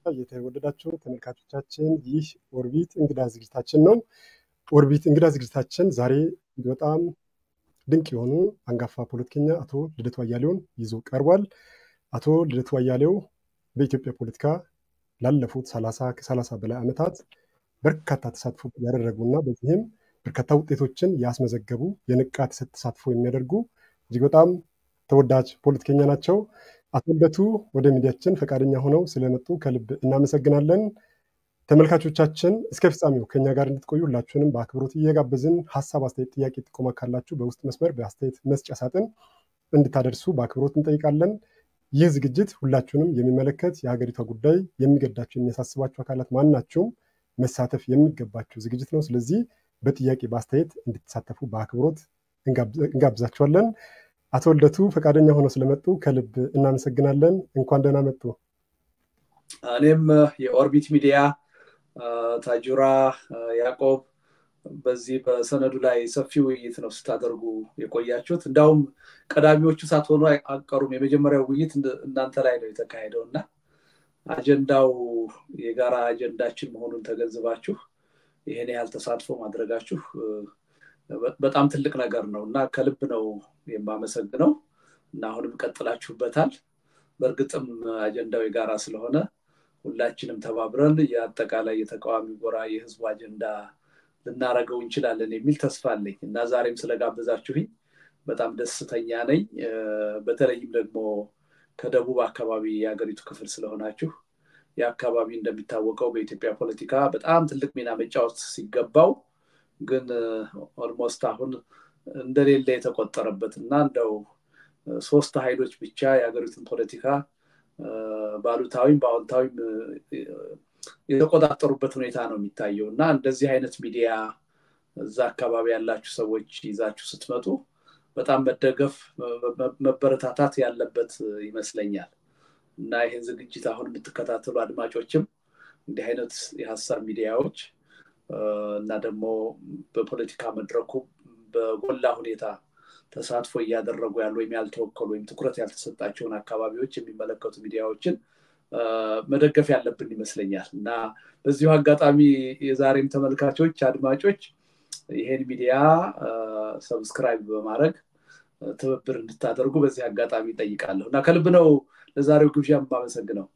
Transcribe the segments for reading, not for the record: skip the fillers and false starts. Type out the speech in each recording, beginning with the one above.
የተወደዳችሁ ተመልካቾቻችን ይህ ኦርቢት እንግዳ ዝግጅታችን ነው። ኦርቢት እንግዳ ዝግጅታችን ዛሬ በጣም ድንቅ የሆኑ አንጋፋ ፖለቲከኛ አቶ ልደቱ አያሌውን ይዞ ቀርቧል። አቶ ልደቱ አያሌው በኢትዮጵያ ፖለቲካ ላለፉት 30 በላይ ዓመታት በርካታ ተሳትፎ ያደረጉና በዚህም በርካታ ውጤቶችን ያስመዘገቡ የንቃ ተሳትፎ የሚያደርጉ እጅግ በጣም ተወዳጅ ፖለቲከኛ ናቸው። አቶ ልደቱ ወደ ሚዲያችን ፈቃደኛ ሆነው ስለመጡ ከልብ እናመሰግናለን። ተመልካቾቻችን እስከ ፍጻሜው ከኛ ጋር እንድትቆዩ ሁላችሁንም በአክብሮት እየጋበዝን ሐሳብ፣ አስተያየት፣ ጥያቄ፣ ጥቆማ ካላችሁ በውስጥ መስመር በአስተያየት መስጫ ሳጥን እንድታደርሱ በአክብሮት እንጠይቃለን። ይህ ዝግጅት ሁላችሁንም የሚመለከት የሀገሪቷ ጉዳይ የሚገዳችሁ የሚያሳስባችሁ አካላት ማናቸውም መሳተፍ የሚገባችሁ ዝግጅት ነው። ስለዚህ በጥያቄ በአስተያየት እንድትሳተፉ በአክብሮት እንጋብዛችኋለን። አቶ ልደቱ ፈቃደኛ ሆነው ስለመጡ ከልብ እናመሰግናለን። እንኳን ደህና መጡ። እኔም የኦርቢት ሚዲያ ታጁራ ያዕቆብ በዚህ በሰነዱ ላይ ሰፊ ውይይት ነው ስታደርጉ የቆያችሁት። እንዳውም ቀዳሚዎቹ ሳትሆኑ አቀሩም የመጀመሪያው ውይይት እናንተ ላይ ነው የተካሄደውና አጀንዳው የጋራ አጀንዳችን መሆኑን ተገንዝባችሁ ይሄን ያህል ተሳትፎ ማድረጋችሁ በጣም ትልቅ ነገር ነውና ከልብ ነው የማመሰግነው። እና አሁንም ቀጥላችሁበታል። በእርግጥም አጀንዳው የጋራ ስለሆነ ሁላችንም ተባብረን የአጠቃላይ የተቃዋሚ ጎራ የህዝብ አጀንዳ ልናረገው እንችላለን የሚል ተስፋ አለኝ እና ዛሬም ስለጋበዛችሁኝ በጣም ደስተኛ ነኝ። በተለይም ደግሞ ከደቡብ አካባቢ የሀገሪቱ ክፍል ስለሆናችሁ የአካባቢ እንደሚታወቀው በኢትዮጵያ ፖለቲካ በጣም ትልቅ ሚና መጫወት ሲገባው ግን ኦልሞስት አሁን እንደሌለ የተቆጠረበትና እንደው ሶስት ኃይሎች ብቻ የሀገሪቱን ፖለቲካ ባሉታዊም በአዎንታዊም የተቆጣጠሩበት ሁኔታ ነው የሚታየውና እንደዚህ አይነት ሚዲያ እዛ አካባቢ ያላችሁ ሰዎች ይዛችሁ ስትመጡ በጣም መደገፍ መበረታታት ያለበት ይመስለኛል። እና ይሄን ዝግጅት አሁን የምትከታተሉ አድማጮችም እንዲህ አይነት የሐሳብ ሚዲያዎች እና ደግሞ በፖለቲካ መድረኩ በጎላ ሁኔታ ተሳትፎ እያደረጉ ያሉ ወይም ያልተወከሉ ወይም ትኩረት ያልተሰጣቸውን አካባቢዎች የሚመለከቱ ሚዲያዎችን መደገፍ ያለብን ይመስለኛል። እና በዚሁ አጋጣሚ የዛሬም ተመልካቾች አድማጮች ይሄን ሚዲያ ሰብስክራይብ በማድረግ ትብብር እንድታደርጉ በዚህ አጋጣሚ ጠይቃለሁ እና ከልብ ነው ለዛሬው ግብዣ የማመሰግነው።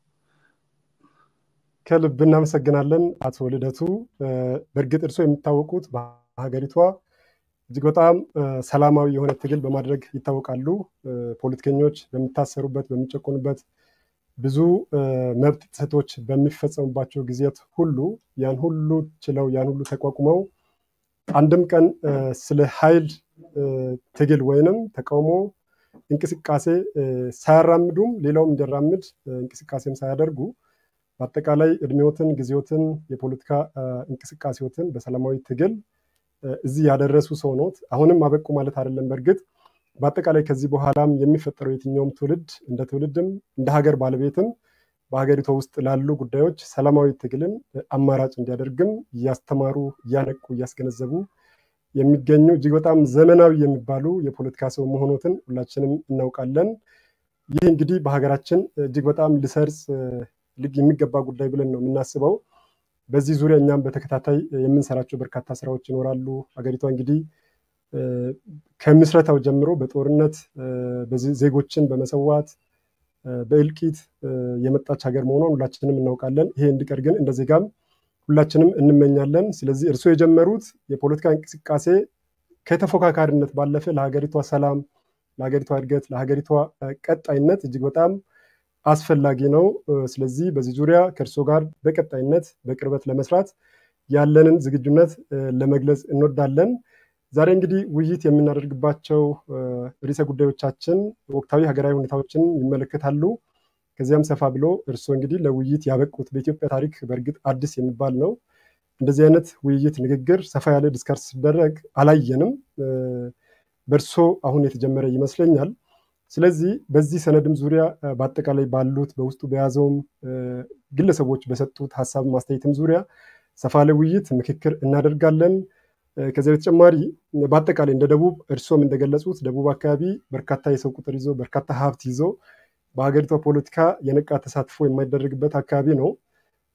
ከልብ እናመሰግናለን አቶ ልደቱ። በእርግጥ እርሶ የሚታወቁት በሀገሪቷ እጅግ በጣም ሰላማዊ የሆነ ትግል በማድረግ ይታወቃሉ። ፖለቲከኞች በሚታሰሩበት በሚጨቆኑበት ብዙ መብት ጥሰቶች በሚፈጸሙባቸው ጊዜያት ሁሉ ያን ሁሉ ችለው ያን ሁሉ ተቋቁመው አንድም ቀን ስለ ኃይል ትግል ወይንም ተቃውሞ እንቅስቃሴ ሳያራምዱም ሌላውም እንዲራምድ እንቅስቃሴም ሳያደርጉ በአጠቃላይ እድሜዎትን ጊዜዎትን የፖለቲካ እንቅስቃሴዎትን በሰላማዊ ትግል እዚህ ያደረሱ ሰው ነው። አሁንም አበቁ ማለት አይደለም። በእርግጥ በአጠቃላይ ከዚህ በኋላም የሚፈጠረው የትኛውም ትውልድ እንደ ትውልድም እንደ ሀገር ባለቤትም በሀገሪቷ ውስጥ ላሉ ጉዳዮች ሰላማዊ ትግልን አማራጭ እንዲያደርግም እያስተማሩ እያነቁ እያስገነዘቡ የሚገኙ እጅግ በጣም ዘመናዊ የሚባሉ የፖለቲካ ሰው መሆኑን ሁላችንም እናውቃለን። ይህ እንግዲህ በሀገራችን እጅግ በጣም ሊሰርጽ የሚገባ ጉዳይ ብለን ነው የምናስበው። በዚህ ዙሪያ እኛም በተከታታይ የምንሰራቸው በርካታ ስራዎች ይኖራሉ። ሀገሪቷ እንግዲህ ከምስረታው ጀምሮ በጦርነት ዜጎችን በመሰዋት በእልቂት የመጣች ሀገር መሆኗን ሁላችንም እናውቃለን። ይሄ እንዲቀር ግን እንደ ዜጋም ሁላችንም እንመኛለን። ስለዚህ እርሶ የጀመሩት የፖለቲካ እንቅስቃሴ ከተፎካካሪነት ባለፈ ለሀገሪቷ ሰላም፣ ለሀገሪቷ እድገት፣ ለሀገሪቷ ቀጣይነት እጅግ በጣም አስፈላጊ ነው። ስለዚህ በዚህ ዙሪያ ከእርሶ ጋር በቀጣይነት በቅርበት ለመስራት ያለንን ዝግጁነት ለመግለጽ እንወዳለን። ዛሬ እንግዲህ ውይይት የምናደርግባቸው ርዕሰ ጉዳዮቻችን ወቅታዊ ሀገራዊ ሁኔታዎችን ይመለከታሉ። ከዚያም ሰፋ ብሎ እርሶ እንግዲህ ለውይይት ያበቁት በኢትዮጵያ ታሪክ በእርግጥ አዲስ የሚባል ነው። እንደዚህ አይነት ውይይት ንግግር ሰፋ ያለ ዲስከርስ ሲደረግ አላየንም። በእርሶ አሁን የተጀመረ ይመስለኛል። ስለዚህ በዚህ ሰነድም ዙሪያ በአጠቃላይ ባሉት በውስጡ በያዘውም ግለሰቦች በሰጡት ሐሳብ ማስተያየትም ዙሪያ ሰፋ ያለ ውይይት ምክክር እናደርጋለን። ከዚህ በተጨማሪ በአጠቃላይ እንደ ደቡብ እርሶም እንደገለጹት ደቡብ አካባቢ በርካታ የሰው ቁጥር ይዞ በርካታ ሀብት ይዞ በሀገሪቷ ፖለቲካ የነቃ ተሳትፎ የማይደረግበት አካባቢ ነው።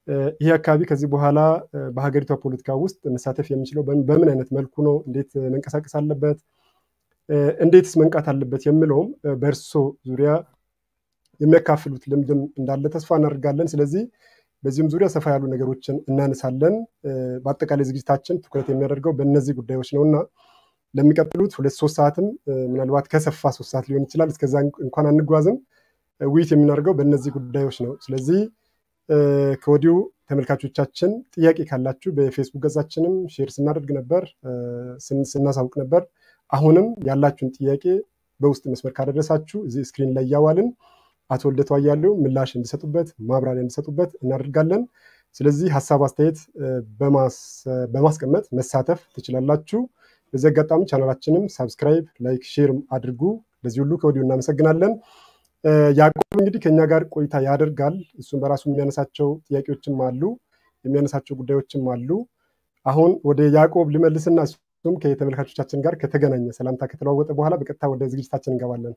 ይሄ አካባቢ ከዚህ በኋላ በሀገሪቷ ፖለቲካ ውስጥ መሳተፍ የሚችለው በምን አይነት መልኩ ነው፣ እንዴት መንቀሳቀስ አለበት፣ እንዴትስ መንቃት አለበት የሚለውም በእርሶ ዙሪያ የሚያካፍሉት ልምድም እንዳለ ተስፋ እናደርጋለን። ስለዚህ በዚህም ዙሪያ ሰፋ ያሉ ነገሮችን እናነሳለን። በአጠቃላይ ዝግጅታችን ትኩረት የሚያደርገው በእነዚህ ጉዳዮች ነውና ለሚቀጥሉት 2-3 ሰዓትም ምናልባት ከሰፋ 3 ሰዓት ሊሆን ይችላል፣ እስከዛ እንኳን አንጓዝም፣ ውይይት የምናደርገው በእነዚህ ጉዳዮች ነው። ስለዚህ ከወዲሁ ተመልካቾቻችን ጥያቄ ካላችሁ በፌስቡክ ገጻችንም ሼር ስናደርግ ነበር፣ ስናሳውቅ ነበር። አሁንም ያላችሁን ጥያቄ በውስጥ መስመር ካደረሳችሁ እዚህ ስክሪን ላይ ያዋልን አቶ ልደቱ አያሌው ምላሽ እንዲሰጡበት ማብራሪያ እንዲሰጡበት እናደርጋለን። ስለዚህ ሐሳብ አስተያየት በማስቀመጥ መሳተፍ ትችላላችሁ። በዚህ አጋጣሚ ቻናላችንም ሰብስክራይብ፣ ላይክ፣ ሼር አድርጉ። ለዚህ ሁሉ ከወዲሁ እናመሰግናለን። ያዕቆብ እንግዲህ ከኛ ጋር ቆይታ ያደርጋል። እሱም በራሱ የሚያነሳቸው ጥያቄዎችም አሉ፣ የሚያነሳቸው ጉዳዮችም አሉ። አሁን ወደ ያዕቆብ ልመልስና እሱም ከተመልካቾቻችን ጋር ከተገናኘ ሰላምታ ከተለዋወጠ በኋላ በቀጥታ ወደ ዝግጅታችን እንገባለን።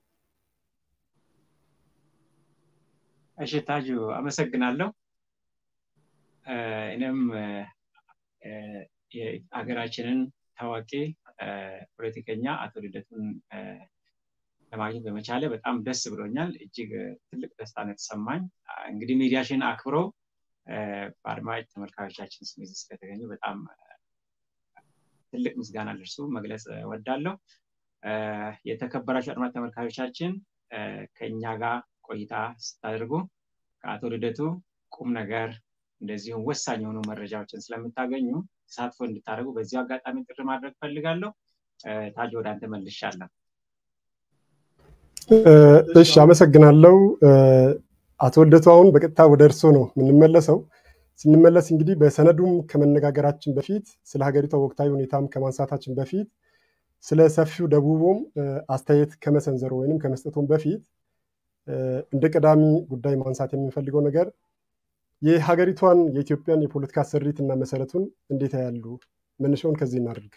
እሺ ታጁ አመሰግናለሁ። እኔም የሀገራችንን ታዋቂ ፖለቲከኛ አቶ ልደቱን ለማግኘት በመቻሌ በጣም ደስ ብሎኛል። እጅግ ትልቅ ደስታ ነው የተሰማኝ። እንግዲህ ሚዲያሽን አክብሮ በአድማጭ ተመልካቾቻችን ስም እዚህ ስለተገኙ በጣም ትልቅ ምስጋና ለእርሱ መግለጽ እወዳለሁ። የተከበራችሁ አድማጭ ተመልካቾቻችን ከኛ ጋር ቆይታ ስታደርጉ ከአቶ ልደቱ ቁም ነገር እንደዚሁም ወሳኝ የሆኑ መረጃዎችን ስለምታገኙ ተሳትፎ እንድታደርጉ በዚህ አጋጣሚ ጥሪ ማድረግ ፈልጋለሁ። ታጁ ወደ አንተ መልሻለሁ። እሺ አመሰግናለሁ። አቶ ልደቱ አሁን በቀጥታ ወደ እርሶ ነው የምንመለሰው። ስንመለስ እንግዲህ በሰነዱም ከመነጋገራችን በፊት ስለ ሀገሪቷ ወቅታዊ ሁኔታም ከማንሳታችን በፊት ስለ ሰፊው ደቡቡም አስተያየት ከመሰንዘሩ ወይንም ከመስጠቱም በፊት እንደ ቀዳሚ ጉዳይ ማንሳት የምንፈልገው ነገር የሀገሪቷን የኢትዮጵያን የፖለቲካ ስሪትና መሰረቱን እንዴት ያያሉ? መነሻውን ከዚህ እናድርግ።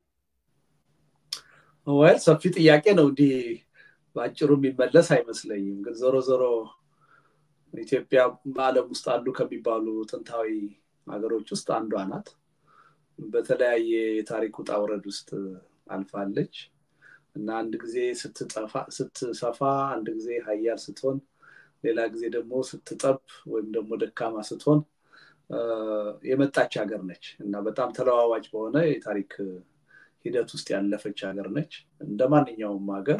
ወይ ሰፊ ጥያቄ ነው። እንዲህ ባጭሩ የሚመለስ አይመስለኝም። ግን ዞሮ ኢትዮጵያ በዓለም ውስጥ አሉ ከሚባሉ ጥንታዊ ሀገሮች ውስጥ አንዷ ናት። በተለያየ የታሪክ ውጣ ውረድ ውስጥ አልፋለች እና አንድ ጊዜ ስትሰፋ፣ አንድ ጊዜ ሀያል ስትሆን፣ ሌላ ጊዜ ደግሞ ስትጠብ ወይም ደግሞ ደካማ ስትሆን የመጣች ሀገር ነች እና በጣም ተለዋዋጭ በሆነ የታሪክ ሂደት ውስጥ ያለፈች ሀገር ነች። እንደማንኛውም ሀገር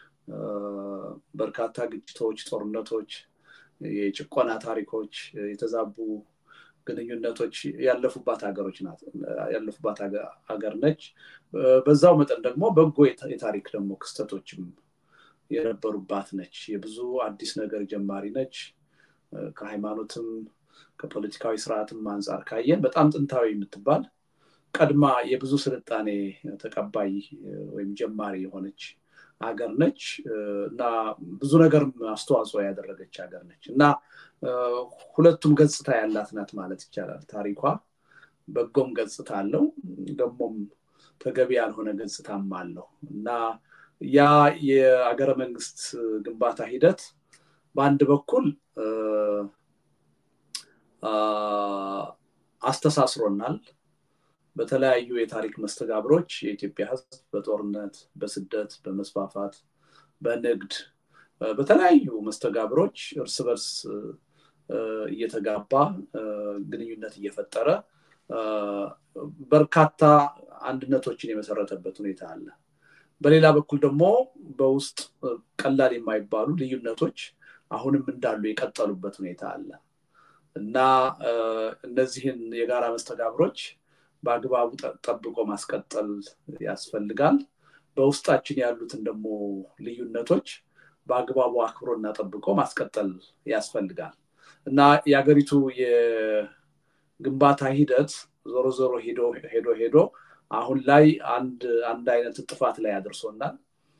በርካታ ግጭቶች፣ ጦርነቶች፣ የጭቆና ታሪኮች፣ የተዛቡ ግንኙነቶች ያለፉባት ሀገር ነች። በዛው መጠን ደግሞ በጎ የታሪክ ደግሞ ክስተቶችም የነበሩባት ነች። የብዙ አዲስ ነገር ጀማሪ ነች። ከሃይማኖትም ከፖለቲካዊ ስርዓትም አንፃር ካየን በጣም ጥንታዊ የምትባል ቀድማ የብዙ ስልጣኔ ተቀባይ ወይም ጀማሪ የሆነች ሀገር ነች እና ብዙ ነገር አስተዋጽኦ ያደረገች ሀገር ነች እና ሁለቱም ገጽታ ያላት ናት ማለት ይቻላል። ታሪኳ በጎም ገጽታ አለው፣ ደግሞም ተገቢ ያልሆነ ገጽታም አለው እና ያ የሀገረ መንግስት ግንባታ ሂደት በአንድ በኩል አስተሳስሮናል። በተለያዩ የታሪክ መስተጋብሮች የኢትዮጵያ ሕዝብ በጦርነት፣ በስደት፣ በመስፋፋት፣ በንግድ፣ በተለያዩ መስተጋብሮች እርስ በርስ እየተጋባ ግንኙነት እየፈጠረ በርካታ አንድነቶችን የመሰረተበት ሁኔታ አለ። በሌላ በኩል ደግሞ በውስጥ ቀላል የማይባሉ ልዩነቶች አሁንም እንዳሉ የቀጠሉበት ሁኔታ አለ እና እነዚህን የጋራ መስተጋብሮች በአግባቡ ጠብቆ ማስቀጠል ያስፈልጋል። በውስጣችን ያሉትን ደግሞ ልዩነቶች በአግባቡ አክብሮና ጠብቆ ማስቀጠል ያስፈልጋል እና የሀገሪቱ የግንባታ ሂደት ዞሮ ሄዶ አሁን ላይ አንድ አይነት ጥፋት ላይ አድርሶናል።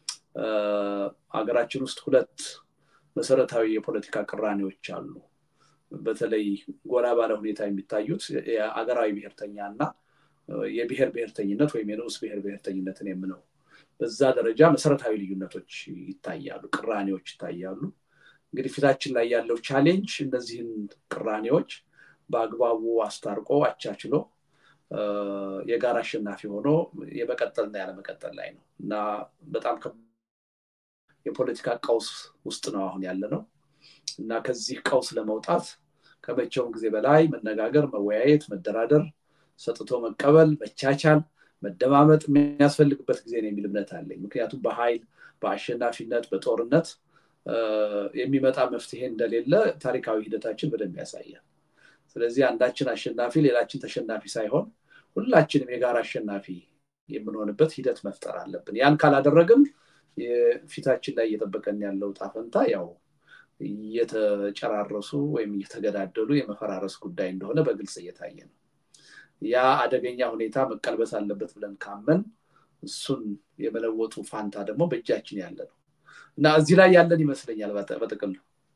ሀገራችን ውስጥ ሁለት መሰረታዊ የፖለቲካ ቅራኔዎች አሉ። በተለይ ጎላ ባለ ሁኔታ የሚታዩት የሀገራዊ ብሔርተኛና የብሔር ብሔርተኝነት ወይም የንዑስ ብሔር ብሔርተኝነትን የምነው በዛ ደረጃ መሰረታዊ ልዩነቶች ይታያሉ፣ ቅራኔዎች ይታያሉ። እንግዲህ ፊታችን ላይ ያለው ቻሌንጅ እነዚህን ቅራኔዎች በአግባቡ አስታርቆ አቻችሎ የጋራ አሸናፊ ሆኖ የመቀጠልና ያለመቀጠል ላይ ነው እና በጣም የፖለቲካ ቀውስ ውስጥ ነው አሁን ያለነው እና ከዚህ ቀውስ ለመውጣት ከመቼውም ጊዜ በላይ መነጋገር መወያየት መደራደር ሰጥቶ መቀበል መቻቻል መደማመጥ የሚያስፈልግበት ጊዜ ነው የሚል እምነት አለኝ ምክንያቱም በኃይል በአሸናፊነት በጦርነት የሚመጣ መፍትሄ እንደሌለ ታሪካዊ ሂደታችን በደንብ ያሳያል ስለዚህ አንዳችን አሸናፊ ሌላችን ተሸናፊ ሳይሆን ሁላችንም የጋራ አሸናፊ የምንሆንበት ሂደት መፍጠር አለብን ያን ካላደረግን የፊታችን ላይ እየተጠበቀን ያለው ጣፈንታ ያው እየተጨራረሱ ወይም እየተገዳደሉ የመፈራረስ ጉዳይ እንደሆነ በግልጽ እየታየ ነው ያ አደገኛ ሁኔታ መቀልበስ አለበት ብለን ካመን እሱን የመለወጡ ፋንታ ደግሞ በእጃችን ያለ ነው እና እዚህ ላይ ያለን ይመስለኛል በጥቅሉ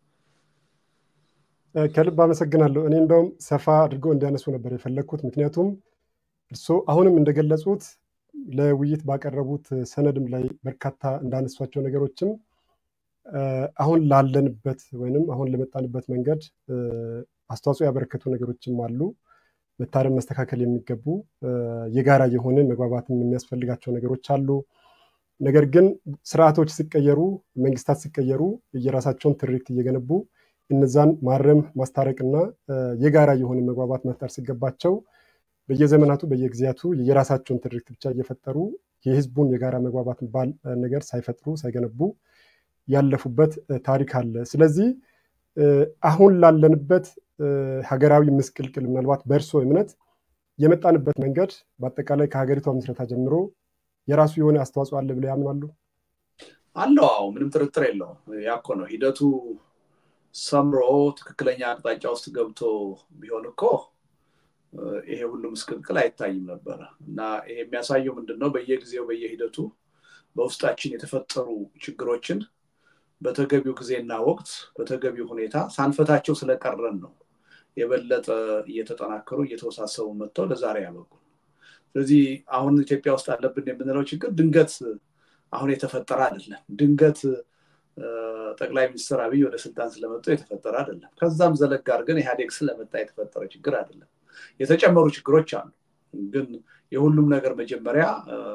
ከልብ አመሰግናለሁ እኔ እንደውም ሰፋ አድርጎ እንዲያነሱ ነበር የፈለኩት ምክንያቱም እርሶ አሁንም እንደገለጹት ለውይይት ባቀረቡት ሰነድም ላይ በርካታ እንዳነሷቸው ነገሮችም አሁን ላለንበት ወይንም አሁን ለመጣንበት መንገድ አስተዋጽኦ ያበረከቱ ነገሮችም አሉ መታረም መስተካከል የሚገቡ የጋራ የሆነ መግባባትን የሚያስፈልጋቸው ነገሮች አሉ ነገር ግን ስርዓቶች ሲቀየሩ መንግስታት ሲቀየሩ የራሳቸውን ትርክት እየገነቡ እነዛን ማረም ማስታረቅና የጋራ የሆነ መግባባት መፍጠር ሲገባቸው በየዘመናቱ በየጊዜያቱ የራሳቸውን ትርክት ብቻ እየፈጠሩ የህዝቡን የጋራ መግባባት ባል ነገር ሳይፈጥሩ ሳይገነቡ ያለፉበት ታሪክ አለ ስለዚህ አሁን ላለንበት ሀገራዊ ምስቅልቅል ምናልባት በእርሶ እምነት የመጣንበት መንገድ በአጠቃላይ ከሀገሪቷ ምስረታ ጀምሮ የራሱ የሆነ አስተዋጽኦ አለ ብለው ያምናሉ አለው ምንም ጥርጥር የለውም ያኮ ነው ሂደቱ ሰምሮ ትክክለኛ አቅጣጫ ውስጥ ገብቶ ቢሆን እኮ ይሄ ሁሉ ምስቅልቅል አይታይም ነበር እና ይሄ የሚያሳየው ምንድነው በየጊዜው በየሂደቱ በውስጣችን የተፈጠሩ ችግሮችን በተገቢው ጊዜና ወቅት በተገቢው ሁኔታ ሳንፈታቸው ስለቀረን ነው የበለጠ እየተጠናከሩ እየተወሳሰቡ መጥተው ለዛሬ ያበቁ ስለዚህ አሁን ኢትዮጵያ ውስጥ አለብን የምንለው ችግር ድንገት አሁን የተፈጠረ አይደለም ድንገት ጠቅላይ ሚኒስትር አብይ ወደ ስልጣን ስለመጡ የተፈጠረ አይደለም ከዛም ዘለግ አድርገን ኢህአዴግ ስለመጣ የተፈጠረ ችግር አይደለም የተጨመሩ ችግሮች አሉ ግን የሁሉም ነገር መጀመሪያ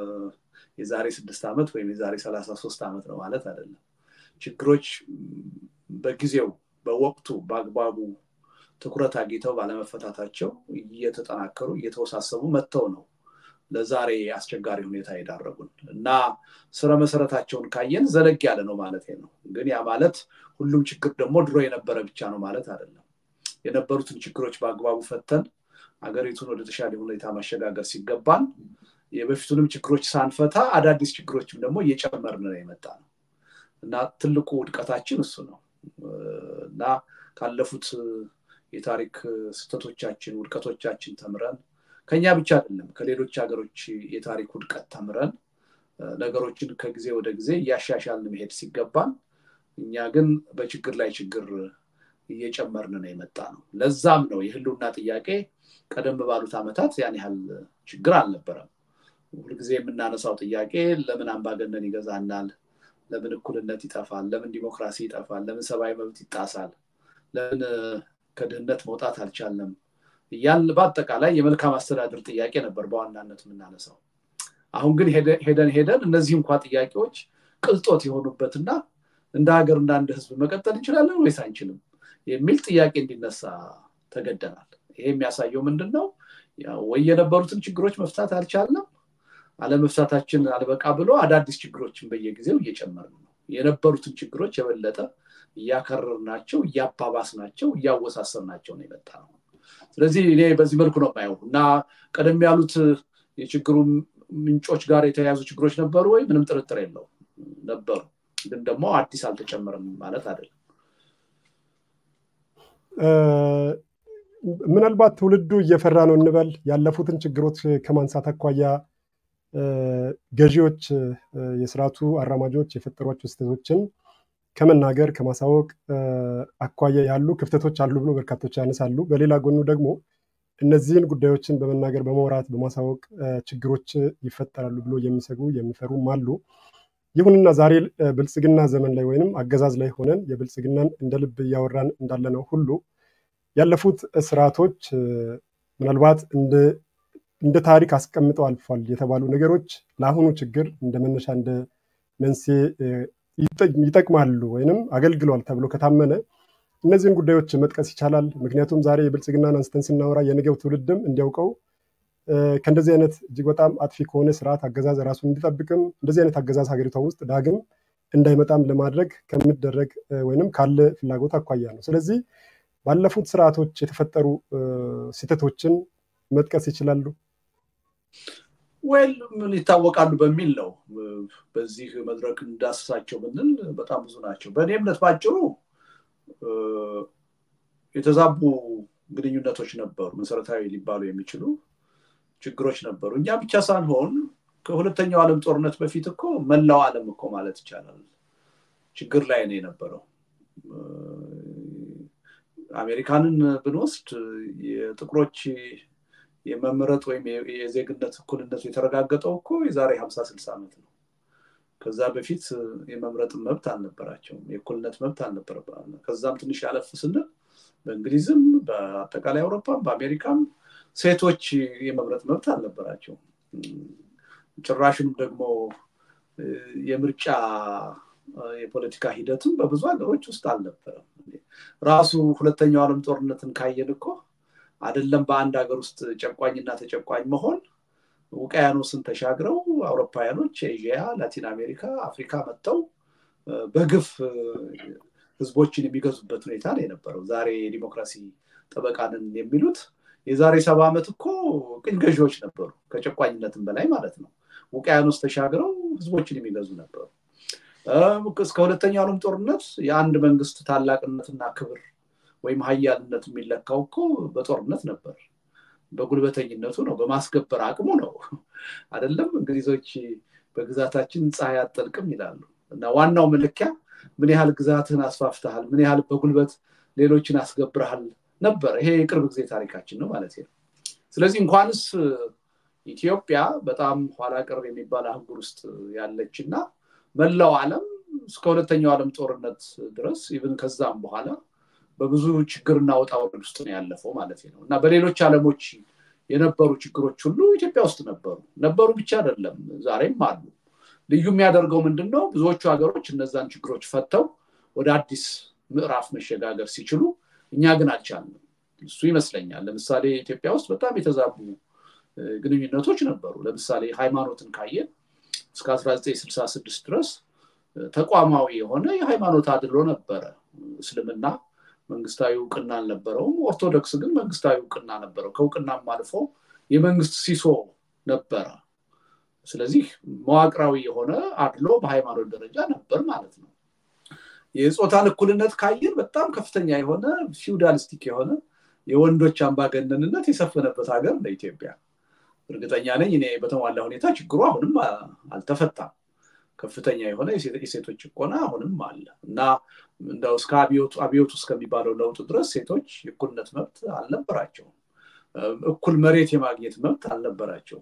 የዛሬ 6 ዓመት ወይም የዛሬ 33 ዓመት ነው ማለት አይደለም ችግሮች በጊዜው በወቅቱ በአግባቡ ትኩረት አግኝተው ባለመፈታታቸው እየተጠናከሩ እየተወሳሰቡ መጥተው ነው ለዛሬ አስቸጋሪ ሁኔታ ይዳረጉን እና ስረ መሰረታቸውን ካየን ዘለግ ያለ ነው ማለት ነው ግን ያ ማለት ሁሉም ችግር ደግሞ ድሮ የነበረ ብቻ ነው ማለት አይደለም የነበሩትን ችግሮች በአግባቡ ፈተን አገሪቱን ወደ ተሻለ ሁኔታ ማሸጋገር ሲገባን የበፊቱንም ችግሮች ሳንፈታ አዳዲስ ችግሮችም ደግሞ እየጨመርን ነው የመጣነው እና ትልቁ ውድቀታችን እሱ ነው እና ካለፉት የታሪክ ስህተቶቻችን ውድቀቶቻችን ተምረን ከኛ ብቻ አይደለም ከሌሎች ሀገሮች የታሪክ ውድቀት ተምረን ነገሮችን ከጊዜ ወደ ጊዜ ያሻሻልን መሄድ ሲገባን እኛ ግን በችግር ላይ ችግር እየጨመርን ነው የመጣነው ለዛም ነው የህልውና ጥያቄ ቀደም ባሉት አመታት ያን ያህል ችግር አልነበረም ሁሉ ጊዜ የምናነሳው ጥያቄ ለምን አምባገነን ይገዛናል ለምን እኩልነት ይጠፋል ለምን ዲሞክራሲ ይጠፋል ለምን ሰብአዊ መብት ይጣሳል ለምን ከድህነት መውጣት አልቻለም ያን በአጠቃላይ የመልካም አስተዳደር ጥያቄ ነበር በዋናነት የምናነሳው አሁን ግን ሄደን እነዚህ እንኳን ጥያቄዎች ቅልጦት የሆኑበትና እንደ ሀገር እንደ አንድ ህዝብ መቀጠል እንችላለን ወይስ አንችልም የሚል ጥያቄ እንዲነሳ ተገደናል ይሄ የሚያሳየው ምንድነው ያው የነበሩትን ችግሮች መፍታት አልቻለም አለመፍታታችን አልበቃ ብሎ አዳዲስ ችግሮችን በየጊዜው እየጨመርን ነው የነበሩትን ችግሮች የበለጠ ያከረርናቸው ያባባስናቸው ያወሳሰብናቸው ነው የመጣው ስለዚህ እኔ በዚህ መልኩ ነው ማየው እና ቀደም ያሉት የችግሩ ምንጮች ጋር የተያያዙ ችግሮች ነበሩ ወይ ምንም ጥርጥር የለውም ነበሩ ግን ደግሞ አዲስ አልተጨመረም ማለት አይደለም ምናልባት ትውልዱ እየፈራ ነው እንበል ያለፉትን ችግሮች ከማንሳት አኳያ ገዢዎች የስርዓቱ አራማጆች የፈጠሯቸው ስህተቶችን ከመናገር ከማሳወቅ አኳያ ያሉ ክፍተቶች አሉ ብሎ በርካቶች ያነሳሉ በሌላ ጎኑ ደግሞ እነዚህን ጉዳዮችን በመናገር በመውራት በማሳወቅ ችግሮች ይፈጠራሉ ብሎ የሚሰጉ የሚፈሩም አሉ ይሁንና ዛሬ ብልጽግና ዘመን ላይ ወይንም አገዛዝ ላይ ሆነን የብልጽግናን እንደ ልብ ያወራን እንዳለነው ሁሉ ያለፉት ስርዓቶች ምናልባት እንደ ታሪክ አስቀምጠው አልፏል የተባሉ ነገሮች ለአሁኑ ችግር እንደ መነሻ እንደ መንስኤ ይጠቅማሉ ወይንም አገልግሏል ተብሎ ከታመነ እነዚህን ጉዳዮች መጥቀስ ይቻላል። ምክንያቱም ዛሬ የብልጽግናን አንስተን ስናወራ የነገው ትውልድም እንዲያውቀው ከእንደዚህ አይነት እጅግ በጣም አጥፊ ከሆነ ስርዓት አገዛዝ ራሱን እንዲጠብቅም እንደዚህ አይነት አገዛዝ ሀገሪቷ ውስጥ ዳግም እንዳይመጣም ለማድረግ ከሚደረግ ወይንም ካለ ፍላጎት አኳያ ነው። ስለዚህ ባለፉት ስርዓቶች የተፈጠሩ ስህተቶችን መጥቀስ ይችላሉ? ምን ይታወቃሉ በሚል ነው በዚህ መድረክ እንዳስሳቸው ብንል በጣም ብዙ ናቸው። በእኔ እምነት ባጭሩ የተዛቡ ግንኙነቶች ነበሩ፣ መሰረታዊ ሊባሉ የሚችሉ ችግሮች ነበሩ። እኛ ብቻ ሳንሆን ከሁለተኛው ዓለም ጦርነት በፊት እኮ መላው ዓለም እኮ ማለት ይቻላል ችግር ላይ ነው የነበረው። አሜሪካንን ብንወስድ የጥቁሮች የመመረጥ ወይም የዜግነት እኩልነት የተረጋገጠው እኮ የዛሬ 50-60 ዓመት ነው። ከዛ በፊት የመምረጥ መብት አልነበራቸውም፣ የእኩልነት መብት አልነበረም። ከዛም ትንሽ ያለፍ ስንል በእንግሊዝም በአጠቃላይ አውሮፓም በአሜሪካም ሴቶች የመምረጥ መብት አልነበራቸውም። ጭራሽም ደግሞ የምርጫ የፖለቲካ ሂደትም በብዙ ሀገሮች ውስጥ አልነበረም። ራሱ ሁለተኛው ዓለም ጦርነትን ካየን እኮ አይደለም በአንድ ሀገር ውስጥ ጨቋኝና ተጨቋኝ መሆን ውቅያኖስን ተሻግረው አውሮፓውያኖች ኤዥያ፣ ላቲን አሜሪካ፣ አፍሪካ መጥተው በግፍ ህዝቦችን የሚገዙበት ሁኔታ ነው የነበረው። ዛሬ ዲሞክራሲ ጠበቃንን የሚሉት የዛሬ 70 ዓመት እኮ ቅኝ ገዢዎች ነበሩ፣ ከጨቋኝነትም በላይ ማለት ነው። ውቅያኖስ ተሻግረው ህዝቦችን የሚገዙ ነበሩ። እስከ ሁለተኛው ዓለም ጦርነት የአንድ መንግስት ታላቅነትና ክብር ወይም ኃያልነት የሚለካው እኮ በጦርነት ነበር፣ በጉልበተኝነቱ ነው፣ በማስገበር አቅሙ ነው አይደለም። እንግሊዞች በግዛታችን ፀሐይ አትጠልቅም ይላሉ እና ዋናው መለኪያ ምን ያህል ግዛትህን አስፋፍተሃል፣ ምን ያህል በጉልበት ሌሎችን አስገብረሃል ነበር። ይሄ የቅርብ ጊዜ ታሪካችን ነው ማለት ነው። ስለዚህ እንኳንስ ኢትዮጵያ በጣም ኋላ ቀር የሚባል አህጉር ውስጥ ያለችና መላው ዓለም እስከ ሁለተኛው ዓለም ጦርነት ድረስ ኢቭን ከዛም በኋላ በብዙ ችግርና ወጣ ወረድ ውስጥ ነው ያለፈው ማለት ነው። እና በሌሎች ዓለሞች የነበሩ ችግሮች ሁሉ ኢትዮጵያ ውስጥ ነበሩ ብቻ አይደለም፣ ዛሬም አሉ። ልዩ የሚያደርገው ምንድነው? ብዙዎቹ ሀገሮች እነዛን ችግሮች ፈተው ወደ አዲስ ምዕራፍ መሸጋገር ሲችሉ እኛ ግን አልቻልንም። እሱ ይመስለኛል። ለምሳሌ ኢትዮጵያ ውስጥ በጣም የተዛቡ ግንኙነቶች ነበሩ። ለምሳሌ ሃይማኖትን ካየን እስከ 1966 ድረስ ተቋማዊ የሆነ የሃይማኖት አድሎ ነበረ። እስልምና መንግስታዊ ዕውቅና አልነበረውም፣ ኦርቶዶክስ ግን መንግስታዊ ዕውቅና ነበረው። ከዕውቅናም አልፎ የመንግስት ሲሶ ነበረ። ስለዚህ መዋቅራዊ የሆነ አድሎ በሃይማኖት ደረጃ ነበር ማለት ነው። የጾታን እኩልነት ካየን በጣም ከፍተኛ የሆነ ፊውዳሊስቲክ የሆነ የወንዶች አምባገነንነት የሰፈነበት ሀገር ነው ኢትዮጵያ። እርግጠኛ ነኝ እኔ በተሟላ ሁኔታ ችግሩ አሁንም አልተፈታም። ከፍተኛ የሆነ የሴቶች ጭቆና አሁንም አለ እና እንደው እስከ አብዮቱ እስከሚባለው ለውጥ ድረስ ሴቶች የእኩልነት መብት አልነበራቸውም። እኩል መሬት የማግኘት መብት አልነበራቸውም።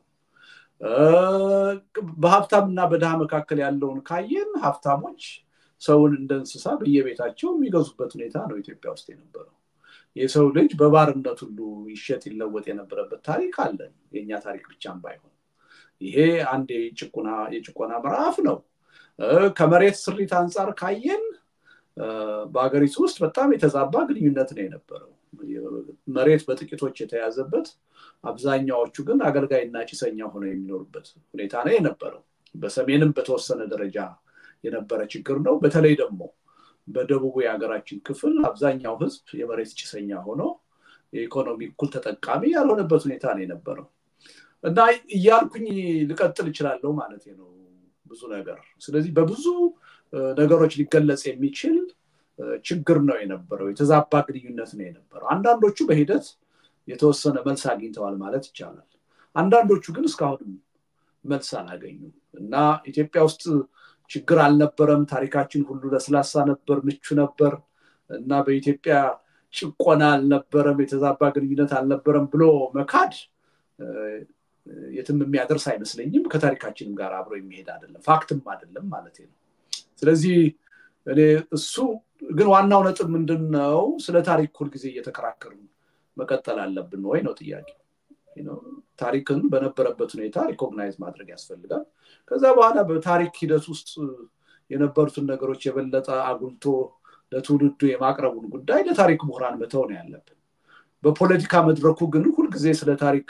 በሀብታምና በድሃ መካከል ያለውን ካየን ሀብታሞች ሰውን እንደ እንስሳ በየቤታቸው የሚገዙበት ሁኔታ ነው ኢትዮጵያ ውስጥ የነበረው። የሰው ልጅ በባርነት ሁሉ ይሸጥ ይለወጥ የነበረበት ታሪክ አለን፣ የኛ ታሪክ ብቻም ባይሆን። ይሄ አንድ የጭቆና ምዕራፍ ነው። ከመሬት ስሪት አንፃር ካየን በአገሪቱ ውስጥ በጣም የተዛባ ግንኙነት ነው የነበረው። መሬት በጥቂቶች የተያዘበት፣ አብዛኛዎቹ ግን አገልጋይና ጭሰኛ ሆነው የሚኖሩበት ሁኔታ ነው የነበረው። በሰሜንም በተወሰነ ደረጃ የነበረ ችግር ነው። በተለይ ደግሞ በደቡቡ የሀገራችን ክፍል አብዛኛው ህዝብ የመሬት ጭሰኛ ሆኖ የኢኮኖሚ እኩል ተጠቃሚ ያልሆነበት ሁኔታ ነው የነበረው እና እያልኩኝ ልቀጥል እችላለሁ ማለት ነው ብዙ ነገር። ስለዚህ በብዙ ነገሮች ሊገለጽ የሚችል ችግር ነው የነበረው፣ የተዛባ ግንኙነት ነው የነበረው። አንዳንዶቹ በሂደት የተወሰነ መልስ አግኝተዋል ማለት ይቻላል። አንዳንዶቹ ግን እስካሁን መልስ አላገኙም እና ኢትዮጵያ ውስጥ ችግር አልነበረም፣ ታሪካችን ሁሉ ለስላሳ ነበር፣ ምቹ ነበር እና በኢትዮጵያ ጭቆና አልነበረም፣ የተዛባ ግንኙነት አልነበረም ብሎ መካድ የትም የሚያደርስ አይመስለኝም። ከታሪካችንም ጋር አብሮ የሚሄድ አይደለም፣ ፋክትም አይደለም ማለት ነው። ስለዚህ እሱ ግን ዋናው ነጥብ ምንድነው? ስለ ታሪክ ሁሉ ጊዜ እየተከራከርን መቀጠል አለብን ወይ ነው ጥያቄው ታሪክን በነበረበት ሁኔታ ሪኮግናይዝ ማድረግ ያስፈልጋል ከዛ በኋላ በታሪክ ሂደት ውስጥ የነበሩትን ነገሮች የበለጠ አጉልቶ ለትውልዱ የማቅረቡን ጉዳይ ለታሪክ ምሁራን መተው ነው ያለብን በፖለቲካ መድረኩ ግን ሁሉ ጊዜ ስለ ታሪክ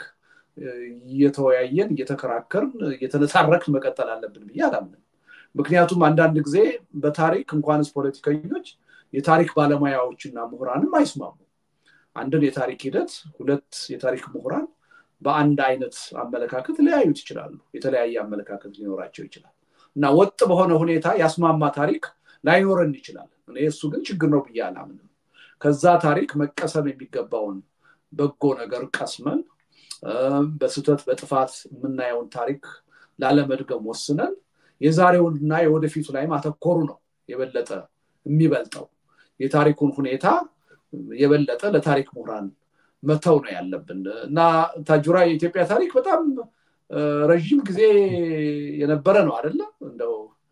እየተወያየን እየተከራከርን እየተነሳረክን መቀጠል አለብን ብዬ አላምንም ምክንያቱም አንዳንድ ጊዜ በታሪክ እንኳንስ ፖለቲከኞች የታሪክ ባለሙያዎችና ምሁራንም አይስማሙ አንድን የታሪክ ሂደት ሁለት የታሪክ ምሁራን በአንድ አይነት አመለካከት ሊያዩት ይችላሉ የተለያየ አመለካከት ሊኖራቸው ይችላል እና ወጥ በሆነ ሁኔታ ያስማማ ታሪክ ላይኖረን ይችላል እኔ እሱ ግን ችግር ነው ብዬ አላምንም ከዛ ታሪክ መቀሰም የሚገባውን በጎ ነገር ቀስመን በስህተት በጥፋት የምናየውን ታሪክ ላለመድገም ወስነን የዛሬውንና የወደፊቱ ላይ ማተኮሩ ነው የበለጠ የሚበልጠው የታሪኩን ሁኔታ የበለጠ ለታሪክ ምሁራን መተው ነው ያለብን እና ታጁራ የኢትዮጵያ ታሪክ በጣም ረጅም ጊዜ የነበረ ነው አይደለ እንደው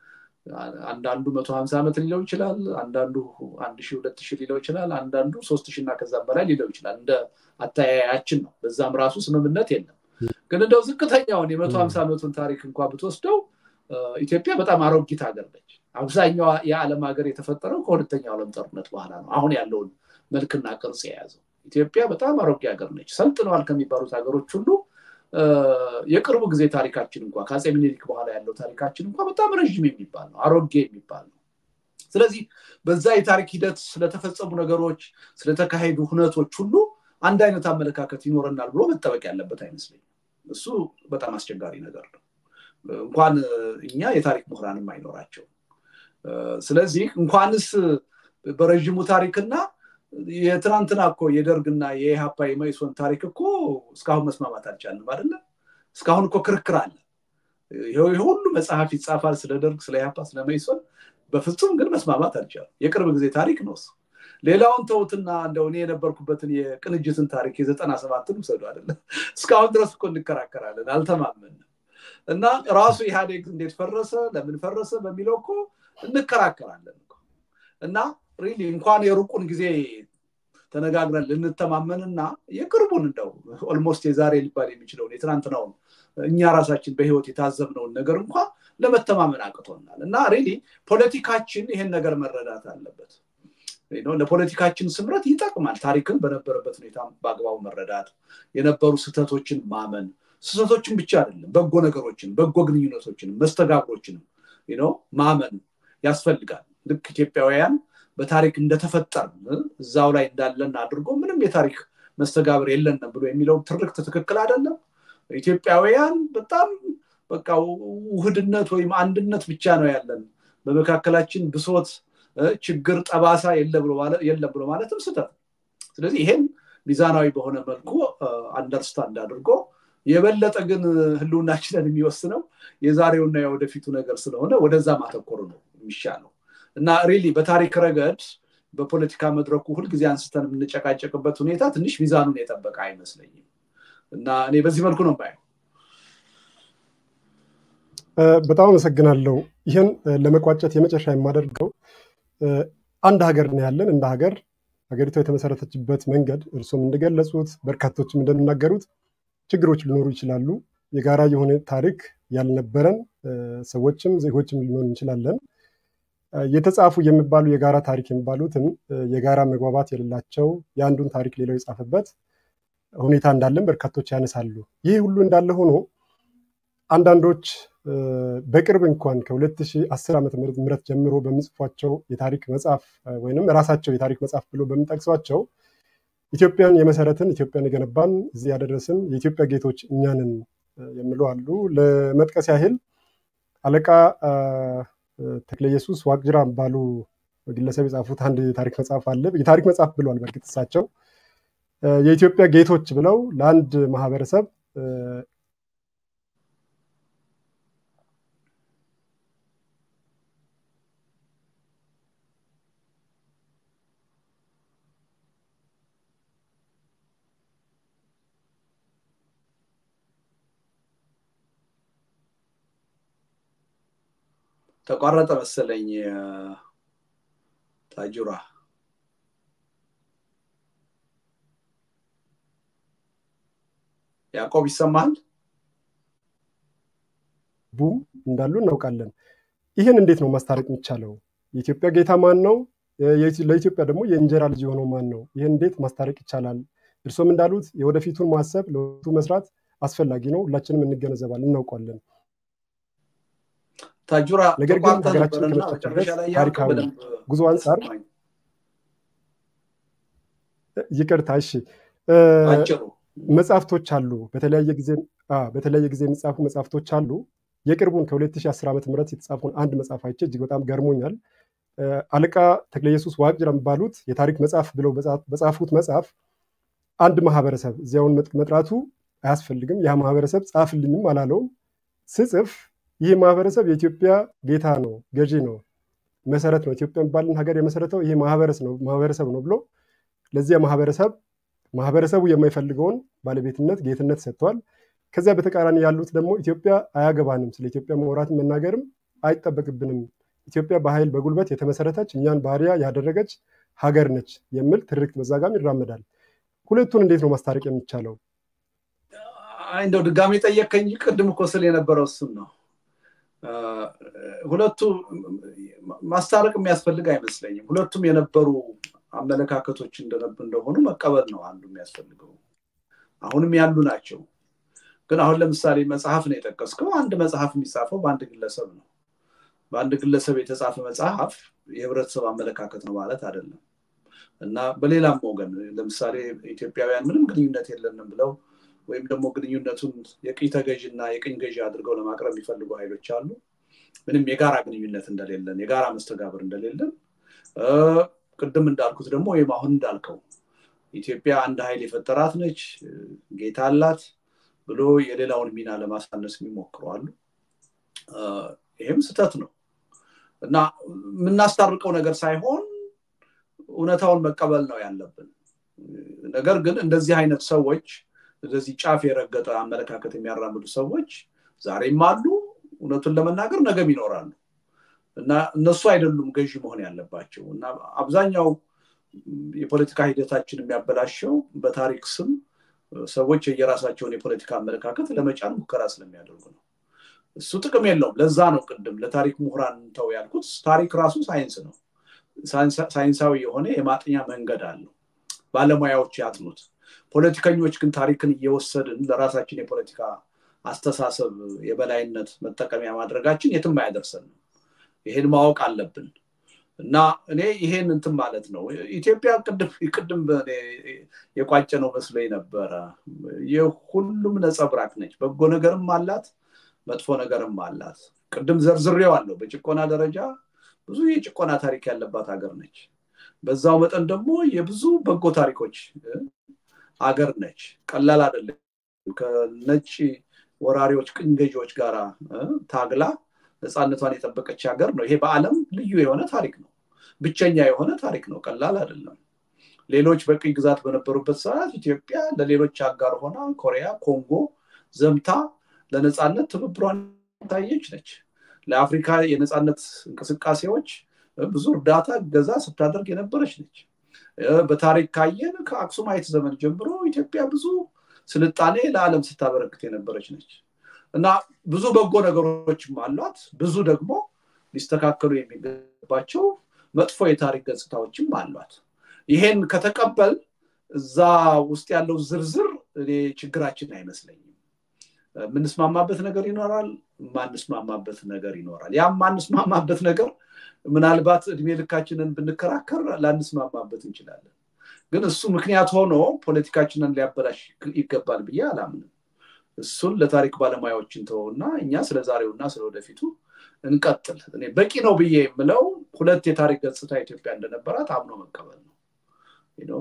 አንዳንዱ 150 ዓመት ሊለው ይችላል አንዳንዱ 1000 2000 ሊለው ይችላል አንዳንዱ 3000 እና ከዛም በላይ ሊለው ይችላል እንደ አታያያችን ነው በዛም ራሱ ስምምነት የለም ግን እንደው ዝቅተኛውን የ150 ዓመቱን ታሪክ እንኳን ብትወስደው ኢትዮጵያ በጣም አሮጊት ሀገር ነች አብዛኛው የዓለም ሀገር የተፈጠረው ከሁለተኛው ዓለም ጦርነት በኋላ ነው አሁን ያለውን መልክና ቅርጽ የያዘው ኢትዮጵያ በጣም አሮጌ ሀገር ነች ሰልጥነዋል ከሚባሉት ሀገሮች ሁሉ የቅርቡ ጊዜ ታሪካችን እንኳን ከአፄ ምኒልክ በኋላ ያለው ታሪካችን እንኳን በጣም ረጅም የሚባል ነው አሮጌ የሚባል ነው ስለዚህ በዛ የታሪክ ሂደት ስለተፈጸሙ ነገሮች ስለተካሄዱ ሁነቶች ሁሉ አንድ አይነት አመለካከት ይኖርናል ብሎ መጠበቅ ያለበት አይመስለኝም እሱ በጣም አስቸጋሪ ነገር ነው እንኳን እኛ የታሪክ ምሁራንም አይኖራቸው ስለዚህ እንኳንስ በረጅሙ ታሪክና የትናንትና እኮ የደርግና የኢሃፓ የመይሶን ታሪክ እኮ እስካሁን መስማማት አልቻልንም አይደል እስካሁን እኮ ክርክር አለ ይሄ ሁሉ መጽሐፍ ይጻፋል ስለ ደርግ ስለ ኢሃፓ ስለ መይሶን በፍጹም ግን መስማማት አልቻለም የቅርብ ጊዜ ታሪክ ነው ሌላውን ተውትና እንደው እኔ የነበርኩበትን የቅንጅትን ታሪክ የ97ን ወሰዱ አይደል እስካሁን ድረስ እኮ እንከራከራለን አልተማመንም እና ራሱ ኢህአዴግ እንዴት ፈረሰ ለምን ፈረሰ በሚለው እኮ እንከራከራለን እና ሪሊ እንኳን የሩቁን ጊዜ ተነጋግረን ልንተማመንና የቅርቡን እንደው ኦልሞስት የዛሬ ሊባል የሚችለው የትናንትናው እኛ ራሳችን በህይወት የታዘብነው ነገር እንኳን ለመተማመን አቅቶናል እና ሪሊ ፖለቲካችን ይሄን ነገር መረዳት አለበት ለፖለቲካችን ስምረት ይጠቅማል ታሪክን በነበረበት ሁኔታ በአግባቡ መረዳት የነበሩ ስህተቶችን ማመን ስህተቶችን ብቻ አይደለም በጎ ነገሮችን በጎ ግንኙነቶችን መስተጋብሮችን ማመን ያስፈልጋል ልክ ኢትዮጵያውያን በታሪክ እንደተፈጠር እዛው ላይ እንዳለን አድርጎ ምንም የታሪክ መስተጋብር የለንም ብሎ የሚለው ትርክት ትክክል አይደለም ኢትዮጵያውያን በጣም በቃ ውህድነት ወይ አንድነት ብቻ ነው ያለን በመካከላችን ብሶት ችግር ጠባሳ የለም ብሎ ማለትም ስህተት ስለዚህ ይሄን ሚዛናዊ በሆነ መልኩ አንደርስታንድ አድርጎ የበለጠ ግን ህልውናችንን የሚወስነው የዛሬውና የወደፊቱ ነገር ስለሆነ ወደዛ ማተኮር ነው የሚሻለው እና ሪሊ በታሪክ ረገድ በፖለቲካ መድረኩ ሁሉ ጊዜ አንስተን የምንጨቃጨቅበት ሁኔታ ትንሽ ሚዛኑን የጠበቀ አይመስለኝም እና እኔ በዚህ መልኩ ነው ባይ በጣም አመሰግናለሁ ይሄን ለመቋጨት የመጨረሻ የማደርገው አንድ ሀገር ነው ያለን እንደ ሀገሪቱ የተመሰረተችበት መንገድ እርሱም እንደገለጹት በርካቶችም እንደሚናገሩት ችግሮች ሊኖሩ ይችላሉ የጋራ የሆነ ታሪክ ያልነበረን ሰዎችም ዜጎችም ሊኖር እንችላለን የተጻፉ የሚባሉ የጋራ ታሪክ የሚባሉትን የጋራ መግባባት የሌላቸው የአንዱን ታሪክ ሌላው የጻፈበት ሁኔታ እንዳለን በርካቶች ያነሳሉ ይህ ሁሉ እንዳለ ሆኖ አንዳንዶች በቅርብ እንኳን ከ2010 ዓመተ ምህረት ጀምሮ በሚጽፏቸው የታሪክ መጽሐፍ ወይንም ራሳቸው የታሪክ መጽሐፍ ብሎ በሚጠቅሷቸው ኢትዮጵያን የመሰረትን ኢትዮጵያን የገነባን እዚህ ያደረስን የኢትዮጵያ ጌቶች እኛንን የሚሉ አሉ ለመጥቀስ ያህል አለቃ ተክለ ኢየሱስ ዋቅጅራ ባሉ ግለሰብ የጻፉት አንድ የታሪክ መጽሐፍ አለ የታሪክ መጽሐፍ ብለዋል በርግጥ እሳቸው የኢትዮጵያ ጌቶች ብለው ለአንድ ማህበረሰብ ተቋረጠ መሰለኝ ታጁራ ያዕቆብ ይሰማል ቡም እንዳሉ እናውቃለን ይሄን እንዴት ነው ማስታረቅ የሚቻለው የኢትዮጵያ ጌታ ማን ነው ለኢትዮጵያ ደግሞ የእንጀራ ልጅ የሆነው ማን ነው ይሄን እንዴት ማስታረቅ ይቻላል እርሶም እንዳሉት የወደፊቱን ማሰብ ለወደፊቱ መስራት አስፈላጊ ነው ሁላችንም እንገነዘባለን እናውቃለን ታጁራ ነገር ግን ሀገራችን ከመጨረሻ ላይ ታሪካዊ ጉዞ አንፃር ይቅርታ እሺ መጽሐፍቶች አሉ በተለያየ ጊዜ የሚጻፉ መጽሐፍቶች አሉ የቅርቡን ከ2010 ዓመተ ምህረት የተጻፈውን አንድ መጽሐፍ አይቼ እጅግ በጣም ገርሞኛል አለቃ ተክለ ኢየሱስ ዋቅጅራ የሚባሉት የታሪክ መጽሐፍ ብለው በጻፉት መጽሐፍ አንድ ማህበረሰብ እዚያውን መጥራቱ አያስፈልግም ያ ማህበረሰብ ጻፍልኝም አላለውም ስጽፍ ይህ ማህበረሰብ የኢትዮጵያ ጌታ ነው ገዢ ነው መሰረት ነው ኢትዮጵያ የሚባልን ሀገር የመሰረተው ይሄ ማህበረሰብ ነው ብሎ ለዚያ ማህበረሰቡ የማይፈልገውን ባለቤትነት ጌትነት ሰጥቷል ከዚያ በተቃራኒ ያሉት ደግሞ ኢትዮጵያ አያገባንም ስለ ኢትዮጵያ ማውራትም መናገርም አይጠበቅብንም ኢትዮጵያ በኃይል በጉልበት የተመሰረተች እኛን ባሪያ ያደረገች ሀገር ነች የሚል ትርክት በዛጋም ይራመዳል ሁለቱን እንዴት ነው ማስታረቅ የሚቻለው እንደው ድጋሚ ጠየቀኝ ቅድም እኮ ስለ የነበረው እሱ ነው ሁለቱ ማስታረቅ የሚያስፈልግ አይመስለኝም ሁለቱም የነበሩ አመለካከቶች እንደሆኑ መቀበል ነው አንዱ የሚያስፈልገው አሁንም ያሉ ናቸው ግን አሁን ለምሳሌ መጽሐፍ ነው የጠቀስከው አንድ መጽሐፍ የሚጻፈው በአንድ ግለሰብ የተጻፈ መጽሐፍ የህብረተሰብ አመለካከት ነው ማለት አይደለም እና በሌላም ወገን ለምሳሌ ኢትዮጵያውያን ምንም ግንኙነት የለንም ብለው ወይም ደግሞ ግንኙነቱን የቅኝ ተገዥና የቅኝ ገዢ አድርገው ለማቅረብ የሚፈልጉ ኃይሎች አሉ ምንም የጋራ ግንኙነት እንደሌለን የጋራ መስተጋብር እንደሌለን ቅድም እንዳልኩት ደግሞ ወይም አሁን እንዳልከው ኢትዮጵያ አንድ ኃይል የፈጠራት ነች ጌታ አላት ብሎ የሌላውን ሚና ለማሳነስ የሚሞክሩ አሉ ይሄም ስህተት ነው እና ምናስታርቀው ነገር ሳይሆን እውነታውን መቀበል ነው ያለብን ነገር ግን እንደዚህ አይነት ሰዎች እንደዚህ ጫፍ የረገጠ አመለካከት የሚያራምዱ ሰዎች ዛሬም አሉ እውነቱን ለመናገር ነገም ይኖራሉ እና እነሱ አይደሉም ገዢ መሆን ያለባቸው እና አብዛኛው የፖለቲካ ሂደታችን የሚያበላሸው በታሪክ ስም ሰዎች የራሳቸውን የፖለቲካ አመለካከት ለመጫን ሙከራ ስለሚያደርጉ ነው እሱ ጥቅም የለውም ለዛ ነው ቅድም ለታሪክ ምሁራን ተው ያልኩት ታሪክ ራሱ ሳይንስ ነው ሳይንሳዊ የሆነ የማጥኛ መንገድ አለው ባለሙያዎች ያጥኑት ፖለቲከኞች ግን ታሪክን እየወሰድን ለራሳችን የፖለቲካ አስተሳሰብ የበላይነት መጠቀሚያ ማድረጋችን የትም አያደርሰንም ይሄን ማወቅ አለብን እና እኔ ይሄን እንትን ማለት ነው ኢትዮጵያ ቅድም የቋጨ ነው መስሎኝ ነበር የሁሉም ነጸብራቅ ነች በጎ ነገርም አላት መጥፎ ነገርም አላት ቅድም ዘርዝሬዋለሁ በጭቆና ደረጃ ብዙ የጭቆና ታሪክ ያለባት ሀገር ነች በዛው መጠን ደግሞ የብዙ በጎ ታሪኮች ሀገር ነች ቀላል አይደለም ከነጭ ወራሪዎች ቅኝ ገዢዎች ጋር ታግላ ነፃነቷን የጠበቀች ሀገር ነው ይሄ በአለም ልዩ የሆነ ታሪክ ነው ብቸኛ የሆነ ታሪክ ነው ቀላል አይደለም ሌሎች በቅኝ ግዛት በነበሩበት ሰዓት ኢትዮጵያ ለሌሎች አጋር ሆና ኮሪያ ኮንጎ ዘምታ ለነፃነት ትብብሯን ታየች ነች ለአፍሪካ የነፃነት እንቅስቃሴዎች ብዙ እርዳታ ገዛ ስታደርግ የነበረች ነች በታሪክ ካየን ከአክሱማይት ዘመን ጀምሮ ኢትዮጵያ ብዙ ስልጣኔ ለዓለም ስታበረክት የነበረች ነች እና ብዙ በጎ ነገሮችም አሏት ብዙ ደግሞ ሊስተካከሉ የሚገባቸው መጥፎ የታሪክ ገጽታዎችም አሏት ይሄን ከተቀበል እዛ ውስጥ ያለው ዝርዝር እኔ ችግራችን አይመስለኝም ምንስማማበት ነገር ይኖራል ማንስማማበት ነገር ይኖራል ያም ማንስማማበት ነገር ምናልባት እድሜ ልካችንን ብንከራከር ላንስማማበት እንችላለን ግን እሱ ምክንያት ሆኖ ፖለቲካችንን ሊያበላሽ ይገባል ብዬ አላምንም እሱን ለታሪክ ባለሙያዎች እንተውና እኛ ስለዛሬውና ስለወደፊቱ እንቀጥል እኔ በቂ ነው ብዬ የምለው ሁለት የታሪክ ገጽታ ኢትዮጵያ እንደነበራት አምኖ መቀበል ነው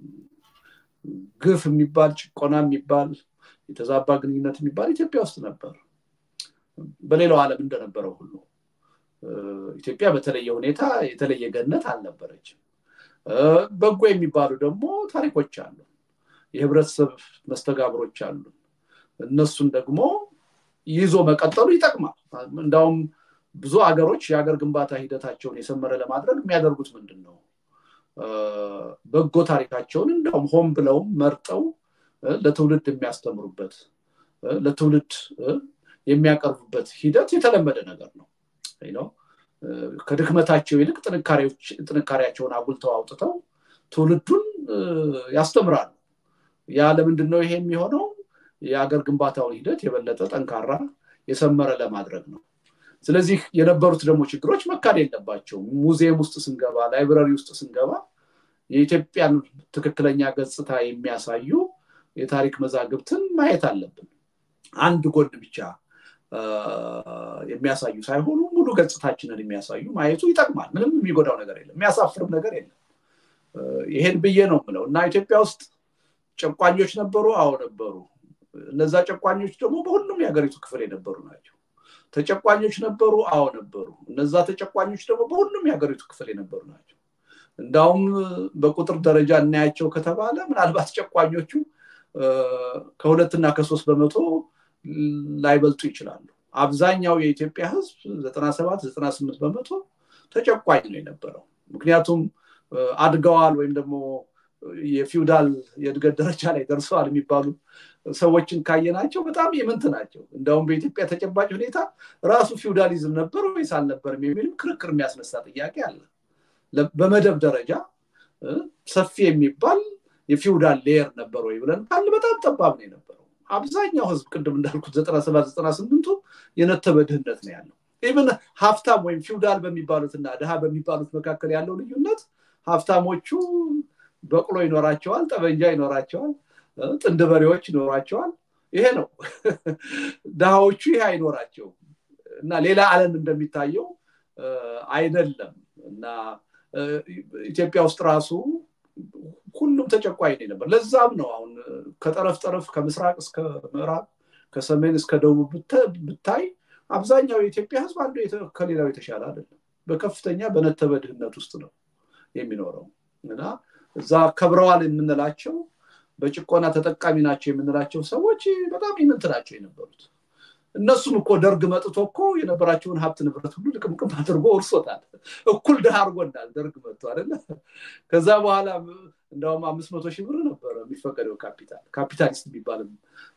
ግፍ የሚባል ጭቆና የሚባል የተዛባ ግንኙነት የሚባል ኢትዮጵያ ውስጥ ነበር በሌላው ዓለም እንደነበረው ሁሉ ኢትዮጵያ በተለየ ሁኔታ የተለየ ገነት አልነበረችም በጎ የሚባሉ ደግሞ ታሪኮች አሉ የህብረተሰብ መስተጋብሮች አሉ እነሱን ደግሞ ይዞ መቀጠሉ ይጠቅማል እንዳውም ብዙ ሀገሮች የሀገር ግንባታ ሂደታቸውን የሰመረ ለማድረግ የሚያደርጉት ምንድነው በጎ ታሪካቸውን እንዳውም ሆም ብለው መርጠው ለትውልድ የሚያስተምሩበት ለትውልድ የሚያቀርቡበት ሂደት የተለመደ ነገር ነው ከድክመታቸው ይልቅ ጥንካሬያቸውን አጉልተው አውጥተው ትውልዱን ያስተምራሉ ያ ለምንድነው ይሄ የሚሆነው የአገር ግንባታው ሂደት የበለጠ ጠንካራ የሰመረ ለማድረግ ነው ስለዚህ የነበሩት ደግሞ ችግሮች መካድ የለባቸው ሙዚየም ውስጥ ስንገባ ላይብራሪ ውስጥ ስንገባ የኢትዮጵያን ትክክለኛ ገጽታ የሚያሳዩ የታሪክ መዛግብትን ማየት አለብን አንድ ጎን ብቻ የሚያሳዩ ሳይሆኑ ሙሉ ገጽታችንን የሚያሳዩ ማየቱ ይጠቅማል ምንም የሚጎዳው ነገር የለም የሚያሳፍርም ነገር የለም ይሄን ብዬ ነው ማለት እና ኢትዮጵያ ውስጥ ጨቋኞች ነበሩ አዎ ነበሩ እነዛ ጨቋኞች ደግሞ በሁሉም የሀገሪቱ ክፍል የነበሩ ናቸው ተጨቋኞች ነበሩ አዎ ነበሩ እነዛ ተጨቋኞች ደግሞ በሁሉም የሀገሪቱ ክፍል የነበሩ ናቸው እንዳውም በቁጥር ደረጃ እናያቸው ከተባለ ምናልባት ጨቋኞቹ ከ2 እና ከ3 በመቶ ላይበልጡ ይችላሉ አብዛኛው የኢትዮጵያ ህዝብ 97 98 በመቶ ተጨቋኝ ነው የነበረው ምክንያቱም አድገዋል ወይም ደግሞ የፊውዳል የእድገት ደረጃ ላይ ደርሰዋል የሚባሉ ሰዎችን ካየናቸው በጣም የምንት ናቸው እንዳውም በኢትዮጵያ ተጨባጭ ሁኔታ ራሱ ፊውዳሊዝም ነበር ወይስ አልነበረም የሚል ክርክር የሚያስነሳ ጥያቄ አለ በመደብ ደረጃ ሰፊ የሚባል የፊውዳል ሌየር ነበር ወይ ብለን ካለ በጣም ጠባብ ነው የነበረው አብዛኛው ህዝብ ቅድም እንዳልኩት 97 98ቱ የነተበ ድህነት ነው ያለው ኢቭን ሀፍታም ወይም ፊውዳል በሚባሉትና ደሃ በሚባሉት መካከል ያለው ልዩነት ሀፍታሞቹ በቅሎ ይኖራቸዋል ጠበንጃ ይኖራቸዋል ጥንድ በሬዎች ይኖራቸዋል ይሄ ነው ደሃዎቹ ይሄ አይኖራቸው እና ሌላ ዓለም እንደሚታየው አይደለም እና ኢትዮጵያ ውስጥ ራሱ ሁሉም ተጨቋኝ ነበር ለዛም ነው አሁን ከጠረፍ ጠረፍ ከምስራቅ እስከ ምዕራብ ከሰሜን እስከ ደቡብ ብታይ አብዛኛው የኢትዮጵያ ህዝብ አንዱ ከሌላው የተሻለ አይደለም በከፍተኛ በነተበ ድህነት ውስጥ ነው የሚኖረው እና እዛ ከብረዋል የምንላቸው በጭቆና ተጠቃሚ ናቸው የምንላቸው ሰዎች በጣም ይምንት ናቸው የነበሩት እነሱም እኮ ደርግ መጥቶ እኮ የነበራቸውን ሀብት ንብረት ሁሉ ልቅምቅም አድርጎ ወርሶታል እኩል ደሃ አድርጎናል ደርግ መጥቶ አይደለ ከዛ በኋላ እንደውም 500 ሺህ ብር ነበር የሚፈቀደው ካፒታሊስት የሚባልም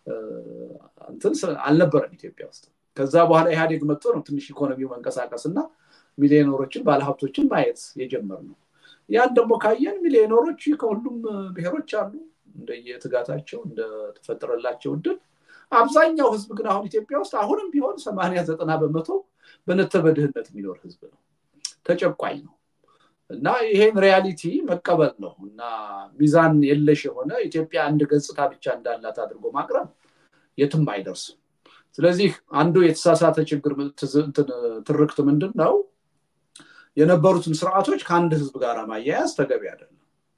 እንትን አልነበረም ኢትዮጵያ ውስጥ ከዛ በኋላ ኢህአዴግ መጥቶ ነው ትንሽ ኢኮኖሚው መንቀሳቀስና ሚሊዮነሮችን ባለሀብቶችን ማየት የጀመርነው ያን ደግሞ ካየን ሚሊዮነሮች ከሁሉም ብሔሮች አሉ እንደየትጋታቸው እንደተፈጠረላቸው እድል አብዛኛው ህዝብ ግን አሁን ኢትዮጵያ ውስጥ አሁንም ቢሆን 80-90 በመቶ በነተበ ድህነት የሚኖር ህዝብ ነው ተጨቋኝ ነው እና ይሄን ሪያሊቲ መቀበል ነው እና ሚዛን የለሽ የሆነ ኢትዮጵያ አንድ ገጽታ ብቻ እንዳላት አድርጎ ማቅረብ የትም አይደርስም ስለዚህ አንዱ የተሳሳተ ችግር ትርክት ምንድነው የነበሩትን ስርዓቶች ከአንድ ህዝብ ጋር ማያያዝ ተገቢ አይደለም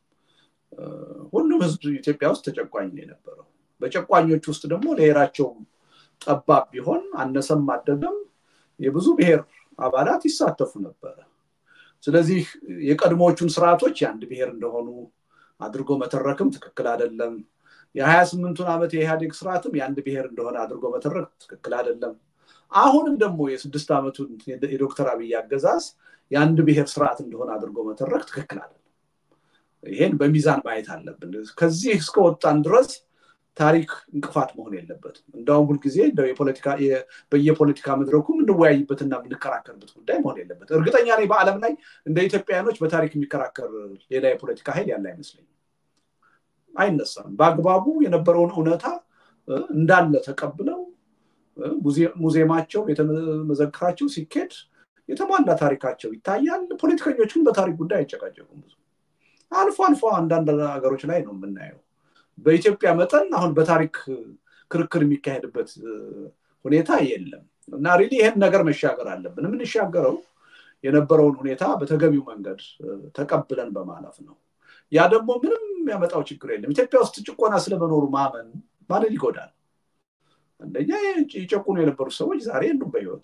ሁሉም ህዝብ ኢትዮጵያ ውስጥ ተጨቋኝ ነው የነበረው በጨቋኞች ውስጥ ደግሞ ለሄራቸው ጠባብ ቢሆን አነሰም አደገም የብዙ ብሔር አባላት ይሳተፉ ነበር ስለዚህ የቀድሞዎቹን ስርዓቶች የአንድ ብሔር እንደሆኑ አድርጎ መተረክም ትክክል አይደለም የ28ቱን ዓመት የኢህአዴግ ስርዓትም የአንድ ብሔር እንደሆነ አድርጎ መተረክ ትክክል አይደለም አሁንም ደግሞ የ6 ዓመቱን የዶክተር አብይ አገዛዝ የአንድ ብሔር ስርዓት እንደሆነ አድርጎ መተረክ ትክክል አይደለም ይሄን በሚዛን ማየት አለብን ከዚህ እስከወጣን ድረስ ታሪክ እንቅፋት መሆን የለበትም እንዳውም ሁሉ ጊዜ በየፖለቲካ መድረኩም እንወያይበትና እንከራከርበት ጉዳይ መሆን የለበትም እርግጠኛ ነኝ በአለም ላይ እንደ ኢትዮጵያኖች በታሪክ የሚከራከር ሌላ የፖለቲካ ኃይል ያለ አይመስለኝም አይነሳም በአግባቡ የነበረውን እውነታ እንዳለ ተቀብለው ሙዚየማቸው የተመዘክራቸው ሲኬድ የተሟላ ታሪካቸው ይታያል ፖለቲከኞች ግን በታሪክ ጉዳይ አይጨቃጨቁም አልፎ አልፎ አንዳንድ ሀገሮች ላይ ነው የምናየው በኢትዮጵያ መጠን አሁን በታሪክ ክርክር የሚካሄድበት ሁኔታ የለም እና ሪሊ ይሄን ነገር መሻገር አለብን የምንሻገረው የነበረውን ሁኔታ በተገቢው መንገድ ተቀብለን በማለፍ ነው ያ ደግሞ ምንም ያመጣው ችግር የለም ኢትዮጵያ ውስጥ ጭቆና ስለመኖሩ ማመን ማለት ይጎዳል አንደኛ የጨቁኑ የነበሩ ሰዎች ዛሬ የሉም በህይወት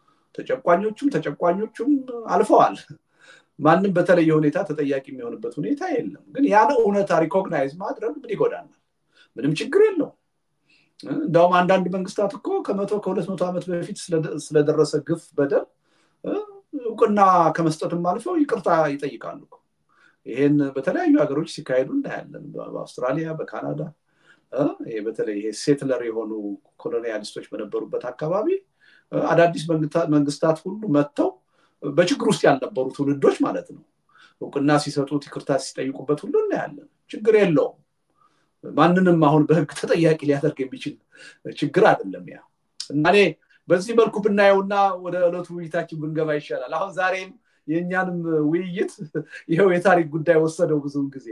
ተጨቋኞቹም አልፈዋል ማንንም በተለየ ሁኔታ ተጠያቂ የሚሆንበት ሁኔታ የለም ግን ያ ነው እውነታ ሪኮግናይዝ ማድረግ ምን ይጎዳል ምንም ችግር የለው እንዳውም አንዳንድ መንግስታት እኮ ከ100 ከ200 ዓመት በፊት ስለደረሰ ግፍ በደል እውቅና ከመስጠትም አልፈው ይቅርታ ይጠይቃሉ ይሄን በተለያዩ ሀገሮች ሲካሄዱ እናያለን በአውስትራሊያ በካናዳ ይሄ በተለይ ይሄ ሴትለር የሆኑ ኮሎኒያሊስቶች በነበሩበት አካባቢ አዳዲስ መንግስታት ሁሉ መጥተው በችግር ውስጥ ያልነበሩ ትውልዶች ማለት ነው እውቅና ሲሰጡት ይቅርታ ሲጠይቁበት ሁሉ እናያለን ችግር የለውም ማንንም አሁን በህግ ተጠያቂ ሊያደርግ የሚችል ችግር አይደለም ያ እና እኔ በዚህ መልኩ ብናየውና ወደ ዕለቱ ውይይታችን ብንገባ ይሻላል አሁን ዛሬም የኛንም ውይይት ይሄው የታሪክ ጉዳይ ወሰደው ብዙውን ጊዜ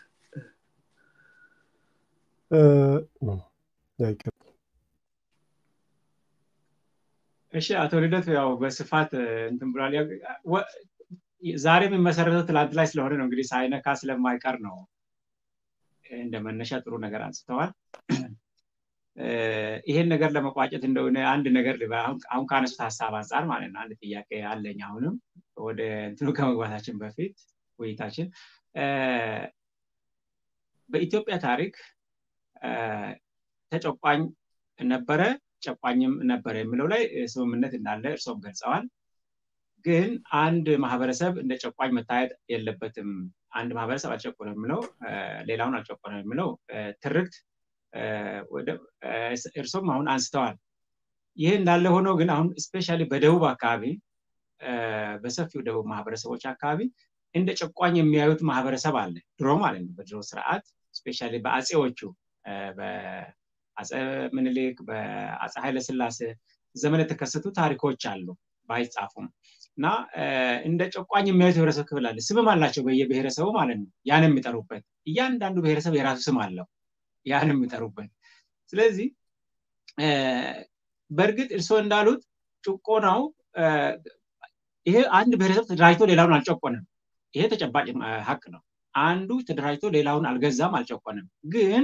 እሺ አቶ ልደቱ ያው በስፋት እንትን ብሏል ዛሬም የሚመሰረተው ትላንት ላይ ስለሆነ ነው እንግዲህ ሳይነካ ስለማይቀር ነው እንደመነሻ ጥሩ ነገር አንስተዋል ይሄን ነገር ለመቋጨት እንደሆነ አንድ ነገር አሁን ካነሱት ሐሳብ አንፃር ማለት ነው አንድ ጥያቄ አለኝ አሁንም ወደ እንትኑ ከመግባታችን በፊት ውይይታችን በኢትዮጵያ ታሪክ ተጨቋኝ ነበረ ጨቋኝም ነበረ የሚለው ላይ ስምምነት እንዳለ እርሶም ገልጸዋል ግን አንድ ማህበረሰብ እንደ ጨቋኝ መታየት የለበትም አንድ ማህበረሰብ አልጨቆነም የሚለው ሌላውን አልጨቆነም የሚለው ትርክት ወደ እርሶም አሁን አንስተዋል ይሄ እንዳለ ሆኖ ግን አሁን ስፔሻሊ በደቡብ አካባቢ በሰፊው ደቡብ ማህበረሰቦች አካባቢ እንደ ጨቋኝ የሚያዩት ማህበረሰብ አለ ድሮ ማለት ነው በድሮ ስርዓት ስፔሻሊ በአጼዎቹ በአጼ ምኒልክ በአጼ ኃይለ ሥላሴ ዘመን የተከሰቱ ታሪኮች አሉ ባይጻፉም እና እንደ ጨቋኝ የሚያዩት ህብረተሰብ ክፍል አለ ስምም አላቸው በየብሔረሰቡ ማለት ነው ያን የሚጠሩበት እያንዳንዱ ብሔረሰብ የራሱ ስም አለው ያን የሚጠሩበት ስለዚህ በርግጥ እርሶ እንዳሉት ጭቆናው ይሄ አንድ ብሔረሰብ ተደራጅቶ ሌላውን አልጨቆነም ይሄ ተጨባጭ ሀቅ ነው አንዱ ተደራጅቶ ሌላውን አልገዛም አልጨቆነም ግን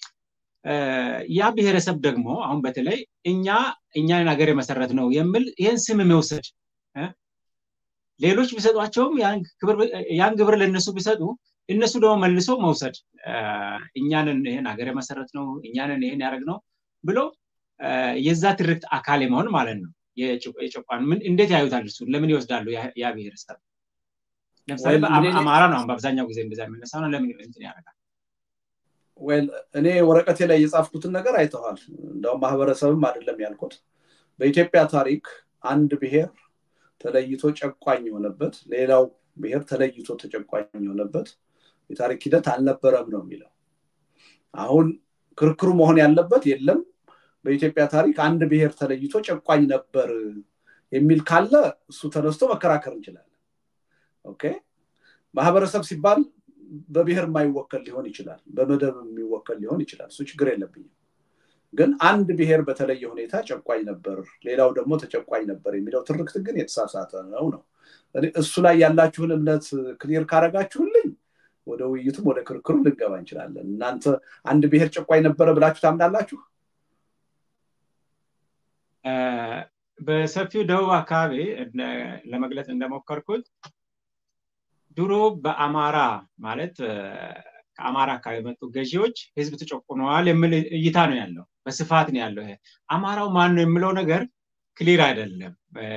ያ ብሔረሰብ ደግሞ አሁን በተለይ እኛን ሀገር የመሰረት ነው የሚል ይሄን ስም መውሰድ ሌሎች ቢሰጧቸውም ያን ግብር ለነሱ ቢሰጡ እነሱ ደግሞ መልሶ መውሰድ እኛንን ይሄን ሀገር የመሰረት ነው እኛንን ይሄን ያደርግ ነው ብሎ የዛ ትርክት አካል የመሆን ማለት ነው የጨቋን ምን እንዴት ያዩታል እሱ ለምን ይወስዳሉ ያ ብሔረሰብ ለምሳሌ አማራ ነው በአብዛኛው ጊዜ እንደዛ የሚነሳው ነው ለምን እንትን ያደርጋል እኔ ወረቀቴ ላይ የጻፍኩትን ነገር አይተዋል እንደው ማህበረሰብም አይደለም ያልኩት በኢትዮጵያ ታሪክ አንድ ብሔር ተለይቶ ጨቋኝ የሆነበት ሌላው ብሔር ተለይቶ ተጨቋኝ የሆነበት የታሪክ ሂደት አልነበረም ነው የሚለው አሁን ክርክሩ መሆን ያለበት የለም በኢትዮጵያ ታሪክ አንድ ብሔር ተለይቶ ጨቋኝ ነበር የሚል ካለ እሱ ተነስቶ መከራከር እንችላለን ኦኬ ማህበረሰብ ሲባል በብሔር የማይወከል ሊሆን ይችላል በመደብ የሚወከል ሊሆን ይችላል እሱ ችግር የለብኝም ግን አንድ ብሔር በተለየ ሁኔታ ጨቋኝ ነበር ሌላው ደግሞ ተጨቋኝ ነበር የሚለው ትርክት ግን የተሳሳተ ነው እሱ ላይ ያላችሁን እምነት ክሊር ካረጋችሁልኝ ወደ ውይይቱም ወደ ክርክሩ ልንገባ እንችላለን እናንተ አንድ ብሔር ጨቋኝ ነበር ብላችሁ ታምናላችሁ በሰፊው ደቡብ አካባቢ ለመግለጽ እንደሞከርኩት ድሮ በአማራ ማለት ከአማራ አካባቢ መጡ ገዢዎች ህዝብ ተጨቆነዋል የሚል እይታ ነው ያለው በስፋት ነው ያለው አማራው ማን ነው የሚለው ነገር ክሊር አይደለም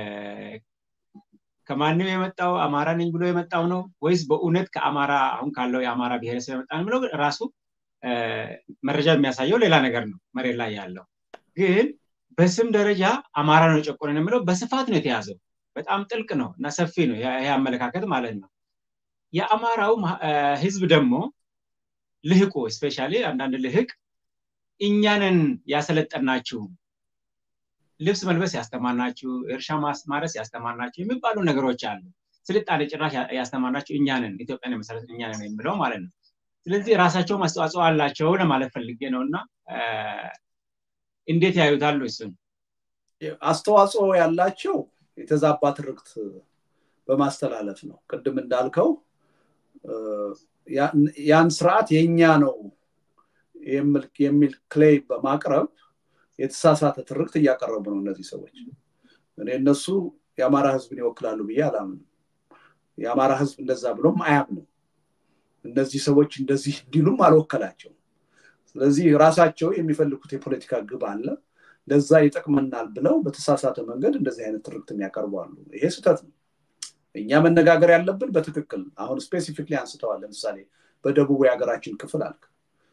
ከማንም የመጣው አማራ ነኝ ብሎ የመጣው ነው ወይስ በእውነት ከአማራ አሁን ካለው የአማራ ብሔረሰብ የመጣ ነው የሚለው ራሱ መረጃ የሚያሳየው ሌላ ነገር ነው መሬት ላይ ያለው ግን በስም ደረጃ አማራ ነው ጨቆነን የሚለው በስፋት ነው የተያዘው በጣም ጥልቅ ነው እና ሰፊ ነው ይሄ አመለካከት ማለት ነው የአማራው ህዝብ ደግሞ ልህቁ ስፔሻሊ አንዳንድ ልህቅ እኛንን ያሰለጠናችሁ ልብስ መልበስ ያስተማርናችሁ እርሻ ማረስ ያስተማርናችሁ የሚባሉ ነገሮች አሉ ስልጣኔ ጭራሽ ያስተማርናችሁ እኛንን ኢትዮጵያን የመሰረት እኛንን የሚለው ማለት ነው ስለዚህ ራሳቸው ማስተዋጽኦ አላቸው ለማለት ፈልጌ ነውና እንዴት ያዩታሉ እሱን አስተዋጽኦ ያላቸው የተዛባ ትርክት በማስተላለፍ ነው ቅድም እንዳልከው ያን ስርዓት የኛ ነው የሚል ክሌም በማቅረብ የተሳሳተ ትርክት እያቀረቡ ነው እነዚህ ሰዎች እነሱ የአማራ ህዝብን ይወክላሉ ብዬ አላምንም የአማራ ህዝብ እንደዛ ብሎም አያምንም እነዚህ ሰዎች እንደዚህ እንዲሉም አልወከላቸው ስለዚህ ራሳቸው የሚፈልጉት የፖለቲካ ግብ አለ ለዛ ይጠቅመናል ብለው በተሳሳተ መንገድ እንደዚህ አይነት ትርክት የሚያቀርባሉ ይሄ ስህተት ነው እኛ መነጋገር ያለብን በትክክል አሁን ስፔሲፊክሊ አንስተዋል ለምሳሌ በደቡብ የሀገራችን ክፍል አልክ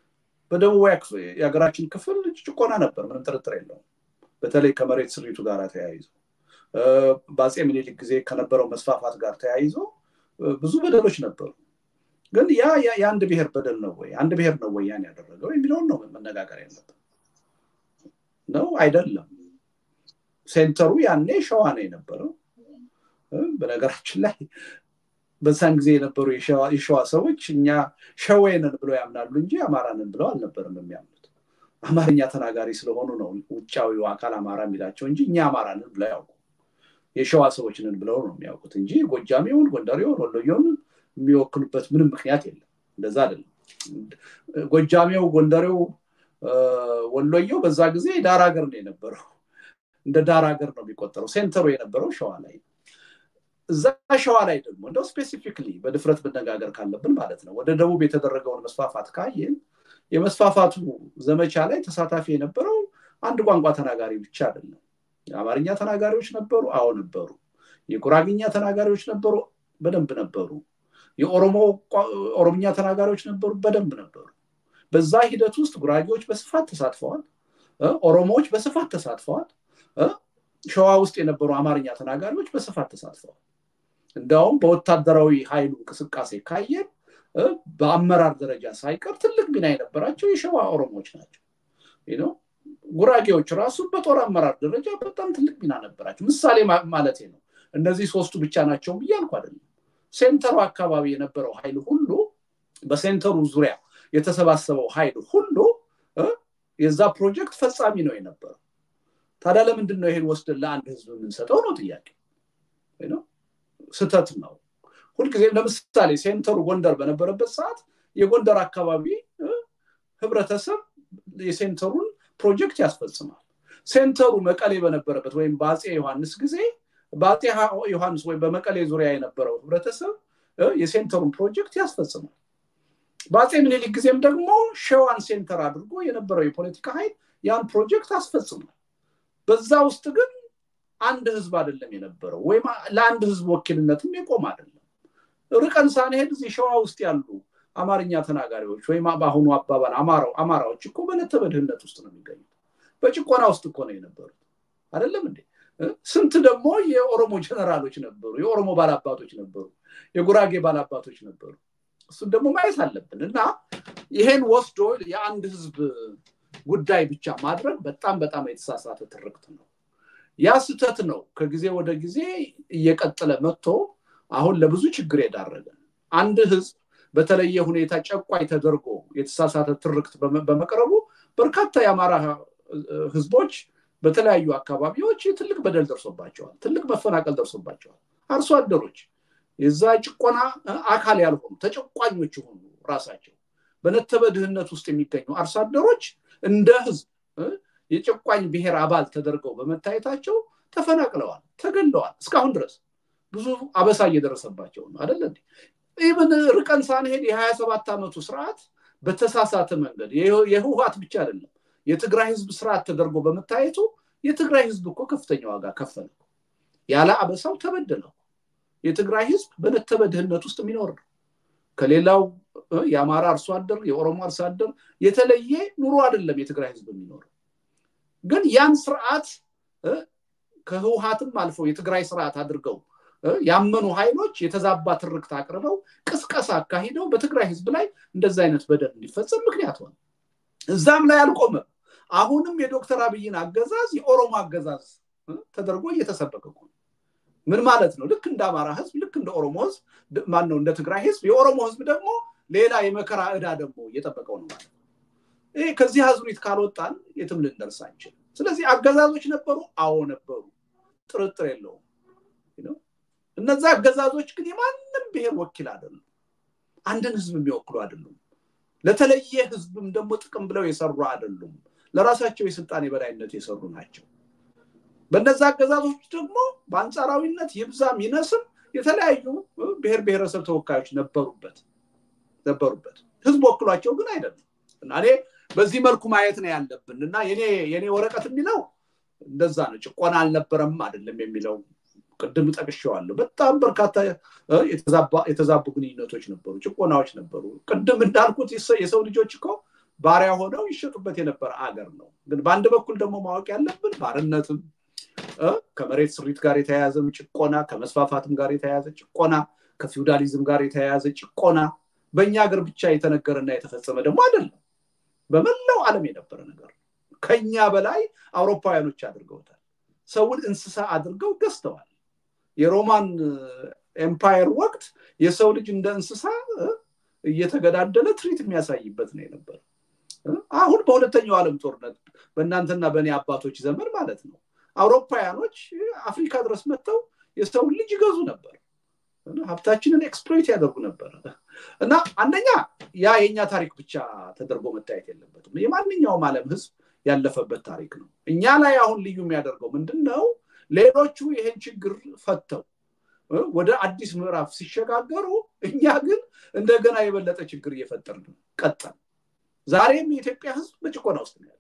በደቡብ የሀገራችን ክፍል ጭቆና ነበር ምንም ጥርጥር የለውም በተለይ ከመሬት ስሪቱ ጋር ተያይዞ በአፄ ምኒልክ ጊዜ ከነበረው መስፋፋት ጋር ተያይዞ ብዙ በደሎች ነበሩ ግን ያ የአንድ ብሔር በደል ነው ወይ አንድ ብሔር ነው ወይ ያን ያደረገው የሚለው ነው መነጋገር ያለበት ነው አይደለም ሴንተሩ ያኔ ሸዋ ነው የነበረው በነገራችን ላይ በዛን ጊዜ የነበሩ የሸዋ ሰዎች እኛ ሸዌነን ብለው ያምናሉ እንጂ አማራንን ብለው አልነበረም የሚያምኑት አማርኛ ተናጋሪ ስለሆኑ ነው ውጫዊው አካል አማራ የሚላቸው እንጂ እኛ አማራንን ብለው ያውቁ የሸዋ ሰዎች ነን ብለው ነው የሚያውቁት እንጂ ጎጃሜውን ጎንደሬውን ወሎዬውን የሚወክሉበት ምንም ምክንያት የለም እንደዛ አይደለም ጎጃሜው ጎንደሬው ወሎዬው በዛ ጊዜ ዳር ሀገር ነው የነበረው እንደ ዳር ሀገር ነው የሚቆጠረው ሴንተሩ የነበረው ሸዋ ላይ እዛ ሸዋ ላይ ደግሞ እንደው ስፔሲፊካሊ በድፍረት መነጋገር ካለብን ማለት ነው ወደ ደቡብ የተደረገውን መስፋፋት ካየን የመስፋፋቱ ዘመቻ ላይ ተሳታፊ የነበረው አንድ ቋንቋ ተናጋሪ ብቻ አይደለም የአማርኛ ተናጋሪዎች ነበሩ አዎ ነበሩ የጉራግኛ ተናጋሪዎች ነበሩ በደንብ ነበሩ የኦሮምኛ ተናጋሪዎች ነበሩ በደንብ ነበሩ በዛ ሂደት ውስጥ ጉራጌዎች በስፋት ተሳትፈዋል ኦሮሞዎች በስፋት ተሳትፈዋል ሸዋ ውስጥ የነበሩ አማርኛ ተናጋሪዎች በስፋት ተሳትፈዋል እንደውም በወታደራዊ ኃይሉ እንቅስቃሴ ካየን በአመራር ደረጃ ሳይቀር ትልቅ ሚና የነበራቸው የሸዋ ኦሮሞዎች ናቸው ጉራጌዎች ራሱ በጦር አመራር ደረጃ በጣም ትልቅ ሚና ነበራቸው ምሳሌ ማለት ነው እነዚህ ሶስቱ ብቻ ናቸው ብያልኩ አይደለም ሴንተሩ አካባቢ የነበረው ኃይል ሁሉ በሴንተሩ ዙሪያ የተሰባሰበው ኃይል ሁሉ የዛ ፕሮጀክት ፈጻሚ ነው የነበረው ታዲያ ለምንድን ነው ይሄን ወስደን ለአንድ ህዝብ የምንሰጠው ነው ጥያቄ ስተት ነው ሁሉ ጊዜ ለምሳሌ ሴንተሩ ጎንደር በነበረበት ሰዓት የጎንደር አካባቢ ህብረተሰብ የሴንተሩን ፕሮጀክት ያስፈጽማል ሴንተሩ መቀሌ በነበረበት ወይም በአፄ ዮሐንስ ጊዜ በአፄ ዮሐንስ ወይ በመቀሌ ዙሪያ የነበረው ህብረተሰብ የሴንተሩን ፕሮጀክት ያስፈጽማል በአፄ ምኒልክ ጊዜም ደግሞ ሸዋን ሴንተር አድርጎ የነበረው የፖለቲካ ኃይል ያን ፕሮጀክት አስፈጽሟል በዛ ውስጥ ግን አንድ ህዝብ አይደለም የነበረው ወይ ለአንድ ህዝብ ወኪልነትም የቆም አይደለም ርቀን ሳንሄድ እዚህ ሸዋ ውስጥ ያሉ አማርኛ ተናጋሪዎች ወይ ባሁኑ አባባል አማራዎች እኮ በነተበድህነት ውስጥ ነው የሚገኙት በጭቆና ውስጥ እኮ ነው የነበሩት አይደለም እንዴ ስንት ደግሞ የኦሮሞ ጀነራሎች ነበሩ የኦሮሞ ባላባቶች ነበሩ የጉራጌ ባላባቶች ነበሩ እሱን ደግሞ ማየት አለብን እና ይሄን ወስዶ የአንድ ህዝብ ጉዳይ ብቻ ማድረግ በጣም የተሳሳተ ትርክት ነው ያ ስተት ነው ከጊዜ ወደ ጊዜ እየቀጠለ መጥቶ አሁን ለብዙ ችግር ያዳረገ አንድ ህዝብ በተለየ ሁኔታ ጨቋይ ተደርጎ የተሳሳተ ትርክት በመቀረቡ በርካታ የአማራ ህዝቦች በተለያዩ አካባቢዎች ትልቅ በደል ደርሶባቸዋል ትልቅ መፈናቀል ደርሶባቸዋል አርሶ አደሮች የዛ ጭቆና አካል ያልሆኑ ተጨቋኞች ሆኑ ራሳቸው በነተበድህነት ውስጥ የሚገኙ አርሶ አደሮች እንደ ህዝብ የጨቋኝ ብሔር አባል ተደርገው በመታየታቸው ተፈናቅለዋል ተገለዋል እስካሁን ድረስ ብዙ አበሳ እየደረሰባቸው ነው አይደል እንዴ ኢቭን ርቀን ሳንሄድ የ27 አመቱ ስርዓት በተሳሳተ መንገድ የህወሓት ብቻ አይደለም የትግራይ ህዝብ ስርዓት ተደርጎ በመታየቱ የትግራይ ህዝብ እኮ ከፍተኛ ዋጋ ከፈለ ያለ አበሳው ተበደለው የትግራይ ህዝብ በነተበድህነት ውስጥ የሚኖር ነው ከሌላው የአማራ አርሶ አደር የኦሮሞ አርሶ አደር የተለየ ኑሮ አይደለም የትግራይ ህዝብ የሚኖር ግን ያን ስርዓት ከህወሓትም አልፎ የትግራይ ስርዓት አድርገው ያመኑ ኃይሎች የተዛባ ትርክት አቅርበው ቅስቀሳ አካሂደው በትግራይ ህዝብ ላይ እንደዛ አይነት በደል እንዲፈጸም ምክንያት ሆነ እዛም ላይ አልቆመ አሁንም የዶክተር አብይን አገዛዝ የኦሮሞ አገዛዝ ተደርጎ እየተሰበከ ነው ምን ማለት ነው ልክ እንደ አማራ ህዝብ ልክ እንደ ኦሮሞ ህዝብ ማን ነው እንደ ትግራይ ህዝብ የኦሮሞ ህዝብ ደግሞ ሌላ የመከራ ዕዳ ደግሞ እየተጠበቀው ነው ማለት ነው ከዚህ አዙሪት ካልወጣን የትም ልንደርስ አንችልም ስለዚህ አገዛዞች ነበሩ አዎ ነበሩ ጥርጥር የለውም እነዛ አገዛዞች ግን የማንም ብሔር ወኪል አይደሉም አንድን ህዝብ የሚወክሉ አይደሉም ለተለየ ህዝብም ደግሞ ጥቅም ብለው የሰሩ አይደሉም ለራሳቸው የስልጣን የበላይነት የሰሩ ናቸው በእነዛ አገዛዞች ደግሞ በአንጻራዊነት ይብዛም ይነስም የተለያዩ ብሔር ብሔረሰብ ተወካዮች ነበሩበት ህዝብ ወክሏቸው ግን አይደለም እና እኔ በዚህ መልኩ ማየት ነው ያለብን እና የኔ ወረቀት የሚለው እንደዛ ነው ጭቆና አልነበረም አይደለም የሚለው ቅድም ጠቅሼዋለሁ በጣም በርካታ የተዛቡ ግንኙነቶች ነበሩ ጭቆናዎች ነበሩ ቅድም እንዳልኩት የሰው ልጆች እኮ ባሪያ ሆነው ይሸጡበት የነበረ አገር ነው ግን በአንድ በኩል ደግሞ ማወቅ ያለብን ባርነትም ከመሬት ስሪት ጋር የተያያዘም ጭቆና ከመስፋፋትም ጋር የተያያዘ ጭቆና ከፊውዳሊዝም ጋር የተያያዘ ጭቆና በእኛ ሀገር ብቻ የተነገረና የተፈጸመ ደግሞ አይደለም በመላው ዓለም የነበረ ነገር ከኛ በላይ አውሮፓውያኖች አድርገውታል ሰውን እንስሳ አድርገው ገዝተዋል የሮማን ኤምፓየር ወቅት የሰው ልጅ እንደ እንስሳ እየተገዳደለ ትሪት የሚያሳይበት ነው የነበረው አሁን በሁለተኛው ዓለም ጦርነት በእናንተና በእኔ አባቶች ዘመን ማለት ነው አውሮፓውያኖች አፍሪካ ድረስ መጥተው የሰው ልጅ ይገዙ ነበር ሀብታችንን ኤክስፕሎይት ያደርጉ ነበር እና አንደኛ ያ የኛ ታሪክ ብቻ ተደርጎ መታየት የለበትም የማንኛውም ዓለም ህዝብ ያለፈበት ታሪክ ነው እኛ ላይ አሁን ልዩ የሚያደርገው ምንድነው ሌሎቹ ይሄን ችግር ፈተው ወደ አዲስ ምዕራፍ ሲሸጋገሩ እኛ ግን እንደገና የበለጠ ችግር እየፈጠርን ቀጣን ዛሬም የኢትዮጵያ ህዝብ በጭቆና ውስጥ ነው ያለው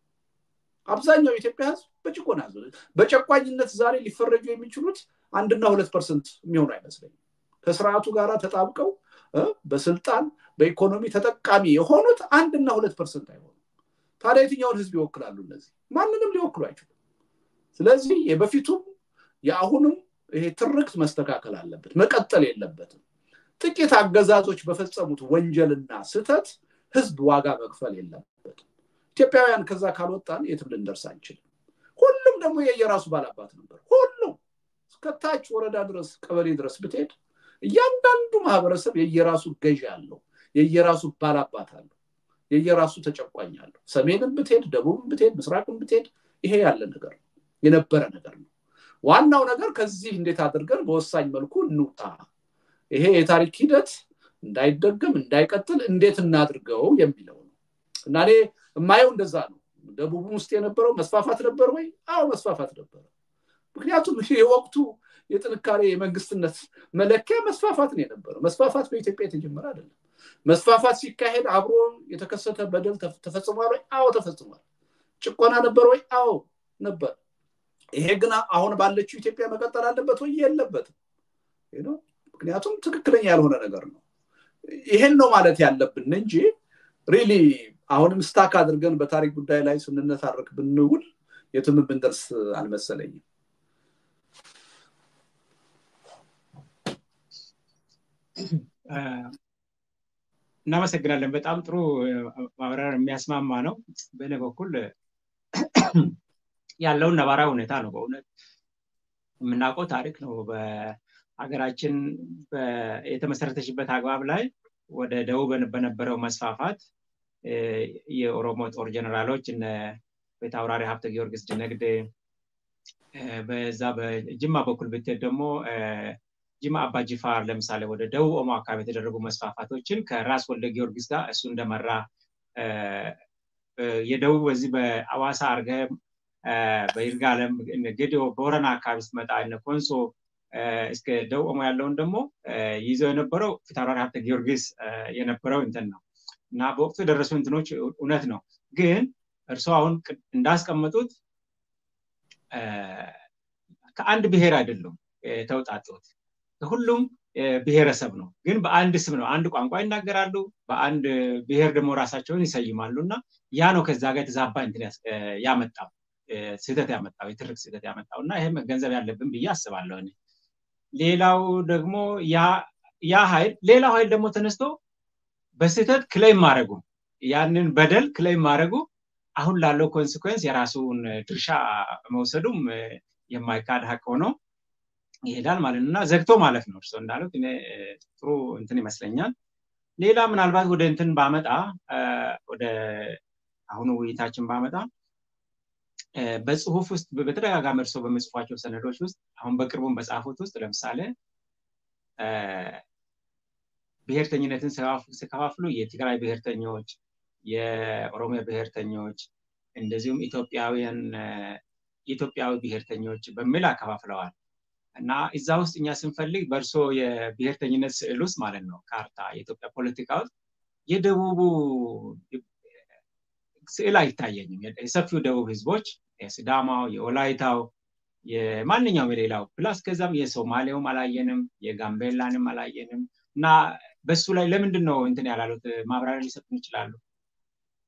አብዛኛው የኢትዮጵያ ህዝብ በጭቆና በጨቋኝነት ዛሬ ሊፈረጁ የሚችሉት 1 እና 2% የሚሆኑ አይመስለኝም ከስርዓቱ ጋር ተጣብቀው በስልጣን በኢኮኖሚ ተጠቃሚ የሆኑት 1 እና 2% አይሆኑ ታዲያ የትኛውን ህዝብ ይወክላሉ እነዚህ ማንንም ሊወክሉ አይችሉም ስለዚህ የበፊቱም የአሁንም ይሄ ትርክት መስተካከል አለበት መቀጠል የለበትም ጥቂት አገዛዞች በፈጸሙት ወንጀልና ስተት ህዝብ ዋጋ መክፈል የለበትም ኢትዮጵያውያን ከዛ ካልወጣን የትም ልንደርስ አንችልም ሁሉም ደግሞ የየራሱ ባላባት ነበር ሁሉም እስከታች ወረዳ ድረስ ቀበሌ ድረስ ብትሄድ እያንዳንዱ ማህበረሰብ የየራሱ ገዢ አለው የየራሱ ባላባት አለው የየራሱ ተጨቋኝ አለው ሰሜንም ብትሄድ ደቡብም ብትሄድ ምስራቅም ብትሄድ ይሄ ያለ ነገር የነበረ ነገር ነው ዋናው ነገር ከዚህ እንዴት አድርገን በወሳኝ መልኩ እንውጣ ይሄ የታሪክ ሂደት እንዳይደገም እንዳይቀጥል እንዴት እናድርገው የሚለው ነው እና እኔ የማየው እንደዛ ነው ደቡብ ውስጥ የነበረው መስፋፋት ነበር ወይ አዎ መስፋፋት ነበር ምክንያቱም የወቅቱ የጥንካሬ የመንግስትነት መለኪያ መስፋፋት ነው የነበረው መስፋፋት በኢትዮጵያ የተጀመረ አይደለም መስፋፋት ሲካሄድ አብሮ የተከሰተ በደል ተፈጽሟል ወይ አዎ ተፈጽሟል ጭቆና ነበር ወይ አዎ ነበር ይሄ ግን አሁን ባለችው ኢትዮጵያ መቀጠል አለበት ወይ የለበትም ምክንያቱም ትክክለኛ ያልሆነ ነገር ነው ይሄን ነው ማለት ያለብን እንጂ ሪሊ አሁንም ስታክ አድርገን በታሪክ ጉዳይ ላይ ስንነታረክ ብንውል የትም ብንደርስ አልመሰለኝም እናመሰግናለን በጣም ጥሩ ማብራሪያ የሚያስማማ ነው በእኔ በኩል ያለው ነባራዊ ሁኔታ ነው በእውነት የምናውቀው ታሪክ ነው በአገራችን የተመሰረተችበት አግባብ ላይ ወደ ደቡብ በነበረው መስፋፋት የኦሮሞ ጦር ጀነራሎች እነ በታውራሪ ሀብተ ጊዮርጊስ ድነግዴ በዛ በጅማ በኩል ብትሄድ ደግሞ ጅማ አባጂፋር ለምሳሌ ወደ ደቡብ ኦሞ አካባቢ የተደረጉ መስፋፋቶችን ከራስ ወልደ ጊዮርጊስ ጋር እሱ እንደመራ የደቡብ በዚህ በአዋሳ አርገ በይርጋለም ገዲዮ ቦረና አካባቢ ስትመጣ እነ ኮንሶ እስከ ደቡብ ኦሞ ያለውን ደግሞ ይዘው የነበረው ፊታውራሪ ሀብተ ጊዮርጊስ የነበረው እንትን ነው እና በወቅቱ የደረሱ እንትኖች እውነት ነው ግን እርሱ አሁን እንዳስቀመጡት ከአንድ ብሔር አይደለም ተውጣጡት ሁሉም ብሔረሰብ ነው ግን በአንድ ስም ነው አንድ ቋንቋ ይናገራሉ በአንድ ብሔር ደግሞ ራሳቸውን ይሰይማሉና ያ ነው ከዛ ጋር ተዛባ እንትን ያመጣው ስህተት ያመጣው የትርክ ስህተት ያመጣውና ይሄ መገንዘብ ያለብን ብዬ አስባለሁ እኔ ሌላው ደግሞ ያ ኃይል ሌላው ኃይል ደግሞ ተነስቶ በስህተት ክሌም ማድረጉ ያንን በደል ክሌም ማድረጉ አሁን ላለው ኮንሲኩዌንስ የራሱን ድርሻ መውሰዱም የማይካድ ሀቅ ሆኖ ይሄዳል ማለት ነውና ዘግቶ ማለት ነው እርሶ እንዳሉት እኔ ጥሩ እንትን ይመስለኛል ሌላ ምናልባት ወደ እንትን ባመጣ ወደ አሁን ውይይታችን ባመጣ በጽሁፍ ውስጥ በተደጋጋሚ እርሶ በመጽፏቸው ሰነዶች ውስጥ አሁን በቅርቡም በጻፉት ውስጥ ለምሳሌ ብሔርተኝነትን ሲከፋፍሉ የትግራይ ብሔርተኞች የኦሮሚያ ብሔርተኞች እንደዚሁም ኢትዮጵያዊ ብሔርተኞች በሚል አከፋፍለዋል እና እዛ ውስጥ እኛ ስንፈልግ በርሶ የብሔርተኝነት ስዕል ውስጥ ማለት ነው ካርታ የኢትዮጵያ ፖለቲካ ውስጥ የደቡቡ ስዕል አይታየኝም የሰፊው ደቡብ ህዝቦች የሲዳማው የወላይታው የማንኛውም የሌላው ፕላስ ከዛም የሶማሌውም አላየንም የጋምቤላንም አላየንም እና በሱ ላይ ለምንድን ነው እንትን ያላሉት ማብራሪያ ሊሰጡን ይችላሉ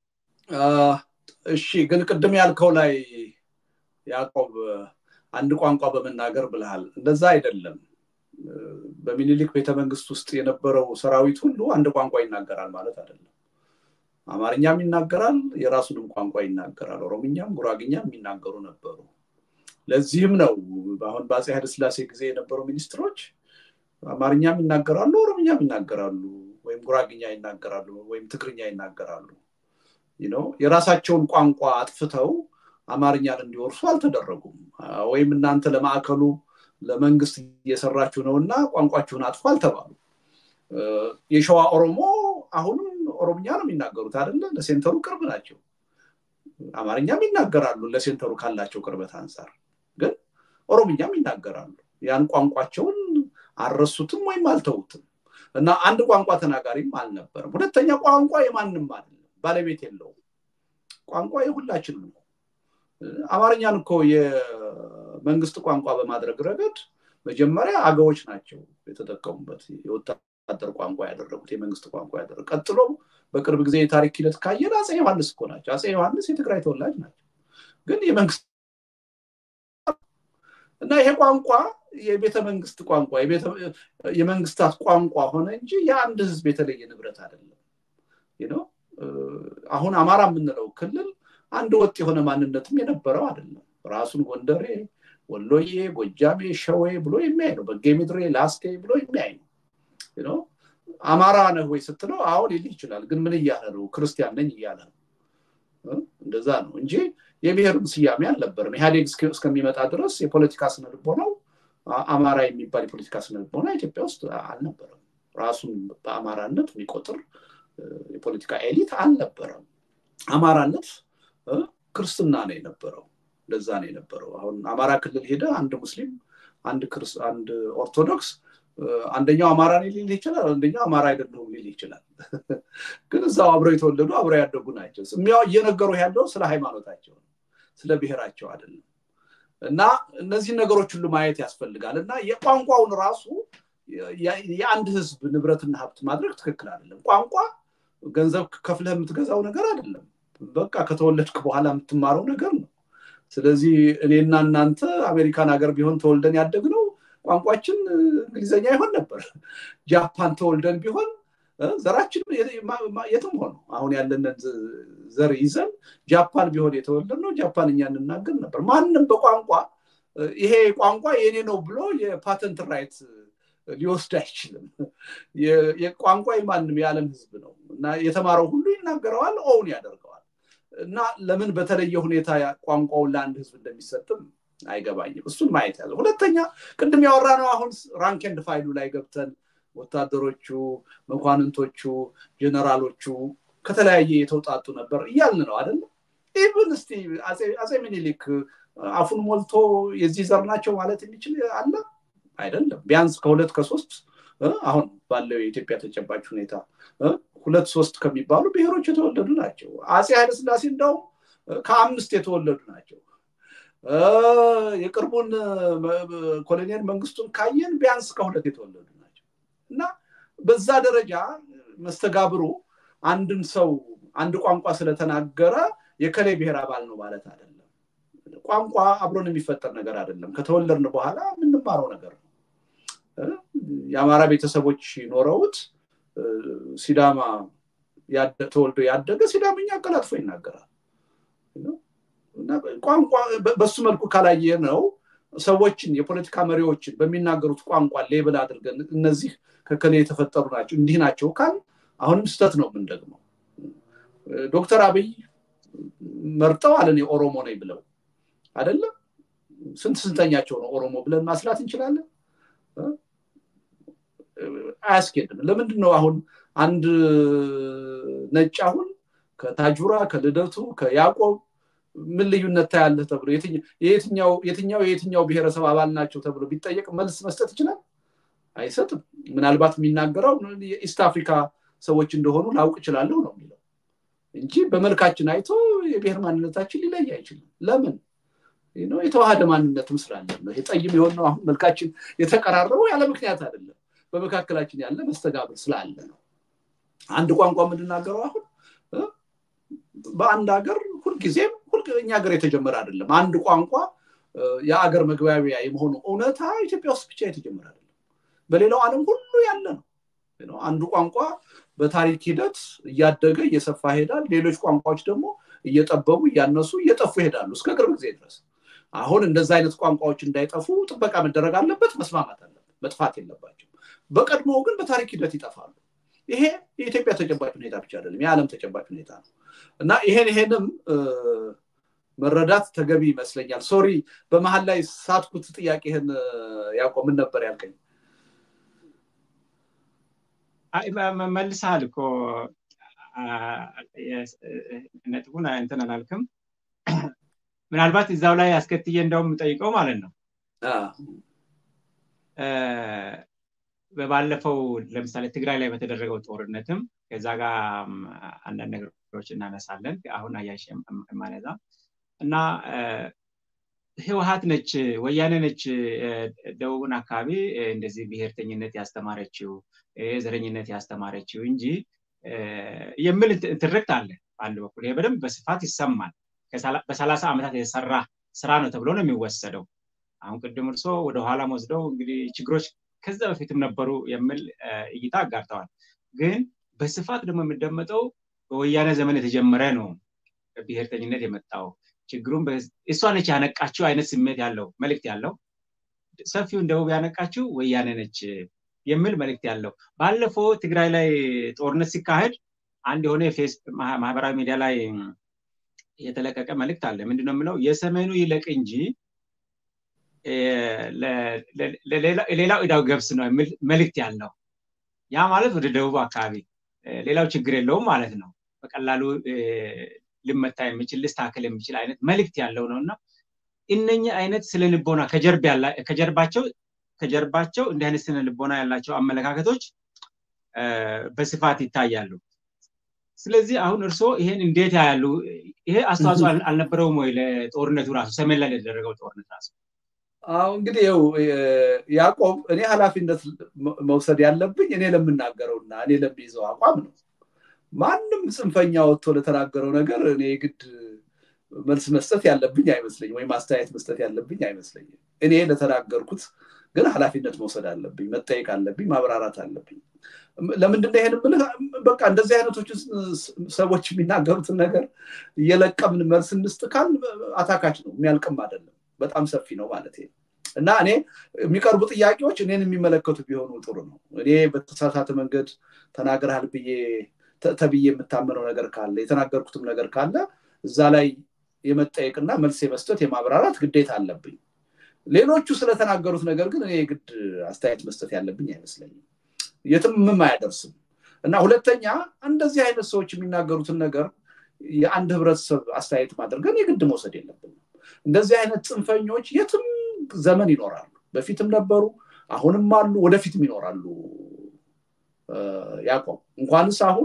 እሺ ግን ቅድም ያልከው ላይ ያዕቆብ አንድ ቋንቋ በመናገር ብለሃል እንደዛ አይደለም በሚኒሊክ ቤተመንግስት ውስጥ የነበረው ሰራዊት ሁሉ አንድ ቋንቋ ይናገራል ማለት አይደለም አማርኛም ይናገራል የራሱንም ቋንቋ ይናገራል ኦሮምኛም ጉራግኛም ይናገሩ ነበሩ ለዚህም ነው አሁን ባጼ ኃይለ ሥላሴ ጊዜ የነበሩ ሚኒስትሮች አማርኛም ይናገራሉ ኦሮምኛም ይናገራሉ ወይም ጉራግኛ ይናገራሉ ወይም ትግርኛ ይናገራሉ የራሳቸውን ቋንቋ አጥፍተው አማርኛን እንዲወርሱ አልተደረጉም ወይም እናንተ ለማዕከሉ ለመንግስት እየሰራችሁ ነውና ቋንቋችሁን አጥፉ አልተባሉ የሸዋ ኦሮሞ አሁንም ኦሮምኛ ነው የሚናገሩት አይደለ ለሴንተሩ ቅርብ ናቸው አማርኛም ይናገራሉ ለሴንተሩ ካላቸው ቅርበት አንፃር ግን ኦሮምኛም ይናገራሉ ያን ቋንቋቸውን አረሱትም ወይም አልተውትም እና አንድ ቋንቋ ተናጋሪም አልነበረም ሁለተኛ ቋንቋ የማንንም አይደለም ባለቤት የለውም ቋንቋ የሁላችንም ነው አማርኛን እኮ የመንግስት ቋንቋ በማድረግ ረገድ መጀመሪያ አገዎች ናቸው የተጠቀሙበት የወታደር ቋንቋ ያደረጉት የመንግስት ቋንቋ ያደረጉት ቀጥሎ በቅርብ ጊዜ የታሪክ ሂደት ካየን አጼ ዮሐንስ እኮ ናቸው አጼ ዮሐንስ የትግራይ ተወላጅ ናቸው ግን የመንግስት እና ይሄ ቋንቋ የቤተ መንግስት ቋንቋ የመንግስታት ቋንቋ ሆነ እንጂ የአንድ ህዝብ የተለየ ንብረት አይደለም አሁን አማራ የምንለው ክልል አንድ ወጥ የሆነ ማንነትም የነበረው አይደለም ራሱን ጎንደሬ ወሎዬ ጎጃሜ ሸዌ ብሎ የሚያይ ነው በጌምድሬ ላስቴ ብሎ የሚያይ ነው አማራ ነህ ወይ ስትለው አዎ ሊል ይችላል ግን ምን ይያለ ነው ክርስቲያን ነኝ ይያለ እንደዛ ነው እንጂ የብሔርም ስያሜ አልነበረም ኢህአዴግ እስከሚመጣ ድረስ የፖለቲካ ስነልቦናው አማራ የሚባል የፖለቲካ ስነልቦና ኢትዮጵያ ውስጥ አልነበረም ራሱን በአማራነት የሚቆጥር የፖለቲካ ኤሊት አልነበረም አማራነት ክርስትና ነው የነበረው ለዛ ነው የነበረው አሁን አማራ ክልል ሄደ አንድ ሙስሊም አንድ ኦርቶዶክስ አንደኛው አማራ ሊል ይችላል አንደኛው አማራ አይደለም ሊል ይችላል ግን እዛው አብረው የተወለዱ አብረው ያደጉ ናቸው እየነገሩ ያለው ስለ ሃይማኖታቸው ስለ ብሔራቸው አይደለም እና እነዚህ ነገሮች ሁሉ ማየት ያስፈልጋልና የቋንቋውን ራሱ የአንድ ህዝብ ንብረትና ሀብት ማድረግ ትክክል አይደለም ቋንቋ ገንዘብ ከፍለህ የምትገዛው ነገር አይደለም በቃ ከተወለድክ በኋላ የምትማረው ነገር ነው ስለዚህ እኔና እናንተ አሜሪካን ሀገር ቢሆን ተወልደን ያደግነው ቋንቋችን እንግሊዘኛ ይሆን ነበር ጃፓን ተወልደን ቢሆን ዘራችን የትም ሆኖ አሁን ያለን ዘር ይዘን ጃፓን ቢሆን የተወለድነው ጃፓንኛ እንናገር ነበር ማንንም በቋንቋ ይሄ ቋንቋ የኔ ነው ብሎ የፓተንት ራይት ሊወስድ አይችልም የቋንቋ የማንም የዓለም ህዝብ ነው እና የተማረው ሁሉ ይናገረዋል ኦውን ያደርገዋል እና ለምን በተለየ ሁኔታ ቋንቋው ለአንድ ህዝብ እንደሚሰጥም አይገባኝም እሱን ማየት ያለው ሁለተኛ ቅድም ያወራነው አሁን ራንክ ኤንድ ፋይሉ ላይ ገብተን ወታደሮቹ መኳንንቶቹ ጀነራሎቹ ከተለያየ የተውጣጡ ነበር ይያልን ነው አይደል ኢቭን እስቲ አጼ ሚኒሊክ አፉን ሞልቶ የዚህ ዘር ናቸው ማለት የሚችል አለ አይደለም ቢያንስ ከሁለት ከሶስት አሁን ባለው የኢትዮጵያ ተጨባጭ ሁኔታ ሁለት ሶስት ከሚባሉ ብሔሮች የተወለዱ ናቸው አጼ ኃይለ ሥላሴ እንደው ከአምስት የተወለዱ ናቸው የቅርቡን ኮሎኔል መንግስቱን ካየን ቢያንስ ከሁለት የተወለዱ ናቸው እና በዛ ደረጃ መስተጋብሩ አንድን ሰው አንድ ቋንቋ ስለተናገረ የከሌ ብሔር አባል ነው ማለት አይደለም ቋንቋ አብሮን የሚፈጠር ነገር አይደለም ከተወለድን በኋላ ምንማረው ነገር ነው የአማራ ቤተሰቦች ኖረውት ሲዳማ ተወልዶ ያደገ ሲዳምኛ ቀላጥፎ ይናገራል እና ቋንቋ በሱ መልኩ ካላየ ነው ሰዎችን የፖለቲካ መሪዎችን በሚናገሩት ቋንቋ ሌብል አድርገን እነዚህ ከከሌ የተፈጠሩ ናቸው እንዲህ ናቸው ካል አሁንም ስተት ነው እንደግሞ ዶክተር አብይ መርጠው አለኔ ኦሮሞ ነኝ ብለው አይደለ ስንተኛቸው ነው ኦሮሞ ብለን ማስላት እንችላለን አስኬድም ለምንድነው አሁን አንድ ነጭ አሁን ከታጁራ ከልደቱ ከያዕቆብ ምን ልዩነት ታያለ ተብሎ የትኛው ብሔረሰብ አባል ናቸው ተብሎ ቢጠየቅ መልስ መስጠት ይችላል አይሰጥም ምናልባት የሚናገረው የኢስት አፍሪካ ሰዎች እንደሆኑ ላውቅ ይችላል ነው የሚለው እንጂ በመልካችን አይቶ የብሔር ማንነታችን ሊለይ አይችልም ለምን የተዋሃደ ማንነትም ስላለ ነው የጠይም የሆነው አሁን መልካችን የተቀራረበው ያለ ምክንያት አይደለም በመካከላችን ያለ መስተጋብር ስላለ ነው አንድ ቋንቋ ምንናገረው አሁን በአንድ ሀገር ሁልጊዜም እኛ ሀገር የተጀመረ አይደለም አንድ ቋንቋ የሀገር መግባቢያ የመሆኑ እውነታ ኢትዮጵያ ውስጥ ብቻ የተጀመረ አይደለም በሌላው ዓለም ሁሉ ያለ ነው አንዱ ቋንቋ በታሪክ ሂደት እያደገ እየሰፋ ሄዳል ሌሎች ቋንቋዎች ደግሞ እየጠበቡ እያነሱ እየጠፉ ሄዳሉ እስከ ቅርብ ጊዜ ድረስ አሁን እንደዛ አይነት ቋንቋዎች እንዳይጠፉ ጥበቃ መደረግ አለበት መስማማት አለበት መጥፋት የለባቸው በቀድሞ ግን በታሪክ ሂደት ይጠፋሉ ይሄ የኢትዮጵያ ተጨባጭ ሁኔታ ብቻ አይደለም የዓለም ተጨባጭ ሁኔታ ነው እና ይሄንም መረዳት ተገቢ ይመስለኛል ሶሪ በመሃል ላይ ሳትኩት ጥያቄህን ያቆም ነበር ያልከኝ አይ መልሰሃል እኮ ነጥቡን እንትን አላልክም ምናልባት እዛው ላይ አስከትዬ እንደውም ጠይቀው ማለት ነው በባለፈው ለምሳሌ ትግራይ ላይ በተደረገው ጦርነትም ከዛ ጋር አንዳንድ ነገሮች እናነሳለን አሁን አያሽ ማለዛ እና ህወሓት ነች ወያኔ ነች ደቡብን አካባቢ እንደዚህ ብሔርተኝነት ያስተማረችው ዘረኝነት ያስተማረችው እንጂ የሚል ትርክት አለ አንድ በኩል ይሄ በደንብ በስፋት ይሰማል በ30 ዓመታት የተሰራ ስራ ነው ተብሎ ነው የሚወሰደው አሁን ቅድም እርሶ ወደ ኋላ ወስደው እንግዲህ ችግሮች ከዛ በፊትም ነበሩ የሚል እይታ አጋርተዋል ግን በስፋት ደግሞ የሚደመጠው በወያኔ ዘመን የተጀመረ ነው ብሔርተኝነት የመጣው ችግሩን እሷ ነች ያነቃችው አይነት ስሜት ያለው መልእክት ያለው ሰፊው ደቡብ ያነቃችው ወያኔ ነች የሚል መልእክት ያለው ባለፈው ትግራይ ላይ ጦርነት ሲካሄድ አንድ የሆነ ማህበራዊ ሚዲያ ላይ የተለቀቀ መልእክት አለ ምንድነው የሚለው የሰሜኑ ይለቅ እንጂ ለሌላው እዳው ገብስ ነው የሚል መልእክት ያለው ያ ማለት ወደ ደቡብ አካባቢ ሌላው ችግር የለውም ማለት ነው በቀላሉ ልመታ የሚችል ልስታከል የሚችል አይነት መልእክት ያለው ነውና እነኛ አይነት ስለልቦና ከጀርባቸው እንደ አይነት ስለልቦና ያላቸው አመለካከቶች በስፋት ይታያሉ ስለዚህ አሁን እርሶ ይሄን እንዴት ያያሉ ይሄ አስተዋጽኦ አልነበረውም ወይ ለጦርነቱ ራሱ ሰሜን ላይ ለተደረገው ጦርነት ራሱ እንግዲህ ያዕቆብ እኔ ኃላፊነት መውሰድ ያለብኝ እኔ ለምናገረውና እኔ ለምይዘው አቋም ነው ማንም ጽንፈኛ ወጥቶ ለተናገረው ነገር እኔ ግድ መልስ መስጠት ያለብኝ አይመስለኝም ወይ ማስተያየት መስጠት ያለብኝ አይመስለኝም እኔ ለተናገርኩት ግን ኃላፊነት መውሰድ አለብኝ መጠየቅ አለብኝ ማብራራት አለብኝ ለምንድነው ይሄን ብለህ በቃ እንደዚህ አይነቶች ሰዎች የሚናገሩትን ነገር እየለቀምን መልስ እንስጥካል አታካች ነው የሚያልቅም አይደለም በጣም ሰፊ ነው ማለት ነው እና እኔ የሚቀርቡ ጥያቄዎች እኔን የሚመለከቱ ቢሆኑ ጥሩ ነው እኔ በተሳሳተ መንገድ ተናገራል ተብዬ የምታመነው ነገር ካለ የተናገርኩትም ነገር ካለ እዛ ላይ የመጠየቅና መልስ የመስጠት የማብራራት ግዴታ አለብኝ ሌሎቹ ስለተናገሩት ነገር ግን እኔ ግድ አስተያየት መስጠት ያለብኝ አይመስለኝም የትም አያደርስም እና ሁለተኛ እንደዚህ አይነት ሰዎች የሚናገሩትን ነገር የአንድ ህብረተሰብ አስተያየት ማድረግ ግን የግድ መውሰድ የለብንም እንደዚህ አይነት ጽንፈኞች የትም ዘመን ይኖራሉ በፊትም ነበሩ አሁንም አሉ ወደፊትም ይኖራሉ ያቆም እንኳንስ አሁን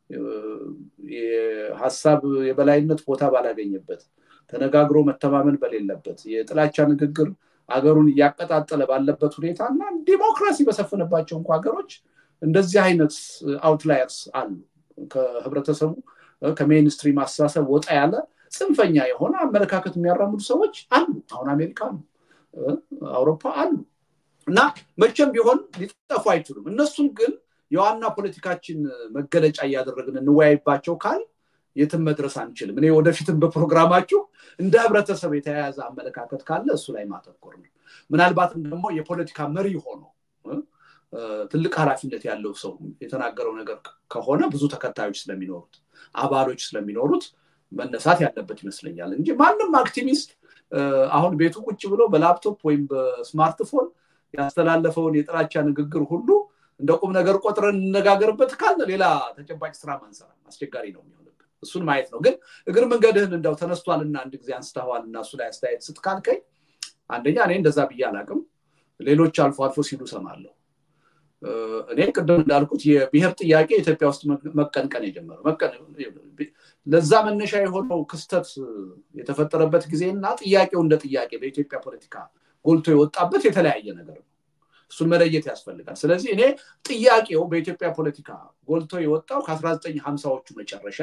የሐሳብ የበላይነት ቦታ ባላገኘበት ተነጋግሮ መተማመን በሌለበት የጥላቻ ንግግር አገሩን ያቀጣጠለ ባለበት ሁኔታና ዲሞክራሲ በሰፈነባቸው ሀገሮች እንደዚህ አይነት አውትላየርስ አሉ ከህብረተሰቡ ከሜይንስትሪም አስተሳሰብ ወጣ ያለ ጽንፈኛ የሆነ አመለካከት የሚያራምዱ ሰዎች አሉ አሁን አሜሪካ አውሮፓ አሉ እና መቼም ቢሆን ሊጠፉ አይችሉም እነሱም ግን የዋና ፖለቲካችን መገለጫ ያደረግን እንወያይባቸው ካል የትም መድረስ አንችልም እኔ ወደፊትም በፕሮግራማችሁ እንደ ህብረተሰብ የተያያዘ አመለካከት ካለ እሱ ላይ ማተኮር ነው ምናልባትም ደግሞ የፖለቲካ መሪ ሆኖ ትልቅ ኃላፊነት ያለው ሰው የተናገረው ነገር ከሆነ ብዙ ተከታዮች ስለሚኖሩት አባሎች ስለሚኖሩት መነሳት ያለበት ይመስለኛል እንጂ ማንም አክቲቪስት አሁን ቤቱ ቁጭ ብሎ በላፕቶፕ ወይም በስማርትፎን ያስተላለፈውን የጥላቻ ንግግር ሁሉ እንደቁም ነገር ቆጥረን እንነጋገርበት ካለ ሌላ ተጨባጭ ስራ ማንሰራ አስቸጋሪ ነው የሚሆነው እሱን ማየት ነው ግን እግር መንገድህን እንደው ተነስቷልና አንድ ጊዜ አንስተዋልና እሱ ላይ አስተያየት ስትካልከኝ አንደኛ እኔ እንደዛ ብያላቅም ሌሎች አልፎ አልፎ ሲሉ ሰማለሁ እኔ ቅድም እንዳልኩት የብሔር ጥያቄ ኢትዮጵያ ውስጥ መቀንቀን የጀመረው ለዛ መነሻ የሆነው ክስተት የተፈጠረበት ጊዜና ጥያቄው እንደ ጥያቄ በኢትዮጵያ ፖለቲካ ጎልቶ የወጣበት የተለያየ ነገር ነው እሱን መለየት ያስፈልጋል ስለዚህ እኔ ጥያቄው በኢትዮጵያ ፖለቲካ ጎልቶ የወጣው ከ1950ዎቹ መጨረሻ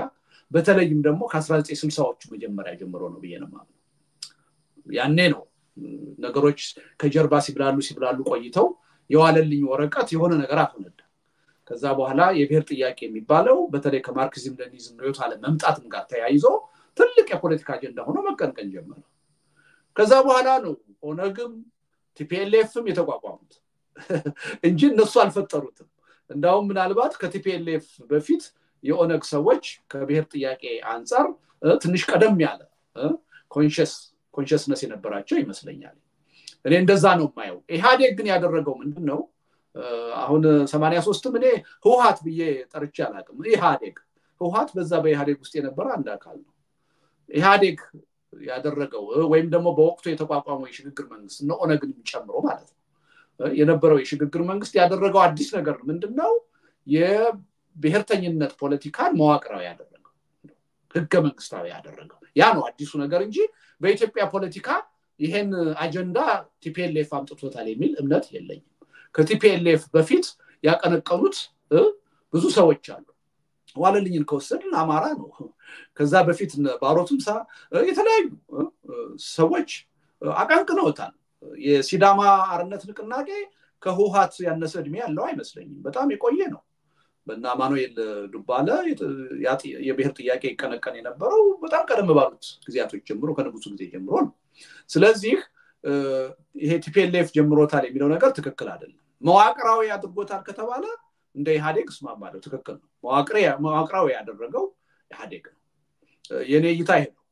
በተለይም ደግሞ ከ1960ዎቹ መጀመሪያ ጀምሮ ነው ብዬ ነው ማለት ያኔ ነው ነገሮች ከጀርባ ሲብላሉ ቆይተው የዋለልኝ ወረቀት የሆነ ነገር አፈነዳ ከዛ በኋላ የብሔር ጥያቄ የሚባለው በተለይ ከማርክሲዝም ሌኒኒዝም ርዕዮተ ዓለም መምጣትም ጋር ተያይዞ ትልቅ የፖለቲካ አጀንዳ ሆኖ መቀንቀን ጀመረ ከዛ በኋላ ነው ኦነግም ቲፒኤልኤፍም የተቋቋሙት እንጂ እነሱ አልፈጠሩትም እንዳውም ምናልባት ከቲፒኤልኤፍ በፊት የኦነግ ሰዎች ከብሔር ጥያቄ አንፃር ትንሽ ቀደም ያለ ኮንሺየስነስ የነበራቸው ይመስለኛል እኔ እንደዛ ነው ማየው ኢህአዴግ ግን ያደረገው ምንድነው አሁን 83 እኔ ህውሃት ብዬ ጠርቼ አላቅም ኢህአዴግ ህውሃት በዛ በኢህአዴግ ውስጥ የነበረ አንድ አካል ነው ኢህአዴግ ያደረገው ወይም ደግሞ በወቅቱ የተቋቋመው የሽግግር መንግስት ነው ኦነግን ጨምሮ ማለት ነው የነበረው የሽግግር መንግስት ያደረገው አዲስ ነገር ምንድነው የብሔርተኝነት ፖለቲካን መዋቅራዊ ያደረገው ህገ መንግስታዊ ያደረገው ያ ነው አዲሱ ነገር እንጂ በኢትዮጵያ ፖለቲካ ይሄን አጀንዳ ቲፒኤልኤፍ አምጥቶታል የሚል እምነት የለኝም ከቲፒኤልኤፍ በፊት ያቀነቀኑት ብዙ ሰዎች አሉ ዋለልኝን ከወሰድን አማራ ነው ከዛ በፊት ባሮቱምሳ የተለያዩ ሰዎች አቀንቅነውታል የሲዳማ አርነት ንቅናቄ ከህውሃት ያነሰ እድሜ ያለው አይመስለኝም በጣም የቆየ ነው በእና ማኑኤል ዱባለ የብሔር ጥያቄ ይቀነቀን የነበረው በጣም ቀደም ባሉት ጊዜያቶች ጀምሮ ከንጉሱ ጊዜ ጀምሮ ነው ስለዚህ ይሄ ቲፒኤልኤፍ ጀምሮታል የሚለው ነገር ትክክል አይደለም መዋቅራዊ አድርጎታል ከተባለ እንደ ኢህአዴግ ስማማለው ትክክል ነው መዋቅራዊ ያደረገው ኢህአዴግ ነው የኔ እይታ ይሄ ነው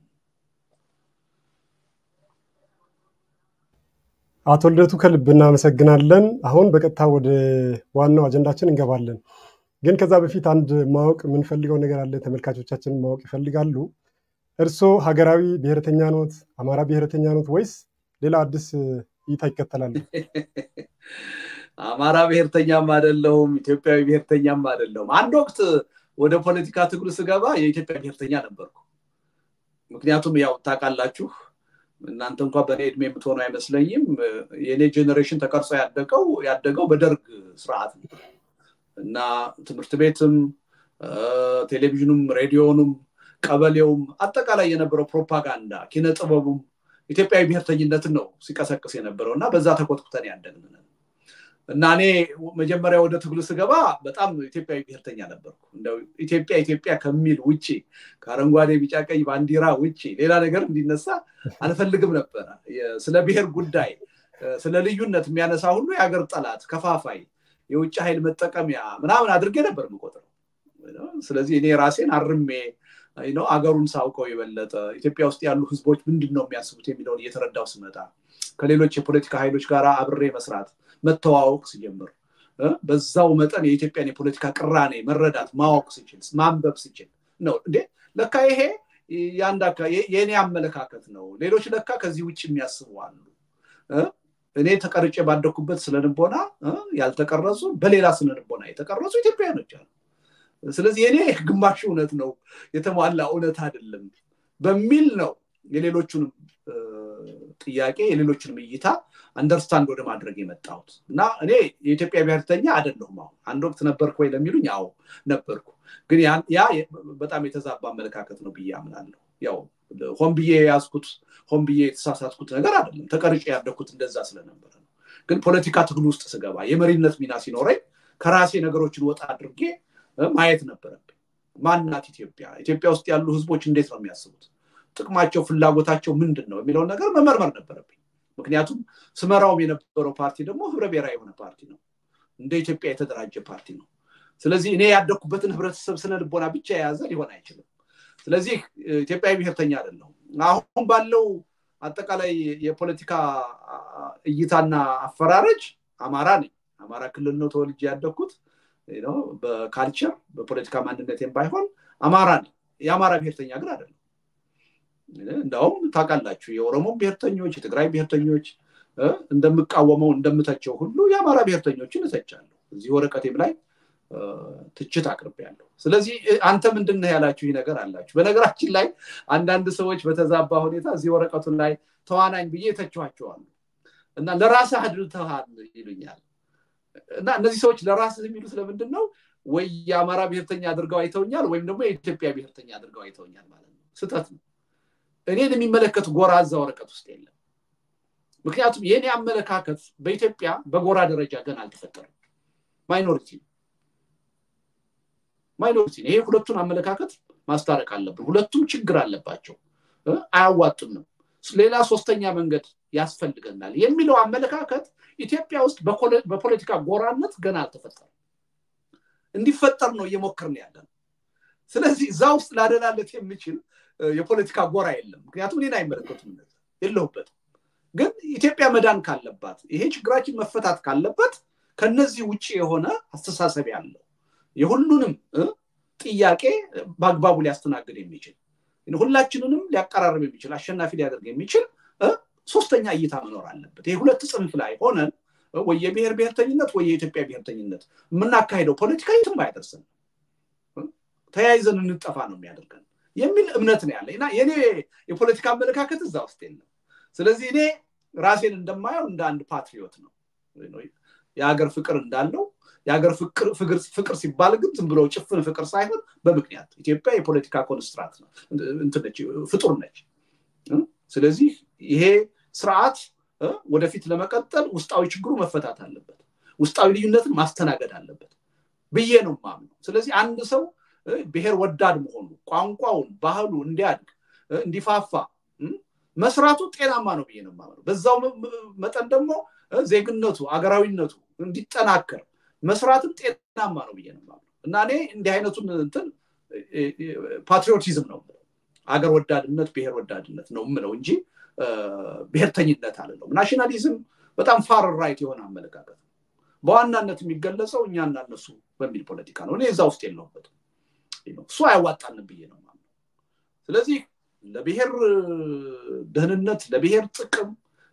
አቶ ልደቱ ከልብ እናመሰግናለን አሁን በቀጥታ ወደ ዋናው አጀንዳችን እንገባለን ግን ከዛ በፊት አንድ ማወቅ ምን ፈልገው ነገር አለ ተመልካቾቻችን ማወቅ ይፈልጋሉ እርሶ ሀገራዊ ብሔርተኛ ኖት አማራ ብሔርተኛ ኖት ወይስ ሌላ አዲስ እይታ ይከተላል አማራ ብሔርተኛም አይደለሁም ኢትዮጵያዊ ብሔርተኛም አይደለሁም አንድ ወቅት ወደ ፖለቲካ ትግሉ ስገባ የኢትዮጵያ ብሔርተኛ ነበርኩ ምክንያቱም ያው ታውቃላችሁ እናንተ እንኳን በኔ እድሜ የምትሆኑ አይመስለኝም የኔ ጄነሬሽን ተቀርጾ ያደገው በደርግ ስርዓት ነው እና ትምህርት ቤትም ቴሌቪዥኑም ሬዲዮኑም ቀበሌውም አጠቃላይ የነበረው ፕሮፓጋንዳ ኪነ ጥበቡም ኢትዮጵያዊ ብሔርተኝነትን ነው ሲቀሰቅስ የነበረውና በዛ ተቆጥቁተን ያደግነን እና እኔ መጀመሪያ ወደ ትግሉ ስገባ በጣም ኢትዮጵያዊ ብሔርተኛ ነበርኩ እንደው ኢትዮጵያ ከሚል ውጪ ከአረንጓዴ ቢጫ ቀይ ባንዲራ ውጪ ሌላ ነገር እንዲነሳ አልፈልግም ነበር ስለ ብሔር ጉዳይ ስለ ልዩነት የሚያነሳ ሁሉ የሀገር ጠላት ከፋፋይ የውጭ ኃይል መጠቀሚያ ምናምን አድርጌ ነበር የምቆጥረው ስለዚህ እኔ ራሴን አርሜ አገሩን ሳውቀው የበለጠ ኢትዮጵያ ውስጥ ያሉ ህዝቦች ምንድነው የሚያስቡት የሚለውን እየተረዳው ስመጣ ከሌሎች የፖለቲካ ኃይሎች ጋር አብሬ መስራት መተዋወቅ ሲጀምር በዛው መጠን የኢትዮጵያን የፖለቲካ ቅራኔ መረዳት ማወቅ ሲችል ማንበብ ሲችል ነው እንዴ ለካ ይሄ ያንዳካ የኔ አመለካከት ነው ሌሎች ለካ ከዚህ ውጪ የሚያስቡ አሉ እኔ ተቀርጬ ባደኩበት ስለንቦና ያልተቀረጹ በሌላ ስለንቦና የተቀረጹ ኢትዮጵያኖች አሉ ስለዚህ የኔ ግማሽ እውነት ነው የተሟላ እውነት አይደለም በሚል ነው የሌሎቹን ጥያቄ የሌሎችን እይታ አንደርስታንድ ወደ ማድረግ የመጣሁት እና እኔ የኢትዮጵያ ብሔርተኛ አይደለሁም አሁን አንድ ወቅት ነበርኩ ወይ ለሚሉኝ አዎ ነበርኩ ግን ያ በጣም የተዛባ አመለካከት ነው ብዬ አምናለሁ ያው ሆን ብዬ ያስኩት ሆን ብዬ የተሳሳትኩት ነገር አይደለም ተቀርጬ ያደኩት እንደዛ ስለነበረ ነው ግን ፖለቲካ ትግል ውስጥ ስገባ የመሪነት ሚና ሲኖረኝ ከራሴ ነገሮችን ወጣ አድርጌ ማየት ነበረብኝ ማንናት ኢትዮጵያ ውስጥ ያሉ ህዝቦች እንዴት ነው የሚያስቡት ጥቅማቸው ፍላጎታቸው ምንድነው የሚለው ነገር መመርመር ነበረብኝ ምክንያቱም ስመራው የነበረው ፓርቲ ደግሞ ህብረ ብሔራዊ የሆነ ፓርቲ ነው እንደ ኢትዮጵያ የተደራጀ ፓርቲ ነው ስለዚህ እኔ ያደኩበትን ህብረተሰብ ስነልቦና ብቻ የያዘ ሊሆን አይችልም ስለዚህ ኢትዮጵያዊ ብሔርተኛ አይደለሁም አሁን ባለው አጠቃላይ የፖለቲካ እይታና አፈራረጅ አማራ ነኝ አማራ ክልል ነው ተወልጄ ያደኩት በካልቸር በፖለቲካ ማንነቴም ባይሆን አማራ ነኝ የአማራ ብሔርተኛ ግን አይደለም እንዳውም ታውቃላችሁ የኦሮሞ ብሔርተኞች የትግራይ ብሔርተኞች እንደምቃወመው እንደምተቸው ሁሉ የአማራ ብሔርተኞችን እተቻለሁ እዚህ ወረቀቴም ላይ ትችት አቅርቤያለሁ ስለዚህ አንተ ምንድነው ያላችሁ ይሄ ነገር አላችሁ በነገራችን ላይ አንዳንድ ሰዎች በተዛባ ሁኔታ እዚህ ወረቀቱ ላይ ተዋናኝ ብዬ ተቻቸዋለሁ እና ለራስህ አድልተሃል ይሉኛል እና እነዚህ ሰዎች ለራስህ የሚሉት ለምንድነው ወይ የአማራ ብሔርተኛ አድርገው አይተውኛል ወይም ደግሞ የኢትዮጵያ ብሔርተኛ አድርገው አይተውኛል ማለት ነው ስህተት ነው እኔን የሚመለከት ጎራ እዛ ወረቀት ውስጥ የለም ምክንያቱም የኔ አመለካከት በኢትዮጵያ በጎራ ደረጃ ገና አልተፈጠረም ማይኖሪቲ ይሄ ሁለቱን አመለካከት ማስታረቅ አለብን ሁለቱም ችግር አለባቸው አያዋጡም ሌላ ሶስተኛ መንገድ ያስፈልገናል የሚለው አመለካከት ኢትዮጵያ ውስጥ በፖለቲካ ጎራነት ገና አልተፈጠረም እንዲፈጠር ነው እየሞከርን ያለን ስለዚህ እዛው ውስጥ ላደላለት የሚችል የፖለቲካ ጎራ የለም ምክንያቱም እኔን አይመለከቱም የለውበት ግን ኢትዮጵያ መዳን ካለባት ይሄ ችግራችን መፈታት ካለበት ከነዚህ ውጪ የሆነ አስተሳሰብ ያለው የሁሉንም ጥያቄ ባግባቡ ሊያስተናግድ የሚችል ሁላችንንም ሊያቀራርብ የሚችል አሸናፊ ሊያደርግ የሚችል ሶስተኛ እይታ መኖር አለበት ይሄ ሁለት ጽንፍ ላይ ሆነን ወይ የብሔር ብሔርተኝነት ወይ የኢትዮጵያ ብሔርተኝነት ምናካሄደው ፖለቲካ የትም አይደርስም ተያይዘን እንጠፋ ነው የሚያደርገን የሚል እምነት ነው ያለኝና የኔ የፖለቲካ አመለካከት እዛ ውስጥ የለም ስለዚህ እኔ ራሴን እንደማየው እንደ አንድ ፓትሪዮት ነው የሀገር ፍቅር እንዳለው የሀገር ፍቅር ሲባል ግን ዝም ብሎ ጭፍን ፍቅር ሳይሆን በምክንያት ኢትዮጵያ የፖለቲካ ኮንስትራክት ነው እንትነች ፍጡር ነች ስለዚህ ይሄ ስርዓት ወደፊት ለመቀጠል ውስጣዊ ችግሩ መፈታት አለበት ውስጣዊ ልዩነትን ማስተናገድ አለበት ብዬ ነው ማምነው ስለዚህ አንድ ሰው ብሔር ወዳድ መሆኑ ቋንቋውን ባህሉ እንዲያድግ እንዲፋፋ መስራቱ ጤናማ ነው ብዬ ነው ማምነው በዛው መጠን ደግሞ ዜግነቱ አገራዊነቱ እንዲጠናከር መስራትም ጤናማ ነው ብዬ ነው ማምነው እና እኔ እንዲህ አይነቱን እንትን ፓትሪዮቲዝም ነው አገር ወዳድነት ብሔር ወዳድነት ነው ምለው እንጂ ብሔርተኝነት አይደለም ናሽናሊዝም በጣም ፋር ራይት የሆነ አመለካከት በዋናነት የሚገለጸው እኛና እነሱ በሚል ፖለቲካ ነው እኔ እዛ ውስጥ የለውበት እሱ አይዋጣንም ብዬ ነው ማምነው ስለዚህ ለብሔር ደህንነት ለብሔር ጥቅም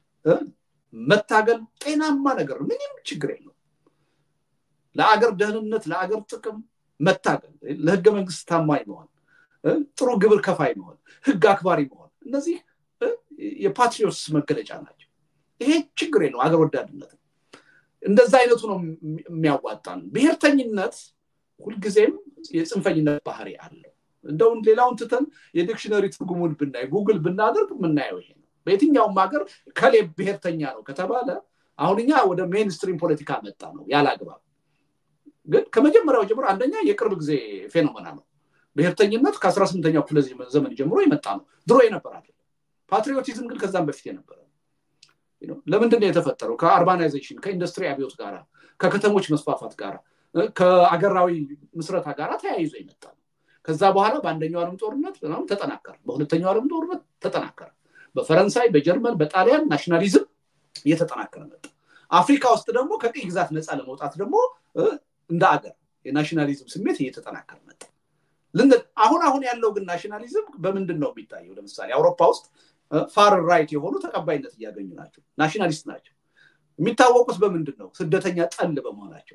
መታገል ጤናማ ነገር ምንም ችግር የለው ለአገር ደህንነት ለአገር ጥቅም መታገል ለህገ መንግስት ታማኝ መሆን ጥሩ ግብር ከፋይ መሆን ህግ አክባሪ መሆን እነዚህ የፓትሪዮትስ መገለጫ ናቸው ይሄ ችግር የለው አገር ወዳድነት እንደዛ አይነቱ ነው የሚያዋጣን ብሔርተኝነት ሁልጊዜም የጽንፈኝነት ባህሪ አለው እንደው ሌላውን ትተን የዲክሽነሪ ትርጉሙን ብናይ ጉግል ብናደርግ ምናየው ይሄ ነው በየትኛውም ሀገር ከሌ ብሔርተኛ ነው ከተባለ አሁንኛ ወደ ሜንስትሪም ፖለቲካ መጣ ነው ያላግባብ ግን ከመጀመሪያው ጀምሮ አንደኛ የቅርብ ጊዜ ፌኖሜና ነው ብሔርተኝነት ከ18ኛው ክፍለ ዘመን ጀምሮ የመጣ ነው ድሮ የነበረ አይደለም ፓትሪዮቲዝም ግን ከዛም በፊት የነበረ ለምንድን ነው የተፈጠረው ከአርባናይዜሽን ከኢንዱስትሪ አብዮት ጋራ ከከተሞች መስፋፋት ጋራ ከአገራዊ ምስረታ ጋራ ተያይዞ የመጣ ነው ከዛ በኋላ በአንደኛው ዓለም ጦርነት በጣም ተጠናከረ በሁለተኛው ዓለም ጦርነት ተጠናከረ በፈረንሳይ በጀርመን በጣሊያን ናሽናሊዝም እየተጠናከረ መጣ አፍሪካ ውስጥ ደግሞ ከቅኝ ግዛት ነፃ ለመውጣት ደግሞ እንደ አገር የናሽናሊዝም ስሜት እየተጠናከረ መጣ አሁን ያለው ግን ናሽናሊዝም በምንድን ነው የሚታየው ለምሳሌ አውሮፓ ውስጥ ፋር ራይት የሆኑ ተቀባይነት ያገኙ ናቸው ናሽናሊስት ናቸው የሚታወቁት በምንድን ነው ስደተኛ ጠል በመሆናቸው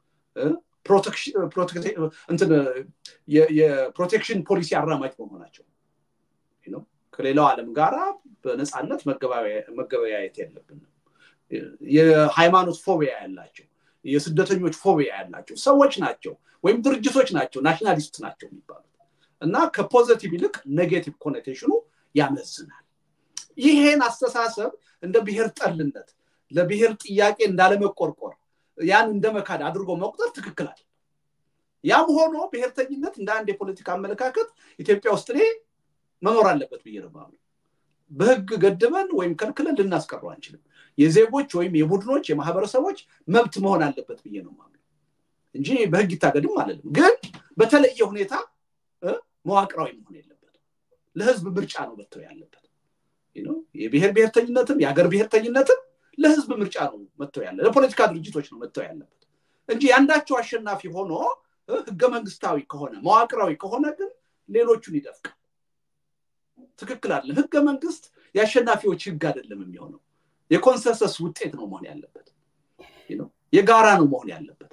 የፕሮቴክሽን ፖሊሲ አራማጅ በመሆናቸው ከሌላው ዓለም ጋራ በነፃነት መገበያየት የለብንም የሃይማኖት ፎቢያ ያላቸው የስደተኞች ፎቢያ ያላቸው ሰዎች ናቸው ወይም ድርጅቶች ናቸው ናሽናሊስት ናቸው የሚባሉት እና ከፖዚቲቭ ይልቅ ኔጌቲቭ ኮኔቴሽኑ ያመዝናል ይሄን አስተሳሰብ እንደ ብሔር ጠልነት ለብሔር ጥያቄ እንዳለመቆርቆር ያን እንደመካድ አድርጎ መቁጠር ትክክል አይደለም ያም ሆኖ ብሔርተኝነት እንደ አንድ የፖለቲካ አመለካከት ኢትዮጵያ ውስጥ መኖር አለበት ብዬ ነው ማለት በህግ ገድበን ወይም ከልክለን ልናስቀረው አንችልም የዜጎች ወይም የቡድኖች የማህበረሰቦች መብት መሆን አለበት ብዬ ነው ማለት እንጂ በህግ ይታገድም አይደለም ግን በተለየ ሁኔታ መዋቅራዊ መሆን የለበት ለህዝብ ምርጫ ነው መተው ያለበት የብሔር ብሔርተኝነትም የሀገር ብሔርተኝነትም ለህዝብ ምርጫ ነው መተው ያለበት ለፖለቲካ ድርጅቶች ነው መተው ያለበት እንጂ ያንዳቸው አሸናፊ ሆኖ ህገ መንግስታዊ ከሆነ መዋቅራዊ ከሆነ ግን ሌሎቹን ይደፍቃል ትክክል አይደለም ህገ መንግስት ያሸናፊዎች ህግ አይደለም የሚሆነው የኮንሰንሰስ ውጤት ነው መሆን ያለበት የጋራ ነው መሆን ያለበት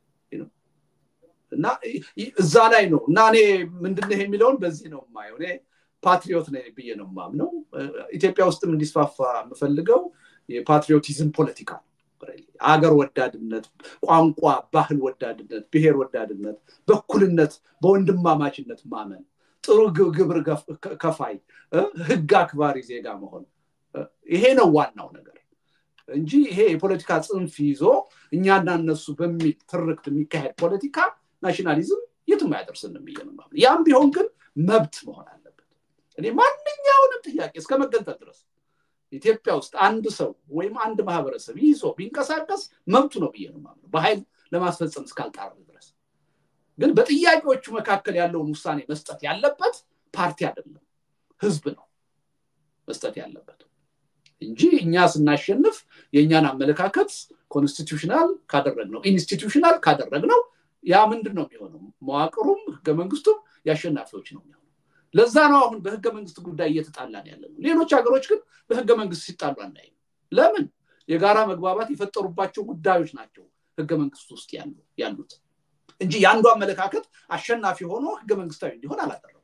እና እዛ ላይ ነው እና እኔ ምንድነው የሚለውን በዚህ ነው ማየው እኔ ፓትሪዮት ነኝ ብዬ ነው ማምነው ኢትዮጵያ ውስጥም እንዲስፋፋ የምፈልገው የፓትሪዮቲዝም ፖለቲካ አገር ወዳድነት ቋንቋ ባህል ወዳድነት ብሔር ወዳድነት በኩልነት በወንድማማችነት ማመን ጥሩ ግብር ከፋይ ህግ አክባሪ ዜጋ መሆን ይሄ ነው ዋናው ነገር እንጂ ይሄ የፖለቲካ ጽንፍ ይዞ እኛና እነሱ በሚል ትርክት የሚካሄድ ፖለቲካ ናሽናሊዝም የትም ያደርስንም ይየነማል ያም ቢሆን ግን መብት መሆን አለበት እኔ ማንኛውንም ጥያቄ እስከ መገንጠል ድረስ ኢትዮጵያ ውስጥ አንድ ሰው ወይም አንድ ማህበረሰብ ይዞ ቢንቀሳቀስ መብቱ ነው ይየነማል በኃይል ለማስፈጸም እስካልጣረ ድረስ ግን በጥያቄዎቹ መካከል ያለውን ውሳኔ መስጠት ያለበት ፓርቲ አይደለም ህዝብ ነው መስጠት ያለበት እንጂ እኛ ስናሸንፍ የኛን አመለካከት ኮንስቲቲዩሽናል ካደረግነው ኢንስቲትዩሽናል ካደረግነው ያ ምንድነው የሚሆነው መዋቅሩም ህገ መንግስቱም ያሸናፊዎች ነው የሚሆነው ለዛ ነው አሁን በህገ መንግስት ጉዳይ እየተጣላን ያለው ሌሎች ሀገሮች ግን በህገ መንግስት ሲጣሉ አናይም ለምን የጋራ መግባባት የፈጠሩባቸው ጉዳዮች ናቸው ህገ መንግስት ውስጥ ያሉት እንጂ ያንዱ አመለካከት አሸናፊ ሆኖ ህገ መንግስታዊ እንዲሆን አላደረጉ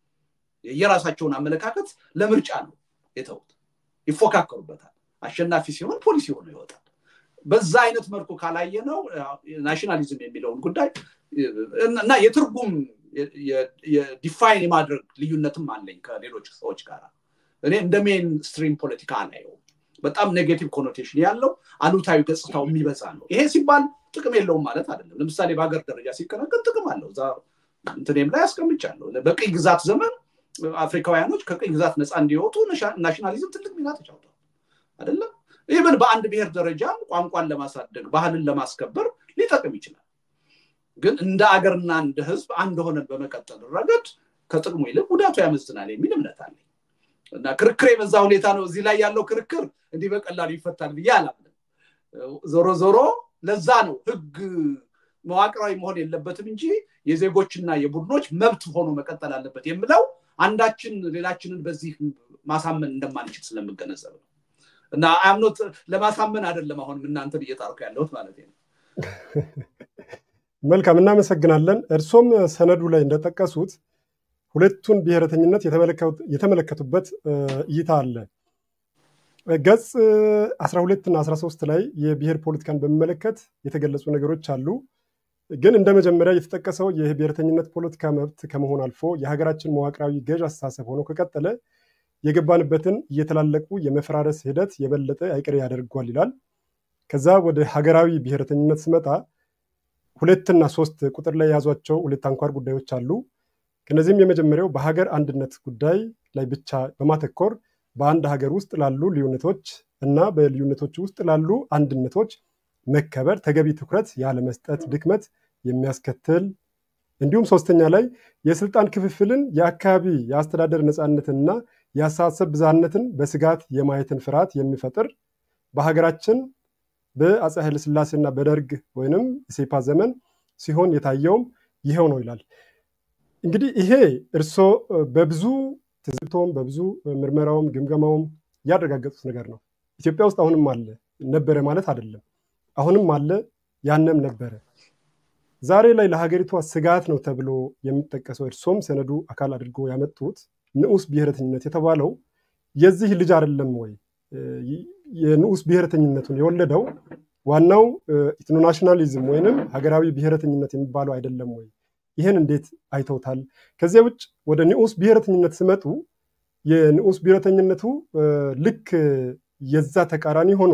የራሳቸውን አመለካከት ለምርጫ ነው የተውት ይፎካከሩበታል አሸናፊ ሲሆን ፖሊሲ ሆኖ ይወጣል በዛ አይነት መልኩ ካላየነው ናሽናሊዝም የሚለውን ጉዳይ እና የትርጉም የዲፋይን የማድረግ ልዩነትም አለኝ ከሌሎች ሰዎች ጋር እኔ እንደ ሜን ስትሪም ፖለቲካ አላየው በጣም ኔጌቲቭ ኮኖቴሽን ያለው አሉታዊ ገጽታው የሚበዛ ነው ይሄ ሲባል ጥቅም የለውም ማለት አይደለም ለምሳሌ በአገር ደረጃ ሲከናከን ጥቅም አለው ዛ እንትኔም ላይ አስቀምጫለሁ በቅኝ ግዛት ዘመን አፍሪካውያኖች ከቅኝ ግዛት ነፃ እንዲወጡ ናሽናሊዝም ትልቅ ሚና ተጫውቷል አይደለም ኢቭን በአንድ ብሔር ደረጃ ቋንቋን ለማሳደግ ባህልን ለማስከበር ሊጠቅም ይችላል ግን እንደ አገርና እንደ ህዝብ አንድ ሆነን በመቀጠል ረገድ ከጥቅሙ ይልቅ ጉዳቱ ያመዝናል የሚል እምነት አለኝ እና ክርክር በዛ ሁኔታ ነው እዚህ ላይ ያለው ክርክር እንዲህ በቀላሉ ይፈታል ብያለሁ ዞሮ ለዛ ነው ህግ መዋቅራዊ መሆን የለበትም እንጂ የዜጎችና የቡድኖች መብት ሆኖ መቀጠል አለበት የሚለው አንዳችን ሌላችንን በዚህ ማሳመን እንደማንችል ስለምገነዘብ ነው እና አምኖት ለማሳመን አይደለም አሁን እናንተን እየጣርኩ ያለሁት ማለት ነው መልካም እናመሰግናለን እርሶም ሰነዱ ላይ እንደተጠቀሱት ሁለቱን ብሔረተኝነት የተመለከቱበት እይታ አለ ገጽ 12 እና 13 ላይ የብሔር ፖለቲካን በመመለከት የተገለጹ ነገሮች አሉ ግን እንደመጀመሪያ የተጠቀሰው የብሔረተኝነት ፖለቲካ መብት ከመሆን አልፎ የሀገራችን መዋቅራዊ ገዥ አስተሳሰብ ሆኖ ከቀጠለ የገባንበትን እየተላለቁ የመፈራረስ ሂደት የበለጠ አይቀሬ ያደርጓል ይላል ከዛ ወደ ሀገራዊ ብሔረተኝነት ስመጣ 2 እና 3 ቁጥር ላይ ያዟቸው ሁለት አንኳር ጉዳዮች አሉ ከነዚህም የመጀመሪያው በሀገር አንድነት ጉዳይ ላይ ብቻ በማተኮር በአንድ ሀገር ውስጥ ላሉ ልዩነቶች እና በልዩነቶች ውስጥ ላሉ አንድነቶች መከበር ተገቢ ትኩረት ያለ መስጠት ድክመት የሚያስከትል እንዲሁም ሶስተኛ ላይ የስልጣን ክፍፍልን የአካባቢ የአስተዳደር ነፃነትና የአሳሰብ ብዛነትን በስጋት የማየትን ፍርሃት የሚፈጥር በሀገራችን በአፄ ኃይለ ሥላሴና በደርግ ወይንም ኢሴፓ ዘመን ሲሆን የታየው ይሄው ነው ይላል እንግዲህ ይሄ እርሶ በብዙ ትዝብቶም በብዙ ምርመራውም ግምገማውም ያረጋገጡት ነገር ነው ኢትዮጵያ ውስጥ አሁንም አለ ነበረ ማለት አይደለም አሁንም አለ ያንም ነበረ ዛሬ ላይ ለሀገሪቷ ስጋት ነው ተብሎ የሚጠቀሰው እርሶም ሰነዱ አካል አድርጎ ያመጡት ንዑስ ብሔረተኝነት የተባለው የዚህ ልጅ አይደለም ወይ የንዑስ ብሔረተኝነቱን የወለደው ዋናው ኢትኖናሽናሊዝም ወይንም ሀገራዊ ብሔረተኝነት የሚባለው አይደለም ወይ ይሄን እንዴት አይተውታል ከዚያ ውጭ ወደ ንዑስ ብሔረተኝነት ሲመጡ የንዑስ ብሔረተኝነቱ ልክ የዛ ተቃራኒ ሆኖ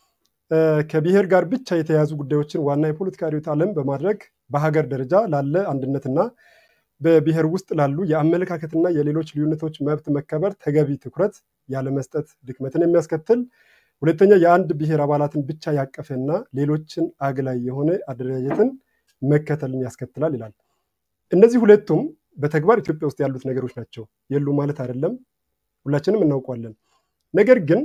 ከብሔር ጋር ብቻ የተያዙ ጉዳዮችን ዋና የፖለቲካ ርዕዮተ ዓለም በማድረግ በሀገር ደረጃ ላለ አንድነትና በብሔር ውስጥ ላሉ የአመለካከትና የሌሎች ልዩነቶች መብት መከበር ተገቢ ትኩረት ያለ መስጠት ድክመትን የሚያስከትል ሁለተኛ የአንድ ብሔር አባላትን ብቻ ያቀፈና ሌሎችን አግላይ የሆነ አደረጃጀትን መከተልን ያስከትላል ይላል እነዚህ ሁለቱም በተግባር ኢትዮጵያ ውስጥ ያሉት ነገሮች ናቸው የሉ ማለት አይደለም ሁላችንም እናውቀዋለን ነገር ግን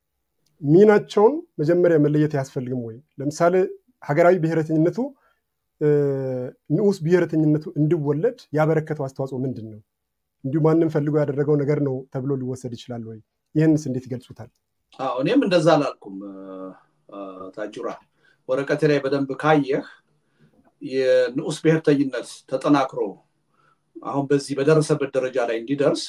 ሚናቸውን መጀመሪያ መለየት ያስፈልግም ወይ ለምሳሌ ሀገራዊ ብሔረተኝነቱ ንዑስ ብሔረተኝነቱ እንዲወለድ ያበረከተው አስተዋጽኦ ምንድነው እንዲሁ ማንንም ፈልጎ ያደረገው ነገር ነው ተብሎ ሊወሰድ ይችላል ወይ ይሄንስ እንዴት ይገልጹታል እኔም እንደዛ አላልኩም ታጁራ ወረቀቴ ላይ በደንብ ካየህ የንዑስ ብሔረተኝነት ተጠናክሮ አሁን በዚህ በደረሰበት ደረጃ ላይ እንዲደርስ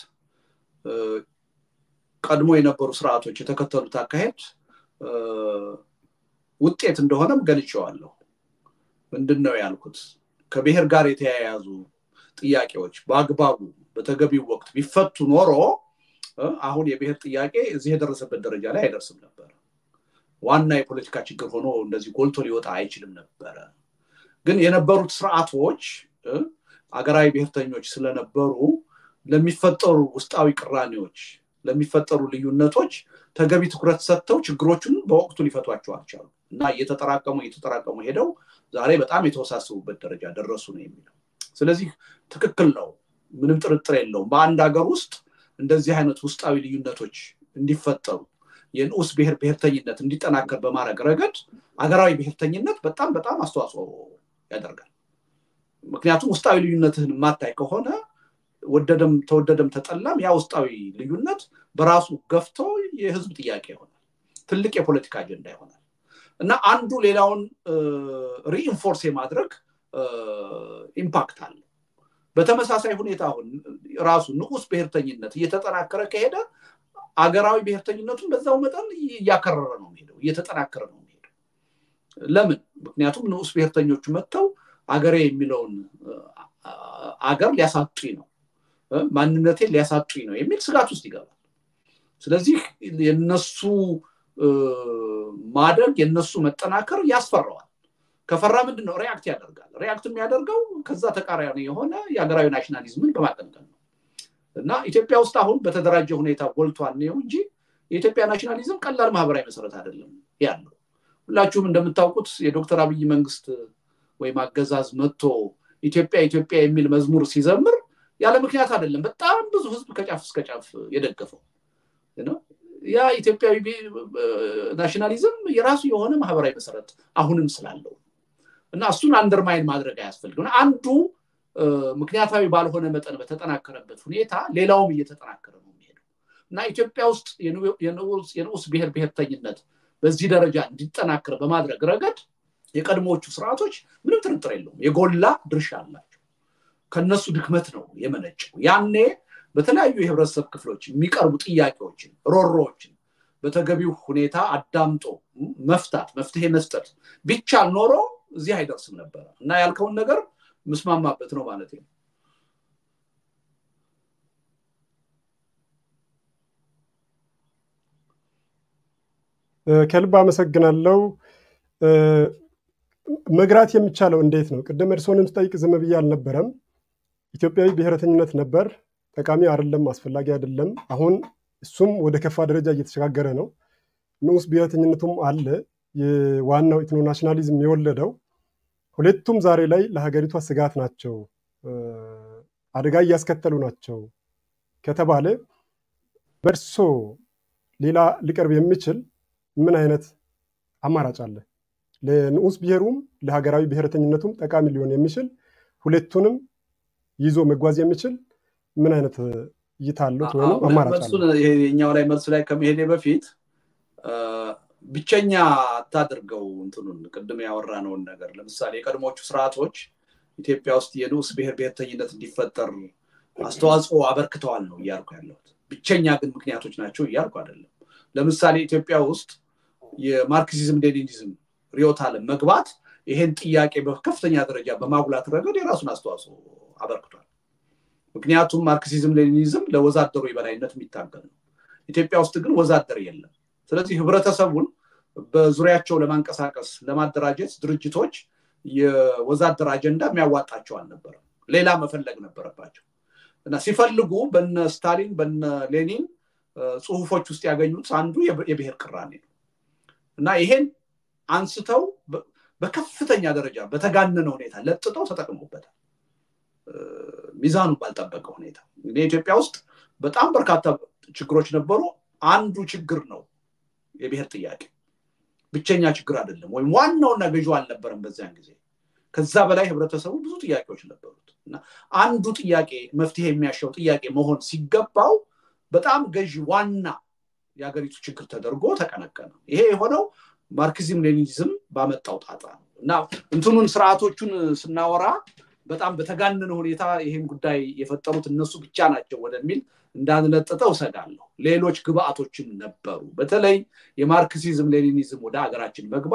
ቀድሞ የነበሩ ስርዓቶች የተከተሉት አካሄድ ውጤት እንደሆነም ገልጬዋለሁ ምንድነው ያልኩት ከብሔር ጋር የተያያዙ ጥያቄዎች በአግባቡ በተገቢው ወቅት ቢፈቱ ኖሮ አሁን የብሔር ጥያቄ እዚህ የደረሰበት ደረጃ ላይ አይደርስም ነበር ዋና የፖለቲካ ችግር ሆኖ እንደዚህ ጎልቶ ሊወጣ አይችልም ነበር ግን የነበሩት ስርዓቶች አገራዊ ብሔርተኞች ስለነበሩ ለሚፈጠሩ ውስጣዊ ቅራኔዎች ለሚፈጠሩ ልዩነቶች ተገቢ ትኩረት ሰጥተው ችግሮቹን በወቅቱ ሊፈቷቸው አልቻሉ እና እየተጠራቀሙ ሄደው ዛሬ በጣም የተወሳሰቡበት ደረጃ ደረሱ ነው የሚለው ስለዚህ ትክክል ነው ምንም ጥርጥር የለውም በአንድ ሀገር ውስጥ እንደዚህ አይነት ውስጣዊ ልዩነቶች እንዲፈጠሩ የንዑስ ብሔርተኝነት እንዲጠናከር በማድረግ ረገድ አገራዊ ብሔርተኝነት በጣም አስተዋጽኦ ያደርጋል ምክንያቱም ውስጣዊ ልዩነትህን ማታይ ከሆነ ተወደደም ተጠላም ያ ውስጣዊ ልዩነት በራሱ ገፍቶ የህዝብ ጥያቄ ይሆናል ትልቅ የፖለቲካ አጀንዳ ይሆናል እና አንዱ ሌላውን ሪኢንፎርስ የማድረግ ኢምፓክት አለ በተመሳሳይ ሁኔታ አሁን ራሱ ንዑስ ብሔርተኝነት እየተጠናከረ ከሄደ አገራዊ ብሔርተኝነቱን በዛው መጠን ያከረረ ነው የሚሄደው እየተጠናከረ ነው የሚሄደው ለምን ምክንያቱም ንዑስ ብሔርተኞቹ መጥተው አገሬ የሚለውን አገር ሊያሳጡኝ ነው ማንነቴ ሊያሳጡኝ ነው የሚል ስጋት ውስጥ ይገባል ስለዚህ የነሱ ማደግ የነሱ መጠናከር ያስፈራዋል ከፈራ ምንድነው ሪአክት ያደርጋል ሪአክት የሚያደርገው ከዛ ተቃራኒ የሆነ የአገራዊ ናሽናሊዝምን በማጠንከር ነው እና ኢትዮጵያ ውስጥ አሁን በተደራጀ ሁኔታ ጎልቷል ነው እንጂ የኢትዮጵያ ናሽናሊዝም ቀላል ማህበራዊ መሰረት አይደለም ያለው ሁላችሁም እንደምታውቁት የዶክተር አብይ መንግስት ወይ ማገዛዝ መጥቶ ኢትዮጵያ የሚል መዝሙር ሲዘምር ያለ ምክንያት አይደለም በጣም ብዙ ህዝብ ከጫፍ እስከ ጫፍ የደገፈው ነው ያ ኢትዮጵያዊ ናሽናሊዝም የራሱ የሆነ ማህበራዊ መሰረት አሁንም ስላለው እና እሱን አንደርማይን ማድረግ አያስፈልግም አንዱ ምክንያታዊ ባልሆነ መጠን በተጠናከረበት ሁኔታ ሌላውም እየተጠናከረ ነው የሚሄደው እና ኢትዮጵያ ውስጥ የንዑስ ብሔርተኝነት በዚህ ደረጃ እንዲጠናከር በማድረግ ረገድ የቀድሞቹ ስርዓቶች ምንም ጥርጥር የለውም የጎላ ድርሻ አላቸው ከነሱ ድክመት ነው የመነጨው ያኔ በተለያዩ የህብረተሰብ ክፍሎች የሚቀርቡ ጥያቄዎችን ሮሮዎችን በተገቢው ሁኔታ አዳምጦ መፍትሄ መስጠት ቢቻል ኖሮ እዚህ አይደርስም ነበር እና ያልከውን ነገር መስማማበት ነው ማለት ነው ከልብ አመሰግናለሁ መግራት የሚቻለው እንዴት ነው ቅድም እርሶንም ስጠይቅ ዝም ብዬ አልነበረም ኢትዮጵያዊ ብሔርተኝነት ነበር ጠቃሚ አይደለም አስፈላጊ አይደለም አሁን እሱም ወደ ከፋ ደረጃ እየተሸጋገረ ነው ንዑስ ብሔርተኝነቱም አለ የዋናው ኢትኖ ናሽናሊዝም የወለደው ሁለቱም ዛሬ ላይ ለሀገሪቷ ስጋት ናቸው አደጋ እያስከተሉ ናቸው ከተባለ በርሶ ሌላ ሊቀርብ የሚችል ምን አይነት አማራጭ አለ ለንዑስ ብሔሩም ለሀገራዊ ብሔርተኝነቱም ጠቃሚ ሊሆን የሚችል ሁለቱንም ይዞ መጓዝ የሚችል ምን አይነት ይታሉት ወይ አማራጭ አለ የኛው ላይ መልስ ላይ ከመሄዴ በፊት ብቸኛ ታደርገው እንትኑን ቅድም ያወራነው ነገር ለምሳሌ የቀድሞቹ ስርዓቶች ኢትዮጵያ ውስጥ የንዑስ ብሔርተኝነት እንዲፈጠር አስተዋጽኦ አበርክተዋል ነው ያልኩ ያለሁት ብቸኛ ግን ምክንያቶች ናቸው ያልኩ አይደለም ለምሳሌ ኢትዮጵያ ውስጥ የማርክሲዝም ሌኒኒዝም ሪዮት ዓለም መግባት ይሄን ጥያቄ በከፍተኛ ደረጃ በማጉላት ረገድ የራሱን አስተዋጽኦ አበርክቷል ምክንያቱም ማርክሲዝም ሌኒኒዝም ለወዛደሩ የበላይነት የሚታገል ነው ኢትዮጵያ ውስጥ ግን ወዛደር የለም ስለዚህ ህብረተሰቡን በዙሪያቸው ለማንቀሳቀስ ለማደራጀት ድርጅቶች የወዛደር አጀንዳ የሚያዋጣቸው አልነበረም ሌላ መፈለግ ነበረባቸው እና ሲፈልጉ በነ ስታሊን በነ ሌኒን ጽሁፎች ውስጥ ያገኙት አንዱ የብሔር ቅራኔ ነው እና ይሄን አንስተው በከፍተኛ ደረጃ በተጋነነ ሁኔታ ለጥጠው ተጠቅመውበታል ሚዛኑ ባልጠበቀ ሁኔታ በኢትዮጵያ ውስጥ በጣም በርካታ ችግሮች ነበሩ አንዱ ችግር ነው የብሔር ጥያቄ ብቸኛ ችግር አይደለም ወይ ዋናውና ገዢው አልነበረም በዛን ጊዜ ከዛ በላይ ህብረተሰቡ ብዙ ጥያቄዎች ነበሩት እና አንዱ ጥያቄ መፍትሄ የሚያሻው ጥያቄ መሆን ሲገባው በጣም ገዢ ዋና የሀገሪቱ ችግር ተደርጎ ተቀነቀነ ይሄ የሆነው ማርክሲዝም ሌኒኒዝም ባመጣው ጣጣ እና እንትኑን ስርዓቶቹን ስናወራ በጣም በተጋነነ ሁኔታ ይሄን ጉዳይ የፈጠሩት እነሱ ብቻ ናቸው ወደሚል እንዳንለጥጠው ሰጋለሁ ሌሎች ግብአቶችም ነበሩ በተለይ የማርክሲዝም ሌኒኒዝም ወደ ሀገራችን መግባት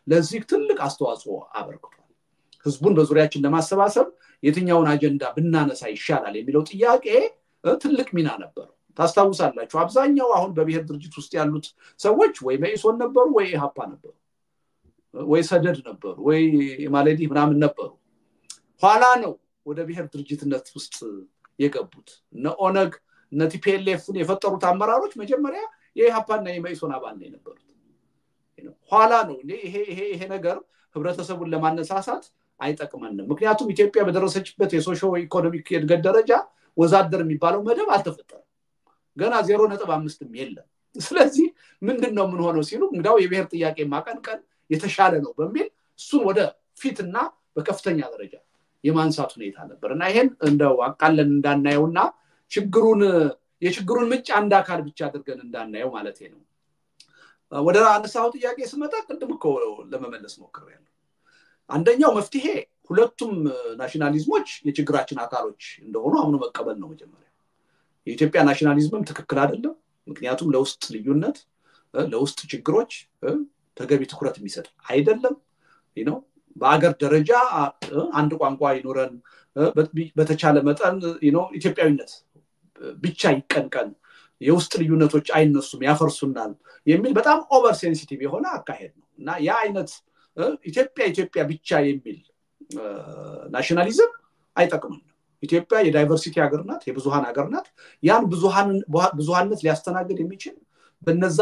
ለዚህ ትልቅ አስተዋጽኦ አበርክቷል ህዝቡን በዙሪያችን ለማሰባሰብ የትኛውን አጀንዳ ብናነሳ ይሻላል የሚለው ጥያቄ ትልቅ ሚና ነበር ታስታውሳላችሁ አብዛኛው አሁን በብሔር ድርጅት ውስጥ ያሉት ሰዎች ወይ መኢሶን ነበሩ ወይ ኢሃፓ ነበሩ ወይ ሰደድ ነበሩ ወይ ማለዲ ምናምን ነበሩ ኋላ ነው ወደ ብሔር ድርጅትነት ውስጥ የገቡት ኦነግ ቲፒኤልኤፍን የፈጠሩት አመራሮች መጀመሪያ የኢሃፓና የመኢሶን አባል ነበሩት ኋላ ነው ይሄ ነገር ህብረተሰቡን ለማነሳሳት አይጠቅመንም ምክንያቱም ኢትዮጵያ በደረሰችበት የሶሾ ኢኮኖሚክ የእድገት ደረጃ ወዛደር የሚባለው መደብ አልተፈጠረም ገና 0.5 የለም ስለዚህ ምንድነው ምን ሆነው ሲሉ እንግዳው የብሔር ጥያቄ ማቀንቀን የተሻለ ነው በሚል እሱን ወደ ፊትና በከፍተኛ ደረጃ የማንሳት ሁኔታ ነበርና ይሄን እንደው አቃለን እንዳናየውና የችግሩን ምንጭ አንድ አካል ብቻ አድርገን እንዳናየው ማለት ነው ወደ አንሳው ጥያቄ ስመጣ ቅድምኮ ለመመለስ ሞክሬያለሁ አንደኛው መፍትሄ ሁለቱም ናሽናሊዝሞች የችግራችን አካሎች እንደሆኑ አሁን መቀበል ነው መጀመሪያ የኢትዮጵያ ናሽናሊዝምም ትክክል አይደለም ምክንያቱም ለውስጥ ልዩነት ለውስጥ ችግሮች ተገቢ ትኩረት የሚሰጥ አይደለም በአገር ደረጃ አንድ ቋንቋ ይኖረን በተቻለ መጠን ኢትዮጵያዊነት ብቻ ይቀንቀን የውስጥ ልዩነቶች አይነሱም ያፈርሱናል የሚል በጣም ኦቨር ሴንሲቲቭ የሆነ አካሄድ ነው እና ያ አይነት ኢትዮጵያ ብቻ የሚል ናሽናሊዝም አይጠቅምም ኢትዮጵያ የዳይቨርሲቲ ሀገር ናት የብዙሃን ሀገር ናት ያን ብዙሃነት ሊያስተናግድ የሚችል በነዛ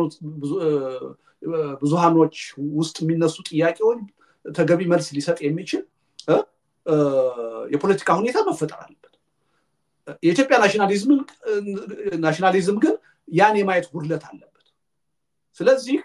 ብዙሃኖች ውስጥ የሚነሱ ጥያቄዎች ተገቢ መልስ ሊሰጥ የሚችል የፖለቲካ ሁኔታ መፈጠር አለበት የኢትዮጵያ ናሽናሊዝም ግን ያን የማየት ጉድለት አለበት ስለዚህ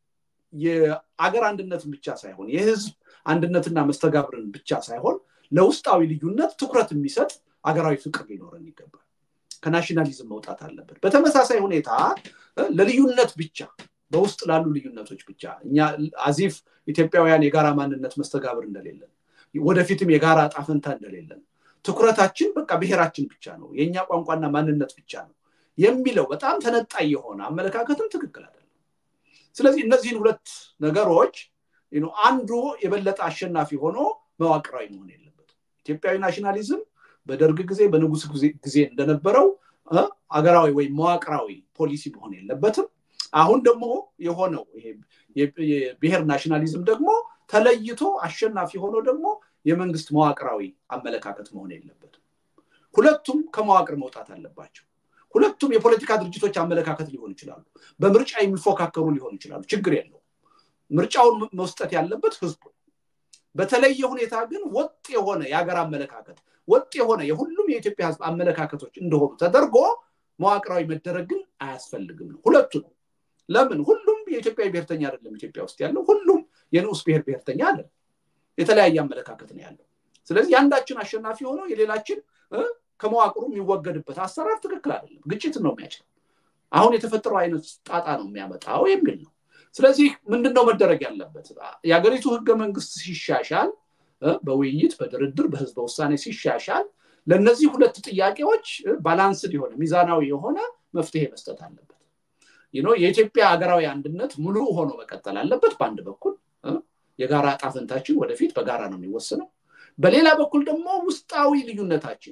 የአገር አንድነትን ብቻ ሳይሆን የህዝብ አንድነትና መስተጋብርን ብቻ ሳይሆን ለውስጣዊ ልዩነት ትኩረት የሚሰጥ አገራዊ ፍቅር ሊኖረን ይገባል ከናሽናሊዝም መውጣት አለበት በተመሳሳይ ሁኔታ ለልዩነት ብቻ በውስጥ ላሉ ልዩነቶች ብቻ እኛ አዚፍ ኢትዮጵያውያን የጋራ ማንነት መስተጋብር እንደሌለን ወደፊትም የጋራ ጣፈንታ እንደሌለን ትኩረታችን በቃ ብሔራችን ብቻ ነው የኛ ቋንቋና ማንነት ብቻ ነው የሚለው በጣም ተነጣይ የሆነ አመለካከትም ትክክል አይደለም ስለዚህ እነዚህን ሁለት ነገሮች አንዱ የበለጠ አሸናፊ ሆኖ መዋቅራዊ መሆን የለበትም ኢትዮጵያዊ ናሽናሊዝም በደርግ ጊዜ በንጉስ ጊዜ እንደነበረው አገራዊ ወይ መዋቅራዊ ፖሊሲ መሆን የለበትም አሁን ደግሞ የሆነው ይሄ የብሔር ናሽናሊዝም ደግሞ ተለይቶ አሸናፊ ሆኖ ደግሞ የመንግስት መዋቅራዊ አመለካከት መሆን የለበትም ሁለቱም ከመዋቅር መውጣት አለባቸው ሁለቱም የፖለቲካ ድርጅቶች አመለካከት ሊሆን ይችላሉ በምርጫ የሚፎካከሩ ሊሆን ይችላሉ ችግር የለውም ምርጫውን መስጠት ያለበት ህዝቡ በተለየ ሁኔታ ግን ወጥ የሆነ የሀገር አመለካከት ወጥ የሆነ የሁሉም የኢትዮጵያ ህዝብ አመለካከቶች እንደሆኑ ተደርጎ መዋቅራዊ መደረግን አያስፈልግም ሁለቱም ለምን ሁሉም የኢትዮጵያ ብሔርተኛ አይደለም ኢትዮጵያ ውስጥ ያለው ሁሉም የንዑስ ብሔርተኛ አይደለም የተለያየ አመለካከት ነው ያለው ስለዚህ አንዳችን አሸናፊ ሆኖ የሌላችን ከመዋቅሩ የሚወገድበት አሰራር ትክክል አይደለም ግጭት ነው የሚያጭው አሁን የተፈጠረው አይነት ጣጣ ነው የሚያመጣው የሚል ነው ስለዚህ ምንድነው መደረግ ያለበት የሀገሪቱ ህገ መንግስት ሲሻሻል በውይይት በድርድር በህዝብ ውሳኔ ሲሻሻል ለነዚህ ሁለት ጥያቄዎች ባላንስ ሊሆን ሚዛናዊ የሆነ መፍትሄ መስጠት አለበት የኢትዮጵያ ሀገራዊ አንድነት ሙሉ ሆኖ መቀጠል አለበት በአንድ በኩል የጋራ ጣፈንታችን ወደፊት በጋራ ነው የሚወሰነው በሌላ በኩል ደግሞ ውስጣዊ ልዩነታችን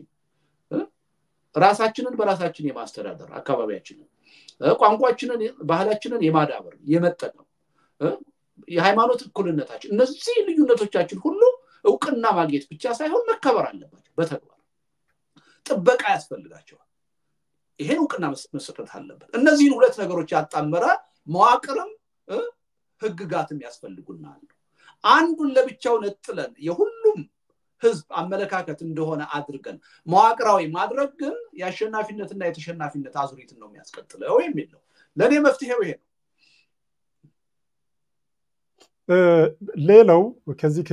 ራሳችንን በራሳችን የማስተዳደር አካባቢያችንን ቋንቋችንን ባህላችንን የማዳበር የመጠቀም የሃይማኖት እኩልነታችን እነዚህ ልዩነቶቻችን ሁሉ እውቅና ማግኘት ብቻ ሳይሆን መከበር አለባቸው በተግባር ጥበቃ ያስፈልጋቸዋል ይሄን እውቅና መስጠት አለበት እነዚህን ሁለት ነገሮች ያጣመረ መዋቅርም ህግጋትም ያስፈልጉናል አንዱን ለብቻው ነጥለን የሁሉም ህዝብ አመለካከት እንደሆነ አድርገን መዋቅራዊ ማድረግ ግን ያሸናፊነትና የተሸናፊነት አዙሪትን ነው የሚያስቀጥለው የሚል ነው ለኔ መፍትሄው ይሄ ነው ሌላው ከዚህ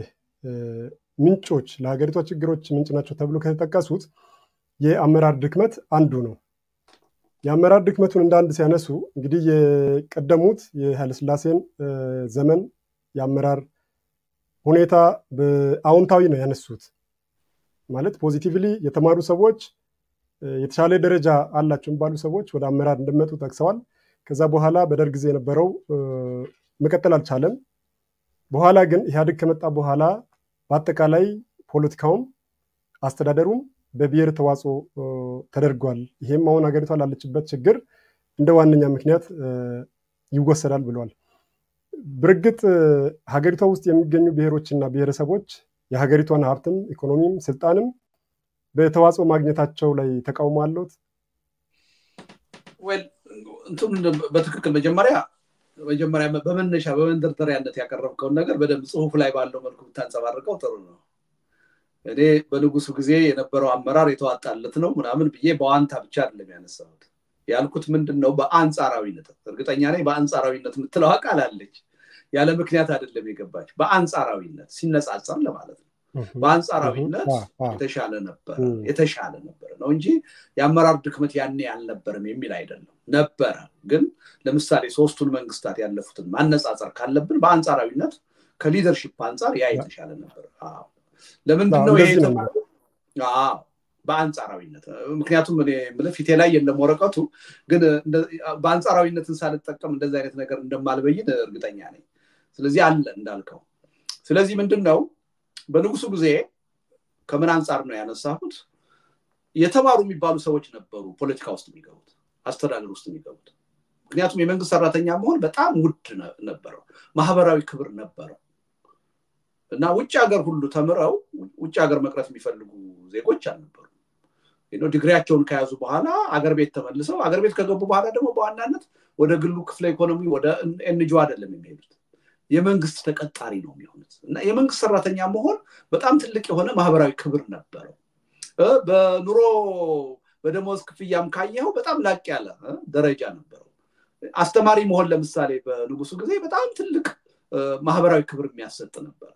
ምንጮች ለሀገሪቷ ችግሮች ምንጭ ናቸው ተብሎ ከተጠቀሱት የአመራር ድክመት አንዱ ነው የአመራር ድክመቱን እንዳንድ ሲያነሱ እንግዲህ የቀደሙት የኃይለ ሥላሴን ዘመን የአመራር ሁኔታ በአዎንታዊ ነው ያነሱት ማለት ፖዚቲቭሊ የተማሩ ሰዎች የተሻለ ደረጃ አላቸው ባሉ ሰዎች ወደ አመራር እንደመጡ ጠቅሰዋል ከዛ በኋላ በደርግ ጊዜ የነበረው መቀጠል አልቻለም በኋላ ግን ኢህአዴግ ከመጣ በኋላ በአጠቃላይ ፖለቲካውም አስተዳደሩም በብሔር ተዋጽኦ ተደርጓል። ይሄም አሁን ሀገሪቷ ላለችበት ችግር እንደ ዋነኛ ምክንያት ይወሰዳል ብለዋል። በርግጥ ሀገሪቷ ውስጥ የሚገኙ ብሔሮችና ብሔረሰቦች የሀገሪቷን ሀብትም ኢኮኖሚም ስልጣንም በተዋጽኦ ማግኘታቸው ላይ ተቃውሞ አለዎት? በትክክል መጀመሪያ በመነሻ በመንደርደሪያነት ያቀረብከውን ነገር በደንብ ጽሁፍ ላይ ባለው መልኩ ብታንጸባርቀው ጥሩ ነው። እኔ በንጉሱ ጊዜ የነበረው አመራር የተዋጣለት ነው ምናምን ብዬ በዋንታ ብቻ አይደለም ያነሳሁት። ያልኩት ምንድነው በአንጻራዊነት እርግጠኛ ነኝ በአንጻራዊነት የምትለው ቃል አለች። ያለ ምክንያት አይደለም የገባች በአንጻራዊነት ሲነጻጸር ለማለት ነው። በአንጻራዊነት የተሻለ ነበር ነው እንጂ የአመራር ድክመት ያኔ አልነበረም የሚል አይደለም። ነበር ግን ለምሳሌ ሶስቱን መንግስታት ያለፉትን ማነጻጸር ካለብን በአንጻራዊነት ከሊደርሺፕ አንፃር ያ የተሻለ ነበር። ለምንድነው ይሄ የተባለው? በአንጻራዊነት ምክንያቱም እኔ ፊቴ ላይ የለም ወረቀቱ ግን በአንጻራዊነትን ሳልጠቀም እንደዛ አይነት ነገር እንደማልበይን እርግጠኛ ነኝ። ስለዚህ አለ እንዳልከው። ስለዚህ ምንድነው በንጉሱ ጊዜ ከምን አንፃር ነው ያነሳሁት? የተማሩ የሚባሉ ሰዎች ነበሩ ፖለቲካ ውስጥ የሚገቡት አስተዳደር ውስጥ የሚገቡት። ምክንያቱም የመንግስት ሰራተኛ መሆን በጣም ውድ ነበር፣ ማህበራዊ ክብር ነበር እና ውጭ ሀገር ሁሉ ተምረው ውጭ ሀገር መቅረት የሚፈልጉ ዜጎች አልነበሩ። ዲግሪያቸውን ከያዙ በኋላ አገር ቤት ተመልሰው አገር ቤት ከገቡ በኋላ ደግሞ በዋናነት ወደ ግሉ ክፍለ ኢኮኖሚ ወደ ኤንጂኦ አይደለም የሚሄዱት፣ የመንግስት ተቀጣሪ ነው የሚሆኑት እና የመንግስት ሰራተኛ መሆን በጣም ትልቅ የሆነ ማህበራዊ ክብር ነበር። በኑሮ በደሞዝ ክፍያም ካየው በጣም ላቅ ያለ ደረጃ ነበር። አስተማሪ መሆን ለምሳሌ በንጉሱ ጊዜ በጣም ትልቅ ማህበራዊ ክብር የሚያሰጥ ነበር።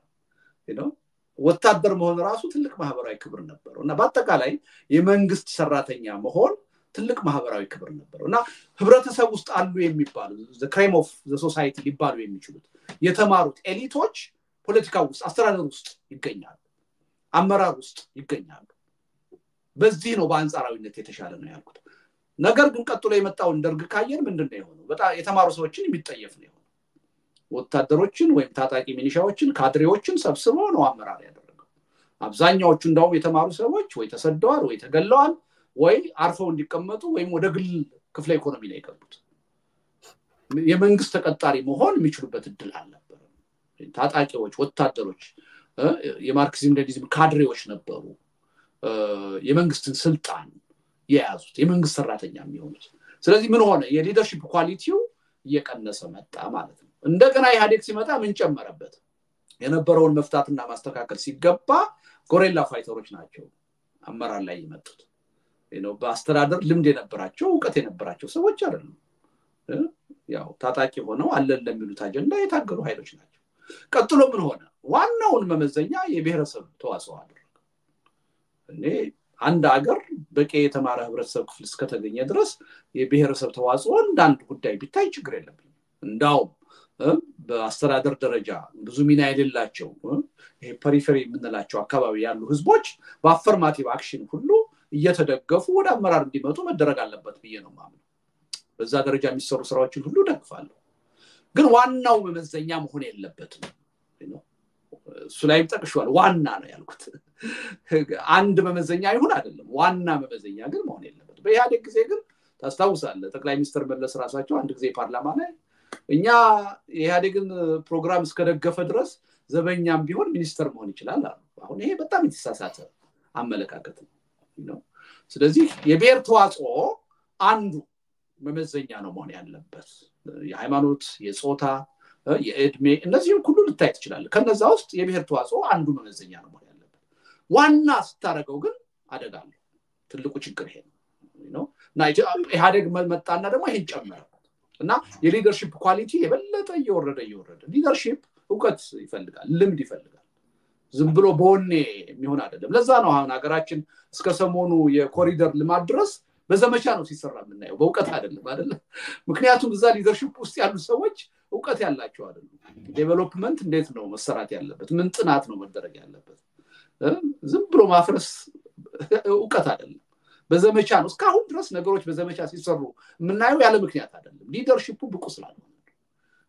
ወታደር መሆን ራሱ ትልቅ ማህበራዊ ክብር ነበር እና በአጠቃላይ የመንግስት ሰራተኛ መሆን ትልቅ ማህበራዊ ክብር ነበር እና ህብረተሰብ ውስጥ አሉ የሚባሉ the cream of the society ሊባሉ የሚችሉት የተማሩት ኤሊቶች ፖለቲካ ውስጥ አስተዳደር ውስጥ ይገኛሉ፣ አመራር ውስጥ ይገኛሉ። በዚህ ነው በአንጻራዊነት የተሻለ ነው ያልኩት። ነገር ግን ቀጥሎ የመጣው ደርግ ካየን ምንድነው የሆነው? በጣም የተማሩ ሰዎችን የሚጠየፍ ነው። ወታደሮችን ወይም ታጣቂ ሚሊሻዎችን ካድሬዎችን ሰብስቦ ነው አመራር ያደረገው። አብዛኛዎቹ እንደውም የተማሩ ሰዎች ወይ ተሰደዋል ወይ ተገለዋል ወይ አርፈው እንዲቀመጡ ወይም ወደ ግል ክፍለ ኢኮኖሚ ላይ የገቡት። የመንግስት ተቀጣሪ መሆን የሚችሉበት እድል አልነበረም። ታጣቂዎች ወታደሮች የማርክሲዝም ሌኒኒዝም ካድሬዎች ነበሩ የመንግስትን ስልጣን የያዙት የመንግስት ሰራተኛ የሚሆኑት። ስለዚህ ምን ሆነ? የሊደርሺፕ ኳሊቲው እየቀነሰ መጣ ማለት ነው። እንደገና ኢህአዴግ ሲመጣ ምን ጨመረበት? የነበረውን መፍታትና ማስተካከል ሲገባ ጎሬላ ፋይተሮች ናቸው አመራር ላይ የመጡት። በአስተዳደር ልምድ የነበራቸው ዕውቀት የነበራቸው ሰዎች አይደሉም። ያው ታጣቂ ሆነው አለን ለሚሉት አጀንዳ የታገሉ ኃይሎች ናቸው። ቀጥሎ ምን ሆነ? ዋናውን መመዘኛ የብሔረሰብ ተዋጽኦ አደረገ። እኔ አንድ ሀገር በቂ የተማረ ህብረተሰብ ክፍል እስከተገኘ ድረስ የብሔረሰብ ተዋጽኦ እንዳንድ ጉዳይ ቢታይ ችግር የለብኝም። እንዳውም በአስተዳደር ደረጃ ብዙ ሚና የሌላቸው ይሄ ፐሪፌሪ የምንላቸው አካባቢ ያሉ ህዝቦች በአፈርማቲቭ አክሽን ሁሉ እየተደገፉ ወደ አመራር እንዲመጡ መደረግ አለበት ብዬ ነው የማምነው። በዛ ደረጃ የሚሰሩ ስራዎችን ሁሉ ደግፋለሁ። ግን ዋናው መመዘኛ መሆን የለበትም። እሱ ላይም ጠቅሼዋል። ዋና ነው ያልኩት። አንድ መመዘኛ ይሁን አይደለም፣ ዋና መመዘኛ ግን መሆን የለበትም። በኢህአዴግ ጊዜ ግን ታስታውሳለህ ጠቅላይ ሚኒስትር መለስ ራሳቸው አንድ ጊዜ ፓርላማ ላይ እኛ የኢህአዴግን ፕሮግራም እስከደገፈ ድረስ ዘበኛም ቢሆን ሚኒስተር መሆን ይችላል አሉ። አሁን ይሄ በጣም የተሳሳተ አመለካከት ነው። ስለዚህ የብሔር ተዋጽኦ አንዱ መመዘኛ ነው መሆን ያለበት። የሃይማኖት፣ የጾታ፣ የእድሜ እነዚህን ሁሉ ልታይ ትችላለህ። ከነዛ ውስጥ የብሔር ተዋጽኦ አንዱ መመዘኛ ነው መሆን ያለበት። ዋና ስታረገው ግን አደጋ አለው። ትልቁ ችግር ይሄ ነው እና ኢህአዴግ መጣና ደግሞ ይሄን ጨመረ እና የሊደርሺፕ ኳሊቲ የበለጠ እየወረደ ሊደርሺፕ ዕውቀት ይፈልጋል፣ ልምድ ይፈልጋል። ዝም ብሎ በወኔ የሚሆን አይደለም። ለዛ ነው አሁን ሀገራችን እስከ ሰሞኑ የኮሪደር ልማት ድረስ በዘመቻ ነው ሲሰራ የምናየው፣ በዕውቀት አይደለም። ምክንያቱም እዛ ሊደርሺፕ ውስጥ ያሉ ሰዎች ዕውቀት ያላቸው አይደሉም። ዴቨሎፕመንት እንዴት ነው መሰራት ያለበት፣ ምን ጥናት ነው መደረግ ያለበት። ዝም ብሎ ማፍረስ ዕውቀት አይደለም፣ በዘመቻ ነው። እስካሁን ድረስ ነገሮች በዘመቻ ሲሰሩ የምናየው ያለ ምክንያት አይደለም። ሊደርሺፑ ብቁ ስላልሆነ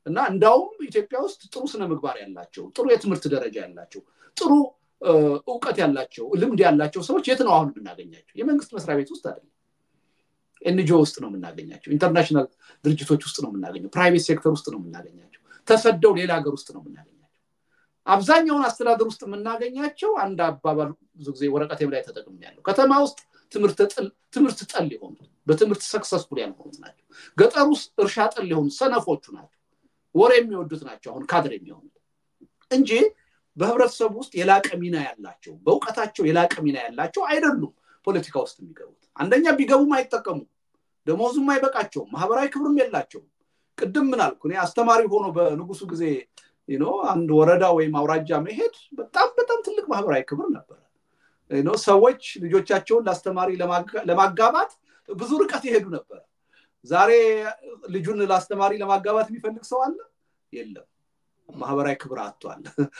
እና እንዳውም ኢትዮጵያ ውስጥ ጥሩ ስነ ምግባር ያላቸው ጥሩ የትምህርት ደረጃ ያላቸው ጥሩ ዕውቀት ያላቸው ልምድ ያላቸው ሰዎች የት ነው አሁን የምናገኛቸው የመንግስት መስሪያ ቤት ውስጥ አይደለም ኤንጂኦ ውስጥ ነው የምናገኛቸው ኢንተርናሽናል ድርጅቶች ውስጥ ነው የምናገኘው ፕራይቬት ሴክተር ውስጥ ነው የምናገኛቸው ተሰደው ሌላ ሀገር ውስጥ ነው የምናገኛቸው አብዛኛውን አስተዳደር ውስጥ የምናገኛቸው አንድ አባባል ብዙ ጊዜ ወረቀቴም ላይ ተጠቅሜያለሁ ከተማ ውስጥ ትምህርት ጠል ይሆኑ በትምህርት ሰክሰስፉል ያልሆኑ ናቸው ገጠር ውስጥ እርሻ ጠል ይሆኑ ሰነፎቹ ናቸው ወሬ የሚወዱት ናቸው አሁን ካድሬ የሚሆኑት እንጂ በህብረተሰቡ ውስጥ የላቀ ሚና ያላቸው በእውቀታቸው የላቀ ሚና ያላቸው አይደሉም ፖለቲካ ውስጥ የሚገቡት አንደኛ ቢገቡም አይጠቀሙ ደሞዙም አይበቃቸው ማህበራዊ ክብርም የላቸው ቅድም ምን አልኩ እኔ አስተማሪ ሆኖ በንጉሱ ጊዜ አንድ ወረዳ ወይም አውራጃ መሄድ በጣም ትልቅ ማህበራዊ ክብር ነበር ሰዎች ልጆቻቸውን ለአስተማሪ ለማጋባት ብዙ ርቀት ይሄዱ ነበር ዛሬ ልጁን ለአስተማሪ ለማጋባት የሚፈልግ ሰው አለ የለም ማህበራዊ ክብር አጥቷል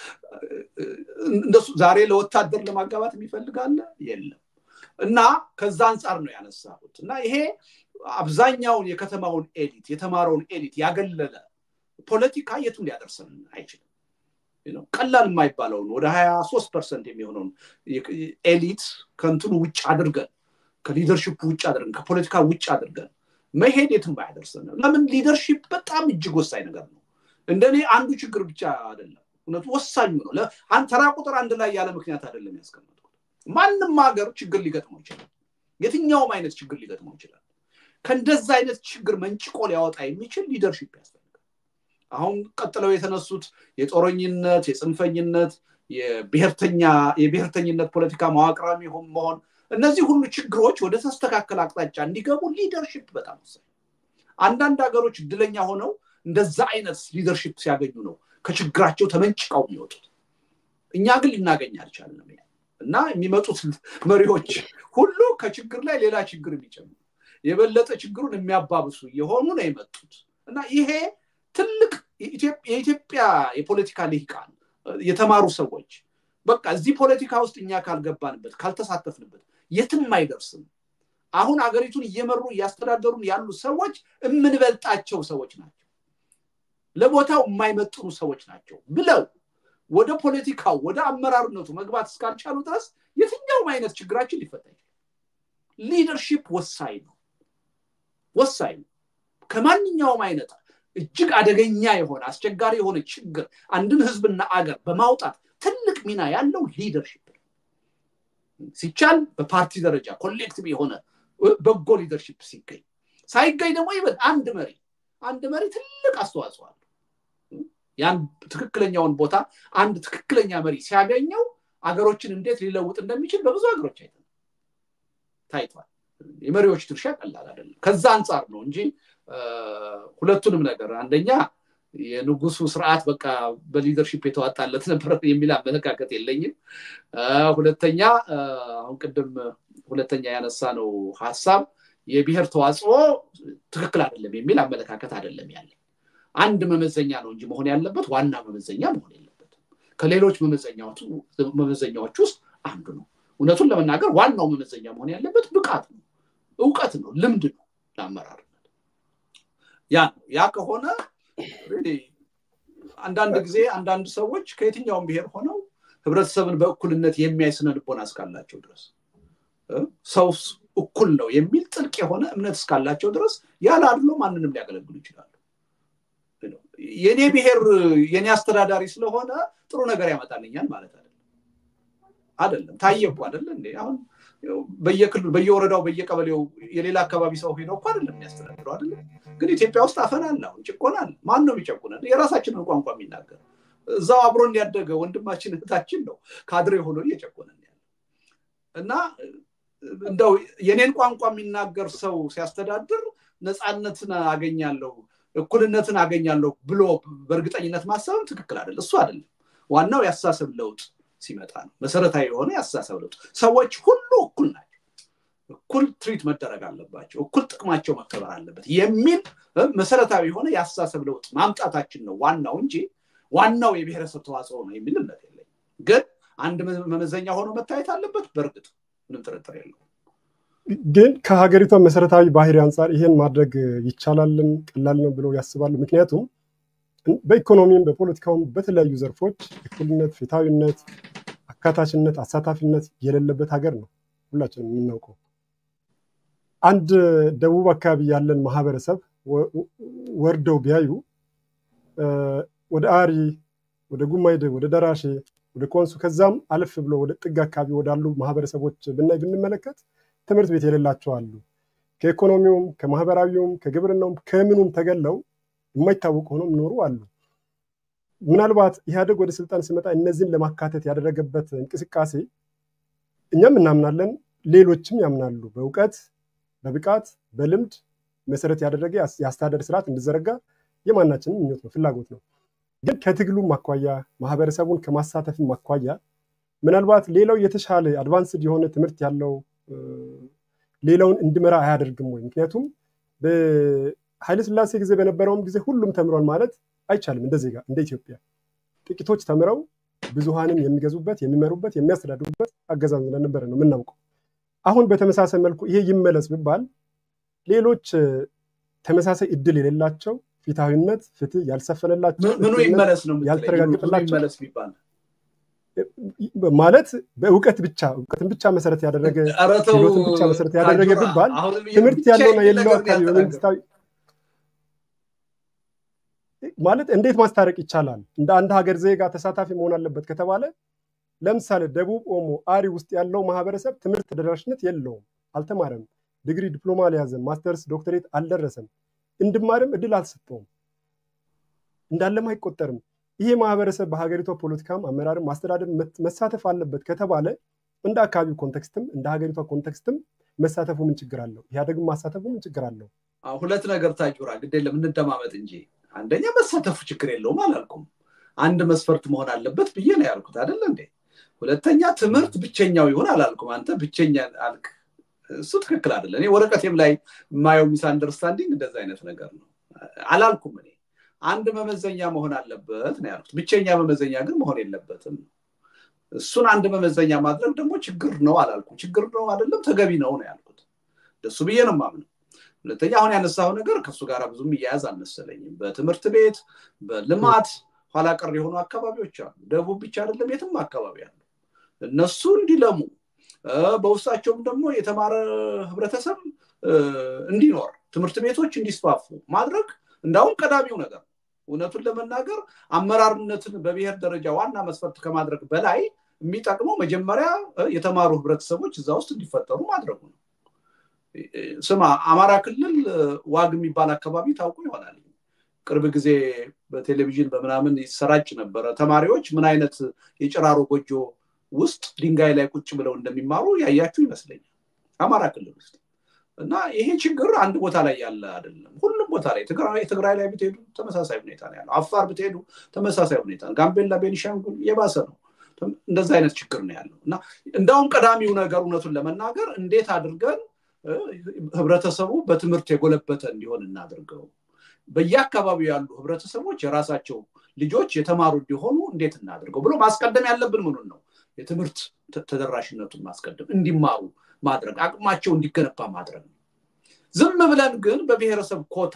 እንደሱ ዛሬ ለወታደር ለማጋባት የሚፈልግ አለ የለም እና ከዛ አንፃር ነው ያነሳሁት እና ይሄ አብዛኛውን የከተማውን ኤሊት የተማረውን ኤሊት ያገለለ ፖለቲካ የቱን ሊያደርሰን አይችልም ቀላል የማይባለው ወደ 23% የሚሆነው ኤሊት ከንቱን ውጭ አድርገን ከሊደርሺፕ ውጭ አድርገን ከፖለቲካ ውጭ አድርገን መሄድ የቱን ባያደርሰን ለምን ሊደርሺፕ በጣም እጅግ ወሳኝ ነገር ነው እንደኔ አንዱ ችግር ብቻ አይደለም እነቱ ወሳኝ ነው ለአንተ ተራ ቁጥር አንድ ላይ ያለ ምክንያት አይደለም ያስቀመጥኩት ማንንም ሀገር ችግር ሊገጥመው ይችላል የትኛውም አይነት ችግር ሊገጥመው ይችላል ከእንደዛ አይነት ችግር መንጭቆ ሊያወጣ የሚችል ሊደርሺፕ ያስፈልጋል አሁን ቀጥለው የተነሱት የጦረኝነት የጽንፈኝነት የብሔርተኝነት ፖለቲካ መዋቅራዊ መሆን እነዚህ ሁሉ ችግሮች ወደ ተስተካከለ አቅጣጫ እንዲገቡ ሊደርሺፕ በጣም ወሳኝ አንዳንድ ሀገሮች ድለኛ ሆነው እንደዛ አይነት ሊደርሺፕ ሲያገኙ ነው ከችግራቸው ተመንጭቀው የሚወጡት እኛ ግን ልናገኝ አልቻልንም እና የሚመጡት መሪዎች ሁሉ ከችግር ላይ ሌላ ችግር የሚጨምሩ የበለጠ ችግሩን የሚያባብሱ የሆኑ ነው የመጡት እና ይሄ ትልቅ የኢትዮጵያ የፖለቲካ ልሂቃን የተማሩ ሰዎች በቃ እዚህ ፖለቲካ ውስጥ እኛ ካልገባንበት ካልተሳተፍንበት የትም አይደርስም አሁን አገሪቱን እየመሩ ያስተዳደሩ ያሉ ሰዎች እምንበልጣቸው ሰዎች ናቸው ለቦታው የማይመጥኑ ሰዎች ናቸው ብለው ወደ ፖለቲካው ወደ አመራርነቱ መግባት እስካልቻሉ ድረስ የትኛውም አይነት ችግራችን ሊፈታ ይችላል ሊደርሺፕ ወሳኝ ነው ከማንኛውም አይነት እጅግ አደገኛ የሆነ አስቸጋሪ የሆነ ችግር አንድን ህዝብና አገር በማውጣት ትልቅ ሚና ያለው ሊደርሺፕ ሲቻል በፓርቲ ደረጃ ኮሌክቲቭ የሆነ በጎ ሊደርሺፕ ሲገኝ ሳይገኝ ደግሞ ይበል አንድ መሪ ትልቅ አስተዋጽኦ አለው ያን ትክክለኛውን ቦታ አንድ ትክክለኛ መሪ ሲያገኘው አገሮችን እንዴት ሊለውጥ እንደሚችል በብዙ አገሮች ታይቷል የመሪዎች ድርሻ ቀላል አይደለም ከዛ አንፃር ነው እንጂ ሁለቱንም ነገር አንደኛ የንጉሱ ስርዓት በቃ በሊደርሺፕ የተዋጣለት ነበር የሚል አመለካከት የለኝም ሁለተኛ አሁን ቀደም ሁለተኛ ያነሳ ነው ሐሳብ የብሔር ተዋጽኦ ትክክል አይደለም የሚል አመለካከት አይደለም ያለው አንድ መመዘኛ ነው እንጂ መሆን ያለበት ዋና መመዘኛ መሆን የለበትም ከሌሎች መመዘኛዎች ውስጥ አንዱ ነው እውነቱን ለመናገር ዋናው መመዘኛ መሆን ያለበት ብቃት ነው ዕውቀት ነው ልምድ ነው ለአመራርነት ያ ከሆነ አንዳንድ ጊዜ አንዳንድ ሰዎች ከየትኛውም ብሔር ሆነው ህብረተሰብን በእኩልነት የሚያይስነ ልቦና እስካላቸው ድረስ ሰው እኩል ነው የሚል ጥልቅ የሆነ እምነት እስካላቸው ድረስ ያለ አድሎ ማንንም ሊያገለግሉ ይችላሉ የኔ ብሔር የኔ አስተዳዳሪ ስለሆነ ጥሩ ነገር ያመጣልኛል ማለት አይደለም ታየቁ አይደል እንዴ አሁን በየክልሉ በየወረዳው በየቀበሌው የሌላ አካባቢ ሰው ሄዶ እንኳን አይደለም ያስተዳድረው አይደል ግን ኢትዮጵያ ውስጥ አፈናና ጭቆናል ማን ነው የሚጨቁነን የራሳችንን ቋንቋ የሚናገር እዛው አብሮን ያደገ ወንድማችን እህታችን ነው ካድሬ ሆኖ እየጨቆነን ያለ እና እንደው የኔን ቋንቋ የሚናገር ሰው ሲያስተዳድር ነፃነትን አገኛለሁ እኩልነትን አገኛለሁ ብሎ በእርግጠኝነት ማሰብም ትክክል አይደል እሱ አይደለም ዋናው ያሳሰብ ለውጥ ሲመጣ ነው መሰረታዊ የሆነ ያሳሰብ ለውጥ ሰዎች ሁሉ እኩል ናቸው እኩል ትሪት መደረግ አለባቸው እኩል ጥቅማቸው መከበር አለበት የሚል መሰረታዊ የሆነ ያሳሰብ ለውጥ ማምጣታችን ነው ዋናው እንጂ ዋናው የብሔረሰብ ተዋጽኦ ነው የሚል እምነት የለኝም ግን አንድ መመዘኛ ሆኖ መታየት አለበት በእርግጥ ምንም ጥርጥር የለውም ግን ከሀገሪቷ መሰረታዊ ባህሪ አንፃር ይሄን ማድረግ ይቻላልም ቀላል ነው ብለው ያስባሉ ምክንያቱም በኢኮኖሚም በፖለቲካውም በተለያዩ ዘርፎች እኩልነት፣ ፍትሃዊነት፣ አካታችነት፣ አሳታፊነት የሌለበት ሀገር ነው ሁላችንም የምናውቀው። አንድ ደቡብ አካባቢ ያለን ማህበረሰብ ወርደው ቢያዩ ወደ አሪ፣ ወደ ጉማይደ፣ ወደ ደራሼ፣ ወደ ኮንሱ ከዛም አለፍ ብሎ ወደ ጥግ አካባቢ ወዳሉ ማህበረሰቦች ብንመለከት ትምህርት ቤት የሌላቸው አሉ። ከኢኮኖሚውም ከማህበራዊውም ከግብርናውም ከምኑም ተገለው የማይታወቁ ሆነው የሚኖሩ አሉ። ምናልባት ኢህአዴግ ወደ ስልጣን ሲመጣ እነዚህን ለማካተት ያደረገበት እንቅስቃሴ እኛም እናምናለን፣ ሌሎችም ያምናሉ። በእውቀት በብቃት በልምድ መሰረት ያደረገ የአስተዳደር ስርዓት እንዲዘረጋ የማናችንም ምኞት ነው፣ ፍላጎት ነው። ግን ከትግሉም አኳያ ማህበረሰቡን ከማሳተፍም አኳያ ምናልባት ሌላው የተሻለ አድቫንስድ የሆነ ትምህርት ያለው ሌላውን እንዲመራ አያደርግም ወይ? ምክንያቱም በኃይለ ሥላሴ ጊዜ በነበረውም ጊዜ ሁሉም ተምሯል ማለት አይቻልም። እንደዚህ ጋር እንደ ኢትዮጵያ ጥቂቶች ተምረው ብዙሃንን የሚገዙበት የሚመሩበት የሚያስተዳድሩበት አገዛዝ እንደነበረ ነው የምናውቀው። አሁን በተመሳሳይ መልኩ ይሄ ይመለስ ቢባል ሌሎች ተመሳሳይ እድል የሌላቸው ፍትሃዊነት ፍትህ ያልሰፈነላቸው ምኑ ይመለስ ነው ያልተረጋገጠላቸው ይመለስ ቢባል ማለት በእውቀትን ብቻ መሰረት ያደረገ ችሎትን ብቻ መሰረት ያደረገ ቢባል ትምህርት ያለውና የሌለው አካባቢ በመንግስታዊ ማለት እንዴት ማስታረቅ ይቻላል? እንደ አንድ ሀገር ዜጋ ተሳታፊ መሆን አለበት ከተባለ ለምሳሌ ደቡብ ኦሞ አሪ ውስጥ ያለው ማህበረሰብ ትምህርት ተደራሽነት የለውም፣ አልተማረም፣ ዲግሪ ዲፕሎማ አልያዘም፣ ማስተርስ ዶክተሬት አልደረሰም፣ እንድማርም እድል አልሰጠውም፣ እንዳለም አይቆጠርም። ይሄ ማህበረሰብ በሀገሪቷ ፖለቲካም አመራርም ማስተዳደር መሳተፍ አለበት ከተባለ እንደ አካባቢው ኮንቴክስትም እንደ ሀገሪቷ ኮንቴክስትም መሳተፉ ምን ችግር አለው? ኢህአዴግም ማሳተፉ ምን ችግር አለው? ሁለት ነገር ታጅራ ግድ የለም እንደማመጥ እንጂ አንደኛ መሳተፉ ችግር የለውም አላልኩም። አንድ መስፈርት መሆን አለበት ብዬ ነው ያልኩት አይደል እንዴ? ሁለተኛ ትምህርት ብቸኛው ይሆን አላልኩም። አንተ ብቸኛ አልክ፣ እሱ ትክክል አይደለም። እኔ ወረቀቴም ላይ ማየው ሚስ አንደርስታንዲንግ እንደዛ አይነት ነገር ነው አላልኩም። እኔ አንድ መመዘኛ መሆን አለበት ነው ያልኩት። ብቸኛ መመዘኛ ግን መሆን የለበትም። እሱን አንድ መመዘኛ ማድረግ ደግሞ ችግር ነው አላልኩም። ችግር ነው አይደለም ተገቢ ነው ነው ያልኩት። ደሱ ብዬ ነው ማምነው። ሁለተኛ አሁን ያነሳው ነገር ከሱ ጋር ብዙም ይያዝ አልመሰለኝም። በትምህርት ቤት በልማት ኋላ ቀር የሆኑ አካባቢዎች አሉ። ደቡብ ብቻ አይደለም የትም አካባቢ አሉ። እነሱ እንዲለሙ በውስጣቸውም ደግሞ የተማረ ህብረተሰብ እንዲኖር ትምህርት ቤቶች እንዲስፋፉ ማድረግ እንዳውም ቀዳሚው ነገር። እውነቱን ለመናገር አመራርነትን በብሔር ደረጃ ዋና መስፈርት ከማድረግ በላይ የሚጠቅመው መጀመሪያ የተማሩ ህብረተሰቦች እዛ ውስጥ እንዲፈጠሩ ማድረጉ ነው። ስማ አማራ ክልል ዋግ የሚባል አካባቢ ታውቁ ይሆናል። ቅርብ ጊዜ በቴሌቪዥን በመናምን ይሰራጭ ነበር። ተማሪዎች ምን አይነት የጭራሮ ጎጆ ውስጥ ድንጋይ ላይ ቁጭ ብለው እንደሚማሩ ያያችሁ ይመስለኛል አማራ ክልል ውስጥ። እና ይሄ ችግር አንድ ቦታ ላይ ያለ አይደለም፣ ሁሉም ቦታ ላይ ትግራይ ላይ ብትሄዱ ተመሳሳይ ሁኔታ ነው ያለው። አፋር ብትሄዱ ተመሳሳይ ሁኔታ ነው። ጋምቤላ ቤኒሻንጉል የባሰ ነው። እንደዛ አይነት ችግር ነው ያለው። እና እንዳውም ቀዳሚው ነገር እውነቱን ለመናገር እንዴት አድርገን ህብረተሰቡ በትምህርት የጎለበተ እንዲሆን እናድርገው። በየአካባቢው ያሉ ህብረተሰቦች የራሳቸው ልጆች የተማሩ እንዲሆኑ እንዴት እናድርገው ብሎ ማስቀደም ያለብን ምኑን ነው? የትምህርት ተደራሽነቱን ማስቀደም፣ እንዲማሩ ማድረግ፣ አቅማቸው እንዲገነባ ማድረግ። ዝም ብለን ግን በብሔረሰብ ኮታ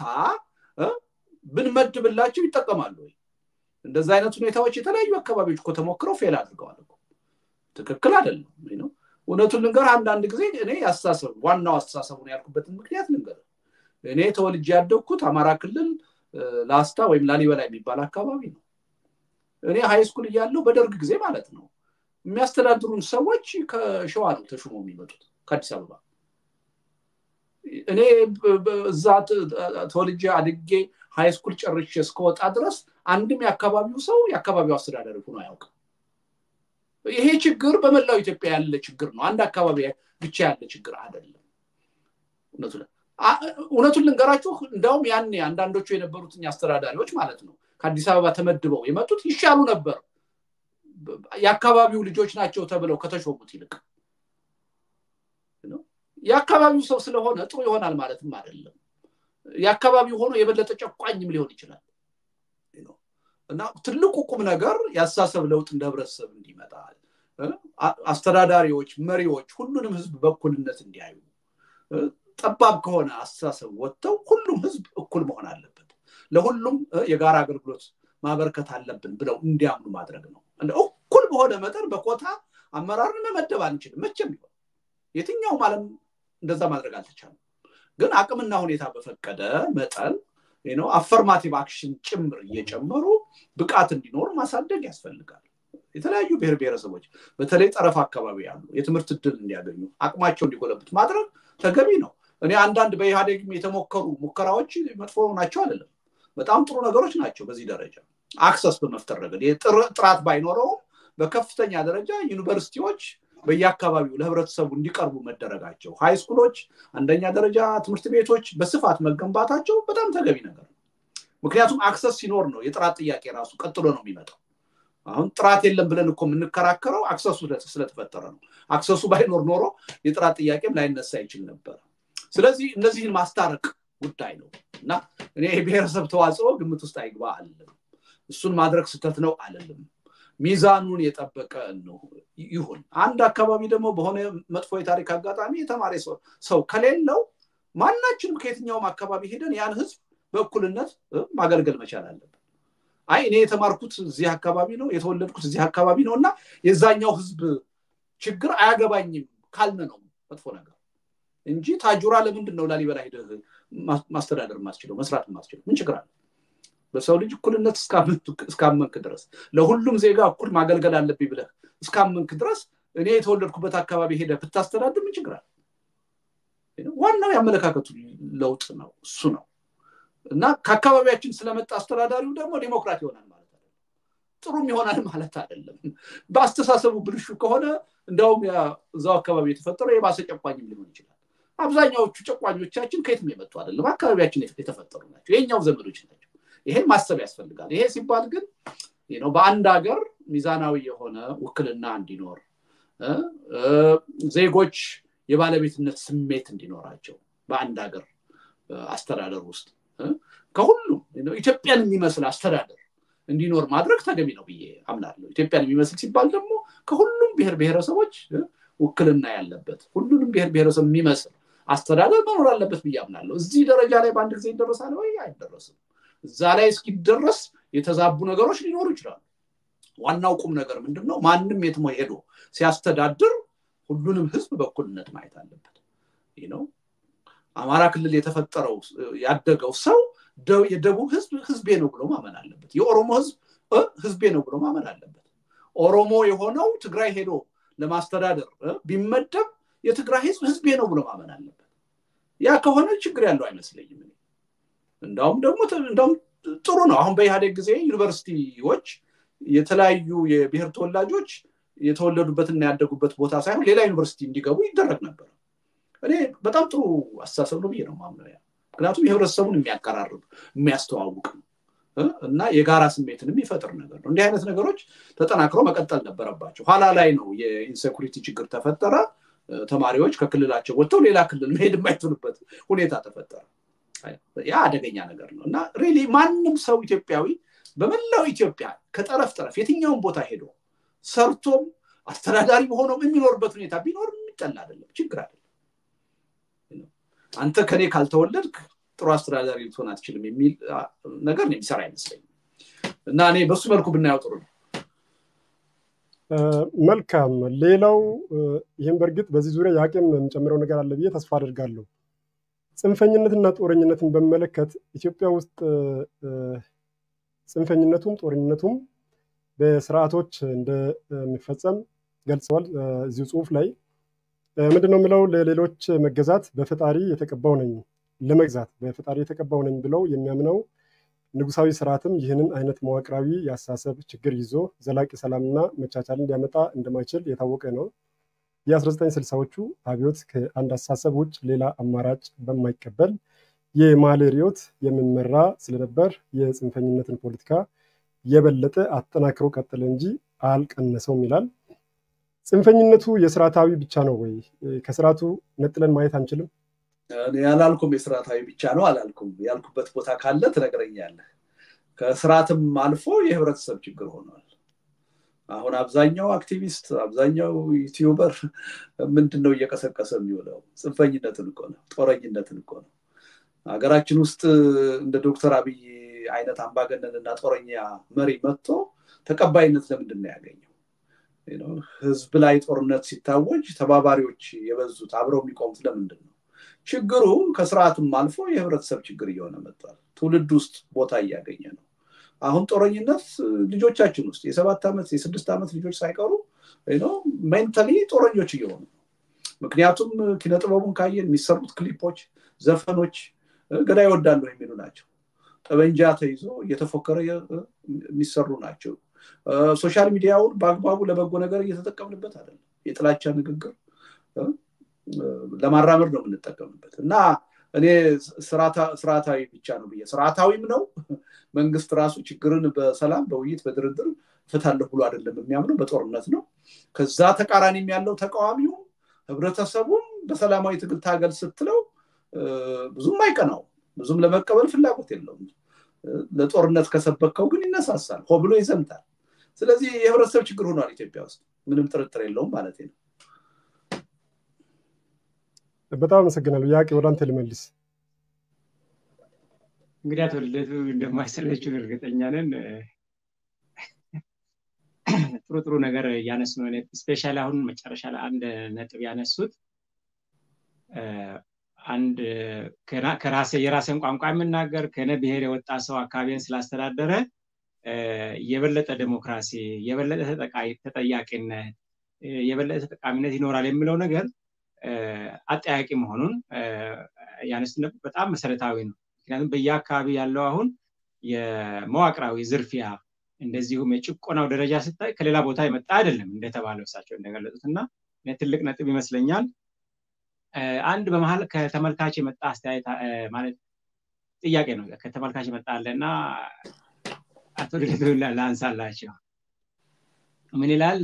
ብንመድብላቸው ይጠቀማሉ ወይ? እንደዛ አይነት ሁኔታዎች የተለያዩ አካባቢዎች እኮ ተሞክረው ፌል አድርገዋል እኮ። ትክክል አይደለም ነው። እውነቱን ልንገር፣ አንዳንድ ጊዜ እኔ ያስተሳሰብ ዋናው አስተሳሰቡን ያልኩበትን ምክንያት ልንገር። እኔ ተወልጄ ያደግኩት አማራ ክልል ላስታ ወይም ላሊበላ የሚባል አካባቢ ነው። እኔ ሃይ ስኩል እያለሁ በደርግ ጊዜ ማለት ነው የሚያስተዳድሩን ሰዎች ከሸዋ ነው ተሹመው የሚመጡት ከአዲስ አበባ። እኔ እዛ ተወልጄ አድጌ ሃይ ስኩል ጨርሼ እስከወጣ ድረስ አንድም የአካባቢው ሰው የአካባቢው አስተዳዳሪ ሆኖ አያውቅም። ይሄ ችግር በመላው ኢትዮጵያ ያለ ችግር ነው። አንድ አካባቢ ብቻ ያለ ችግር አይደለም። እውነቱን ልንገራችሁ፣ እንዳውም ያኔ አንዳንዶቹ የነበሩት አስተዳዳሪዎች ማለት ነው ከአዲስ አበባ ተመድበው የመጡት ይሻሉ ነበር የአካባቢው ልጆች ናቸው ተብለው ከተሾሙት ይልቅ። የአካባቢው ሰው ስለሆነ ጥሩ ይሆናል ማለትም አይደለም። የአካባቢው ሆኖ የበለጠ ጨቋኝም ሊሆን ይችላል። እና ትልቁ ቁም ነገር ያሳሰብ ለውጥ እንደህብረተሰብ እንዲመጣ አስተዳዳሪዎች መሪዎች ሁሉንም ህዝብ በእኩልነት እንዲያዩ፣ ጠባብ ከሆነ አስተሳሰብ ወጥተው ሁሉም ህዝብ እኩል መሆን አለበት። ለሁሉም የጋራ አገልግሎት ማበርከት አለብን ብለው እንዲያምኑ ማድረግ ነው እንደ እኩል በሆነ መጠን በኮታ አመራርን መመደብ አንችልም መቼም ይሆን የትኛው ዓለም እንደዛ ማድረግ አልተቻለም ግን አቅምና ሁኔታ በፈቀደ መጠን አፈርማቲቭ አክሽን ጭምር እየጨመሩ ብቃት እንዲኖር ማሳደግ ያስፈልጋል የተለያዩ ብሔረሰቦች በተለይ ጠረፍ አካባቢ ያሉ የትምህርት ዕድል እንዲያገኙ አቅማቸው እንዲጎለብት ማድረግ ተገቢ ነው እኔ አንዳንድ በኢህአዴግም የተሞከሩ ሙከራዎች መጥፎ ናቸው አይደለም በጣም ጥሩ ነገሮች ናቸው በዚህ ደረጃ አክሰስ በመፍጠር ረገድ ጥራት ባይኖረው በከፍተኛ ደረጃ ዩኒቨርሲቲዎች በየአካባቢው ለህብረተሰቡ እንዲቀርቡ መደረጋቸው ሃይ ስኩሎች አንደኛ ደረጃ ትምህርት ቤቶች በስፋት መገንባታቸው በጣም ተገቢ ነገር ነው ምክንያቱም አክሰስ ሲኖር ነው የጥራት ጥያቄ ራሱ ቀጥሎ ነው የሚመጣው አሁን ጥራት የለም ብለን እኮ ምንከራከረው አክሰሱ ስለተፈጠረ ነው አክሰሱ ባይኖር ኖሮ የጥራት ጥያቄም ላይነሳ ይችል ነበር ስለዚህ እነዚህን ማስታረቅ ጉዳይ ነው እና እኔ ብሔረሰብ ተዋጽኦ ግምት ውስጥ አይግባ አይደለም እሱን ማድረግ ስተት ነው አይደለም ሚዛኑን የጠበቀ ነው ይሁን አንድ አካባቢ ደግሞ በሆነ መጥፎ የታሪክ አጋጣሚ የተማረ ሰው ከሌለው ማናችንም ከየትኛውም አካባቢ ሄደን ያን ህዝብ በእኩልነት ማገልገል መቻል አለበት አይ እኔ የተማርኩት እዚህ አካባቢ ነው የተወለድኩት እዚህ አካባቢ ነውና የዛኛው ህዝብ ችግር አያገባኝም ካልነ ነው መጥፎ ነገር እንጂ ታጁራ ለምንድነው ላሊበላ ሄደ ማስተዳደር ማስችለው መስራት ማስችለው ምን ችግር አለ በሰው ልጅ እኩልነት እስካመንክ ድረስ ለሁሉም ዜጋ እኩል ማገልገል አለብኝ ብለህ እስካመንክ ድረስ እኔ የተወለድኩበት አካባቢ ሄደ ብታስተዳድር ምን ችግር አለ ዋናው ያመለካከቱ ለውጥ ነው እሱ ነው እና ከአካባቢያችን ስለመጣ አስተዳዳሪው ደግሞ ዲሞክራሲ ይሆናል ማለት አይደለም ጥሩም ይሆናል ማለት አይደለም በአስተሳሰቡ ብልሹ ከሆነ እንደውም ያው አካባቢ የተፈጠረው የባሰ ጨቋኝም ሊሆን ይችላል አብዛኛዎቹ ጨቋኞቻችን ከየትም የመጡ አይደለም አካባቢያችን የተፈጠሩ ናቸው የኛው ዘመዶች ናቸው ይሄን ማሰብ ያስፈልጋል ይሄ ሲባል ግን በአንድ ሀገር ሚዛናዊ የሆነ ውክልና እንዲኖር ዜጎች የባለቤትነት ስሜት እንዲኖራቸው በአንድ ሀገር አስተዳደር ውስጥ ከሁሉም ኢትዮጵያን የሚመስል አስተዳደር እንዲኖር ማድረግ ተገቢ ነው ብዬ አምናለሁ ኢትዮጵያን የሚመስል ሲባል ደግሞ ከሁሉም ብሔረሰቦች ውክልና ያለበት ሁሉንም ብሔረሰብ የሚመስል አስተዳደር መኖር አለበት ብዬ አምናለሁ እዚህ ደረጃ ላይ በአንድ ጊዜ ይደረሳል ወይ አይደረስም እዛ ላይ እስኪደረስ የተዛቡ ነገሮች ሊኖሩ ይችላሉ ዋናው ቁም ነገር ምንድነው ማንንም የትም ሄዶ ሲያስተዳድር ሁሉንም ህዝብ በእኩልነት ማየት አለበት አማራ ክልል የተፈጠረው ያደገው ሰው የደቡብ ህዝቤ ነው ብሎ ማመን አለበት የኦሮሞ ህዝቤ ነው ብሎ ማመን አለበት ኦሮሞ የሆነው ትግራይ ሄዶ ለማስተዳደር ቢመደብ የትግራይ ህዝቤ ነው ብሎ ማመን አለበት ያ ከሆነ ችግር ያለው አይመስለኝም እንደውም ጥሩ ነው አሁን በኢህአዴግ ጊዜ ዩኒቨርሲቲዎች የተለያዩ የብሔር ተወላጆች የተወለዱበትና ያደጉበት ቦታ ሳይሆን ሌላ ዩኒቨርሲቲ እንዲገቡ ይደረግ ነበር እኔ በጣም ጥሩ አስተሳሰብ ነው ብዬ ነው ማምነው ምክንያቱም የህብረተሰቡን የሚያቀራርብ የሚያስተዋውቅ እና የጋራ ስሜትንም ይፈጥር ነገር ነው እንዲህ አይነት ነገሮች ተጠናክረው መቀጠል ነበረባቸው ኋላ ላይ ነው የኢንሴኩሪቲ ችግር ተፈጠረ ተማሪዎች ከክልላቸው ወጥተው ሌላ ክልል መሄድ የማይችሉበት ሁኔታ ተፈጠረ ያ አደገኛ ነገር ነው እና ሪሊ ማንንም ሰው ኢትዮጵያዊ በመላው ኢትዮጵያ ከጠረፍ ጠረፍ የትኛውን ቦታ ሄዶ ሰርቶም አስተዳዳሪ ሆኖ የሚኖርበት ሁኔታ ቢኖር የሚጠላ አይደለም ችግር አይደለም አንተ ከኔ ካልተወለድክ ጥሩ አስተዳዳሪ ልትሆን አትችልም የሚል ነገር ነው የሚሰራ አይመስለኝም እና እኔ በሱ መልኩ ብናየው ጥሩ ነው መልካም ሌላው ይሄን በርግጥ በዚህ ዙሪያ ያቄም የምጨምረው ነገር አለ ብዬ ተስፋ አደርጋለሁ ጽንፈኝነትና ጦረኝነትን በመለከት ኢትዮጵያ ውስጥ ጽንፈኝነቱም ጦረኝነቱም በስርዓቶች እንደሚፈጸም ገልጸዋል እዚህ ጽሁፍ ላይ ምንድነው የሚለው ለሌሎች መገዛት በፈጣሪ የተቀባው ነኝ ለመግዛት በፈጣሪ የተቀባው ነኝ ብለው የሚያምነው ንጉሳዊ ስርዓትም ይህንን አይነት መዋቅራዊ ያሳሰብ ችግር ይዞ ዘላቂ ሰላምና መቻቻልን ሊያመጣ እንደማይችል የታወቀ ነው የ1960ዎቹ አብዮት ከአንድ አሳሰብ ውጭ ሌላ አማራጭ በማይቀበል የማሌሪዮት የሚመራ ስለነበር የጽንፈኝነትን ፖለቲካ የበለጠ አጠናክሮ ቀጠለ እንጂ አልቀነሰውም ይላል ጽንፈኝነቱ የስርዓታዊ ብቻ ነው ወይ ከስርዓቱ ነጥለን ማየት አንችልም ያላልኩም የስርዓታዊ ብቻ ነው አላልኩም ያልኩበት ቦታ ካለ ትነግረኛለህ ከስርዓትም አልፎ የህብረተሰብ ችግር ሆኗል አሁን አብዛኛው አክቲቪስት አብዛኛው ዩቲዩበር ምንድነው እየቀሰቀሰ የሚውለው ጽንፈኝነትን እኮ ነው ጦረኝነትን እኮ ነው ሀገራችን ውስጥ እንደ ዶክተር አብይ አይነት አምባገነንና ጦረኛ መሪ መጥቶ ተቀባይነት ለምንድን ነው ያገኘው? ህዝብ ላይ ጦርነት ሲታወጅ ተባባሪዎች የበዙት አብረው የሚቆሙት ለምንድን ነው? ችግሩ ከስርዓቱም አልፎ የህብረተሰብ ችግር እየሆነ መጥቷል። ትውልድ ውስጥ ቦታ እያገኘ ነው። አሁን ጦረኝነት ልጆቻችን ውስጥ የ7 ዓመት የ6 ዓመት ልጆች ሳይቀሩ ሜንታሊ ጦረኞች እየሆኑ ነው። ምክንያቱም ኪነጥበቡን ካየን የሚሰሩት ክሊፖች፣ ዘፈኖች ገዳይ ይወዳሉ የሚሉ ናቸው። ጠበንጃ ተይዞ እየተፎከረ የሚሰሩ ናቸው። ሶሻል ሚዲያውን በአግባቡ ለበጎ ነገር እየተጠቀምንበት አይደለም። የጥላቻ ንግግር ለማራመድ ነው የምንጠቀምበት እና እኔ ስርዓታዊ ብቻ ነው ብዬ ስርዓታዊም ነው መንግስት ራሱ ችግርን በሰላም በውይይት በድርድር ፈታለሁ ብሎ አይደለም የሚያምነው፣ በጦርነት ነው። ከዛ ተቃራኒም ያለው ተቃዋሚው ህብረተሰቡም በሰላማዊ ትግል ታገል ስትለው ብዙም አይቀናው፣ ብዙም ለመቀበል ፍላጎት የለውም። ለጦርነት ከሰበከው ግን ይነሳሳል፣ ሆ ብሎ ይዘምታል። ስለዚህ የህብረተሰብ ችግር ሆኗል ኢትዮጵያ ውስጥ፣ ምንም ጥርጥር የለውም ማለት ነው። በጣም አመሰግናለሁ። ያቄ ወደ አንተ ልመልስ። እንግዲህ አቶ ልደቱ እንደማይሰለቹን እርግጠኛ ነን። ጥሩ ነገር ያነሱ ነው። ስፔሻሊ አሁን መጨረሻ ላይ አንድ ነጥብ ያነሱት አንድ የራስን ቋንቋ የምናገር ከነ ብሔር የወጣ ሰው አካባቢን ስላስተዳደረ የበለጠ ዲሞክራሲ፣ የበለጠ ተጠያቂነት፣ የበለጠ ተጠቃሚነት ይኖራል የሚለው ነገር አጠያቂ መሆኑን ያነሱት በጣም መሰረታዊ ነው። ምክንያቱም በየአካባቢ ያለው አሁን የመዋቅራዊ ዝርፊያ እንደዚሁም የጭቆናው ደረጃ ሲታይ ከሌላ ቦታ የመጣ አይደለም እንደተባለው እሳቸው እንደገለጹትና ትልቅ ነጥብ ይመስለኛል። አንድ በመሃል ከተመልካች የመጣ አስተያየት ማለት ጥያቄ ነው ከተመልካች የመጣለና አቶ ልደቱ ላንሳላቸው። ምን ይላል?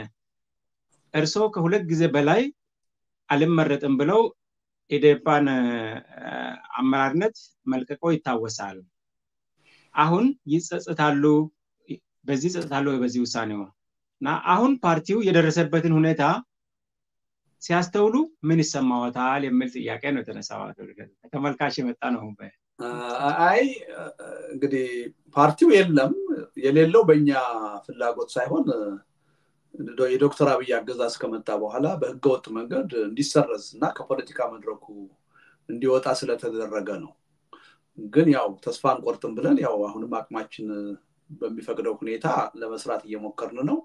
እርሶ ከሁለት ጊዜ በላይ አልመረጥም ብለው ኢዴፓን አመራርነት መልቀቆ ይታወሳል። አሁን ይጸጸታሉ በዚህ ውሳኔው እና አሁን ፓርቲው የደረሰበትን ሁኔታ ሲያስተውሉ ምን ይሰማዎታል የሚል ጥያቄ ነው የተነሳው። ተመልካች የመጣ ነው። አይ እንግዲህ ፓርቲው የሌለው በእኛ ፍላጎት ሳይሆን የዶክተር አብይ አገዛዝ ከመጣ በኋላ በህገወጥ መንገድ እንዲሰረዝ እና ከፖለቲካ መድረኩ እንዲወጣ ስለተደረገ ነው። ግን ያው ተስፋ አንቆርጥም ብለን ያው አሁንም አቅማችን በሚፈቅደው ሁኔታ ለመስራት እየሞከርን ነው።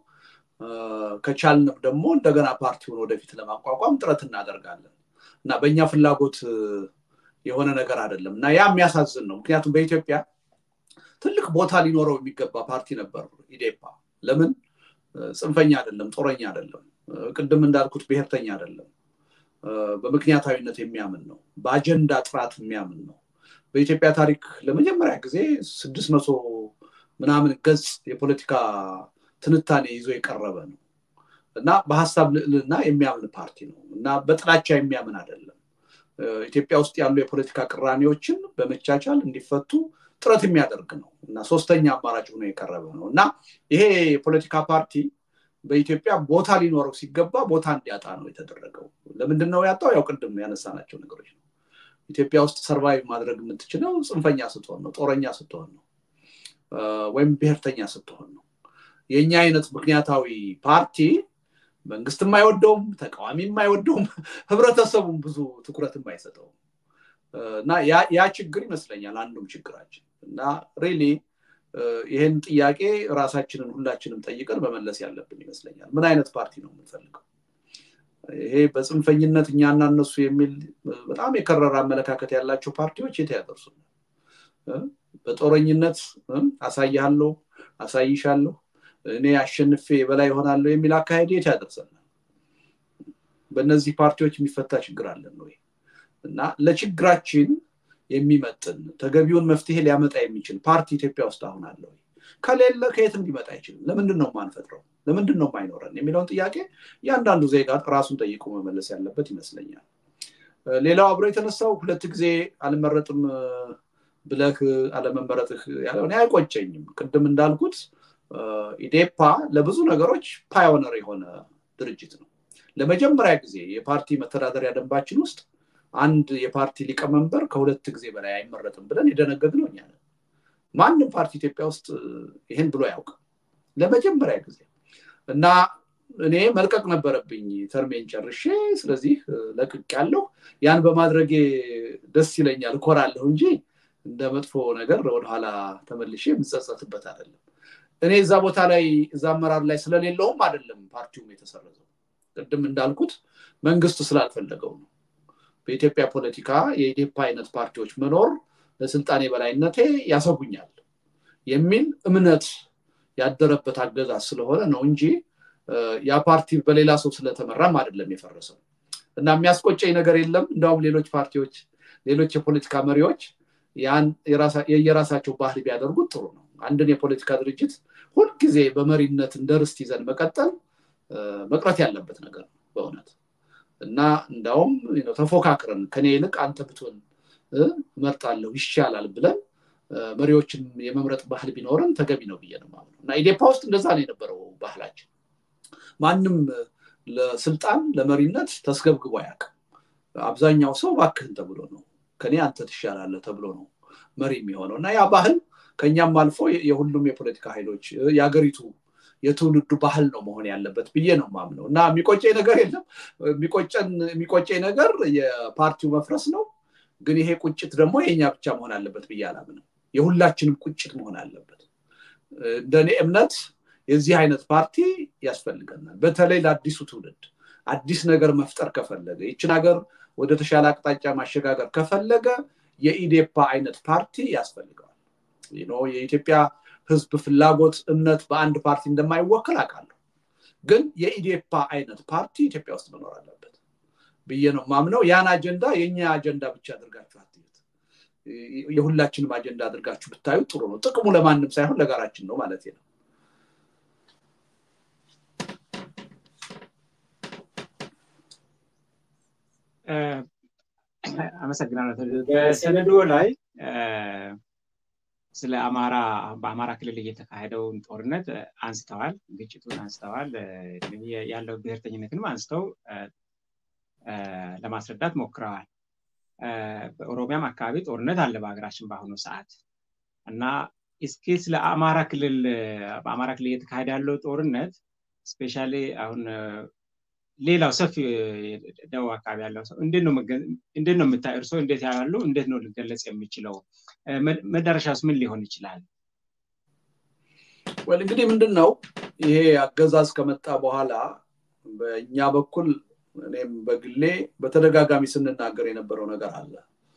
ከቻልን ደግሞ እንደገና ፓርቲውን ወደፊት ለማቋቋም ጥረት እናደርጋለን እና በእኛ ፍላጎት የሆነ ነገር አይደለም እና ያ የሚያሳዝን ነው። ምክንያቱም በኢትዮጵያ ትልቅ ቦታ ሊኖረው የሚገባ ፓርቲ ነበር ኢዴፓ። ለምን? ጽንፈኛ አይደለም፣ ጦረኛ አይደለም፣ ቅድም እንዳልኩት ብሔርተኛ አይደለም፣ በምክንያታዊነት የሚያምን ነው፣ በአጀንዳ ጥራት የሚያምን ነው። በኢትዮጵያ ታሪክ ለመጀመሪያ ጊዜ 600 ምናምን ገጽ የፖለቲካ ትንታኔ ይዞ የቀረበ ነው እና በሐሳብ ልዕልና የሚያምን ፓርቲ ነው እና በጥላቻ የሚያምን አይደለም። ኢትዮጵያ ውስጥ ያሉ የፖለቲካ ቅራኔዎችን በመቻቻል እንዲፈቱ ጥረት የሚያደርግ ነው እና ሶስተኛ አማራጭ ሆኖ የቀረበ ነው እና ይሄ የፖለቲካ ፓርቲ በኢትዮጵያ ቦታ ሊኖረው ሲገባ ቦታ እንዲያጣ ነው የተደረገው። ለምንድን ነው ያጣው? ያው ቅድም ያነሳናቸው ነገሮች ነው። ኢትዮጵያ ውስጥ ሰርቫይቭ ማድረግ የምትችለው ጽንፈኛ ስትሆን ነው፣ ጦረኛ ስትሆን ነው፣ ወይም ብሔርተኛ ስትሆን ነው። የኛ አይነት ምክንያታዊ ፓርቲ መንግስትም አይወደውም፣ ተቃዋሚም አይወደውም፣ ህብረተሰቡም ብዙ ትኩረትም አይሰጠውም እና ያ ችግር ይመስለኛል አንዱም ችግራችን እና ሪሊ ይሄን ጥያቄ ራሳችንን ሁላችንም ጠይቀን መመለስ ያለብን ይመስለኛል። ምን አይነት ፓርቲ ነው የምንፈልገው? ይሄ በጽንፈኝነት እኛና እነሱ የሚል በጣም የከረረ አመለካከት ያላቸው ፓርቲዎች የት ያደርሱናል? በጦረኝነት አሳያለሁ አሳይሻለሁ እኔ አሸንፌ በላይ ሆናለሁ የሚል አካሄድ የት ያደርሰናል? በእነዚህ ፓርቲዎች የሚፈታ ችግር አለ ነው እና ለችግራችን የሚመጥን ተገቢውን መፍትሄ ሊያመጣ የሚችል ፓርቲ ኢትዮጵያ ውስጥ አሁን አለ ወይ? ከሌለ ከየትም ሊመጣ አይችልም። ለምንድን ነው ማንፈጥረው? ለምንድን ነው ማይኖረን የሚለውን ጥያቄ ያንዳንዱ ዜጋ ራሱን ጠይቆ መመለስ ያለበት ይመስለኛል። ሌላው አብሮ የተነሳው ሁለት ጊዜ አልመረጥም ብለህ አለመመረጥህ ያለው እኔ አይቆጨኝም። ቅድም እንዳልኩት ኢዴፓ ለብዙ ነገሮች ፓዮነር የሆነ ድርጅት ነው። ለመጀመሪያ ጊዜ የፓርቲ መተዳደሪያ ደንባችን ውስጥ አንድ የፓርቲ ሊቀመንበር ከሁለት ጊዜ በላይ አይመረጥም ብለን የደነገግነው እኛ ነን። ማንም ፓርቲ ኢትዮጵያ ውስጥ ይሄን ብሎ ያውቅ ለመጀመሪያ ጊዜ እና እኔ መልቀቅ ነበረብኝ ተርሜን ጨርሼ ስለዚህ ለቅቄያለሁ ያን በማድረጌ ደስ ይለኛል እኮራለሁ እንጂ እንደ መጥፎ ነገር ወደ ኋላ ተመልሼ ምጸጸትበት አይደለም እኔ እዛ ቦታ ላይ እዛ አመራር ላይ ስለሌለውም አይደለም ፓርቲውም የተሰረዘው ቅድም እንዳልኩት መንግስት ስላልፈለገው ነው በኢትዮጵያ ፖለቲካ የኢዴፓ አይነት ፓርቲዎች መኖር ለስልጣኔ በላይነቴ ያሰጉኛል የሚል እምነት ያደረበት አገዛዝ ስለሆነ ነው እንጂ ያ ፓርቲ በሌላ ሰው ስለተመራም አይደለም የፈረሰው እና የሚያስቆጨኝ ነገር የለም እንደውም ሌሎች ፓርቲዎች ሌሎች የፖለቲካ መሪዎች ያን የራሳቸው ባህል ቢያደርጉት ጥሩ ነው አንድን የፖለቲካ ድርጅት ሁሉ ጊዜ በመሪነት እንደርስት ይዘን መቀጠል መቅረት ያለበት ነገር ነው በእውነት እና እንደውም ተፎካክረን ከኔ ይልቅ አንተ ብትሆን መርጣለሁ ይሻላል ብለን መሪዎችን የመምረጥ ባህል ቢኖርን ተገቢ ነው ብዬ ነው ማለት እና ኢዴፓ ውስጥ እንደዛ ነው የነበረው ባህላችን ማንንም ለስልጣን ለመሪነት ተስገብግቦ ያውቃል አብዛኛው ሰው ባክህን ተብሎ ነው ከኔ አንተ ትሻላለህ ተብሎ ነው መሪ የሚሆነውና ያ ባህል ከኛም አልፎ የሁሉም የፖለቲካ ኃይሎች ያገሪቱ የትውልዱ ባህል ነው መሆን ያለበት ብዬ ነው ማምነው እና የሚቆጨኝ ነገር የለም የሚቆጨኝ ነገር የፓርቲው መፍረስ ነው ግን ይሄ ቁጭት ደግሞ የኛ ብቻ መሆን አለበት ብዬ አላምንም የሁላችንም ቁጭት መሆን አለበት እንደኔ እምነት የዚህ አይነት ፓርቲ ያስፈልገናል በተለይ ለአዲሱ ትውልድ አዲስ ነገር መፍጠር ከፈለገ ይችን ሀገር ወደ ተሻለ አቅጣጫ ማሸጋገር ከፈለገ የኢዴፓ አይነት ፓርቲ ያስፈልጋል የኢትዮጵያ ህዝብ ፍላጎት እምነት በአንድ ፓርቲ እንደማይወከል አውቃለሁ ግን የኢዴፓ አይነት ፓርቲ ኢትዮጵያ ውስጥ መኖር አለበት ብዬ ነው ማምነው ያን አጀንዳ የኛ አጀንዳ ብቻ አድርጋችሁ አትዩት የሁላችንም አጀንዳ አድርጋችሁ ብታዩ ጥሩ ነው ጥቅሙ ለማንም ሳይሆን ለጋራችን ነው ማለት ነው አመሰግናለሁ በሰነዱ ላይ ስለ በአማራ ክልል እየተካሄደው ጦርነት አንስተዋል ግጭቱን አንስተዋል ያለው ብሔርተኝነትንም አንስተው ለማስረዳት ሞክረዋል በኦሮሚያም አካባቢ ጦርነት አለ በአገራችን በአሁኑ ሰዓት እና እስኪ ስለ በአማራ ክልል እየተካሄደ ያለው ጦርነት ስፔሻሊ አሁን ሌላው ሰፊ ደቡብ አካባቢ ያለው ሰው እንዴት ነው የምታርሶ እንዴት ያያሉ እንዴት ነው ሊገለጽ የሚችለው መዳረሻስ ምን ሊሆን ይችላል ወል እንግዲህ ምንድነው ይሄ አገዛዝ ከመጣ በኋላ በእኛ በኩል እኔም በግሌ በተደጋጋሚ ስንናገር የነበረው ነገር አለ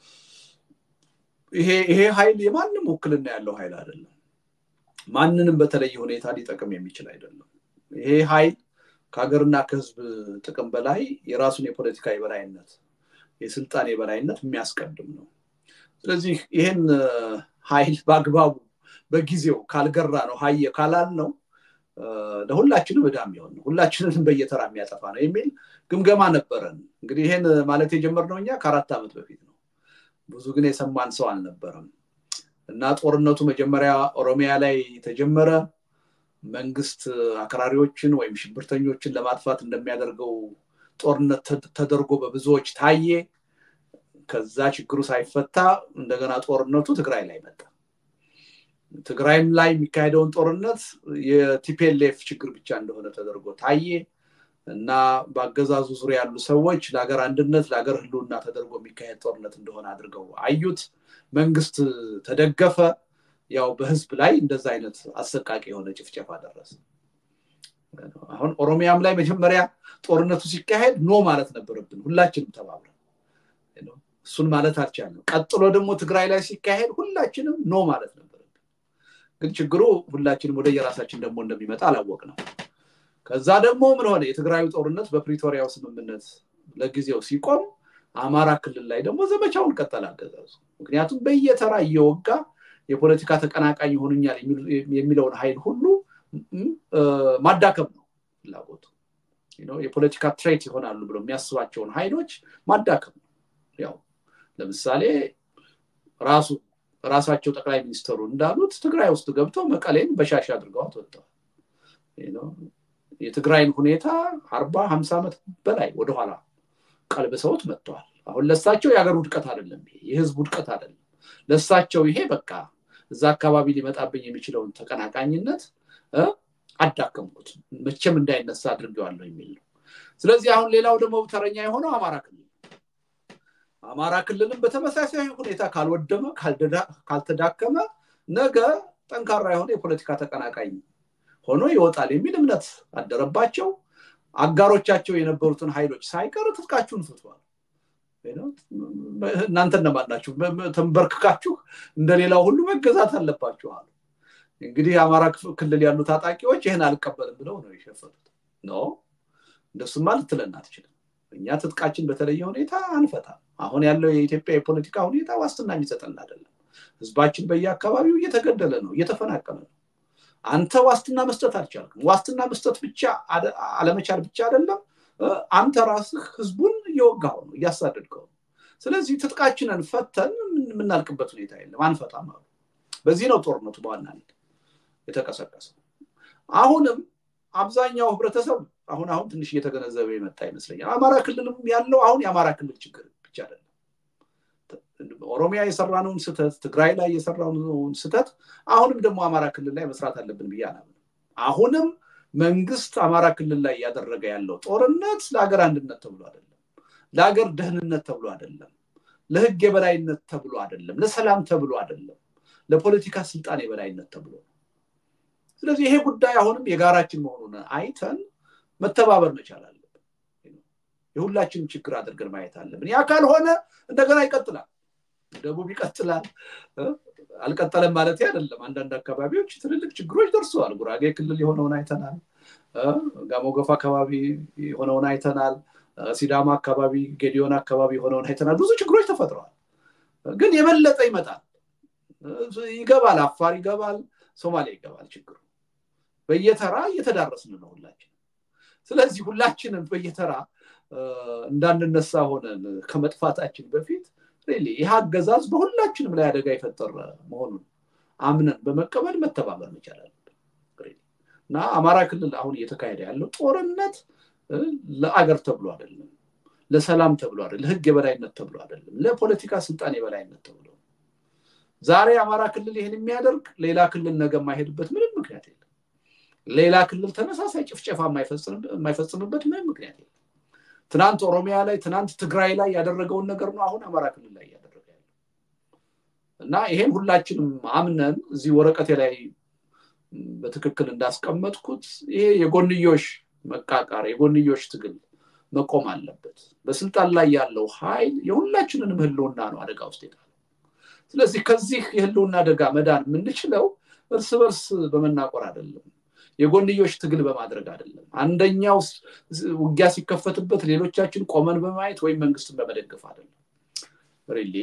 ይሄ ኃይል የማንም ውክልና ያለው ኃይል አይደለም ማንንም በተለየ ሁኔታ ሊጠቅም የሚችል አይደለም ይሄ ኃይል ከሀገርና ከህዝብ ጥቅም በላይ የራሱን የፖለቲካ የበላይነት የስልጣን የበላይነት የሚያስቀድም ነው ስለዚህ ይሄን ኃይል በአግባቡ በጊዜው ካልገራ ነው ኃይል ካላል ነው ለሁላችንም በዳም ይሆን ሁላችንም በየተራ የሚያጠፋ ነው የሚል ግምገማ ነበረን እንግዲህ ይሄን ማለት የጀመርነው እኛ ከ4 አመት በፊት ነው ብዙ ግን የሰማን ሰው አልነበረም እና ጦርነቱ መጀመሪያ ኦሮሚያ ላይ ተጀመረ መንግስት አክራሪዎችን ወይም ሽብርተኞችን ለማጥፋት እንደሚያደርገው ጦርነት ተደርጎ በብዙዎች ታየ ከዛ ችግሩ ሳይፈታ እንደገና ጦርነቱ ትግራይ ላይ መጣ ትግራይም ላይ የሚካሄደውን ጦርነት የቲፒኤልኤፍ ችግር ብቻ እንደሆነ ተደርጎ ታየ እና በአገዛዙ ዙሪያ ያሉ ሰዎች ለሀገር አንድነት ለሀገር ህልውና ተደርጎ የሚካሄድ ጦርነት እንደሆነ አድርገው አዩት መንግስት ተደገፈ ያው በህዝብ ላይ እንደዛ አይነት አሰቃቂ የሆነ ጭፍጨፋ ደረሰ አሁን ኦሮሚያም ላይ መጀመሪያ ጦርነቱ ሲካሄድ ኖ ማለት ነበርብን ሁላችንም ተባብረን እሱን ማለት አልቻለም ቀጥሎ ደግሞ ትግራይ ላይ ሲካሄድ ሁላችንም ኖ ማለት ነበርብን ግን ችግሩ ሁላችንም ወደ የራሳችን ደግሞ እንደሚመጣ አላወቅነው ከዛ ደግሞ ምን ሆነ የትግራዩ ጦርነት በፕሪቶሪያው ስምምነት ለጊዜው ሲቆም አማራ ክልል ላይ ደግሞ ዘመቻውን ቀጠለ አገዛዙ ምክንያቱም በየተራ እየወጋ የፖለቲካ ተቀናቃኝ ሆኑኛል የሚለውን ኃይል ሁሉ ማዳከም ነው ፍላጎቱ የፖለቲካ ትሬት ይሆናሉ ብሎ የሚያስባቸውን ኃይሎች ማዳከም ያው ለምሳሌ ራሳቸው ጠቅላይ ሚኒስትሩ እንዳሉት ትግራይ ውስጥ ገብተው መቀሌን በሻሽ አድርገው ወጥተዋል የትግራይን ሁኔታ 40-50 አመት በላይ ወደ ኋላ ቀልብሰውት መጥተዋል አሁን ለሳቸው ያገር ውድቀት አይደለም የህዝብ ውድቀት አይደለም ለሳቸው ይሄ በቃ እዛ አካባቢ ሊመጣብኝ የሚችለውን ተቀናቃኝነት አዳከምኩት መቼም እንዳይነሳ አድርጌዋለሁ የሚል ነው ስለዚህ አሁን ሌላው ደግሞ ተረኛ የሆነው አማራ ክልልም በተመሳሳይ ሁኔታ ካልወደመ ካልተዳከመ ነገ ጠንካራ የሆነ የፖለቲካ ተቀናቃኝ ሆኖ ይወጣል የሚል እምነት አደረባቸው አጋሮቻቸው የነበሩትን ኃይሎች ሳይቀር ትጥቃችሁን ፍቷል እናንተ እንደማናችሁ ተንበርክካችሁ እንደሌላው ሁሉ መገዛት አለባችሁ አሉ እንግዲህ አማራ ክልል ያሉ ታጣቂዎች ይሄን አልቀበልም ብለው ነው የሸፈቱት ነው እንደሱ ማለት ትለናት ይችላል እኛ ትጥቃችን በተለየ ሁኔታ አንፈታም አሁን ያለው የኢትዮጵያ የፖለቲካ ሁኔታ ዋስትና የሚሰጠን አይደለም ህዝባችን በየአካባቢው እየተገደለ ነው እየተፈናቀለ ነው አንተ ዋስትና መስጠት አልቻልክም ዋስትና መስጠት ብቻ አለመቻል ብቻ አይደለም አንተ ራስህ ህዝቡን እየወጋው ነው እያሳደድከው ስለዚህ ትጥቃችንን ፈተን ምናልቅበት ሁኔታ የለም አንፈታም አሉ በዚህ ነው ጦርነቱ በዋናነት የተቀሰቀሰው አሁንም አብዛኛው ህብረተሰብ አሁን ትንሽ እየተገነዘበ የመጣ ይመስለኛል አማራ ክልልም ያለው አሁን የአማራ ክልል ችግር ብቻ አይደለም ኦሮሚያ የሰራነውን ስህተት ትግራይ ላይ የሰራነውን ስህተት አሁንም ደግሞ አማራ ክልል ላይ መስራት አለብን ብያለሁ አሁንም መንግስት አማራ ክልል ላይ ያደረገ ያለው ጦርነት ለሀገር አንድነት ተብሎ አይደለም ለሀገር ደህንነት ተብሎ አይደለም ለህግ የበላይነት ተብሎ አይደለም ለሰላም ተብሎ አይደለም ለፖለቲካ ስልጣን የበላይነት ተብሎ ስለዚህ ይሄ ጉዳይ አሁንም የጋራችን መሆኑን አይተን መተባበር መቻል አለብን የሁላችንም ችግር አድርገን ማየት አለብን ያ ካልሆነ እንደገና ይቀጥላል ደቡብ ይቀጥላል አልቀጠለም ማለት አይደለም አንዳንድ አካባቢዎች ትልልቅ ችግሮች ደርሰዋል ጉራጌ ክልል የሆነውን አይተናል ጋሞ ጎፋ አካባቢ የሆነውን አይተናል ሲዳማ አካባቢ ጌዲዮን አካባቢ የሆነውን አይተናል ብዙ ችግሮች ተፈጥረዋል ግን የበለጠ ይመጣል ይገባል አፋር ይገባል ሶማሌ ይገባል ችግሩ በየተራ እየተዳረስን ነው ሁላችን ስለዚህ ሁላችንም በየተራ እንዳንነሳ ሆነን ከመጥፋታችን በፊት ይሄ አገዛዝ በሁላችንም ላይ አደጋ ይፈጠር መሆኑን አምነን በመቀበል መተባበር መቻል አለብን እና አማራ ክልል አሁን እየተካሄደ ያለው ጦርነት ለአገር ተብሎ አይደለም ለሰላም ተብሎ አይደለም ለህግ የበላይነት ተብሎ አይደለም ለፖለቲካ ስልጣን የበላይነት ተብሎ ዛሬ አማራ ክልል ይሄን የሚያደርግ ሌላ ክልል ነገ ማይሄድበት ምንም ምክንያት የለም ሌላ ክልል ተመሳሳይ ጭፍጨፋ የማይፈጽምበት ምንም ምክንያት የለም ትናንት ኦሮሚያ ላይ ትናንት ትግራይ ላይ ያደረገውን ነገር ነው አሁን አማራ ክልል ላይ ያደረገ ያለው እና ይሄን ሁላችንም አምነን እዚህ ወረቀቴ ላይ በትክክል እንዳስቀመጥኩት ይሄ የጎንዮሽ መቃቃር የጎንዮሽ ትግል መቆም አለበት በስልጣን ላይ ያለው ኃይል የሁላችንንም ህልውና ነው አደጋ ውስጥ ይጣላል ስለዚህ ከዚህ የህልውና አደጋ መዳን የምንችለው እርስ በርስ በመናቆር አይደለም የጎንዮሽ ትግል በማድረግ አይደለም አንደኛው ውጊያ ሲከፈትበት ሌሎቻችን ቆመን በማየት ወይ መንግስትን በመደገፍ አይደለም ሪሊ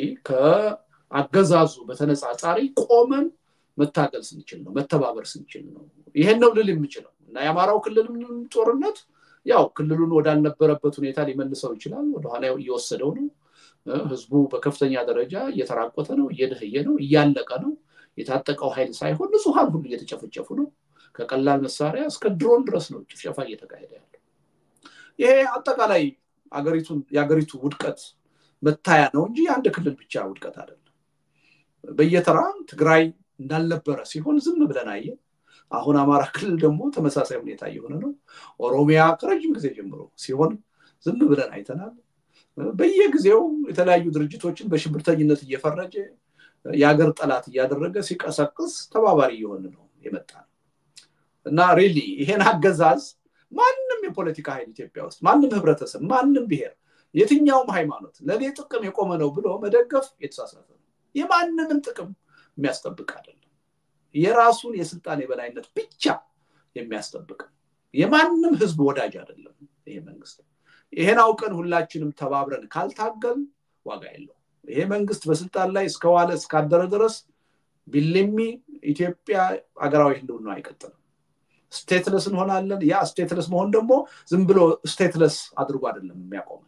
ከአገዛዙ በተነጻጻሪ ቆመን መታገል ስንችል ነው መተባበር ስንችል ነው ይሄን ነው ልል የምችለው እና የአማራው ክልልም ጦርነት ያው ክልሉን ወዳልነበረበት ሁኔታ ሊመልሰው ይችላል ወደ ኋላ እየወሰደው ነው ህዝቡ በከፍተኛ ደረጃ እየተራቆተ ነው እየደህየ ነው እያለቀ ነው የታጠቀው ኃይል ሳይሆን ንጹሃን ሁሉ እየተጨፈጨፉ ነው ከቀላል መሳሪያ እስከ ድሮን ድረስ ነው ጭፍጨፋ እየተካሄደ ያለው ይሄ አጠቃላይ የአገሪቱ ውድቀት መታያ ነው እንጂ አንድ ክልል ብቻ ውድቀት አይደለም በየተራ ትግራይ እንዳልነበረ ሲሆን ዝም ብለን አየን አሁን አማራ ክልል ደግሞ ተመሳሳይ ሁኔታ እየሆነ ነው ኦሮሚያ ከረጅም ጊዜ ጀምሮ ሲሆን ዝም ብለን አይተናል በየጊዜው የተለያዩ ድርጅቶችን በሽብርተኝነት እየፈረጀ የአገር ጠላት እያደረገ ሲቀሰቅስ ተባባሪ የሆነ ነው የመጣው እና ሪሊ ይሄን አገዛዝ ማንንም የፖለቲካ ኃይል ኢትዮጵያ ውስጥ ማንንም ህብረተሰብ ማንንም ብሔር የትኛውም ሃይማኖት ለኔ ጥቅም የቆመ ነው ብሎ መደገፍ የተሳሳተ ነው የማንንም ጥቅም የሚያስጠብቅ አይደለም የራሱን የስልጣን የበላይነት ብቻ የሚያስጠብቅ የማንንም ህዝብ ወዳጅ አይደለም ይሄ መንግስት ይሄን አውቀን ሁላችንም ተባብረን ካልታገል ዋጋ የለው ይሄ መንግስት በስልጣን ላይ እስከዋለ እስካደረ ድረስ ቢልሚ ኢትዮጵያ አገራዊ ህልውና አይቀጥልም ስቴትለስ እንሆናለን ያ ስቴትለስ መሆን ደግሞ ዝም ብሎ ስቴትለስ አድርጎ አይደለም የሚያቆመን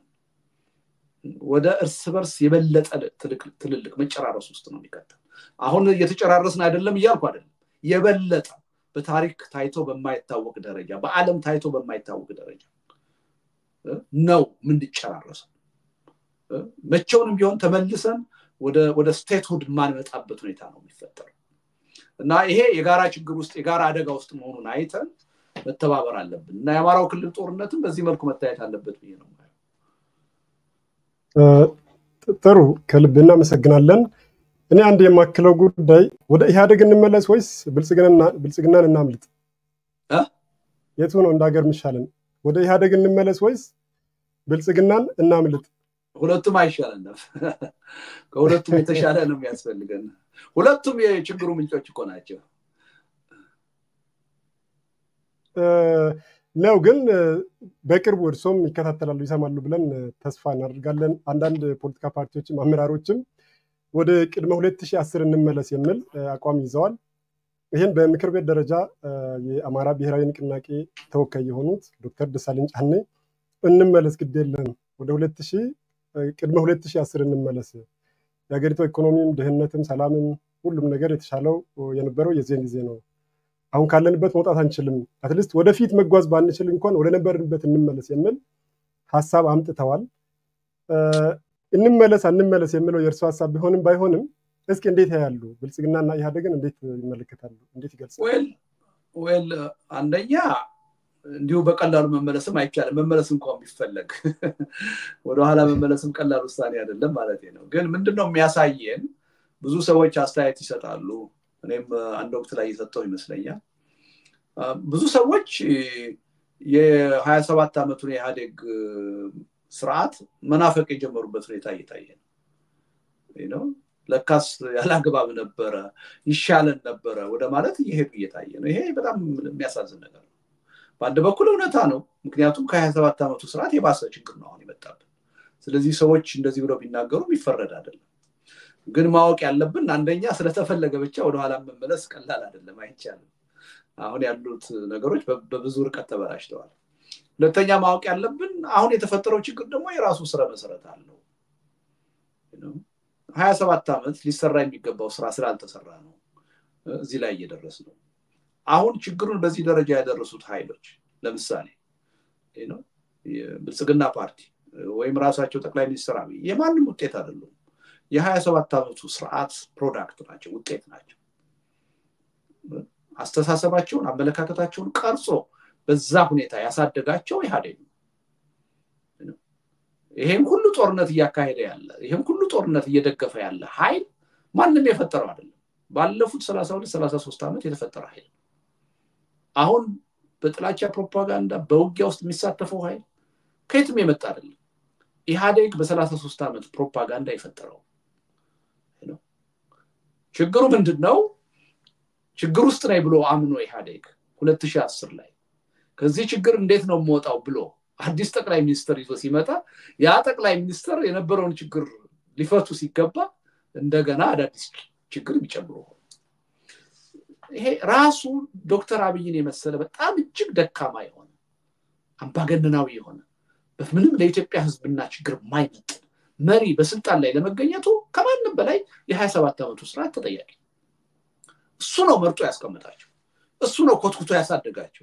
ወደ እርስ በርስ የበለጠ ትልልቅ መጨራረስ ውስጥ ነው የሚከተል አሁን እየተጨራረስን አይደለም ይያልኩ አይደለም የበለጠ በታሪክ ታይቶ በማይታወቅ ደረጃ በአለም ታይቶ በማይታወቅ ደረጃ ነው ምን ይጨራረስ መቼውንም ቢሆን ተመልሰን ወደ ስቴትሁድ ማንመጣበት ሁኔታ ነው የሚፈጠረው እና ይሄ የጋራ ችግር ውስጥ የጋራ አደጋ ውስጥ መሆኑን አይተን መተባበር አለብን እና የአማራው ክልል ጦርነትም በዚህ መልኩ መታየት አለበት ብዬ ነው። ጥሩ ከልብ እናመሰግናለን። እኔ አንድ የማክለው ጉዳይ ወደ ኢህአዴግ እንመለስ ወይስ ብልጽግናን እናምልጥ? የቱ ነው እንዳገር ምሻለን? ወደ ኢህአዴግ እንመለስ ወይስ ብልጽግናን እናምልጥ? ሁለቱም አይሻለንም። ከሁለቱም የተሻለ ነው የሚያስፈልገን። ሁለቱም የችግሩ ምንጮች እኮ ናቸው። ነው ግን በቅርቡ እርሶም ይከታተላሉ ይሰማሉ ብለን ተስፋ እናደርጋለን። አንዳንድ ፖለቲካ ፓርቲዎችም አመራሮችም ወደ ቅድመ 2010 እንመለስ የሚል አቋም ይዘዋል። ይህን በምክር ቤት ደረጃ የአማራ ብሔራዊ ንቅናቄ ተወካይ የሆኑት ዶክተር ደሳለኝ ጫኔ እንመለስ ግድ የለም ወደ ቅድመ 2010 እንመለስ፣ የሀገሪቱ ኢኮኖሚም ድህነትም ሰላምም ሁሉም ነገር የተሻለው የነበረው የዚህን ጊዜ ነው፣ አሁን ካለንበት መውጣት አንችልም፣ አትሊስት ወደፊት መጓዝ ባንችል እንኳን ወደ ነበርንበት እንመለስ የሚል ሀሳብ አምጥተዋል። እንመለስ አንመለስ የሚለው የእርሱ ሀሳብ ቢሆንም ባይሆንም እስኪ እንዴት ያያሉ? ብልጽግናና ኢህአዴግን እንዴት ይመለከታሉ? እንዴት ይገልጻሉ? ወል አንደኛ እንዲሁ በቀላሉ መመለስም አይቻልም። መመለስ እንኳን ቢፈለግ ወደ ኋላ መመለስም ቀላል ውሳኔ አይደለም ማለት ነው። ግን ምንድነው የሚያሳየን? ብዙ ሰዎች አስተያየት ይሰጣሉ። እኔም አንድ ወቅት ላይ የሰጠው ይመስለኛል። ብዙ ሰዎች የ27 ዓመቱን የኢህአዴግ ስርዓት መናፈቅ የጀመሩበት ሁኔታ እየታየ ነው። ለካስ ያላግባብ ነበረ፣ ይሻለን ነበረ ወደ ማለት እየሄዱ እየታየ ነው። ይሄ በጣም የሚያሳዝን ነገር ነው። በአንድ በኩል እውነታ ነው። ምክንያቱም ከ27 ዓመቱ ስርዓት የባሰ ችግር ነው አሁን የመጣብን። ስለዚህ ሰዎች እንደዚህ ብለው ቢናገሩ ይፈረድ አይደለም። ግን ማወቅ ያለብን አንደኛ ስለተፈለገ ብቻ ወደ ኋላ መመለስ ቀላል አይደለም፣ አይቻልም። አሁን ያሉት ነገሮች በብዙ ርቀት ተበላሽተዋል። ሁለተኛ ማወቅ ያለብን አሁን የተፈጠረው ችግር ደግሞ የራሱ ስራ መሰረት አለው። 27 ዓመት ሊሰራ የሚገባው ስራ ስላልተሰራ ነው እዚህ ላይ እየደረስነው። አሁን ችግሩን በዚህ ደረጃ ያደረሱት ኃይሎች ለምሳሌ የብልጽግና ፓርቲ ወይም ራሳቸው ጠቅላይ ሚኒስትር አብይ የማንም ውጤት አይደሉም። የ27 ዓመቱ ስርዓት ፕሮዳክት ናቸው፣ ውጤት ናቸው። አስተሳሰባቸውን አመለካከታቸውን ቀርጾ በዛ ሁኔታ ያሳደጋቸው ኢህአዴግ ነው። ይሄን ሁሉ ጦርነት እያካሄደ ያለ ይሄን ሁሉ ጦርነት እየደገፈ ያለ ኃይል ማንንም የፈጠረው አይደለም። ባለፉት 32 33 ዓመት የተፈጠረ ኃይል አሁን በጥላቻ ፕሮፓጋንዳ በውጊያ ውስጥ የሚሳተፈው ኃይል ከየትም የመጣ አይደለም። ኢህአዴግ በ33 ዓመት ፕሮፓጋንዳ የፈጠረው ነው። ችግሩ ምንድነው? ችግር ውስጥ ላይ ብሎ አምኖ ኢህአዴግ 2010 ላይ ከዚህ ችግር እንዴት ነው የምወጣው ብሎ አዲስ ጠቅላይ ሚኒስትር ይዞ ሲመጣ ያ ጠቅላይ ሚኒስትር የነበረውን ችግር ሊፈቱ ሲገባ እንደገና አዳዲስ ችግር ቢጨምሩ ይሄ ራሱ ዶክተር አብይን የመሰለ በጣም እጅግ ደካማ የሆነ አምባገነናዊ የሆነ በምንም ለኢትዮጵያ ህዝብና ችግር ማይመጥ መሪ በስልጣን ላይ ለመገኘቱ ከማንም በላይ የ27 ዓመቱ ስርዓት ተጠያቂ እሱ ነው መርጦ ያስቀመጣቸው፣ እሱ ነው ኮትኩቶ ያሳደጋቸው።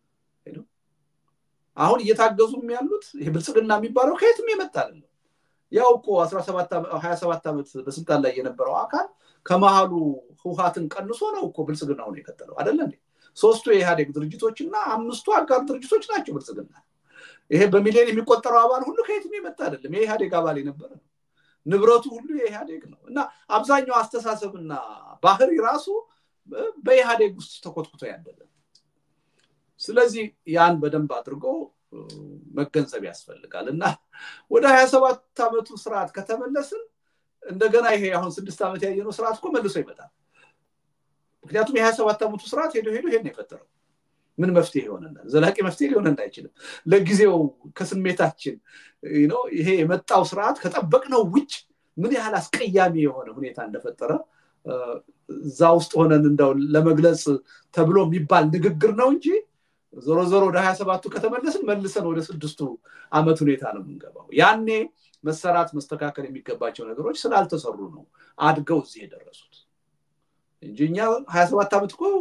አሁን እየታገዙም ያሉት ይሄ ብልጽግና የሚባለው ከየትም የመጣ አይደለም። ያው እኮ 27 ዓመት በስልጣን ላይ የነበረው አካል ከመሃሉ ህውሃትን ቀንሶ ነው እኮ ብልጽግናው ነው የከተለው አይደል እንዴ? ሶስቱ የኢህአዴግ ድርጅቶችና አምስቱ አጋር ድርጅቶች ናቸው ብልጽግና። ይሄ በሚሊዮን የሚቆጠረው አባል ሁሉ ከየትም የመጣ አይደለም፣ የኢህአዴግ አባል የነበረ ነው። ንብረቱ ሁሉ የኢህአዴግ ነው እና አብዛኛው አስተሳሰብና ባህሪ ራሱ በኢህአዴግ ውስጥ ተኮትኩቶ ያደለ። ስለዚህ ያን በደንብ አድርጎ መገንዘብ ያስፈልጋል እና ወደ 27 ዓመቱ ስርዓት ከተመለስን እንደገና ይሄ አሁን 6 ዓመት ያየነው ስርዓት እኮ መልሶ ይመጣል። ምክንያቱም የ27 ዓመቱ ስርዓት ሄዶ ይሄን የፈጠረው ምን መፍትሄ ይሆነናል? ዘላቂ መፍትሄ ሊሆን እንዳይችልም ለጊዜው ከስሜታችን ይሄ የመጣው ስርዓት ከጠበቅነው ውጭ ምን ያህል አስቀያሚ የሆነ ሁኔታ እንደፈጠረ እዛ ውስጥ ሆነን እንደው ለመግለጽ ተብሎ የሚባል ንግግር ነው እንጂ ዞሮ ወደ 27ቱ ከተመለስን መልሰን ወደ 6ቱ ዓመት ሁኔታ ነው የምንገባው። ያኔ መሰራት መስተካከል የሚገባቸው ነገሮች ስላልተሰሩ ነው አድገው እዚህ የደረሱት እንጂኛ 27 ዓመት እኮ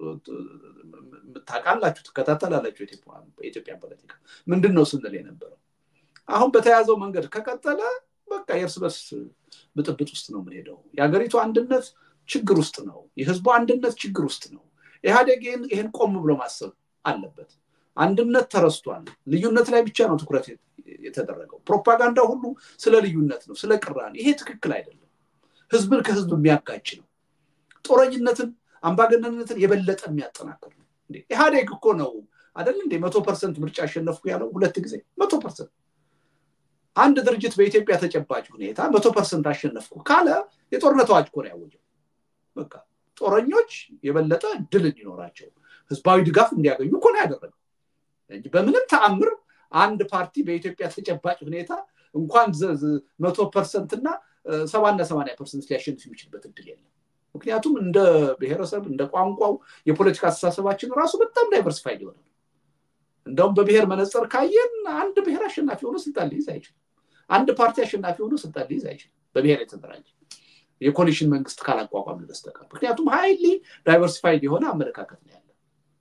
ታውቃላችሁ፣ ተከታተላላችሁ የኢትዮጵያ ፖለቲካ ምንድነው ስንል የነበረው። አሁን በተያዘው መንገድ ከቀጠለ በቃ የእርስ በርስ ብጥብጥ ውስጥ ነው የምንሄደው። የሀገሪቱ አንድነት ችግር ውስጥ ነው የህዝቡ አንድነት ችግር ውስጥ ነው ኢህአዴግን ይሄን ቆም ብሎ ማሰብ አለበት አንድነት ተረስቷል ልዩነት ላይ ብቻ ነው ትኩረት የተደረገው ፕሮፓጋንዳ ሁሉ ስለ ልዩነት ነው ስለ ቅራኔ ይሄ ትክክል አይደለም ህዝብን ከህዝብ የሚያጋጭ ነው ጦረኝነትን አምባገነንነትን የበለጠ የሚያጠናክር ነው እንዴ ኢህአዴግ እኮ ነው አይደል እንዴ 100% ምርጫ አሸነፍኩ ያለው ሁለት ጊዜ 100% አንድ ድርጅት በኢትዮጵያ ተጨባጭ ሁኔታ 100% አሸነፍኩ ካለ የጦርነት አዋጅ እኮ ነው ያወጀው በቃ ጦረኞች የበለጠ ድል እንዲኖራቸው ህዝባዊ ድጋፍ እንዲያገኙ እኮ ነው ያደረገው እንጂ በምንም ተአምር አንድ ፓርቲ በኢትዮጵያ ተጨባጭ ሁኔታ እንኳን 100% እና 70% ሊያሸንፍ የሚችልበት እድል የለም ምክንያቱም እንደ ብሔረሰብ እንደ ቋንቋው የፖለቲካ አስተሳሰባችን ራሱ በጣም ዳይቨርሲፋይድ ይሆናል እንደውም በብሔር መነጽር ካየን አንድ ብሔር አሸናፊ ሆኖ ስልጣን ሊይዝ አይችልም አንድ ፓርቲ አሸናፊ ሆኖ ስልጣን ሊይዝ አይችልም በብሔር የተደራጀ የኮሊሽን መንግስት ካላቋቋም ለስተቀር ምክንያቱም ሃይሊ ዳይቨርሲፋይድ የሆነ አመለካከት ነው ያለው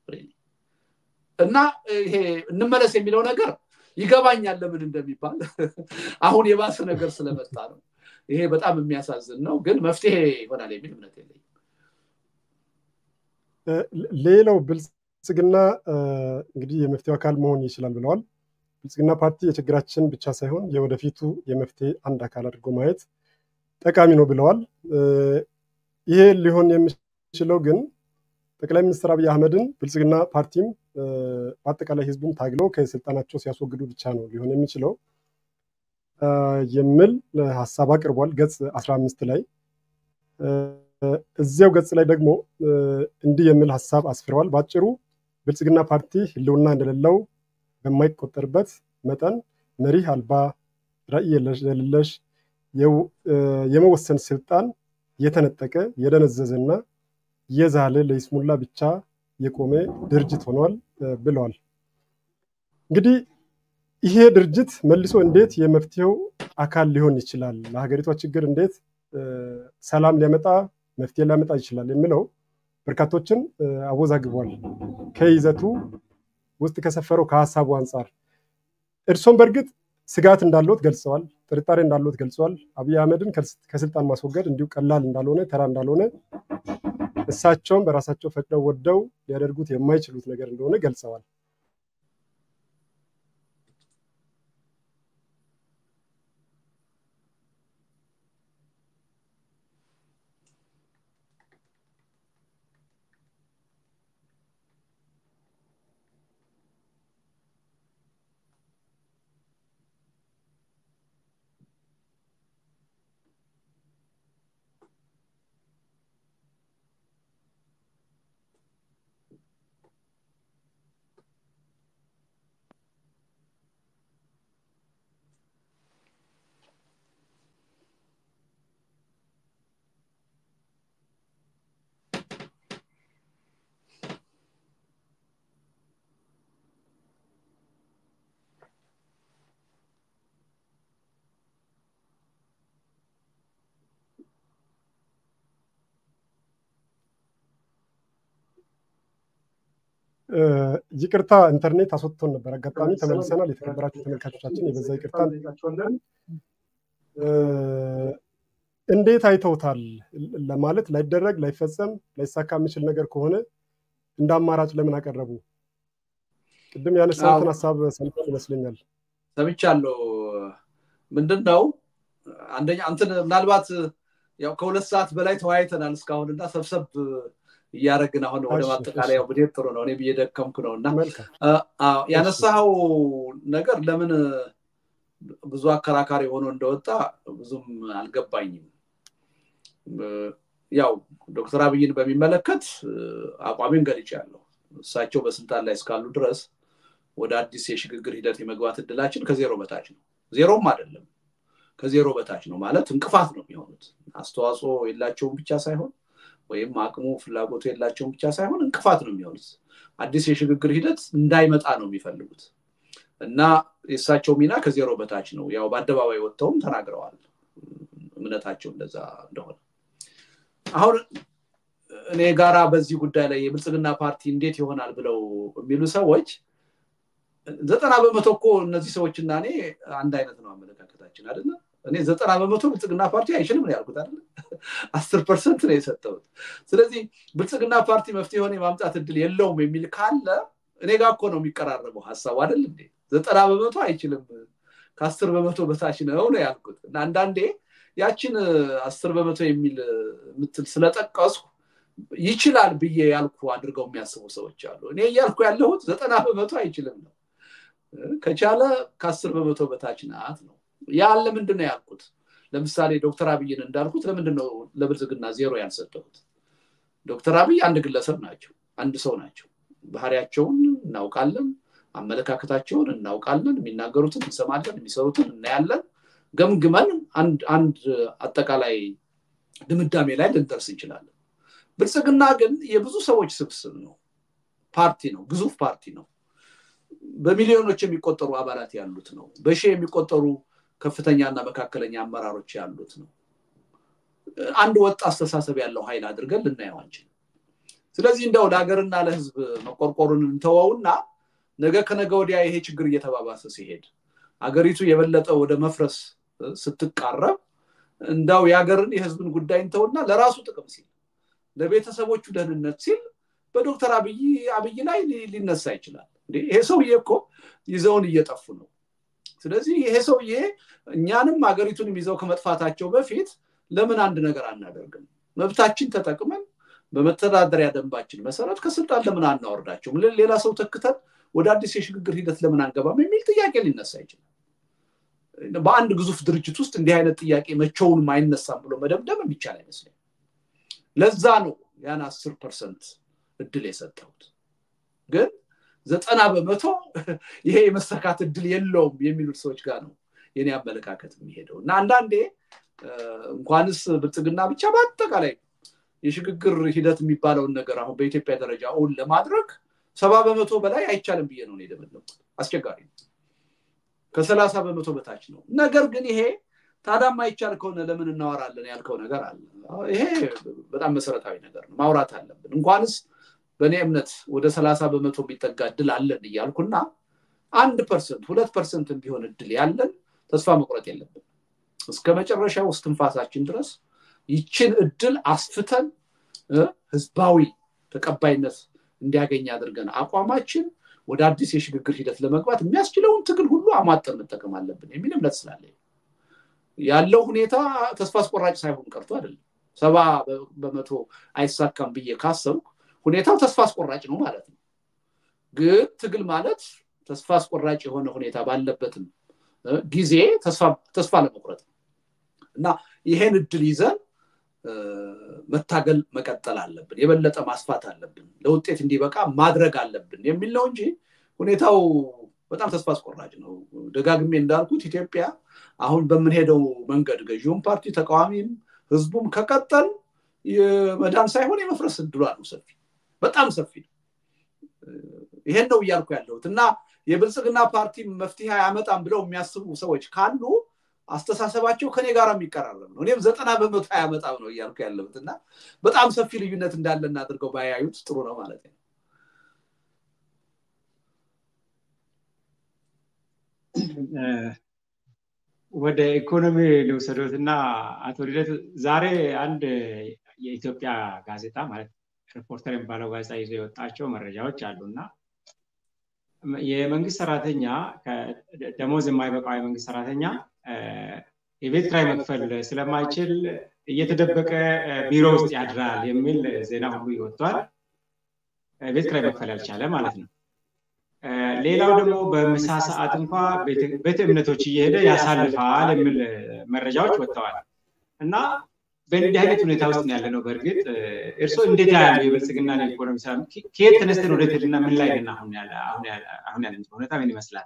እና ይሄ እንመለስ የሚለው ነገር ይገባኛል ለምን እንደሚባል አሁን የባሰ ነገር ስለመጣ ነው ይሄ በጣም የሚያሳዝን ነው ግን መፍትሄ ይሆናል የሚል እምነት የለኝም ሌላው ብልጽግና እንግዲህ የመፍትሄው አካል መሆን ይችላል ብለዋል ብልጽግና ፓርቲ የችግራችን ብቻ ሳይሆን የወደፊቱ የመፍትሄ አንድ አካል አድርጎ ማየት ጠቃሚ ነው ብለዋል ይሄ ሊሆን የሚችለው ግን ጠቅላይ ሚኒስትር አብይ አህመድን ብልጽግና ፓርቲም በአጠቃላይ ህዝቡን ታግለው ከስልጣናቸው ሲያስወግዱ ብቻ ነው ሊሆን የሚችለው የሚል ሐሳብ አቅርቧል ገጽ 15 ላይ እዚያው ገጽ ላይ ደግሞ እንዲህ የሚል ሐሳብ አስፍረዋል ባጭሩ ብልጽግና ፓርቲ ህልውና እንደሌለው በማይቆጠርበት መጠን መሪህ አልባ ራዕይ የሌለሽ የመወሰን ስልጣን የተነጠቀ የደነዘዘና የዛለ ለይስሙላ ብቻ የቆመ ድርጅት ሆኗል ብለዋል እንግዲህ ይሄ ድርጅት መልሶ እንዴት የመፍትሄው አካል ሊሆን ይችላል ለሀገሪቷ ችግር እንዴት ሰላም ሊያመጣ መፍትሄ ሊያመጣ ይችላል የሚለው በርካቶችን አወዛግቧል ከይዘቱ ውስጥ ከሰፈረው ከሐሳቡ አንፃር እርሶም በርግጥ ስጋት እንዳለው ገልጸዋል ጥርጣሬ እንዳለው ገልጸዋል አብይ አህመድን ከስልጣን ማስወገድ እንዲሁ ቀላል እንዳልሆነ ተራ እንዳልሆነ እሳቸውም በራሳቸው ፈቅደው ወደው ሊያደርጉት የማይችሉት ነገር እንደሆነ ገልጸዋል ይቅርታ ኢንተርኔት አስወጥቶን ነበር አጋጣሚ ተመልሰናል የተከበራችሁ ተመልካቾቻችን የበዛ ይቅርታ እንዴት አይተውታል ለማለት ላይደረግ ላይፈጸም ላይሳካ የሚችል ነገር ከሆነ እንደ አማራጭ ለምን አቀረቡ ቅድም ያነሳሁትን ሐሳብ ሰምተን ይመስለኛል ሰምቻለሁ ምንድነው አንደኛ አንተ ምናልባት ያው ከሁለት ሰዓት በላይ ተወያይተናል እስካሁንና ሰብሰብ ያረግና አሁን ወደ ማጠቃለያው ብዴት ጥሩ ነው እኔ በየደከምኩ ነውና ያነሳው ነገር ለምን ብዙ አከራካሪ ሆኖ እንደወጣ ብዙም አልገባኝም ያው ዶክተር አብይን በሚመለከት አቋሜን ገልጫለሁ እሳቸው በስልጣን ላይ እስካሉ ድረስ ወደ አዲስ የሽግግር ሂደት የመግባት እድላችን ከዜሮ በታች ነው ዜሮም አይደለም ከዜሮ በታች ነው ማለት እንቅፋት ነው የሚሆኑት አስተዋጽኦ የላቸውም ብቻ ሳይሆን ወይም አቅሙ ፍላጎቱ የላቸውም ብቻ ሳይሆን እንቅፋት ነው የሚሆኑት አዲስ የሽግግር ሂደት እንዳይመጣ ነው የሚፈልጉት እና የሳቸው ሚና ከዜሮ በታች ነው ያው በአደባባይ ወጥተውም ተናግረዋል እምነታቸው እንደዛ እንደሆነ አሁን እኔ ጋራ በዚህ ጉዳይ ላይ የብልጽግና ፓርቲ እንዴት ይሆናል ብለው የሚሉ ሰዎች 90% እኮ እነዚህ ሰዎችና እኔ አንድ አይነት ነው አመለካከታችን አይደል እኔ 90% ብልጽግና ፓርቲ አይችልም ነው ያልኩት አይደል 10% ነው የሰጠሁት ስለዚህ ብልጽግና ፓርቲ መፍትሄ ሆነ የማምጣት እድል የለውም የሚል ካለ እኔ ጋር እኮ ነው የሚቀራረበው ሐሳቡ አይደል እንዴ 90% አይችልም ከ10% በታች ነው ያልኩት እና አንዳንዴ ያችን 10% የሚል ምትል ስለጠቀስኩ ይችላል ብዬ ያልኩ አድርገው የሚያስቡ ሰዎች አሉ እኔ ያልኩ ያለሁት 90% አይችልም ነው ከቻለ ከ10% በታች ናት ነው ያለ ምንድነው ያልኩት ለምሳሌ ዶክተር አብይን እንዳልኩት ለምንድነው ለብልጽግና ዜሮ ያልሰጠሁት ዶክተር አብይ አንድ ግለሰብ ናቸው አንድ ሰው ናቸው ባህሪያቸውን እናውቃለን አመለካከታቸውን እናውቃለን የሚናገሩትን እንሰማለን የሚሰሩትን እናያለን ገምግመን አንድ አጠቃላይ ድምዳሜ ላይ ልንደርስ እንችላለን ብልጽግና ግን የብዙ ሰዎች ስብስብ ነው ፓርቲ ነው ግዙፍ ፓርቲ ነው በሚሊዮኖች የሚቆጠሩ አባላት ያሉት ነው በሺህ የሚቆጠሩ ከፍተኛና መካከለኛ አመራሮች ያሉት ነው አንድ ወጥ አስተሳሰብ ያለው ኃይል አድርገን ልናየው አንችልም ስለዚህ እንደው ለሀገርና ለህዝብ መቆርቆሩን እንተዋውና ነገ ከነገ ወዲያ ይሄ ችግር እየተባባሰ ሲሄድ ሀገሪቱ የበለጠ ወደ መፍረስ ስትቃረብ እንዳው የሀገርን የህዝብን ጉዳይ እንተውና ለራሱ ጥቅም ሲል ለቤተሰቦቹ ደህንነት ሲል በዶክተር አብይ ላይ ሊነሳ ይችላል ይሄ ሰውዬ እኮ ይዘውን እየጠፉ ነው ስለዚህ ይሄ ሰውዬ እኛንም ሀገሪቱንም ይዘው ከመጥፋታቸው በፊት ለምን አንድ ነገር አናደርግም መብታችን ተጠቅመን በመተዳደሪያ ደንባችን መሰረት ከስልጣን ለምን አናወርዳቸው ሌላ ሰው ተክተን ወደ አዲስ የሽግግር ሂደት ለምን አንገባም የሚል ጥያቄ ሊነሳ ይችላል በአንድ ግዙፍ ድርጅት ውስጥ እንዲህ አይነት ጥያቄ መቼውን ማይነሳም ብሎ መደምደም የሚቻል አይመስልም ለዛ ነው ያን 10% እድል የሰጠሁት ግን 90% ይሄ የመሰካት እድል የለውም የሚሉት ሰዎች ጋር ነው የኔ አመለካከት የሚሄደው እና አንዳንዴ እንኳንስ ብልጽግና ብቻ በአጠቃላይ የሽግግር ሂደት የሚባለው ነገር አሁን በኢትዮጵያ ደረጃ ኦን ለማድረግ 70% በላይ አይቻልም ብዬ ነው የደመደምኩት አስቸጋሪ ከ30% በታች ነው ነገር ግን ይሄ ታዳም አይቻል ከሆነ ለምን እናወራለን ያልከው ነገር አለ ይሄ በጣም መሰረታዊ ነገር ነው ማውራት አለብን እንኳንስ በኔ እምነት ወደ 30% ቢጠጋ እድል አለን ይያልኩና 1% 2% ቢሆን እድል ያለን ተስፋ መቁረጥ የለብንም እስከመጨረሻው እስትንፋሳችን ድረስ ይችን እድል አስፍተን ህዝባዊ ተቀባይነት እንዲያገኝ አድርገን አቋማችን ወደ አዲስ የሽግግር ሂደት ለመግባት የሚያስችለውን ትግል ሁሉ አማጠን መጠቀም አለብን የሚል እምነት ስላለኝ ያለው ሁኔታ ተስፋ አስቆራጭ ሳይሆን ቀርቶ አይደለም 70% አይሳካም ብዬ ካሰብኩ ሁኔታው ተስፋ አስቆራጭ ነው ማለት ነው ግን ትግል ማለት ተስፋ አስቆራጭ የሆነ ሁኔታ ባለበትም ጊዜ ተስፋ ለመቁረጥ እና ይሄን እድል ይዘን መታገል መቀጠል አለብን የበለጠ ማስፋት አለብን ለውጤት እንዲበቃ ማድረግ አለብን የሚል ነው እንጂ ሁኔታው በጣም ተስፋ አስቆራጭ ነው ደጋግሜ እንዳልኩት ኢትዮጵያ አሁን በመንሄደው መንገድ ገዢውን ፓርቲ ተቃዋሚም ህዝቡም ከቀጠል የመዳን ሳይሆን የመፍረስ እድሉ ነው ሰፊ በጣም ሰፊ ይሄን ነው ያልኩ ያለሁት እና የብልጽግና ፓርቲ መፍትሄ ያመጣም ብለው የሚያስቡ ሰዎች ካሉ አስተሳሰባቸው ከኔ ጋር የሚቀራረብ ነው እኔም 90% ያመጣው ነው ያልኩ ያለሁትና በጣም ሰፊ ልዩነት እንዳለና አድርገው ባያዩት ጥሩ ነው ማለት ነው ወደ ኢኮኖሚ ልውሰዶትና አቶ ልደቱ ዛሬ አንድ የኢትዮጵያ ጋዜጣ ማለት ሪፖርተር የሚባለው ጋዜጣ ይዞ የወጣቸው መረጃዎች አሉና የመንግስት ሰራተኛ ደሞዝ የማይበቃው የመንግስት ሰራተኛ የቤት ኪራይ መክፈል ስለማይችል እየተደበቀ ቢሮ ውስጥ ያድራል የሚል ዜና ሁሉ ይወጣል ቤት ኪራይ መክፈል ያልቻለ ማለት ነው ሌላው ደግሞ በምሳ ሰዓት እንኳን ቤተ እምነቶች እየሄደ ያሳልፋል የሚል መረጃዎች ወጥተዋል እና በእንዲህ አይነት ሁኔታ ውስጥ ያለነው በርግጥ እርሶ እንዴት ያያሉ የብልጽግና ኢኮኖሚ ሰላም ከየት ተነስተን ወደ ተድና ምን ላይ ገና አሁን ያለን ሁኔታ ምን ይመስላል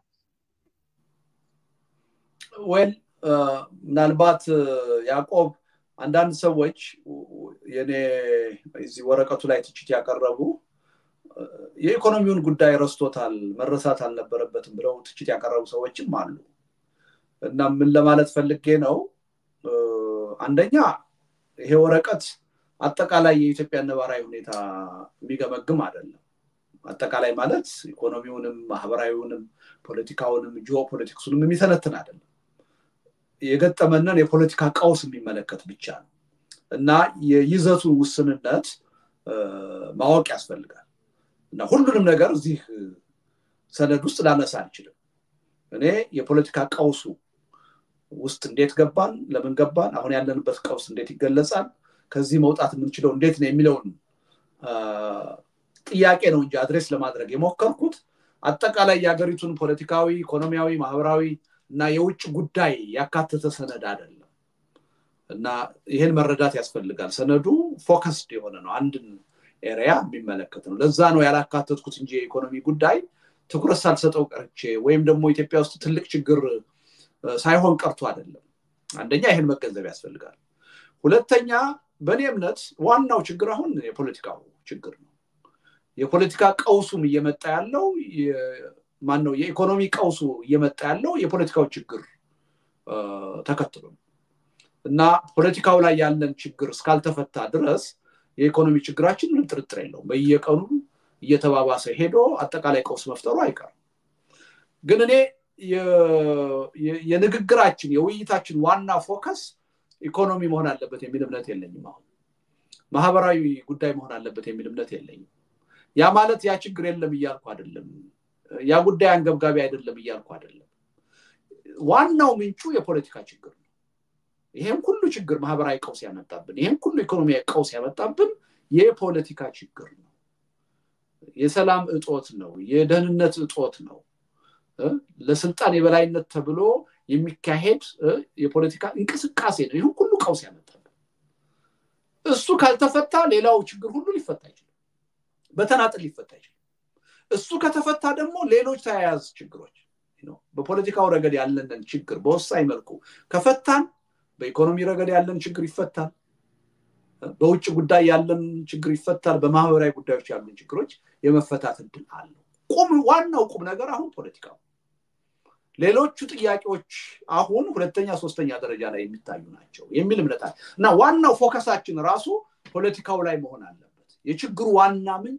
ወል ምናልባት ያዕቆብ አንዳንድ ሰዎች የኔ እዚህ ወረቀቱ ላይ ትችት ያቀረቡ የኢኮኖሚውን ጉዳይ ረስቶታል መረሳት አልነበረበትም ብለው ትችት ያቀረቡ ሰዎችም አሉ እና ምን ለማለት ፈልጌ ነው አንደኛ ይሄ ወረቀት አጠቃላይ የኢትዮጵያ ነባራዊ ሁኔታ የሚገመግም አይደለም አጠቃላይ ማለት ኢኮኖሚውንም ማህበራዊውንም ፖለቲካውንም ጂኦፖለቲክሱንም የሚተነትን አይደለም የገጠመንን የፖለቲካ ቀውስ የሚመለከት ብቻ ነው እና የይዘቱ ውስንነት ማወቅ ያስፈልጋል እና ሁሉንም ነገር እዚህ ሰነድ ውስጥ ላነሳ አልችልም እኔ የፖለቲካ ቀውሱ ውስጥ እንዴት ገባን ለምን ገባን አሁን ያለንበት ቀውስ እንዴት ይገለጻል ከዚህ መውጣት የምንችለው እንዴት ነው የሚለውን ጥያቄ ነው እንጂ አድሬስ ለማድረግ የሞከርኩት አጠቃላይ የሀገሪቱን ፖለቲካዊ ኢኮኖሚያዊ ማህበራዊ እና የውጭ ጉዳይ ያካተተ ሰነድ አይደለም እና ይሄን መረዳት ያስፈልጋል ሰነዱ ፎከስድ የሆነ ነው አንድን ኤሪያ የሚመለከት ነው ለዛ ነው ያላካተትኩት እንጂ የኢኮኖሚ ጉዳይ ትኩረት ሳልሰጠው ቀርቼ ወይም ደግሞ ኢትዮጵያ ውስጥ ትልቅ ችግር ሳይሆን ቀርቶ አይደለም አንደኛ ይሄን መገንዘብ ያስፈልጋል ሁለተኛ በእኔ እምነት ዋናው ችግር አሁን የፖለቲካው ችግር ነው የፖለቲካ ቀውሱም እየመጣ ያለው ማን ነው የኢኮኖሚ ቀውሱ እየመጣ ያለው የፖለቲካው ችግር ተከትሎ እና ፖለቲካው ላይ ያለን ችግር እስካልተፈታ ድረስ የኢኮኖሚ ችግራችን ምንም ጥርጥር የለውም በየቀኑ እየተባባሰ ሄዶ አጠቃላይ ቀውስ መፍጠሩ አይቀርም ግን እኔ የንግግራችን የውይይታችን ዋና ፎከስ ኢኮኖሚ መሆን አለበት የሚል እምነት የለኝም አሁን ማህበራዊ ጉዳይ መሆን አለበት የሚል እምነት የለኝም ያ ማለት ያ ችግር የለም ይያልኩ አይደለም ያ ጉዳይ አንገብጋቢ አይደለም ይያልኩ አይደለም ዋናው ምንጩ የፖለቲካ ችግር ነው ይሄም ሁሉ ችግር ማህበራዊ ቀውስ ያመጣብን ይሄም ሁሉ ኢኮኖሚያዊ ቀውስ ያመጣብን የፖለቲካ ችግር ነው የሰላም እጦት ነው የደህንነት እጦት ነው ለስልጣን የበላይነት ተብሎ የሚካሄድ የፖለቲካ እንቅስቃሴ ነው ይሄን ሁሉ ቀውስ ያመጣብን እሱ ካልተፈታ ሌላው ችግር ሁሉ ሊፈታ ይችላል በተናጥል ሊፈታ ይችላል እሱ ከተፈታ ደግሞ ሌሎች ተያያዥ ችግሮች ነው በፖለቲካው ረገድ ያለንን ችግር በወሳኝ መልኩ ከፈታን በኢኮኖሚ ረገድ ያለን ችግር ይፈታል በውጭ ጉዳይ ያለን ችግር ይፈታል በማህበራዊ ጉዳዮች ያሉን ችግሮች የመፈታት እድል አለው ዋናው ቁም ነገር አሁን ፖለቲካው ሌሎቹ ጥያቄዎች አሁን ሁለተኛ ሶስተኛ ደረጃ ላይ የሚታዩ ናቸው የሚል እምነት አለ እና ዋናው ፎከሳችን ራሱ ፖለቲካው ላይ መሆን አለበት የችግሩ ዋና ምንጭ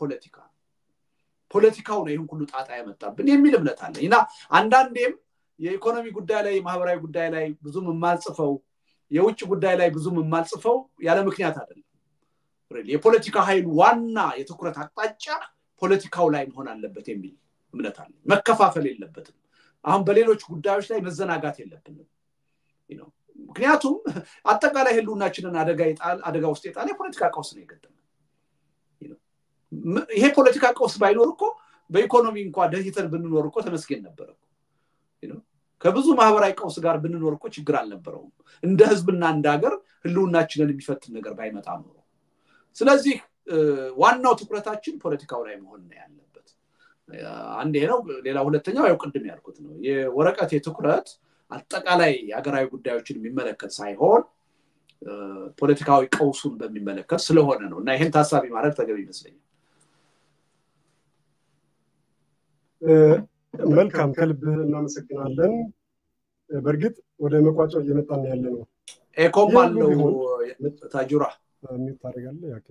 ፖለቲካው ነው ይሄን ሁሉ ጣጣ ያመጣብን የሚል እምነት አለ እና አንዳንዴም የኢኮኖሚ ጉዳይ ላይ ማህበራዊ ጉዳይ ላይ ብዙም የማልጽፈው የውጭ ጉዳይ ላይ ብዙም የማልጽፈው ያለ ምክንያት አይደለም የፖለቲካ ኃይል ዋና የትኩረት አቅጣጫ ፖለቲካው ላይ መሆን አለበት የሚል እምነት አለ መከፋፈል የለበትም አሁን በሌሎች ጉዳዮች ላይ መዘናጋት የለብንም ምክንያቱም አጠቃላይ ህልውናችንን አደጋ ውስጥ የጣለ የፖለቲካ ቀውስ ነው የገጠመን ይሄ ፖለቲካ ቀውስ ባይኖር እኮ በኢኮኖሚ እንኳን ደህይተን ብንኖር እኮ ተመስገን ነበር ከብዙ ማህበራዊ ቀውስ ጋር ብንኖር እኮ ችግር አልነበረውም እንደ ህዝብና እንደ ሀገር ህልውናችንን የሚፈትን ነገር ባይመጣ ነው ስለዚህ ዋናው ትኩረታችን ፖለቲካው ላይ መሆን ነው ያለበት አንዴ ነው ሌላ ሁለተኛው ያው ቅድም ያልኩት ነው የወረቀት የትኩረት አጠቃላይ ሀገራዊ ጉዳዮችን የሚመለከት ሳይሆን ፖለቲካዊ ቀውሱን በሚመለከት ስለሆነ ነው እና ይሄን ታሳቢ ማድረግ ተገቢ ይመስለኛል መልካም ከልብ እናመሰግናለን በርግጥ ወደ መቋጫው እየመጣን ያለ ነው ኤኮማለው ታጁራ የሚታረጋለ ያከ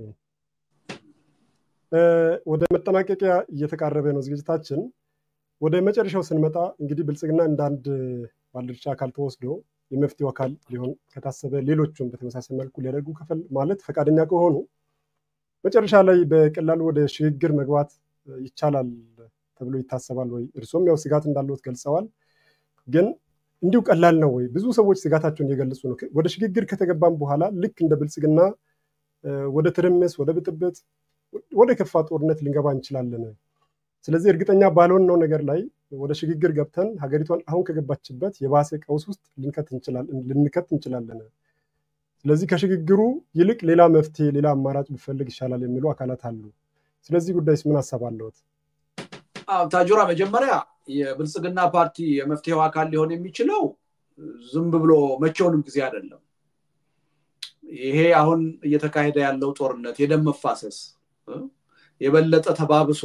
ወደ መጠናቀቂያ እየተቃረበ ነው ዝግጅታችን ወደ መጨረሻው ስንመጣ እንግዲህ ብልጽግና እንዳንድ ባለድርሻ አካል ተወስዶ የመፍትሄው አካል ሊሆን ከታሰበ ሌሎችም በተመሳሳይ መልኩ ሊያደርጉ ከፈል ማለት ፈቃደኛ ከሆኑ መጨረሻ ላይ በቀላሉ ወደ ሽግግር መግባት ይቻላል ተብሎ ይታሰባል ወይ እርሶም ያው ስጋት እንዳለዎት ገልጸዋል ግን እንዲሁ ቀላል ነው ወይ ብዙ ሰዎች ስጋታቸውን እየገለጹ ነው ወደ ሽግግር ከተገባም በኋላ ልክ እንደ ብልጽግና ወደ ትርምስ ወደ ብጥብጥ ወደ ከፋ ጦርነት ልንገባ እንችላለን ስለዚህ እርግጠኛ ባልሆን ነው ነገር ላይ ወደ ሽግግር ገብተን ሀገሪቷን አሁን ከገባችበት የባሰ ቀውስ ውስጥ ልንከት እንችላለን ስለዚህ ከሽግግሩ ይልቅ ሌላ መፍትሄ ሌላ አማራጭ ቢፈልግ ይሻላል የሚሉ አካላት አሉ ስለዚህ ጉዳይስ ምን አሳባለዎት ታጁራ መጀመሪያ የብልጽግና ፓርቲ የመፍትሄው አካል ሊሆን የሚችለው ዝም ብሎ መቼውንም ጊዜ አይደለም ይሄ አሁን እየተካሄደ ያለው ጦርነት የደም መፋሰስ የበለጠ ተባብሶ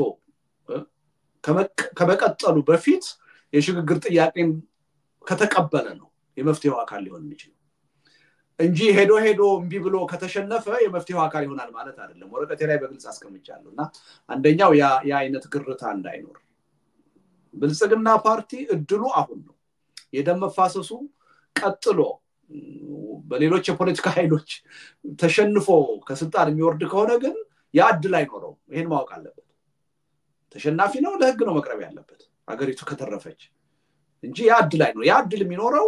ከመቀጠሉ በፊት የሽግግር ጥያቄን ከተቀበለ ነው የመፍትሄው አካል ሊሆን የሚችለው እንጂ ሄዶ እምቢ ብሎ ከተሸነፈ የመፍትሄው አካል ይሆናል ማለት አይደለም ወረቀቴ ላይ በግልጽ አስቀምጫለሁና አንደኛው ያ አይነት ግርታ እንዳይኖር ብልጽግና ፓርቲ እድሉ አሁን ነው የደም መፋሰሱ ቀጥሎ በሌሎች የፖለቲካ ኃይሎች ተሸንፎ ከስልጣን የሚወርድ ከሆነ ግን ያ እድል አይኖረው ይሄን ማወቅ አለበት ተሸናፊ ነው ለህግ ነው መቅረብ ያለበት አገሪቱ ከተረፈች እንጂ ያ እድል አይኖር ያ እድል የሚኖረው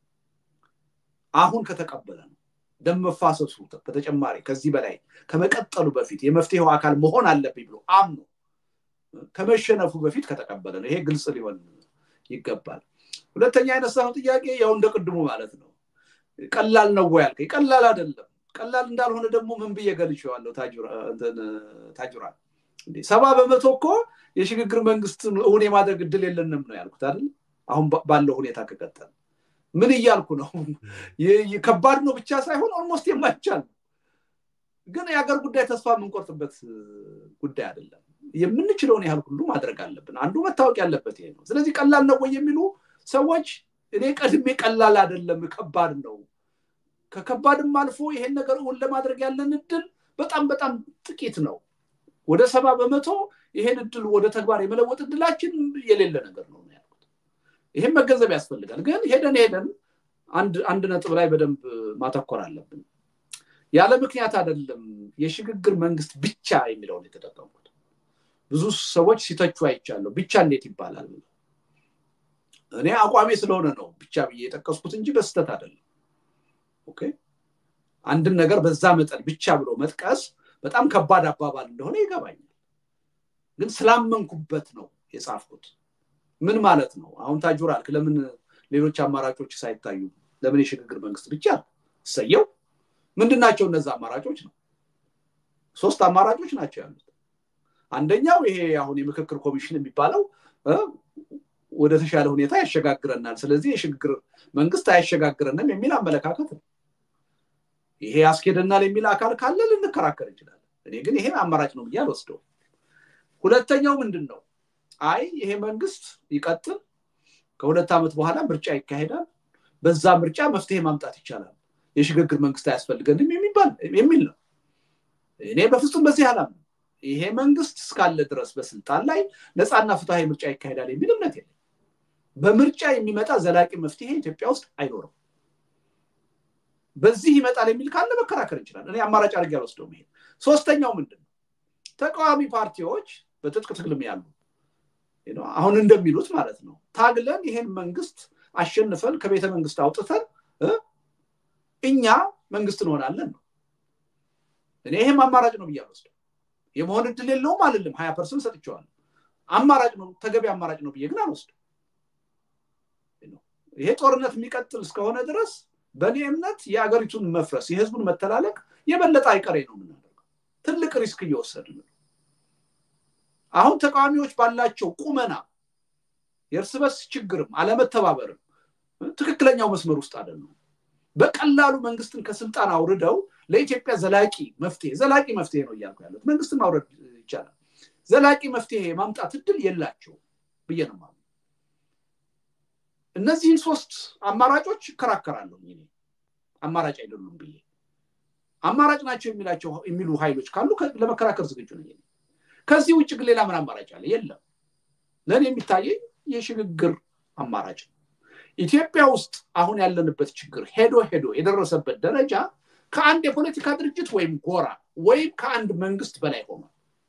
አሁን ከተቀበለ ነው ደም መፋሰሱ በተጨማሪ ከዚህ በላይ ከመቀጠሉ በፊት የመፍትሄው አካል መሆን አለበት ብሎ አምኖ ከመሸነፉ በፊት ከተቀበለ ነው ይሄ ግልጽ ሊሆን ይገባል ሁለተኛ አይነሳው ጥያቄ ያው እንደቀድሞ ማለት ነው ቀላል ነው ያልከኝ ቀላል አይደለም ቀላል እንዳልሆነ ደግሞ ምን በየገልጨዋለሁ ታጁራ እንዴ 70% እኮ የሽግግር መንግስት እውን የማድረግ እድል የለንም ነው ያልኩት አይደል አሁን ባለው ሁኔታ ከቀጠለ ምን ይያልኩ ነው ከባድ ነው ብቻ ሳይሆን ኦልሞስት የማይቻል ግን የሀገር ጉዳይ ተስፋ የምንቆርጥበት ጉዳይ አይደለም የምንችለውን ያህል ሁሉ ማድረግ አለብን አንዱ መታወቅ ያለበት ይሄ ነው ስለዚህ ቀላል ነው ወይ የሚሉ ሰዎች እኔ ቀድሜ ቀላል አይደለም ከባድ ነው ከከባድም አልፎ ይሄን ነገር እውን ለማድረግ ያለን እድል በጣም ጥቂት ነው ወደ 70% ይሄን እድል ወደ ተግባር የመለወጥ እድላችን የሌለ ነገር ነው ያልኩት ይሄን መገንዘብ ያስፈልጋል ግን ሄደን አንድ ነጥብ ላይ በደንብ ማተኮር አለብን ያለ ምክንያት አይደለም የሽግግር መንግስት ብቻ የሚለው ነው የተጠቀምኩት ብዙ ሰዎች ሲተቹ አይቻለሁ ብቻ እንዴት ይባላል እኔ አቋሜ ስለሆነ ነው ብቻ ብዬ የተከስኩት እንጂ በስተት አይደለም ኦኬ አንድን ነገር በዛ መጠን ብቻ ብሎ መጥቀስ በጣም ከባድ አባባል እንደሆነ ይገባኛል ግን ስላመንኩበት ነው የጻፍኩት ምን ማለት ነው አሁን ታጁራል ለምን ሌሎች አማራጮች ሳይታዩ ለምን የሽግግር መንግስት ብቻ ሰየው ምንድናቸው እነዛ አማራጮች ነው ሶስት አማራጮች ናቸው ያሉት አንደኛው ይሄ አሁን የምክክር ኮሚሽን የሚባለው ወደ ተሻለ ሁኔታ ያሸጋግረናል ስለዚህ የሽግግር መንግስት አያሸጋግረንም የሚል አመለካከት ነው ይሄ ያስኬደናል የሚል አካል ካለ ልንከራከር እንችላለን እኔ ግን ይሄ አማራጭ ነው ብዬ አልወስደው ሁለተኛው ምንድነው አይ ይሄ መንግስት ይቀጥል ከሁለት ዓመት በኋላ ምርጫ ይካሄዳል በዛ ምርጫ መፍትሄ ማምጣት ይቻላል የሽግግር መንግስት አያስፈልገንም የሚል ነው እኔ በፍጹም በዚህ አላም ይሄ መንግስት እስካለ ድረስ በስልጣን ላይ ነፃና ፍትሃዊ ምርጫ ይካሄዳል የሚል እምነት የለም በምርጫ የሚመጣ ዘላቂ መፍትሄ ኢትዮጵያ ውስጥ አይኖርም በዚህ ይመጣል የሚል ካለ መከራከር ይችላል እኔ አማራጭ አድርጌ አልወስደውም ይሄ ሶስተኛው ምንድነው ተቃዋሚ ፓርቲዎች በትጥቅ ትግልም ያሉ አሁን እንደሚሉት ማለት ነው ታግለን ይሄን መንግስት አሸንፈን ከቤተ መንግስት አውጥተን እኛ መንግስት እንሆናለን ነው እኔ ይሄም አማራጭ ነው ብያለሁ የመሆን እድል የለውም አይደለም 20% ሰጥቻለሁ አማራጭ ነው ተገቢ አማራጭ ነው ብዬ ግን አልወስደው ይሄ ጦርነት የሚቀጥል እስከሆነ ድረስ በኔ እምነት የአገሪቱን መፍረስ የህዝቡን መተላለቅ የበለጠ አይቀሬ ነው ምናደርገው ትልቅ ሪስክ እየወሰድን ነው አሁን ተቃዋሚዎች ባላቸው ቁመና የርስ ችግርም አለመተባበርም ትክክለኛው መስመር ውስጥ አይደለም በቀላሉ መንግስትን ከስልጣን አውርደው ለኢትዮጵያ ዘላቂ መፍትሄ ነው ያልኩ ያለው መንግስትን ማውረድ ይቻላል ዘላቂ መፍትሄ ማምጣት እድል የላቸው ብዬ ነው ማለት እነዚህን ሶስት አማራጮች ከራከራለሁ እኔ አማራጭ አይደሉም ብዬ አማራጭ ናቸው የሚሉ ኃይሎች ካሉ ለመከራከር ዝግጁ ነኝ ከዚህ ውጭ ግን ሌላ ምን አማራጭ አለ የለም ለኔ የሚታየኝ የሽግግር አማራጭ ኢትዮጵያ ውስጥ አሁን ያለንበት ችግር ሄዶ የደረሰበት ደረጃ ከአንድ የፖለቲካ ድርጅት ወይም ጎራ ወይም ከአንድ መንግስት በላይ ሆኖ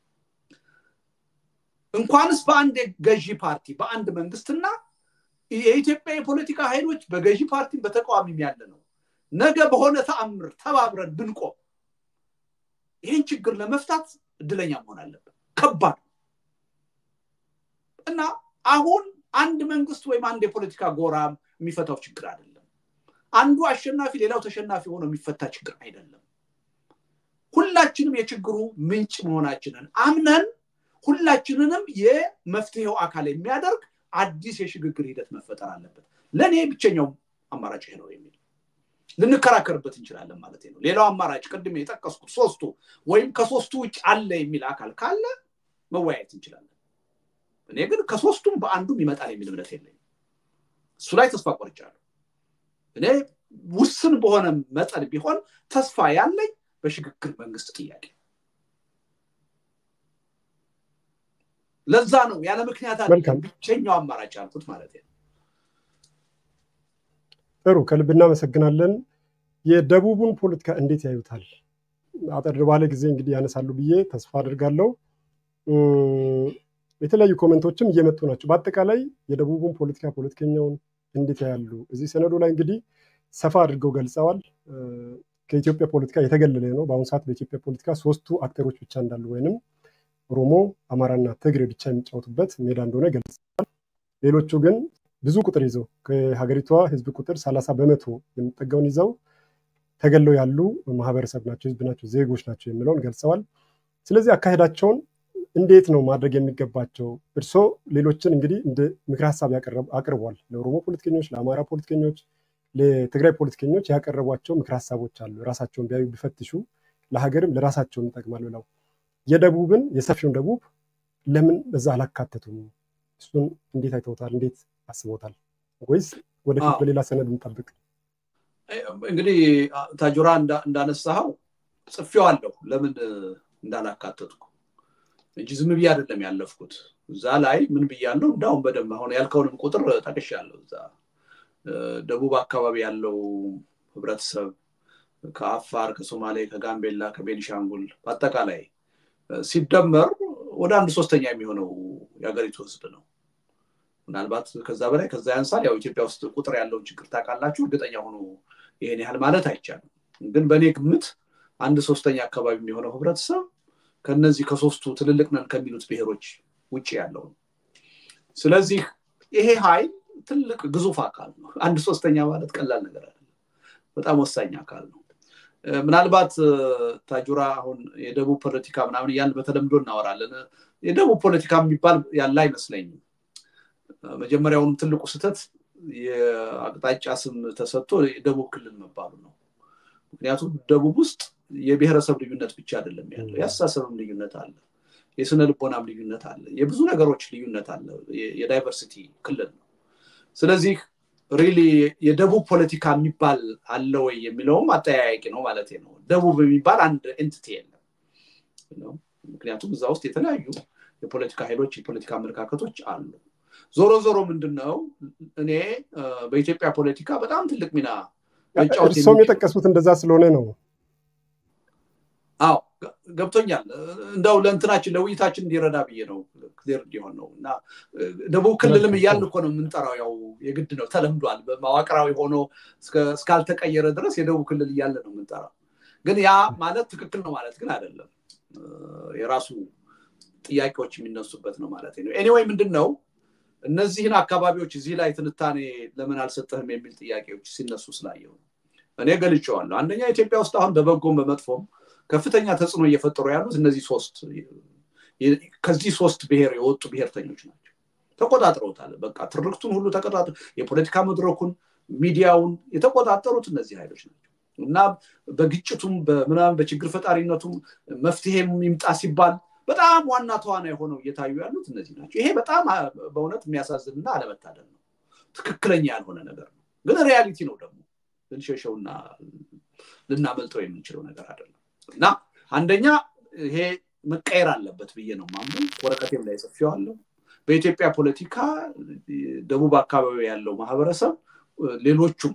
እንኳንስ በአንድ ገዢ ፓርቲ በአንድ መንግስትና የኢትዮጵያ የፖለቲካ ኃይሎች በገዢ ፓርቲ በተቃዋሚም ያለ ነው ነገ በሆነ ተአምር ተባብረን ብንቆም ይሄን ችግር ለመፍታት እድለኛ መሆን አለበት ከባድ እና አሁን አንድ መንግስት ወይም አንድ የፖለቲካ ጎራ የሚፈታው ችግር አይደለም አንዱ አሸናፊ ሌላው ተሸናፊ ሆኖ የሚፈታ ችግር አይደለም ሁላችንም የችግሩ ምንጭ መሆናችንን አምነን ሁላችንንም የመፍትሄው አካል የሚያደርግ አዲስ የሽግግር ሂደት መፈጠር አለበት ለኔ ብቸኛው አማራጭ ነው የሚል ልንከራከርበት እንችላለን ማለት ነው ሌላው አማራጭ ቅድም የጠቀስኩት ሶስቱ ወይም ከሶስቱ ውጭ አለ የሚል አካል ካለ መወያየት እንችላለን እኔ ግን ከሶስቱም በአንዱም ይመጣል የሚል እምነት የለኝም እሱ ላይ ተስፋ ቆርጫለሁ እኔ ውስን በሆነ መጠን ቢሆን ተስፋ ያለኝ በሽግግር መንግስት ጥያቄ ለዛ ነው ያለ ምክንያት ብቸኛው አማራጭ አልኩት ማለት ነው ጥሩ ከልብ እናመሰግናለን። የደቡቡን ፖለቲካ እንዴት ያዩታል? አጠር ባለ ጊዜ እንግዲህ ያነሳሉ ብዬ ተስፋ አድርጋለሁ። የተለያዩ ኮሜንቶችም እየመጡ ናቸው። በአጠቃላይ የደቡቡን ፖለቲከኛውን እንዴት ያያሉ? እዚህ ሰነዱ ላይ እንግዲህ ሰፋ አድርገው ገልጸዋል። ከኢትዮጵያ ፖለቲካ የተገለለ ነው። በአሁኑ ሰዓት በኢትዮጵያ ፖለቲካ ሶስቱ አክተሮች ብቻ እንዳሉ ወይንም ኦሮሞ፣ አማራና ትግሬ ብቻ የሚጫወቱበት ሜዳ እንደሆነ ገልጸዋል። ሌሎቹ ግን ብዙ ቁጥር ይዘው ከሀገሪቷ ህዝብ ቁጥር 30% የሚጠጋውን ይዘው ተገለው ያሉ ማህበረሰብ ናቸው፣ ህዝብ ናቸው፣ ዜጎች ናቸው የሚለውን ገልጸዋል። ስለዚህ አካሄዳቸውን እንዴት ነው ማድረግ የሚገባቸው? እርሶ ሌሎችን እንግዲህ እንደ ምክር ሀሳብ አቅርቧል። ለኦሮሞ ፖለቲከኞች፣ ለአማራ ፖለቲከኞች፣ ለትግራይ ፖለቲከኞች ያቀረቧቸው ምክር ሀሳቦች አሉ። ራሳቸውን ቢያዩ ቢፈትሹ ለሀገርም ለራሳቸውም ይጠቅማል ብለው የደቡብን የሰፊውን ደቡብ ለምን በዛ አላካተቱም? እሱን እንዴት አይተውታል? እንዴት አስቦታል? ወይስ ወደፊት በሌላ ሰነድ እንጠብቅ? እንግዲህ ታጁራ እንዳነሳው ጽፌዋለሁ ለምን እንዳላካተትኩ እንጂ ዝም ብዬ አይደለም ያለፍኩት። እዛ ላይ ምን ብያለሁ? እንዳውም በደንብ አሁን ያልከውንም ቁጥር ጠቅሻለሁ። እዛ ደቡብ አካባቢ ያለው ህብረተሰብ ከአፋር፣ ከሶማሌ፣ ከጋምቤላ፣ ከቤኒሻንጉል በአጠቃላይ ሲደመር ወደ 1/3 የሚሆነው የሀገሪቱ ህዝብ ነው። ምናልባት ከዛ በላይ ከዛ ያንሳል። ያው ኢትዮጵያ ውስጥ ቁጥር ያለው ችግር ታውቃላችሁ። እርግጠኛ ሆኖ ይሄን ያህል ማለት አይቻልም። ግን በእኔ ግምት 1/3 አካባቢ የሚሆነው ህብረተሰብ ከነዚህ ከሶስቱ ትልልቅ ነን ከሚሉት ብሔሮች ውጪ ያለው ነው። ስለዚህ ይሄ ኃይል ትልቅ ግዙፍ አካል ነው። 1/3 ማለት ቀላል ነገር አይደለም። በጣም ወሳኝ አካል ነው። ምናልባት ታጁራ አሁን የደቡብ ፖለቲካ ምናምን ያን በተለምዶ እናወራለን። የደቡብ ፖለቲካ የሚባል ያለ አይመስለኝም። መጀመሪያውም ትልቁ ስህተት የአቅጣጫ ስም ተሰጥቶ የደቡብ ክልል መባሉ ነው። ምክንያቱም ደቡብ ውስጥ የብሔረሰብ ልዩነት ብቻ አይደለም ያለው፣ የአስተሳሰብም ልዩነት አለ፣ የስነ ልቦናም ልዩነት አለ፣ የብዙ ነገሮች ልዩነት አለ። የዳይቨርሲቲ ክልል ነው። ስለዚህ ሪሊ የደቡብ ፖለቲካ የሚባል አለ ወይ የሚለውም አጠያያቂ ነው ማለት ነው። ደቡብ የሚባል አንድ ኤንቲቲ የለም። ምክንያቱም እዛ ውስጥ የተለያዩ የፖለቲካ ኃይሎች፣ የፖለቲካ አመለካከቶች አሉ። ዞሮ ዞሮ ምንድነው እኔ በኢትዮጵያ ፖለቲካ በጣም ትልቅ ሚና መጫወት እርሶም የጠቀሱት እንደዛ ስለሆነ ነው። አዎ ገብቶኛል። እንደው ለእንትናችን ለውይይታችን እንዲረዳ ብዬ ነው ክሊር እንዲሆን ነው። እና ደቡብ ክልልም እያልን እኮ ነው የምንጠራው። ያው የግድ ነው ተለምዷል። በማዋቅራዊ ሆኖ እስካልተቀየረ ድረስ የደቡብ ክልል እያልን ነው የምንጠራው። ግን ያ ማለት ትክክል ነው ማለት ግን አይደለም። የራሱ ጥያቄዎች የሚነሱበት ነው ማለት ነው። ኤኒዌይ ምንድነው እነዚህን አካባቢዎች እዚህ ላይ ትንታኔ ለምን አልሰጠህም የሚል ጥያቄዎች ሲነሱ ስላየው እኔ ገልጬዋለሁ። አንደኛ ኢትዮጵያ ውስጥ አሁን በበጎም በመጥፎም ከፍተኛ ተጽዕኖ እየፈጠሩ ያሉት እነዚህ ከዚህ ሶስት ብሔር የወጡ ብሔርተኞች ናቸው። ተቆጣጥረውታል። በቃ ትርክቱን ሁሉ ተቆጣጥረው የፖለቲካ መድረኩን፣ ሚዲያውን የተቆጣጠሩት እነዚህ ኃይሎች ናቸው። እና በግጭቱም በምናምን በችግር ፈጣሪነቱም መፍትሄም ይምጣ ሲባል በጣም ዋና ተዋናይ ሆነው እየታዩ ያሉት እነዚህ ናቸው። ይሄ በጣም በእውነት የሚያሳዝንና አለመታደል ነው። ትክክለኛ ያልሆነ ነገር ነው። ግን ሪያሊቲ ነው ደግሞ ልንሸሸውና ልናመልጠው የምንችለው ነገር አይደለም። እና አንደኛ ይሄ መቀየር አለበት ብዬ ነው ማምነው። ወረቀቴም ላይ ጽፌዋለሁ። በኢትዮጵያ ፖለቲካ ደቡብ አካባቢ ያለው ማህበረሰብ ሌሎቹም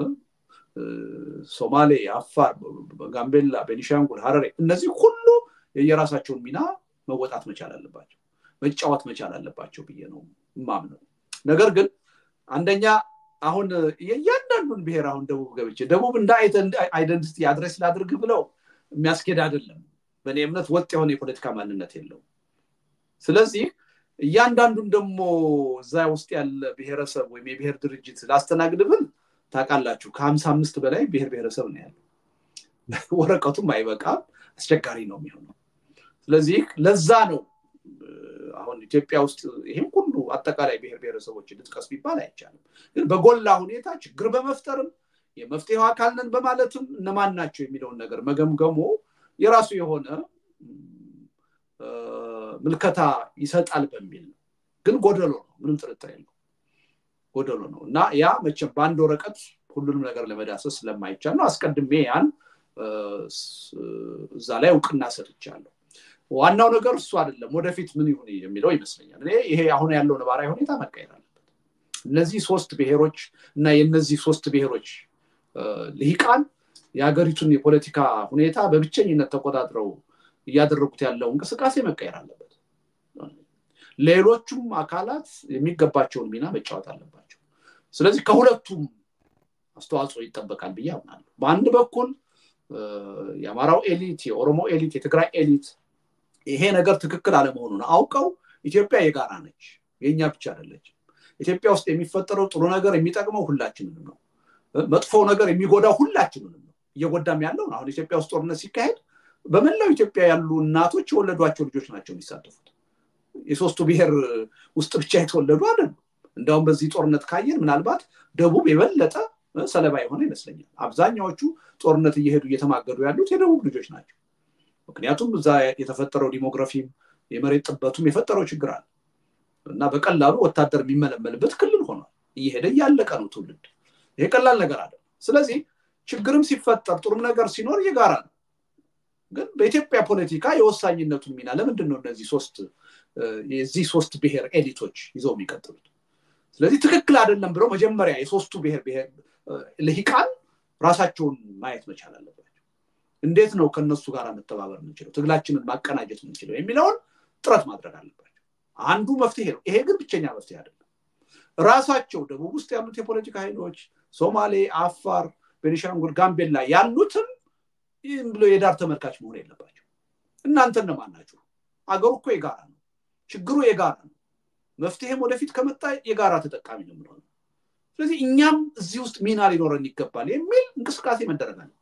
ሶማሌ፣ አፋር፣ ጋምቤላ፣ ቤኒሻንጉል፣ ሐረሪ እነዚህ ሁሉ የየራሳቸውን ሚና መወጣት መቻል አለባቸው፣ መጫወት መቻል አለባቸው ብዬ ነው ማምነው። ነገር ግን አንደኛ አሁን የእያንዳንዱን ብሔር አሁን ደቡብ ገብቼ ደቡብ እንደ አይደንቲቲ አድሬስ ላድርግ ብለው የሚያስኬድ አይደለም። በእኔ እምነት ወጥ የሆነ የፖለቲካ ማንነት የለውም። ስለዚህ እያንዳንዱን ደግሞ እዛ ውስጥ ያለ ብሔረሰብ ወይም የብሔር ድርጅት ላስተናግድ ብል ታውቃላችሁ ከ55 በላይ ብሔረሰብ ነው ያለው። ወረቀቱም አይበቃም፣ አስቸጋሪ ነው የሚሆነው። ስለዚህ ለዛ ነው አሁን ኢትዮጵያ ውስጥ ይሄን ሁሉ አጠቃላይ ብሔረሰቦች ልጥቀስ ቢባል አይቻልም። ግን በጎላ ሁኔታ ችግር በመፍጠርም የመፍትሄው አካል ነን በማለትም እነማን ናቸው የሚለውን ነገር መገምገሙ የራሱ የሆነ ምልከታ ይሰጣል በሚል ግን ጎደሎ ነው፣ ምንም ጥርጥር የለውም ጎደሎ ነው። እና ያ መቼም በአንድ ወረቀት ሁሉንም ነገር ለመዳሰስ ስለማይቻል ነው አስቀድሜ ያን እዛ ላይ እውቅና ሰጥቻለሁ። ዋናው ነገር እሱ አይደለም ወደፊት ምን ይሁን የሚለው ይመስለኛል። እኔ ይሄ አሁን ያለው ነባራዊ ሁኔታ መቀየር አለበት። እነዚህ ሶስት ብሔሮች እና የነዚህ ሶስት ብሔሮች ልሂቃን የሀገሪቱን የፖለቲካ ሁኔታ በብቸኝነት ተቆጣጥረው እያደረጉት ያለው እንቅስቃሴ መቀየር አለበት። ሌሎቹም አካላት የሚገባቸውን ሚና መጫወት አለባቸው። ስለዚህ ከሁለቱም አስተዋጽኦ ይጠበቃል ብዬ አምናለሁ። በአንድ በኩል የአማራው ኤሊት፣ የኦሮሞ ኤሊት፣ የትግራይ ኤሊት ይሄ ነገር ትክክል አለመሆኑን አውቀው ኢትዮጵያ የጋራ ነች፣ የኛ ብቻ አይደለችም። ኢትዮጵያ ውስጥ የሚፈጠረው ጥሩ ነገር የሚጠቅመው ሁላችንንም ነው። መጥፎ ነገር የሚጎዳው ሁላችንንም ነው። እየጎዳም ያለው አሁን ኢትዮጵያ ውስጥ ጦርነት ሲካሄድ በመላው ኢትዮጵያ ያሉ እናቶች የወለዷቸው ልጆች ናቸው የሚሳተፉት። የሶስቱ ብሔር ውስጥ ብቻ የተወለዱ አይደሉም። እንደውም በዚህ ጦርነት ካየን ምናልባት ደቡብ የበለጠ ሰለባ የሆነ ይመስለኛል። አብዛኛዎቹ ጦርነት እየሄዱ እየተማገዱ ያሉት የደቡብ ልጆች ናቸው። ምክንያቱም እዛ የተፈጠረው ዲሞግራፊም የመሬት ጥበቱም የፈጠረው ችግር አለ እና በቀላሉ ወታደር የሚመለመልበት ክልል ሆኗል። እየሄደ ያለቀ ነው ትውልድ። ይሄ ቀላል ነገር አይደለም። ስለዚህ ችግርም ሲፈጠር ጥሩም ነገር ሲኖር የጋራ ነው። ግን በኢትዮጵያ ፖለቲካ የወሳኝነቱን ሚና ለምንድን ነው እነዚህ ሶስት ብሔር ኤሊቶች ይዘው የሚቀጥሉት? ስለዚህ ትክክል አይደለም ብለው መጀመሪያ የሶስቱ ብሔር ልሂቃን ራሳቸውን ማየት መቻል አለባቸው። እንዴት ነው ከነሱ ጋር መተባበር የምንችለው፣ ትግላችንን ማቀናጀት የምንችለው የሚለውን ጥረት ማድረግ አለባቸው። አንዱ መፍትሄ ነው። ይሄ ግን ብቸኛ መፍትሄ አይደለም። ራሳቸው ደቡብ ውስጥ ያሉት የፖለቲካ ኃይሎች ሶማሌ፣ አፋር፣ ቤኒሻንጉል፣ ጋምቤላ ያሉትም ይህም ብሎ የዳር ተመልካች መሆን የለባቸው። እናንተ እነማን ናችሁ? አገሩ እኮ የጋራ ነው። ችግሩ የጋራ ነው። መፍትሄም ወደፊት ከመጣ የጋራ ተጠቃሚ ነው የምንሆነው። ስለዚህ እኛም እዚህ ውስጥ ሚና ሊኖረን ይገባል የሚል እንቅስቃሴ መደረግ አለበት።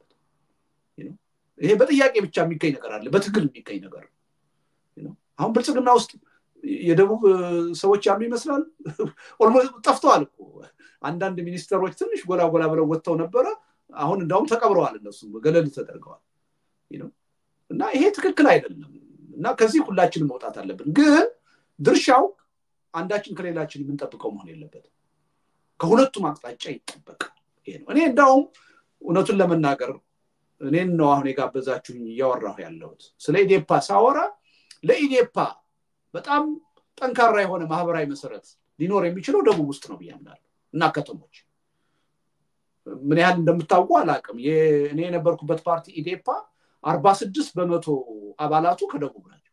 ይሄ በጥያቄ ብቻ የሚገኝ ነገር አለ፣ በትግል የሚገኝ ነገር ነው። አሁን ብልጽግና ውስጥ የደቡብ ሰዎች ያሉ ይመስላል። ኦልሞስት ጠፍተዋል እኮ። አንዳንድ ሚኒስተሮች ትንሽ ጎላ ብለው ወጥተው ነበረ። አሁን እንዳውም ተቀብረዋል፣ እነሱ ገለል ተደርገዋል። እና ይሄ ትክክል አይደለም እና ከዚህ ሁላችንም መውጣት አለብን። ግን ድርሻው አንዳችን ከሌላችን የምንጠብቀው መሆን የለበትም። ከሁለቱም አቅጣጫ ይጠበቃል። ይሄ ነው። እኔ እንዳውም እውነቱን ለመናገር እኔን ነው አሁን የጋበዛችሁኝ እያወራሁ ያለሁት። ስለ ኢዴፓ ሳወራ ለኢዴፓ በጣም ጠንካራ የሆነ ማህበራዊ መሰረት ሊኖር የሚችለው ደቡብ ውስጥ ነው ብያምናለሁ እና ከተሞች ምን ያህል እንደምታውቁ አላውቅም። እኔ የነበርኩበት ፓርቲ ኢዴፓ 46% አባላቱ ከደቡብ ናቸው።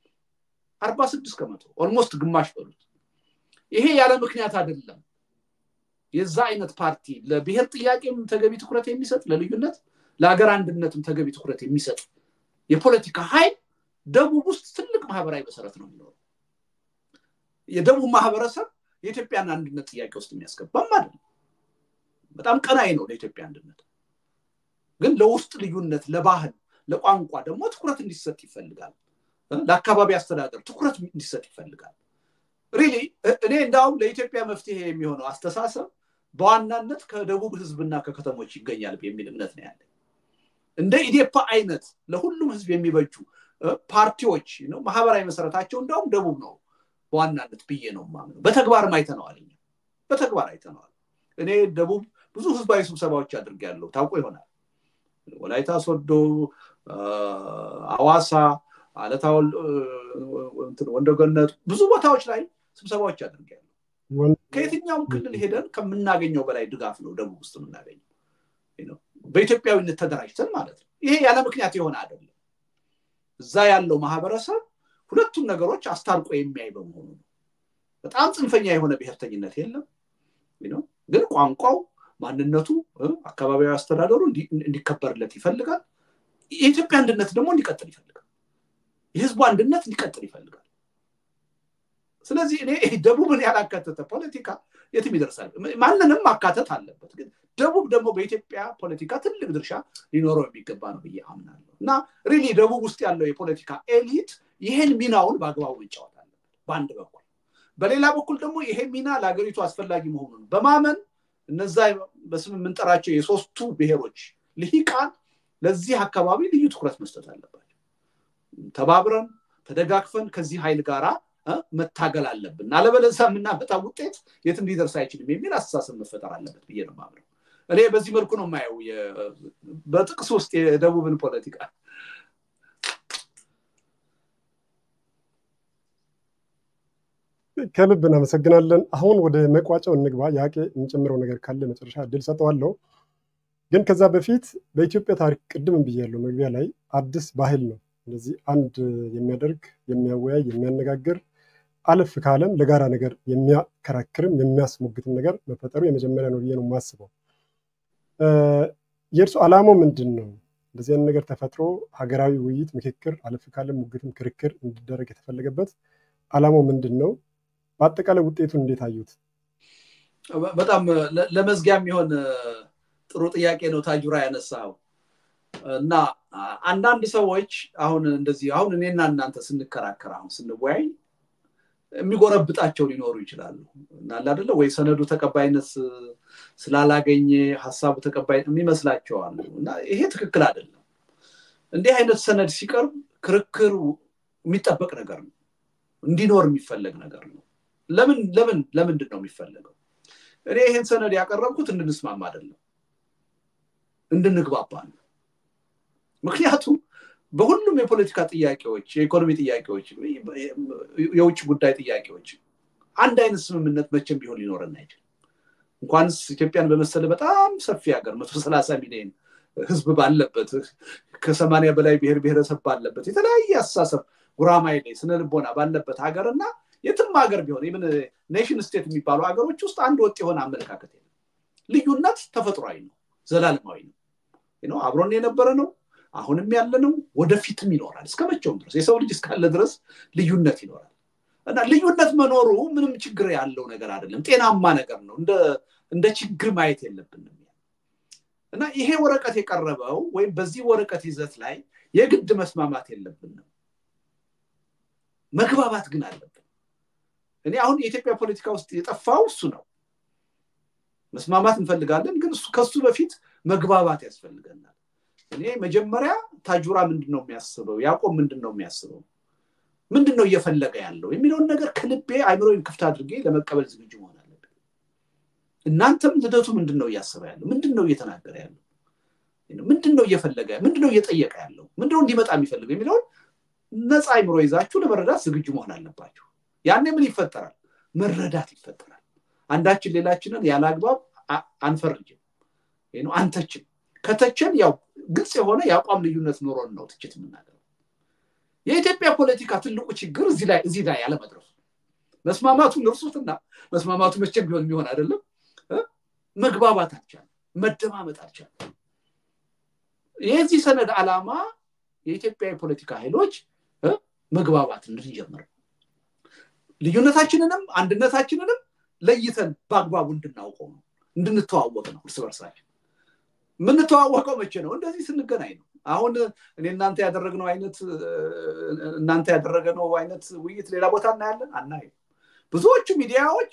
46% ኦልሞስት ግማሽ በሉት። ይሄ ያለ ምክንያት አይደለም። የዛ አይነት ፓርቲ ለብሔር ጥያቄም ተገቢ ትኩረት የሚሰጥ፣ ለልዩነት ለሀገር አንድነትም ተገቢ ትኩረት የሚሰጥ የፖለቲካ ኃይል ደቡብ ውስጥ ትልቅ ማህበራዊ መሰረት ነው የሚኖረው። የደቡብ ማህበረሰብ የኢትዮጵያን አንድነት ጥያቄ ውስጥ የሚያስገባም አይደለም። በጣም ቀናይ ነው ለኢትዮጵያ አንድነት። ግን ለውስጥ ልዩነት፣ ለባህል፣ ለቋንቋ ደግሞ ትኩረት እንዲሰጥ ይፈልጋል። ለአካባቢ አስተዳደር ትኩረት እንዲሰጥ ይፈልጋል። ሪሊ እኔ እንዳውም ለኢትዮጵያ መፍትሄ የሚሆነው አስተሳሰብ በዋናነት ከደቡብ ህዝብና ከከተሞች ይገኛል የሚል እምነት ነው ያለኝ። እንደ ኢዴፓ አይነት ለሁሉም ህዝብ የሚበጁ ፓርቲዎች ነው ማህበራዊ መሰረታቸው እንዳውም ደቡብ ነው በዋናነት ብዬ ነው ማምነው። በተግባርም አይተነዋል። በተግባር አይተነዋል። እኔ ደቡብ ብዙ ህዝባዊ ስብሰባዎች አድርጌያለሁ። ታውቁ ይሆናል። ወላይታ ሶዶ፣ አዋሳ፣ አለታውል፣ ወንደገነት ብዙ ቦታዎች ላይ ስብሰባዎች አድርጌያለሁ። ከየትኛውም ክልል ሄደን ከምናገኘው በላይ ድጋፍ ነው ደቡብ ውስጥ የምናገኘው። በኢትዮጵያዊነት ተደራጅተን ማለት ነው። ይሄ ያለ ምክንያት የሆነ አይደለም። እዛ ያለው ማህበረሰብ ሁለቱም ነገሮች አስታርቆ የሚያይ በመሆኑ ነው። በጣም ጽንፈኛ የሆነ ብሔርተኝነት የለም። ግን ቋንቋው፣ ማንነቱ፣ አካባቢያዊ አስተዳደሩ እንዲከበርለት ይፈልጋል። የኢትዮጵያ አንድነት ደግሞ እንዲቀጥል ይፈልጋል። የህዝቡ አንድነት እንዲቀጥል ይፈልጋል። ስለዚህ እኔ ደቡብን ያላካተተ ፖለቲካ የትም ይደርሳል። ማንንም ማካተት አለበት። ግን ደቡብ ደግሞ በኢትዮጵያ ፖለቲካ ትልቅ ድርሻ ሊኖረው የሚገባ ነው ብዬ አምናለሁ። እና ሪሊ ደቡብ ውስጥ ያለው የፖለቲካ ኤሊት ይሄን ሚናውን በአግባቡ መጫወት አለበት በአንድ በኩል። በሌላ በኩል ደግሞ ይሄ ሚና ለሀገሪቱ አስፈላጊ መሆኑን በማመን እነዛ በስም የምንጠራቸው የሶስቱ ብሔሮች ልሂቃን ለዚህ አካባቢ ልዩ ትኩረት መስጠት አለባቸው። ተባብረን ተደጋግፈን ከዚህ ኃይል ጋራ መታገል አለብን። አለበለዚያ የምናመጣው ውጤት የትም ሊደርስ አይችልም የሚል አስተሳሰብ መፈጠር አለበት ብዬ ነው የማምነው። እኔ በዚህ መልኩ ነው የማየው በጥቅስ ውስጥ የደቡብን ፖለቲካ። ከልብ እናመሰግናለን። አሁን ወደ መቋጫው እንግባ። ያቄ የምጨምረው ነገር ካለ መጨረሻ እድል ሰጠዋለሁ። ግን ከዛ በፊት በኢትዮጵያ ታሪክ ቅድም ብያለሁ መግቢያ ላይ አዲስ ባህል ነው እንደዚህ አንድ የሚያደርግ የሚያወያይ የሚያነጋግር አለፍ ካለም ለጋራ ነገር የሚያከራክርም የሚያስሞግትም ነገር መፈጠሩ የመጀመሪያ ነው ብዬ ነው የማስበው። የእርሱ ዓላማው ምንድን ነው? እንደዚህ አይነት ነገር ተፈጥሮ ሀገራዊ ውይይት፣ ምክክር፣ አለፍ ካለም ሙግትም ክርክር እንዲደረግ የተፈለገበት ዓላማው ምንድን ነው? በአጠቃላይ ውጤቱን እንዴት አዩት? በጣም ለመዝጊያ የሚሆን ጥሩ ጥያቄ ነው ታጁራ ያነሳው። እና አንዳንድ ሰዎች አሁን እንደዚህ አሁን እኔና እናንተ ስንከራከር አሁን ስንወያይ የሚጎረብጣቸው ሊኖሩ ይችላሉ እና አይደለ ወይ ሰነዱ ተቀባይነት ስላላገኘ ሐሳቡ ተቀባይ የሚመስላቸው አሉ እና ይሄ ትክክል አይደለም። እንዲህ አይነት ሰነድ ሲቀርብ ክርክር የሚጠበቅ ነገር ነው፣ እንዲኖር የሚፈልግ ነገር ነው። ለምንድን ነው የሚፈልገው? እኔ ይሄን ሰነድ ያቀረብኩት እንድንስማማ አይደለም፣ እንድንግባባ ነው። ምክንያቱም በሁሉም የፖለቲካ ጥያቄዎች፣ የኢኮኖሚ ጥያቄዎች፣ የውጭ ጉዳይ ጥያቄዎች አንድ አይነት ስምምነት መቼም ቢሆን ሊኖርና አይችልም። እንኳንስ ኢትዮጵያን በመሰለ በጣም ሰፊ ሀገር 130 ሚሊዮን ህዝብ ባለበት ከ80 በላይ ብሔር ብሔረሰብ ባለበት የተለያየ አስተሳሰብ ጉራማይሌ ስነልቦና ባለበት ሀገርና የትም ሀገር ቢሆን ኢቭን ኔሽን ስቴት የሚባሉ ሀገሮች ውስጥ አንድ ወጥ የሆነ አመለካከት የለም። ልዩነት ተፈጥሯዊ ነው፣ ዘላለማዊ ነው፣ አብሮን የነበረ ነው፣ አሁንም ያለ ነው፣ ወደፊትም ይኖራል። እስከመቼውም ድረስ የሰው ልጅ እስካለ ድረስ ልዩነት ይኖራል እና ልዩነት መኖሩ ምንም ችግር ያለው ነገር አይደለም፣ ጤናማ ነገር ነው። እንደ ችግር ማየት የለብንም። እና ይሄ ወረቀት የቀረበው ወይም በዚህ ወረቀት ይዘት ላይ የግድ መስማማት የለብንም፣ መግባባት ግን አለብን። እኔ አሁን የኢትዮጵያ ፖለቲካ ውስጥ የጠፋው እሱ ነው። መስማማት እንፈልጋለን፣ ግን ከሱ በፊት መግባባት ያስፈልገናል። እኔ መጀመሪያ ታጁራ ምንድነው የሚያስበው፣ ያዕቆብ ምንድነው የሚያስበው፣ ምንድነው እየፈለገ ያለው የሚለውን ነገር ከልቤ አይምሮዬን ክፍት አድርጌ ለመቀበል ዝግጁ መሆን አለብኝ። እናንተም ልደቱ ምንድነው እያሰበ ያለው፣ ምንድነው እየተናገረ ያለው፣ ምንድነው እየፈለገ፣ ምንድነው እየጠየቀ ያለው፣ ምንድነው እንዲመጣ የሚፈልገው የሚለውን ነፃ አይምሮ ይዛችሁ ለመረዳት ዝግጁ መሆን አለባችሁ። ያኔ ምን ይፈጠራል? መረዳት ይፈጠራል። አንዳችን ሌላችንን ያላግባብ አንፈርጅም፣ አንተችም። ከተቸን ያው ግልጽ የሆነ የአቋም ልዩነት ኖሮን ነው ትችት የምናገረው። የኢትዮጵያ ፖለቲካ ትልቁ ችግር እዚህ ላይ ያለ መድረሱ። መስማማቱን እርሱትና መስማማቱ መቼም ቢሆን አይደለም፣ መግባባት አልቻለም፣ መደማመጥ አልቻለም። የዚህ ሰነድ ዓላማ የኢትዮጵያ የፖለቲካ ኃይሎች መግባባት እንድንጀምር፣ ልዩነታችንንም አንድነታችንንም ለይተን በአግባቡ እንድናውቀው ነው፣ እንድንተዋወቅ ነው። እርስ በርሳችን ምንተዋወቀው መቼ ነው? እንደዚህ ስንገናኝ ነው። አሁን እኔ እናንተ ያደረግነው አይነት ውይይት ሌላ ቦታ እናያለን አናይም። ብዙዎቹ ሚዲያዎች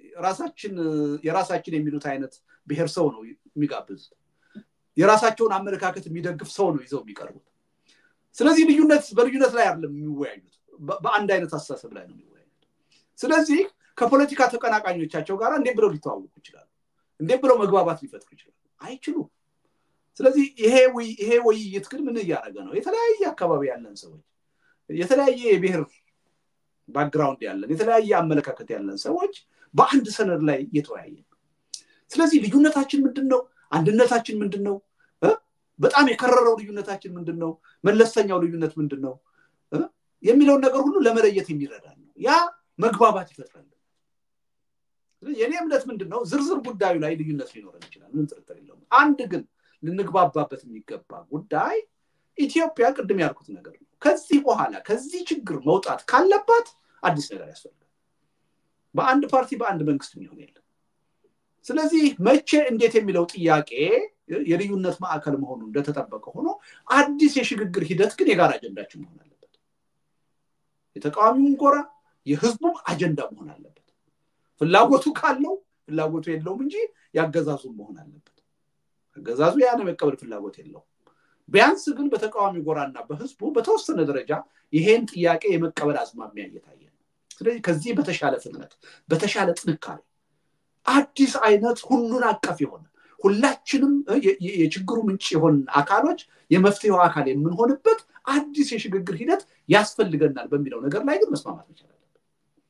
የራሳችን የሚሉት አይነት ብሔር ሰው ነው የሚጋብዙት፣ የራሳቸውን አመለካከት የሚደግፍ ሰው ነው ይዘው የሚቀርቡት። ስለዚህ በልዩነት ላይ አይደለም የሚወያዩት፣ በአንድ አይነት አስተሳሰብ ላይ ነው የሚወያዩት። ስለዚህ ከፖለቲካ ተቀናቃኞቻቸው ጋር እንዴት ብለው ሊተዋወቁ ይችላሉ? እንዴት ብለው መግባባት ሊፈጥሩ ይችላሉ? አይችሉም። ስለዚህ ይሄ ውይይት ግን ምን እያደረገ ነው? የተለያየ አካባቢ ያለን ሰዎች፣ የተለያየ የብሔር ባክግራውንድ ያለን፣ የተለያየ አመለካከት ያለን ሰዎች በአንድ ሰነድ ላይ እየተወያየን። ስለዚህ ልዩነታችን ምንድነው? አንድነታችን ምንድነው? በጣም የከረረው ልዩነታችን ምንድነው? መለስተኛው ልዩነት ምንድነው? የሚለውን ነገር ሁሉ ለመለየት የሚረዳ ነው። ያ መግባባት ይፈጥራል። የኔ እምነት ምንድነው? ዝርዝር ጉዳዩ ላይ ልዩነት ሊኖር ይችላል፣ ምን ጥርጥር የለውም። አንድ ግን ልንግባባበት የሚገባ ጉዳይ ኢትዮጵያ ቅድም ያልኩት ነገር ነው። ከዚህ በኋላ ከዚህ ችግር መውጣት ካለባት አዲስ ነገር ያስፈልጋል። በአንድ ፓርቲ በአንድ መንግስት የሚሆን የለም። ስለዚህ መቼ እንዴት የሚለው ጥያቄ የልዩነት ማዕከል መሆኑ እንደተጠበቀ ሆኖ አዲስ የሽግግር ሂደት ግን የጋራ አጀንዳችን መሆን አለበት። የተቃዋሚውም ጎራ የህዝቡም አጀንዳ መሆን አለበት። ፍላጎቱ ካለው ፍላጎቱ የለውም እንጂ ያገዛዙም መሆን አለበት። አገዛዙ ያን መቀበል ፍላጎት የለውም። ቢያንስ ግን በተቃዋሚ ጎራና በህዝቡ በተወሰነ ደረጃ ይሄን ጥያቄ የመቀበል አዝማሚያ እየታየ ነው። ስለዚህ ከዚህ በተሻለ ፍጥነት በተሻለ ጥንካሬ አዲስ አይነት ሁሉን አቀፍ የሆነ ሁላችንም የችግሩ ምንጭ የሆን አካሎች የመፍትሄው አካል የምንሆንበት አዲስ የሽግግር ሂደት ያስፈልገናል በሚለው ነገር ላይ ግን መስማማት መቻል አለበት።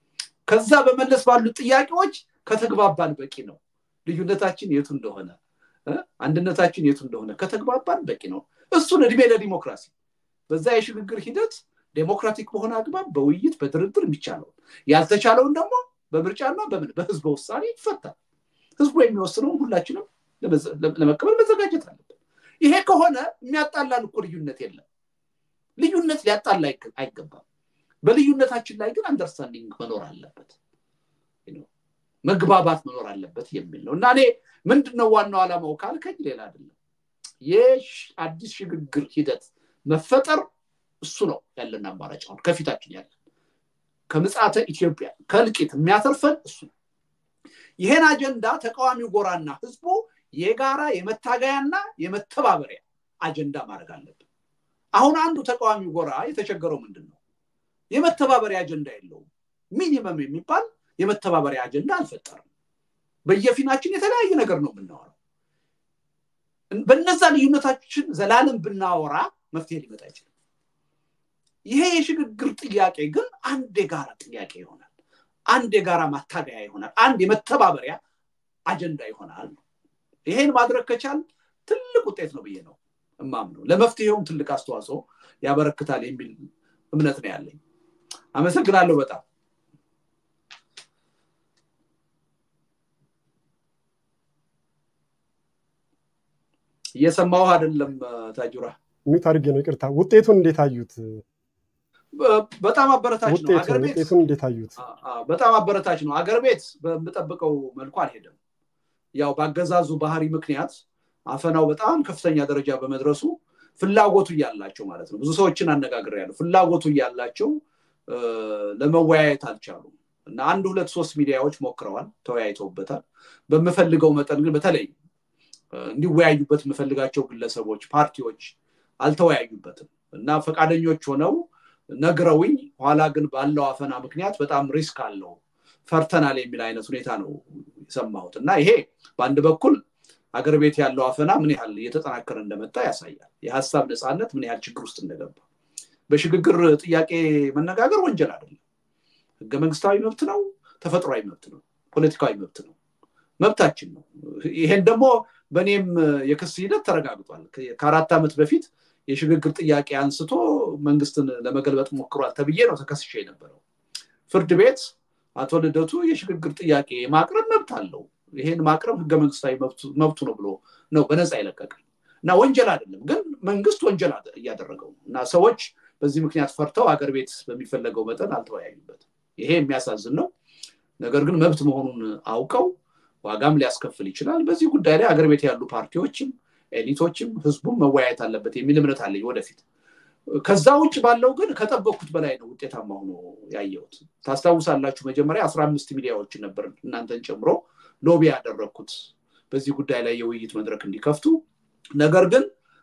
ከዛ በመለስ ባሉ ጥያቄዎች ከተግባባን በቂ ነው ልዩነታችን የቱ እንደሆነ አንድነታችን የቱ እንደሆነ ከተግባባን በቂ ነው እሱን እድሜ ለዲሞክራሲ በዛ የሽግግር ሂደት ዴሞክራቲክ በሆነ አግባብ በውይይት በድርድር የሚቻለው ያልተቻለውን ደግሞ በምርጫና በህዝብ ውሳኔ ይፈታል ህዝቡ የሚወስነው ሁላችንም ለመቀበል መዘጋጀት አለብን ይሄ ከሆነ የሚያጣላን እኮ ልዩነት የለም ልዩነት ሊያጣላ አይገባም በልዩነታችን ላይ ግን አንደርስታንዲንግ መኖር አለበት መግባባት መኖር አለበት የሚል ነው እና እኔ ምንድነው ዋናው ዓላማው ካልከኝ ሌላ አይደለም የአዲስ ሽግግር ሂደት መፈጠር እሱ ነው ያለና አማራጭ ነው ከፊታችን ያለ ከምጽአተ ኢትዮጵያ ከልቂት የሚያተርፈን እሱ ይሄን አጀንዳ ተቃዋሚው ጎራና ህዝቡ የጋራ የመታገያና የመተባበሪያ አጀንዳ ማድረግ አለበት አሁን አንዱ ተቃዋሚው ጎራ የተቸገረው ምንድነው የመተባበሪያ አጀንዳ የለውም ሚኒመም የሚባል የመተባበሪያ አጀንዳ አልፈጠረም በየፊናችን የተለያየ ነገር ነው የምናወራው በእነዛ ልዩነታችን ዘላለም ብናወራ መፍትሄ ሊመጣ ይችላል ይሄ የሽግግር ጥያቄ ግን አንድ የጋራ ጥያቄ ይሆናል አንድ የጋራ ማታገያ ይሆናል አንድ የመተባበሪያ አጀንዳ ይሆናል ይሄን ማድረግ ከቻል ትልቅ ውጤት ነው ብዬ ነው እማምነው ለመፍትሄውም ትልቅ አስተዋጽኦ ያበረክታል የሚል እምነት ነው ያለኝ አመሰግናለሁ በጣም እየሰማው አይደለም ታጁራ ምን ታርጌ ነው ይቅርታ ውጤቱን እንዴት አዩት በጣም አበረታች ነው አገር ቤት ውጤቱን እንዴት አዩት በጣም አበረታች ነው አገር ቤት በመጠበቀው መልኩ አልሄደም ያው ባገዛዙ ባህሪ ምክንያት አፈናው በጣም ከፍተኛ ደረጃ በመድረሱ ፍላጎቱ ያላቸው ማለት ነው ብዙ ሰዎችን አነጋግሬያለሁ ፍላጎቱ ያላቸው ለመወያየት አልቻሉም እና 1 2 3 ሚዲያዎች ሞክረዋል ተወያይተውበታል በመፈልገው መጠን ግን በተለይ እንዲወያዩበት መፈልጋቸው ግለሰቦች ፓርቲዎች አልተወያዩበትም እና ፈቃደኞች ሆነው ነግረውኝ ኋላ ግን ባለው አፈና ምክንያት በጣም ሪስክ አለው ፈርተናል የሚል አይነት ሁኔታ ነው የሰማሁት እና ይሄ በአንድ በኩል አገር ቤት ያለው አፈና ምን ያህል እየተጠናከረ እንደመጣ ያሳያል የሐሳብ ነፃነት ምን ያህል ችግር ውስጥ እንደገባ በሽግግር ጥያቄ መነጋገር ወንጀል አይደለም ህገ መንግስታዊ መብት ነው ተፈጥሯዊ መብት ነው ፖለቲካዊ መብት ነው መብታችን ነው ይሄን ደግሞ በኔም የክስ ሂደት ተረጋግጧል ከ4 ዓመት በፊት የሽግግር ጥያቄ አንስቶ መንግስትን ለመገልበጥ ሞክሯል ተብዬ ነው ተከስሼ የነበረው ፍርድ ቤት አቶ ልደቱ የሽግግር ጥያቄ ማቅረብ መብት አለው ይሄን ማቅረብ ህገ መንግስታዊ መብቱ ነው ብሎ ነው በነፃ ይለቀቀኝ እና ወንጀል አይደለም ግን መንግስት ወንጀል ያደረገው እና ሰዎች በዚህ ምክንያት ፈርተው አገር ቤት በሚፈልገው መጠን አልተወያዩበትም ይሄ የሚያሳዝን ነው ነገር ግን መብት መሆኑን አውቀው ዋጋም ሊያስከፍል ይችላል በዚህ ጉዳይ ላይ አገር ቤት ያሉ ፓርቲዎችም ኤሊቶችም ህዝቡም መወያየት አለበት የሚል እምነት አለኝ ወደፊት ከዛ ውጭ ባለው ግን ከጠበቅኩት በላይ ነው ውጤታማ ሆኖ ያየሁት ታስታውሳላችሁ መጀመሪያ 15 ሚዲያዎች ነበር እናንተን ጨምሮ ሎቢ ያደረኩት በዚህ ጉዳይ ላይ የውይይት መድረክ እንዲከፍቱ ነገር ግን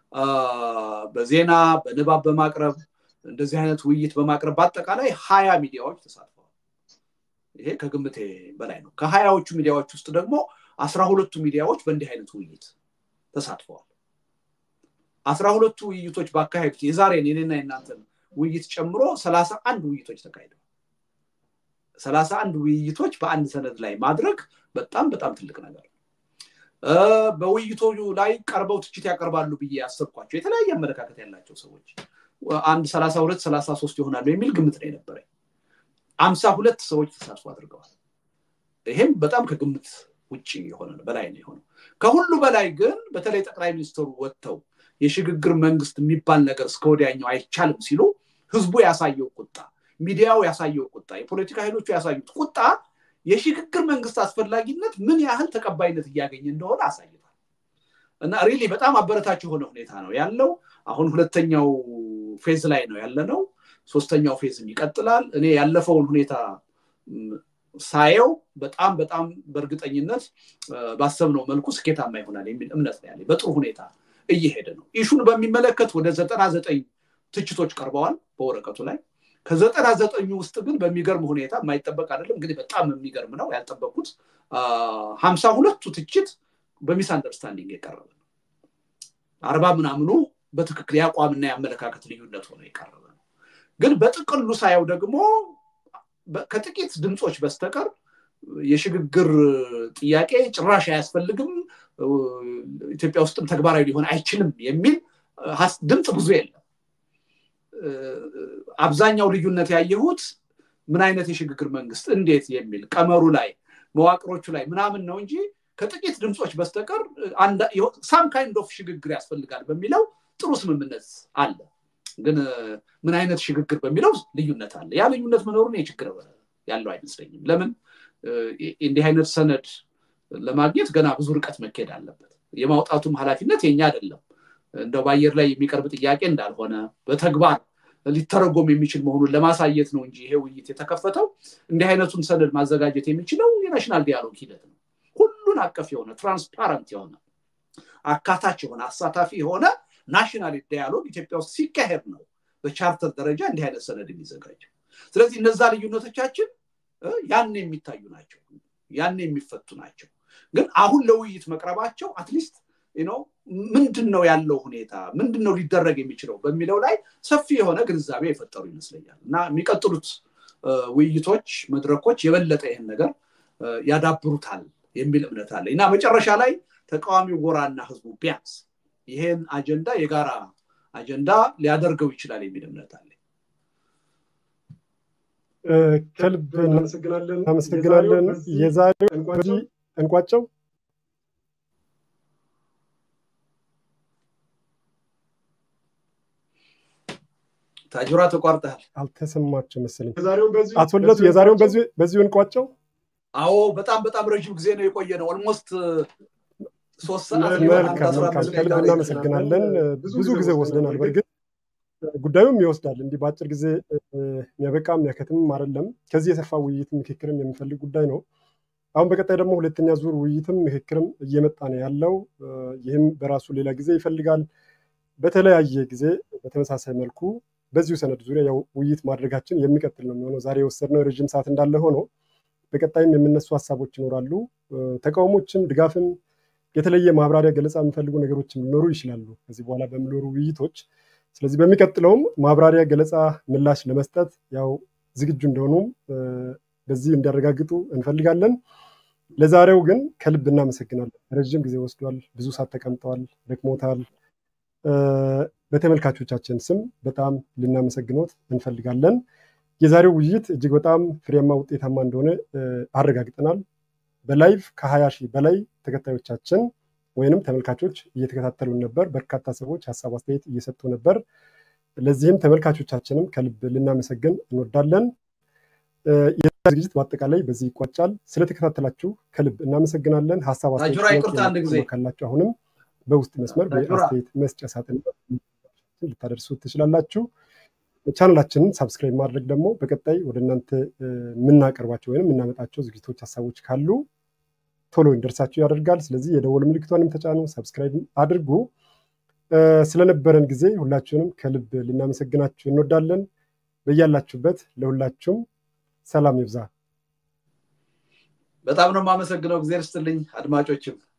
በዜና በንባብ በማቅረብ እንደዚህ አይነት ውይይት በማቅረብ በአጠቃላይ 20 ሚዲያዎች ተሳትፈዋል ይሄ ከግምቴ በላይ ነው ከ20ዎቹ ሚዲያዎች ውስጥ ደግሞ 12ቱ ሚዲያዎች በእንዲህ አይነት ውይይት ተሳትፈዋል 12ቱ ውይይቶች ባካሄዱት የዛሬን የኔና የናንተን ውይይት ጨምሮ 31 ውይይቶች ተካሂደዋል 31 ውይይቶች በአንድ ሰነድ ላይ ማድረግ በጣም ትልቅ ነገር በውይይቶቹ ላይ ቀርበው ትችት ያቀርባሉ ብዬ ያሰብኳቸው የተለያየ አመለካከት ያላቸው ሰዎች አንድ 32 33 ይሆናሉ የሚል ግምት ነው የነበረኝ 52 ሰዎች ተሳትፎ አድርገዋል ይሄም በጣም ከግምት ውጪ የሆነ በላይ ነው የሆነው ከሁሉ በላይ ግን በተለይ ጠቅላይ ሚኒስትሩ ወጥተው የሽግግር መንግስት የሚባል ነገር እስከወዲያኛው አይቻልም ሲሉ ህዝቡ ያሳየው ቁጣ ሚዲያው ያሳየው ቁጣ የፖለቲካ ኃይሎቹ ያሳዩት ቁጣ የሽግግር መንግስት አስፈላጊነት ምን ያህል ተቀባይነት ያገኘ እንደሆነ አሳይቷል እና ሪሊ በጣም አበረታች የሆነ ሁኔታ ነው ያለው አሁን ሁለተኛው ፌዝ ላይ ነው ያለነው ሶስተኛው ፌዝ ይቀጥላል እኔ ያለፈውን ሁኔታ ሳየው በጣም በእርግጠኝነት ባሰብነው መልኩ ስኬታማ ይሆናል የሚል እምነት ነው ያለኝ በጥሩ ሁኔታ እየሄደ ነው ኢሹን በሚመለከት ወደ 99 ትችቶች ቀርበዋል በወረቀቱ ላይ ከ99 ውስጥ ግን በሚገርም ሁኔታ የማይጠበቅ አይደለም እንግዲህ በጣም የሚገርም ነው ያልጠበቁት 52ቱ ትችት በሚስ አንደርስታንዲንግ የቀረበ 40 ምናምኑ በትክክል ያቋምና ያመለካከት ልዩነት ሆነ የቀረበ ነው ግን በጥቅሉ ሳይው ደግሞ ከጥቂት ድምጾች በስተቀር የሽግግር ጥያቄ ጭራሽ አያስፈልግም ኢትዮጵያ ውስጥም ተግባራዊ ሊሆን አይችልም የሚል ድምጽ ብዙ የለም አብዛኛው ልዩነት ያየሁት ምን አይነት የሽግግር መንግስት እንዴት የሚል ቀመሩ ላይ መዋቅሮቹ ላይ ምናምን ነው እንጂ ከጥቂት ድምጾች በስተቀር some kind of ሽግግር ያስፈልጋል በሚለው ጥሩ ስምምነት አለ ግን ምን አይነት ሽግግር በሚለው ልዩነት አለ ያ ልዩነት መኖሩን የችግር ያለው አይመስለኝም ለምን እንዲህ አይነት ሰነድ ለማግኘት ገና ብዙ ርቀት መከድ አለበት የማውጣቱም ኃላፊነት የኛ አይደለም እንደው ባየር ላይ የሚቀርብ ጥያቄ እንዳልሆነ በተግባር ሊተረጎም የሚችል መሆኑን ለማሳየት ነው እንጂ ይሄ ውይይት የተከፈተው እንዲህ አይነቱን ሰነድ ማዘጋጀት የሚችለው የናሽናል ዲያሎግ ሂደት ነው ሁሉን አቀፍ የሆነ ትራንስፓረንት የሆነ አካታች የሆነ አሳታፊ የሆነ ናሽናል ዲያሎግ ኢትዮጵያ ውስጥ ሲካሄድ ነው በቻርተር ደረጃ እንዲህ አይነት ሰነድ የሚዘጋጀው ስለዚህ እነዛ ልዩነቶቻችን ያን የሚታዩ ናቸው ያን የሚፈቱ ናቸው ግን አሁን ለውይይት መቅረባቸው አትሊስት ምንድነው ያለው ሁኔታ ምንድነው ሊደረግ የሚችለው በሚለው ላይ ሰፊ የሆነ ግንዛቤ የፈጠሩ ይመስለኛል እና የሚቀጥሉት ውይይቶች መድረኮች የበለጠ ይሄን ነገር ያዳብሩታል የሚል እምነት አለ እና መጨረሻ ላይ ተቃዋሚው ጎራና ህዝቡ ቢያንስ ይሄን አጀንዳ የጋራ አጀንዳ ሊያደርገው ይችላል የሚል እምነት አለ ከልብ እናመሰግናለን የዛሬው እንቋጨው ታጅራ ተቋርጠሃል አልተሰማችሁ መሰለኝ አትወለቱ የዛሬውን በዚሁ እንቋጨው አዎ በጣም ረጅም ጊዜ ነው የቆየነው ኦልሞስት 3 ሰዓት ከልብ እናመሰግናለን ብዙ ጊዜ ወስደናል በርግጥ ጉዳዩም ይወስዳል እንዲህ ባጭር ጊዜ የሚያበቃም ያከተምም አይደለም ከዚህ የሰፋ ውይይት ምክክርም የሚፈልግ ጉዳይ ነው አሁን በቀጣይ ደግሞ ሁለተኛ ዙር ውይይትም ምክክርም እየመጣ ነው ያለው ይህም በራሱ ሌላ ጊዜ ይፈልጋል በተለያየ ጊዜ በተመሳሳይ መልኩ በዚሁ ሰነድ ዙሪያ ያው ውይይት ማድረጋችን የሚቀጥል ነው የሚሆነው ዛሬ ወሰድነው ረጅም ሰዓት እንዳለ ሆኖ በቀጣይም የምነሱ ሐሳቦች ይኖራሉ ተቃውሞችም ድጋፍም የተለየ ማብራሪያ ገለጻ የሚፈልጉ ነገሮችም ሊኖሩ ይችላሉ ከዚህ በኋላ በሚኖሩ ውይይቶች ስለዚህ በሚቀጥለውም ማብራሪያ ገለጻ ምላሽ ለመስጠት ያው ዝግጁ እንደሆኑ በዚህ እንዲያረጋግጡ እንፈልጋለን ለዛሬው ግን ከልብ እናመሰግናለን ረጅም ጊዜ ወስዷል ብዙ ሰዓት ተቀምጠዋል ደክሞታል በተመልካቾቻችን ስም በጣም ልናመሰግኖት እንፈልጋለን የዛሬው ውይይት እጅግ በጣም ፍሬያማ ውጤታማ እንደሆነ አረጋግጠናል በላይቭ ከ20,000 በላይ ተከታዮቻችን ወይንም ተመልካቾች እየተከታተሉን ነበር በርካታ ሰዎች ሐሳብ አስተያየት እየሰጡ ነበር ለዚህም ተመልካቾቻችንም ከልብ ልናመሰግን እንወዳለን የዝግጅት በአጠቃላይ በዚህ ይቋጫል ስለተከታተላችሁ ከልብ እናመሰግናለን ሐሳብ አስተያየት ካላችሁ አሁንም በውስጥ መስመር በአስተያየት መስጫ ሳጥን ልታደርሱ ትችላላችሁ ቻናላችንን ሰብስክራይብ ማድረግ ደግሞ በቀጣይ ወደ እናንተ ምናቀርባቸው ወይንም ምናመጣቸው ዝግጅቶች ሐሳቦች ካሉ ቶሎ እንደርሳችሁ ያደርጋል ስለዚህ የደወል ምልክቷንም ተጫኑ ሰብስክራይብ አድርጉ ስለነበረን ጊዜ ሁላችሁንም ከልብ ልናመሰግናችሁ እንወዳለን በእያላችሁበት ለሁላችሁም ሰላም ይብዛ በጣም ነው ማመሰግነው እግዚአብሔር ይስጥልኝ አድማጮችም